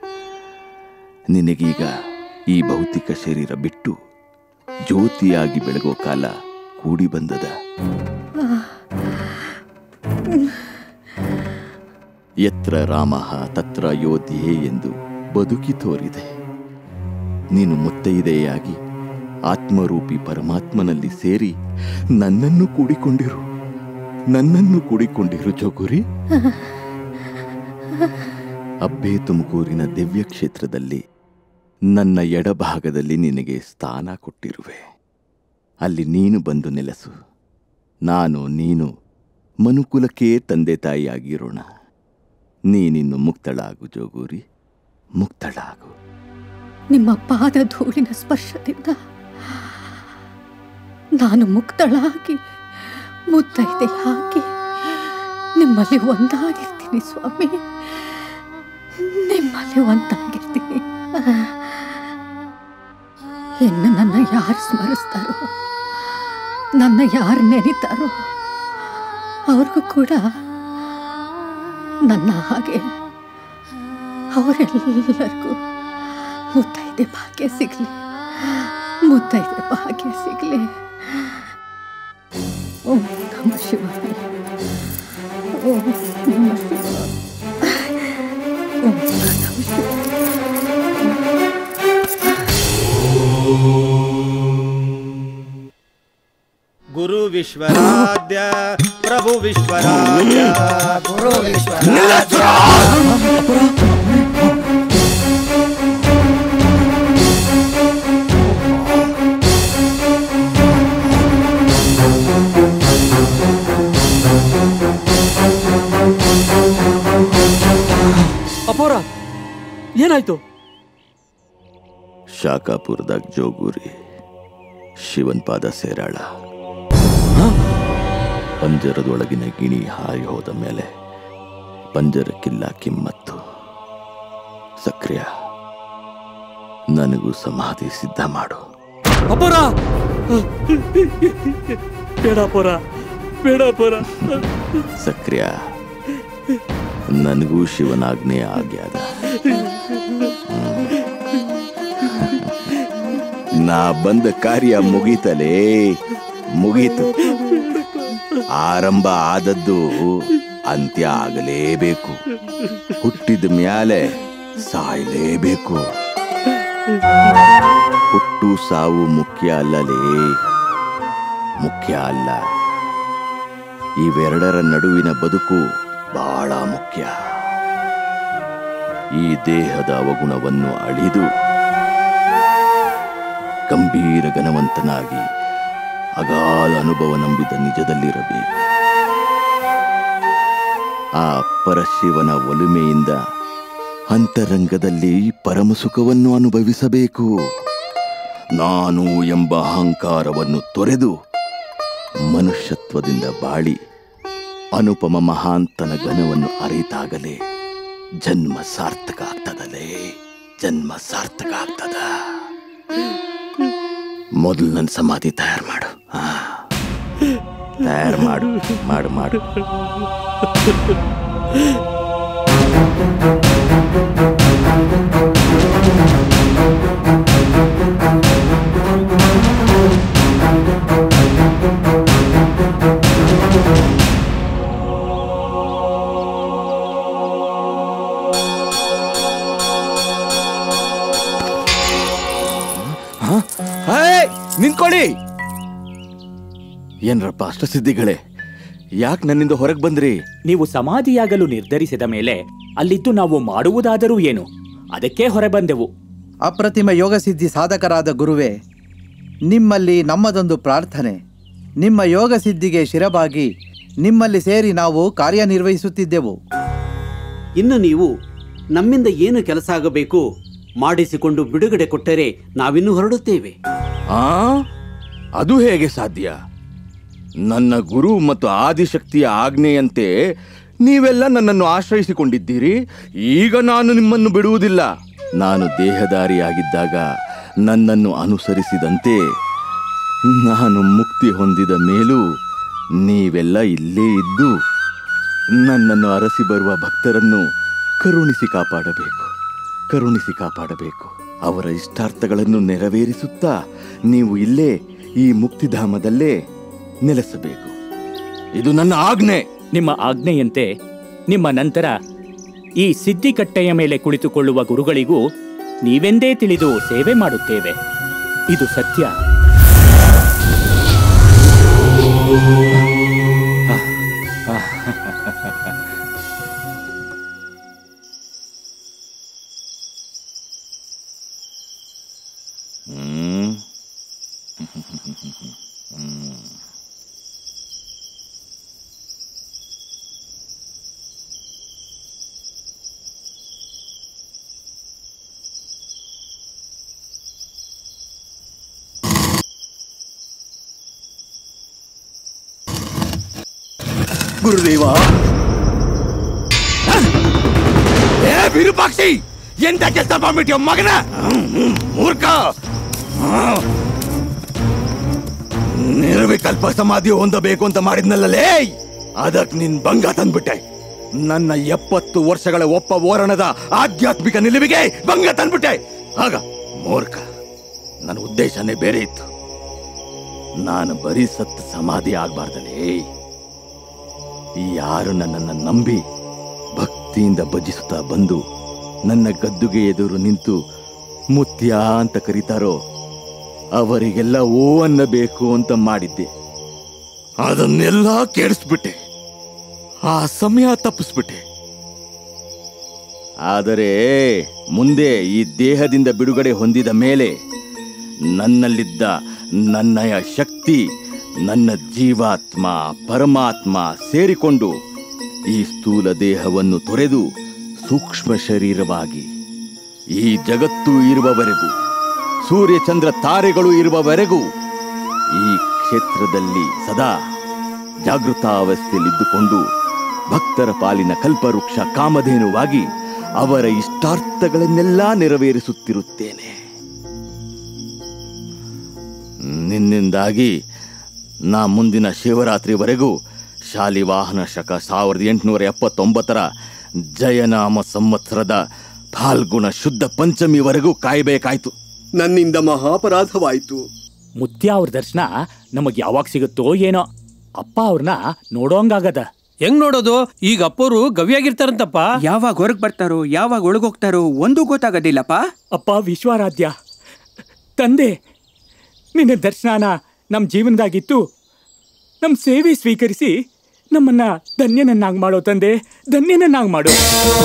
ನಿನಗೀಗ ಈ ಭೌತಿಕ ಶರೀರ ಬಿಟ್ಟು ಜ್ಯೋತಿಯಾಗಿ ಬೆಳಗೋ ಕಾಲ ಕೂಡಿ ಬಂದದ. ಯತ್ರ ರಾಮಃ ತತ್ರ ಅಯೋಧ್ಯೆ ಎಂದು ಬದುಕಿ ತೋರಿದೆ. ನೀನು ಮುತ್ತೈದೆಯಾಗಿ ಆತ್ಮರೂಪಿ ಪರಮಾತ್ಮನಲ್ಲಿ ಸೇರಿ ನನ್ನನ್ನು ಕೂಡಿಕೊಂಡಿರು, ನನ್ನನ್ನು ಕೂಡಿಕೊಂಡಿರು ಜೋಗುರಿ. ಅಬ್ಬೆ ತುಮಕೂರಿನ ದಿವ್ಯ ಕ್ಷೇತ್ರದಲ್ಲಿ ನನ್ನ ಎಡಭಾಗದಲ್ಲಿ ನಿನಗೆ ಸ್ಥಾನ ಕೊಟ್ಟಿರುವೆ. ಅಲ್ಲಿ ನೀನು ಬಂದು ನೆಲೆಸು. ನಾನು ನೀನು ಮನುಕುಲಕ್ಕೆ ತಂದೆ ತಾಯಿಯಾಗಿರೋಣ. ನೀನಿನ್ನು ಮುಕ್ತಳಾಗು ಜೋಗೂರಿ, ಮುಕ್ತಳಾಗು. ನಿಮ್ಮ ಪಾದ ಧೂಳಿನ ಸ್ಪರ್ಶದಿಂದ ನಾನು ಮುಕ್ತಳಾಗಿ ಮುತ್ತೈದೆಯಾಗಿ ನಿಮ್ಮಲ್ಲಿ ಒಂದಾಗಿರ್ತೀನಿ ಸ್ವಾಮಿ, ನಿಮ್ಮಲ್ಲಿ ಒಂದಾಗಿರ್ತೀನಿ. ಇನ್ನು ನನ್ನ ಯಾರು ಸ್ಮರಿಸ್ತಾರೋ, ನನ್ನ ಯಾರು ನೆನೀತಾರೋ ಅವ್ರಿಗೂ ಕೂಡ ನನ್ನ ಹಾಗೆ ಅವರೆಲ್ಲರಿಗೂ ಮುತ್ತೈದೆ ಭಾಗ್ಯ ಸಿಗಲಿ, ಮುತ್ತೈದೆ ಭಾಗ್ಯ ಸಿಗಲಿ. ಓಂ ನಮಃ ಶಿವಾಯ, ಓಂ ನಮಃ ಶಿವಾಯ, ಓಂ ನಮಃ ಶಿವಾಯ. ಗುರು ವಿಶ್ವರಾಧ್ಯ ಪ್ರಭು ವಿಶ್ವರಾಧ್ಯ ಗುರು ವಿಶ್ವರಾಧ್ಯ. ಅಪೋರ ಏನಾಯ್ತು? ಶಾಖಾಪುರದಾಗ ಜೋಗೂರಿ ಶಿವನ್ ಪಾದ ಸೇರಾಳ. ಪಂಜರದೊಳಗಿನ ಗಿಣಿ ಹಾರಿ ಹೋದ ಮೇಲೆ ಪಂಜರಕ್ಕಿಲ್ಲ ಕಿಮ್ಮತ್ತು. ಸಕ್ರಿಯ, ನನಗೂ ಸಮಾಧಿ ಸಿದ್ಧ ಮಾಡು. ಅಪೋರ ಬೇಡ ಅಪೋರ, ಬೇಡ ಅಪೋರ. ಸಕ್ರಿಯ, ನನಗೂ ಶಿವನಾಜ್ಞೆ ಆಗ್ಯಾದ. ನಾ ಬಂದ ಕಾರ್ಯ ಮುಗೀತಲೇ, ಮುಗೀತು. ಆರಂಭ ಆದದ್ದು ಅಂತ್ಯ ಆಗಲೇಬೇಕು. ಹುಟ್ಟಿದ ಮ್ಯಾಲೆ ಸಾಯಲೇಬೇಕು. ಹುಟ್ಟು ಸಾವು ಮುಖ್ಯ ಅಲ್ಲಲೇ, ಮುಖ್ಯ ಅಲ್ಲ. ಇವೆರಡರ ನಡುವಿನ ಬದುಕು ಬಹಳ ಮುಖ್ಯ. ಈ ದೇಹದ ಅವಗುಣವನ್ನು ಅಳಿದು ಗಂಭೀರ ಘನವಂತನಾಗಿ ಅಗಾಧ ಅನುಭವ ನಂಬಿದ ನಿಜದಲ್ಲಿರಬೇಕು. ಆ ಪರಶಿವನ ಒಲುಮೆಯಿಂದ ಅಂತರಂಗದಲ್ಲಿ ಪರಮಸುಖವನ್ನು ಅನುಭವಿಸಬೇಕು. ನಾನು ಎಂಬ ಅಹಂಕಾರವನ್ನು ತೊರೆದು ಮನುಷ್ಯತ್ವದಿಂದ ಬಾಳಿ ಅನುಪಮ ಮಹಾಂತನ ಘನವನ್ನು ಅರಿತಾಗಲೇ ಜನ್ಮ ಸಾರ್ಥಕ ಆಗ್ತದಲೇ, ಜನ್ಮ ಸಾರ್ಥಕ ಆಗ್ತದ. ಮೊದಲು ನನ್ನ ಸಮಾಧಿ ತಯಾರು ಮಾಡು. ತಯಾರು ಮಾಡು ಮಾಡು ಮಾಡು ನಿಂತ್ಕೊಳ್ಳಿ. ಏನ್ರಪ್ಪ ಅಷ್ಟಸಿದ್ಧಿಗಳೇ, ಯಾಕೆ ನನ್ನಿಂದ ಹೊರಗೆ ಬಂದ್ರಿ? ನೀವು ಸಮಾಧಿಯಾಗಲು ನಿರ್ಧರಿಸಿದ ಮೇಲೆ ಅಲ್ಲಿದ್ದು ನಾವು ಮಾಡುವುದಾದರೂ ಏನು, ಅದಕ್ಕೆ ಹೊರ ಬಂದೆವು. ಅಪ್ರತಿಮ ಯೋಗಸಿದ್ಧಿ ಸಾಧಕರಾದ ಗುರುವೇ, ನಿಮ್ಮಲ್ಲಿ ನಮ್ಮದೊಂದು ಪ್ರಾರ್ಥನೆ. ನಿಮ್ಮ ಯೋಗ ಸಿದ್ಧಿಗೆ ಶಿರಬಾಗಿ ನಿಮ್ಮಲ್ಲಿ ಸೇರಿ ನಾವು ಕಾರ್ಯನಿರ್ವಹಿಸುತ್ತಿದ್ದೆವು. ಇನ್ನು ನೀವು ನಮ್ಮಿಂದ ಏನು ಕೆಲಸ ಆಗಬೇಕು ಮಾಡಿಸಿಕೊಂಡು ಬಿಡುಗಡೆ ಕೊಟ್ಟರೆ ನಾವಿನ್ನು ಹೊರಡುತ್ತೇವೆ. ಆ ಅದು ಹೇಗೆ ಸಾಧ್ಯ? ನನ್ನ ಗುರು ಮತ್ತು ಆದಿಶಕ್ತಿಯ ಆಜ್ಞೆಯಂತೆ ನೀವೆಲ್ಲ ನನ್ನನ್ನು ಆಶ್ರಯಿಸಿಕೊಂಡಿದ್ದೀರಿ. ಈಗ ನಾನು ನಿಮ್ಮನ್ನು ಬಿಡುವುದಿಲ್ಲ. ನಾನು ದೇಹದಾರಿಯಾಗಿದ್ದಾಗ ನನ್ನನ್ನು ಅನುಸರಿಸಿದಂತೆ ನಾನು ಮುಕ್ತಿ ಹೊಂದಿದ ಮೇಲೂ ನೀವೆಲ್ಲ ಇಲ್ಲೇ ಇದ್ದು ನನ್ನನ್ನು ಅರಸಿ ಬರುವ ಭಕ್ತರನ್ನು ಕರುಣಿಸಿ ಕಾಪಾಡಬೇಕು, ಕರುಣಿಸಿ ಕಾಪಾಡಬೇಕು. ಅವರ ಇಷ್ಟಾರ್ಥಗಳನ್ನು ನೆರವೇರಿಸುತ್ತಾ ನೀವು ಇಲ್ಲೇ ಈ ಮುಕ್ತಿಧಾಮದಲ್ಲೇ ನೆಲೆಸಬೇಕು. ಇದು ನನ್ನ ಆಜ್ಞೆ. ನಿಮ್ಮ ಆಜ್ಞೆಯಂತೆ ನಿಮ್ಮ ನಂತರ ಈ ಸಿದ್ಧಿಕಟ್ಟೆಯ ಮೇಲೆ ಕುಳಿತುಕೊಳ್ಳುವ ಗುರುಗಳಿಗೂ ನೀವೆಂದೇ ತಿಳಿದು ಸೇವೆ ಮಾಡುತ್ತೇವೆ. ಇದು ಸತ್ಯ. ಗುರುದೇವ. ಏ ವಿರೂಪಾಕ್ಷಿ, ಎಂತ ಕೆಲಸ ಮಾಡ್ಬಿಟ್ಟಿಯ ಮಗನ ಮೂರ್ಖ. ನಿರ್ವಿಕಲ್ಪ ಸಮಾಧಿ ಹೊಂದಬೇಕು ಅಂತ ಮಾಡಿದ್ನಲ್ಲೇ, ಅದಕ್ ನಿನ್ ಭಂಗ ತಂದ್ಬಿಟ್ಟೆ. ನನ್ನ ಎಪ್ಪತ್ತು ವರ್ಷಗಳ ಒಪ್ಪ ಓರಣದ ಆಧ್ಯಾತ್ಮಿಕ ನಿಲುವಿಗೆ ಭಂಗ ತಂದ್ಬಿಟ್ಟೆ. ಆಗ ಮೂರ್ಖ, ನನ್ನ ಉದ್ದೇಶನೇ ಬೇರೆ ಇತ್ತು. ನಾನು ಬರೀ ಸತ್ತು ಸಮಾಧಿ ಆಗ್ಬಾರ್ದಲೇ. ಯಾರು ನನ್ನನ್ನು ನಂಬಿ ಭಕ್ತಿಯಿಂದ ಭಜಿಸುತ್ತಾ ಬಂದು ನನ್ನ ಗದ್ದುಗೆ ಎದುರು ನಿಂತು ಮುತ್ಯ ಅಂತ ಕರೀತಾರೋ ಅವರಿಗೆಲ್ಲ ಓ ಅನ್ನಬೇಕು ಅಂತ ಮಾಡಿದ್ದೆ. ಅದನ್ನೆಲ್ಲ ಕೆಡಿಸ್ಬಿಟ್ಟೆ, ಆ ಸಮಯ ತಪ್ಪಿಸ್ಬಿಟ್ಟೆ. ಆದರೆ ಮುಂದೆ ಈ ದೇಹದಿಂದ ಬಿಡುಗಡೆ ಹೊಂದಿದ ಮೇಲೆ ನನ್ನಲ್ಲಿದ್ದ ನನ್ನಯ ಶಕ್ತಿ, ನನ್ನ ಜೀವಾತ್ಮ ಪರಮಾತ್ಮ ಸೇರಿಕೊಂಡು ಈ ಸ್ಥೂಲ ದೇಹವನ್ನು ತೊರೆದು ಸೂಕ್ಷ್ಮ ಶರೀರವಾಗಿ ಈ ಜಗತ್ತು ಇರುವವರೆಗೂ, ಸೂರ್ಯಚಂದ್ರ ತಾರೆಗಳು ಇರುವವರೆಗೂ ಈ ಕ್ಷೇತ್ರದಲ್ಲಿ ಸದಾ ಜಾಗೃತಾವಸ್ಥೆಯಲ್ಲಿದ್ದುಕೊಂಡು ಭಕ್ತರ ಪಾಲಿನ ಕಲ್ಪವೃಕ್ಷ ಕಾಮಧೇನುವಾಗಿ ಅವರ ಇಷ್ಟಾರ್ಥಗಳನ್ನೆಲ್ಲ ನೆರವೇರಿಸುತ್ತಿರುತ್ತೇನೆ. ನಿನ್ನಿಂದಾಗಿ ನಾ ಮುಂದಿನ ಶಿವರಾತ್ರಿವರೆಗೂ ಶಾಲಿವಾಹನ ಶಕ ಸಾವಿರದ ಎಂಟುನೂರ ಎಪ್ಪತ್ತೊಂಬತ್ತರ ಜಯನಾಮ ಸಂವತ್ಸರದ ಫಾಲ್ಗುಣ ಶುದ್ಧ ಪಂಚಮಿವರೆಗೂ ಕಾಯಬೇಕಾಯ್ತು. ನನ್ನಿಂದ ಮಹಾಪರಾಧವಾಯಿತು. ಮುತ್ಯ ಅವ್ರ ದರ್ಶನ ನಮಗ್ ಯಾವಾಗ ಸಿಗುತ್ತೋ ಏನೋ. ಅಪ್ಪ ಅವ್ರನ್ನ ನೋಡೋಂಗಾಗದ. ಹೆಂಗ್ ನೋಡೋದು? ಈಗ ಅಪ್ಪರು ಗವಿಯಾಗಿರ್ತಾರಂತಪ್ಪ. ಯಾವಾಗ ಹೊರಗ್ ಬರ್ತಾರೋ ಯಾವಾಗ ಒಳಗೋಗ್ತಾರೋ ಒಂದು ಗೊತ್ತಾಗೋದಿಲ್ಲಪ್ಪ. ಅಪ್ಪ ವಿಶ್ವಾರಾಧ್ಯ ತಂದೆ, ನಿನ್ನ ದರ್ಶನ ನಮ್ಮ ಜೀವನದಾಗಿತ್ತು. ನಮ್ಮ ಸೇವೆ ಸ್ವೀಕರಿಸಿ ನಮ್ಮನ್ನ ಧನ್ಯನನ್ನಾಗಿ ಮಾಡೋ ತಂದೆ, ಧನ್ಯನನ್ನಾಗಿ ಮಾಡೋ.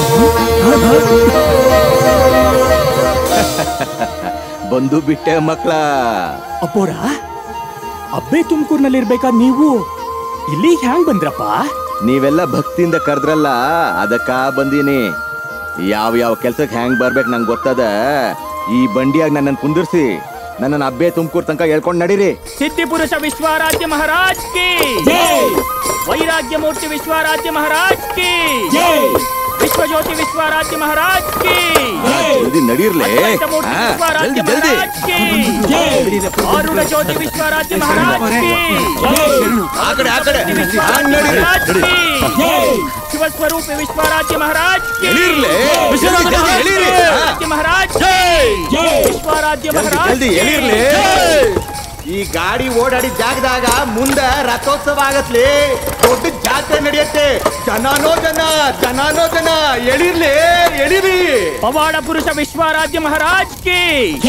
ಬಂದು ಬಿಟ್ಟೆ ಮಕ್ಕಳ. ಅಪ್ಪೋರ, ಅಬ್ಬೆ ತುಮಕೂರ್ನಲ್ಲಿರ್ಬೇಕಾದ ನೀವು ಇಲ್ಲಿ ಹ್ಯಾಂಗ್ ಬಂದ್ರಪ್ಪ? ನೀವೆಲ್ಲ ಭಕ್ತಿಯಿಂದ ಕರೆದ್ರಲ್ಲ, ಅದಕ್ಕ ಬಂದೀನಿ. ಯಾವ ಯಾವ ಕೆಲ್ಸಕ್ಕೆ ಹ್ಯಾಂಗ್ ಬರ್ಬೇಕು ನಂಗೆ ಗೊತ್ತದ. ಈ ಬಂಡಿಯಾಗ ನನ್ನನ್ನು ಕುಂದಿರ್ಸಿ ನನ್ನನ್ನು ಅಬ್ಬೆ ತುಮಕೂರ್ ತನಕ ಹೇಳ್ಕೊಂಡು ನಡೀರಿ. ಸಿದ್ಧಿ ಪುರುಷ ವಿಶ್ವಾರಾಧ್ಯ ಮಹಾರಾಜ್ ಕಿ ವೈರಾಗ್ಯ ಮೂರ್ತಿ ವಿಶ್ವಾರಾಧ್ಯ ಮಹಾರಾಜ್ ಕಿ ವಿಶ್ವಜ್ಯೋತಿ ವಿಶ್ವಾರಾಧ್ಯ ಮಹಾರಾಜ್ ಕಿ ನಡೀರ್ಲೆ. ವಿಶ್ವಾರಾಧ್ಯ ಮಹಾರಾಜ್ ಕಿ ಆರುಣ ಜ್ಯೋತಿ ವಿಶ್ವಾರಾಧ್ಯ ಮಹಾರಾಜ್ ಕಿ ಶಿವಸ್ವರೂಪ ವಿಶ್ವಾರಾಧ್ಯ ಮಹಾರಾಜ್ ಕಿ ಮಹಾರಾಜ್ ವಿಶ್ವಾರಾಧ್ಯ ಮಹಾರಾಜ್. ಈ ಗಾಡಿ ಓಡಾಡಿ ಜಾಗದಾಗ ಮುಂದ ರಥೋತ್ಸವ ಆಗತ್ಲಿ, ದೊಡ್ಡ ಜಾತ್ರೆ ನಡೆಯುತ್ತೆ. ಜನನೋ ಜನ ಜನನೋ ಜನ ಎಳಿರ್ಲಿ ಎಳಿರಿ. ಪವಾಡ ಪುರುಷ ವಿಶ್ವಾರಾಧ್ಯ ಮಹಾರಾಜ್ ಕಿ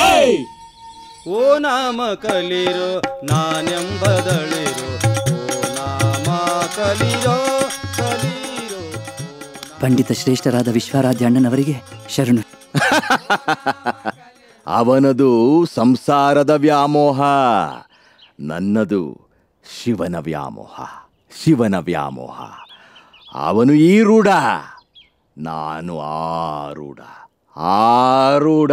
ಓ ನಾಮ ಕಲಿರೋ ನಾನೆಂಬದಳಿರೋ, ಓ ನಾಮ ಕಲಿರೋ ಕಲಿರೋ. ಪಂಡಿತ ಶ್ರೇಷ್ಠರಾದ ವಿಶ್ವಾರಾಧ್ಯ ಅಣ್ಣನವರಿಗೆ ಶರಣು. ಅವನದು ಸಂಸಾರದ ವ್ಯಾಮೋಹ, ನನ್ನದು ಶಿವನ ವ್ಯಾಮೋಹ. ಶಿವನ ವ್ಯಾಮೋಹ. ಅವನು ಈ ರೂಢ, ನಾನು ಆರೂಢ. ಆರೂಢ.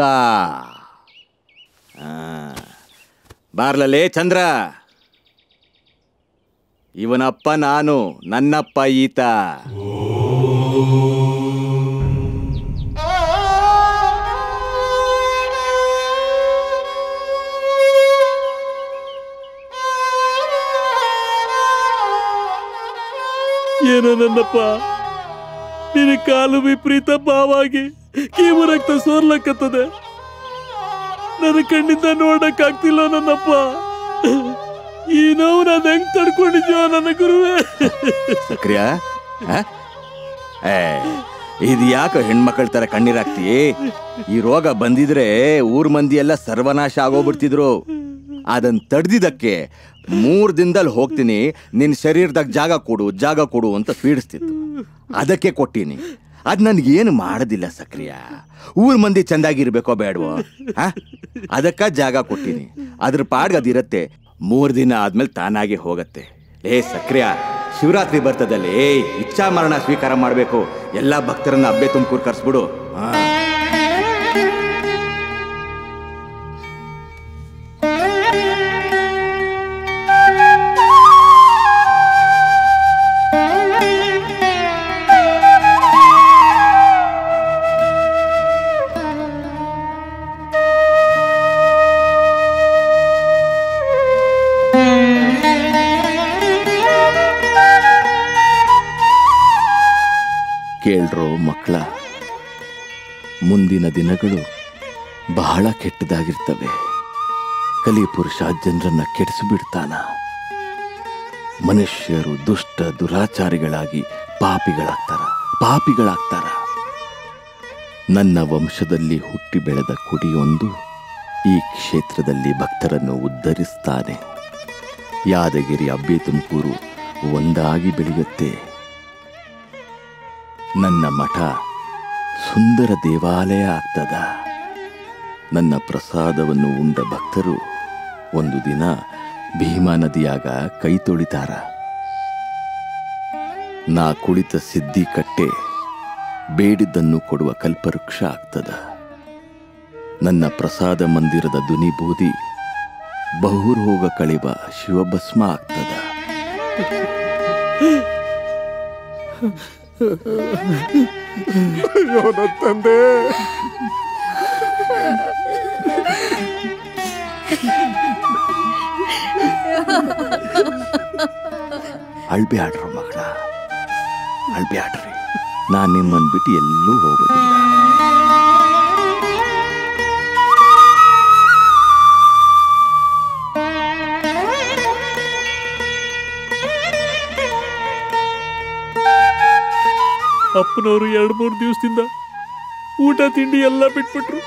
ಬಾರ್ಲಲೇ ಚಂದ್ರ, ಇವನಪ್ಪ ನಾನು, ನನ್ನಪ್ಪ ಈತ. ಏನೋ ನನ್ನಪ್ಪ, ನಿನ್ನ ಕಾಲು ವಿಪರೀತ ಭಾವಾಗಿ ಕೀಮು ರಕ್ತ ಸೋರ್ಲಕ್ಕತ್ತದೆ. ನನ್ನ ಕಣ್ಣಿಂದ ನೋಡಕ್ಕಾಗ್ತಿಲ್ಲ ನನ್ನಪ್ಪ. ಈ ನೋವು ನಾನು ಹೆಂಗ್ ತಡ್ಕೊಂಡಿದ್ಯೋ ನನ್ನ ಗುರುವೇ. ಸಕ್ರಿಯ, ಇದು ಯಾಕೆ ಹೆಣ್ಮಕ್ಳ ತರ ಕಣ್ಣೀರಾಗ್ತಿ? ಈ ರೋಗ ಬಂದಿದ್ರೆ ಊರ್ ಮಂದಿ ಎಲ್ಲ ಸರ್ವನಾಶ ಆಗೋಗ್ಬಿಡ್ತಿದ್ರು. ಅದನ್ನ ತಡ್ದಿದ್ದಕ್ಕೆ ಮೂರ್ ದಿನದಲ್ಲಿ ಹೋಗ್ತೀನಿ, ನಿನ್ ಶರೀರದಾಗ ಜಾಗ ಕೊಡು ಜಾಗ ಕೊಡು ಅಂತ ಪೀಡಿಸ್ತಿತ್ತು. ಅದಕ್ಕೆ ಕೊಟ್ಟಿನಿ. ಅದ್ ನನ್ಗೇನು ಮಾಡೋದಿಲ್ಲ ಸಕ್ರಿಯ. ಊರ್ ಮಂದಿ ಚಂದಾಗಿರ್ಬೇಕೋ ಬೇಡವೋ? ಅದಕ್ಕ ಜಾಗ ಕೊಟ್ಟಿನಿ. ಅದ್ರ ಪಾಡ್ಗ ಅದಿರತ್ತೆ. ಮೂರ್ ದಿನ ಆದ್ಮೇಲೆ ತಾನಾಗಿ ಹೋಗತ್ತೆ. ಏ ಸಕ್ರಿಯ, ಶಿವರಾತ್ರಿ ಬರ್ತದಲ್ಲಿ ಇಚ್ಛಾ ಮರಣ ಸ್ವೀಕಾರ ಮಾಡ್ಬೇಕು. ಎಲ್ಲಾ ಭಕ್ತರನ್ನ ಅಬ್ಬೆ ತುಮಕೂರ್ ಕರ್ಸ್ಬಿಡು. ಹಾ ಅಳ್ಬೇಡ್ರೋ ಮಕ್ಕಳ. ಮುಂದಿನ ದಿನಗಳು ಬಹಳ ಕೆಟ್ಟದಾಗಿರ್ತವೆ. ಕಲಿಪುರುಷ ಜನರನ್ನ ಕೆಡಿಸಿಬಿಡ್ತಾನ. ಮನುಷ್ಯರು ದುಷ್ಟ ದುರಾಚಾರಿಗಳಾಗಿ ಪಾಪಿಗಳಾಗ್ತಾರ ಪಾಪಿಗಳಾಗ್ತಾರ ನನ್ನ ವಂಶದಲ್ಲಿ ಹುಟ್ಟಿ ಬೆಳೆದ ಕುಡಿಯೊಂದು ಈ ಕ್ಷೇತ್ರದಲ್ಲಿ ಭಕ್ತರನ್ನು ಉದ್ಧರಿಸ್ತಾನೆ. ಯಾದಗಿರಿ, ಅಬ್ಬೆ, ತುಮಕೂರು ಒಂದಾಗಿ ಬೆಳೆಯುತ್ತೆ. ನನ್ನ ಮಠ ಸುಂದರ ದೇವಾಲಯ ಆಗ್ತದ. ನನ್ನ ಪ್ರಸಾದವನ್ನು ಉಂಡ ಭಕ್ತರು ಒಂದು ದಿನ ಭೀಮಾ ನದಿಯಾಗ ಕೈ ತೊಳಿತಾರ. ನಾ ಕುಳಿತ ಸಿದ್ಧಿ ಕಟ್ಟೆ ಬೇಡಿದ್ದನ್ನು ಕೊಡುವ ಕಲ್ಪವೃಕ್ಷ ಆಗ್ತದ. ನನ್ನ ಪ್ರಸಾದ ಮಂದಿರದ ದುನಿ ಬೂದಿ ಬಹುರೋಗ ಕಳೆವ ಶಿವಭಸ್ಮ ಆಗ್ತದ. ತಂದೆ ಅಳ್ಬ್ಯಾಡ್ರ ಮಗಳ, ಅಳ್ಬ್ಯಾಡ್ರಿ. ನಾನು ನಿಮ್ಮನ್ನು ಬಿಟ್ಟು ಎಲ್ಲೂ ಹೋಗೋದಿಲ್ಲ. ಅಪ್ಪನವರು ಎರಡು ಮೂರು ದಿವಸದಿಂದ ಊಟ ತಿಂಡಿ ಎಲ್ಲ ಬಿಟ್ಬಿಟ್ರು.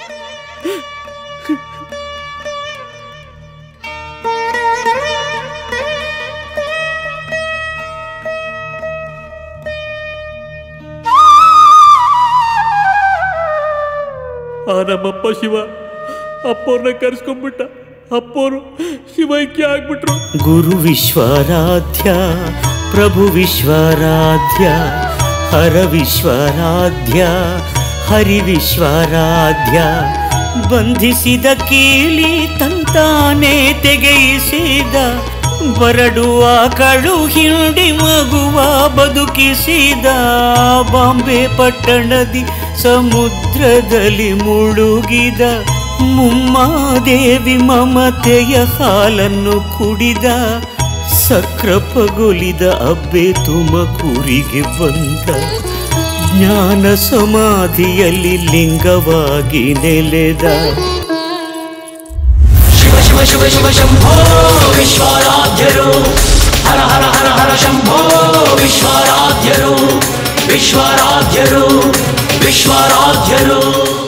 ಆ ನಮ್ಮಪ್ಪ ಶಿವ ಅಪ್ಪವ್ರನ್ನ ಕರ್ಸ್ಕೊಂಡ್ಬಿಟ್ಟ. ಅಪ್ಪವರು ಶಿವೈಕ್ಯ ಆಗ್ಬಿಟ್ರು. ಗುರು ವಿಶ್ವರಾಧ್ಯ, ಪ್ರಭು ವಿಶ್ವರಾಧ್ಯ, ಹರ ವಿಶ್ವರಾಧ್ಯ, ಹರಿ ವಿಶ್ವರಾಧ್ಯ. ಬಂಧಿಸಿದ ಕೀಲಿ ತಂತಾನೆ ತೆಗೆಯಿಸಿದ, ಬರಡುವ ಕಳು ಹಿಂಡಿ ಮಗುವ ಬದುಕಿಸಿದ. ಬಾಂಬೆ ಪಟ್ಟಣದಿ ಸಮುದ್ರದಲ್ಲಿ ಮುಳುಗಿದ, ಮುಮ್ಮಾದೇವಿ ಮಮತೆಯ ಹಾಲನ್ನು ಕುಡಿದ. ಸಕ್ರಪಗೊಲಿದ ಅಬ್ಬೆ ತುಮಕೂರಿಗೆ ಬಂದ, ಜ್ಞಾನ ಸಮಾಧಿಯಲ್ಲಿ ಲಿಂಗವಾಗಿ ನೆಲೆದ. ಶಿವ ಶಿವ ಶಿವ ಶಿವ ಶಂಭೋ ವಿಶ್ವರಾಧ್ಯರು, ಹರ ಹರ ಹರ ಹರ ಶಂಭೋ ವಿಶ್ವರಾಧ್ಯರು, ವಿಶ್ವರಾಧ್ಯರು ವಿಶ್ವರಾಧ್ಯರು.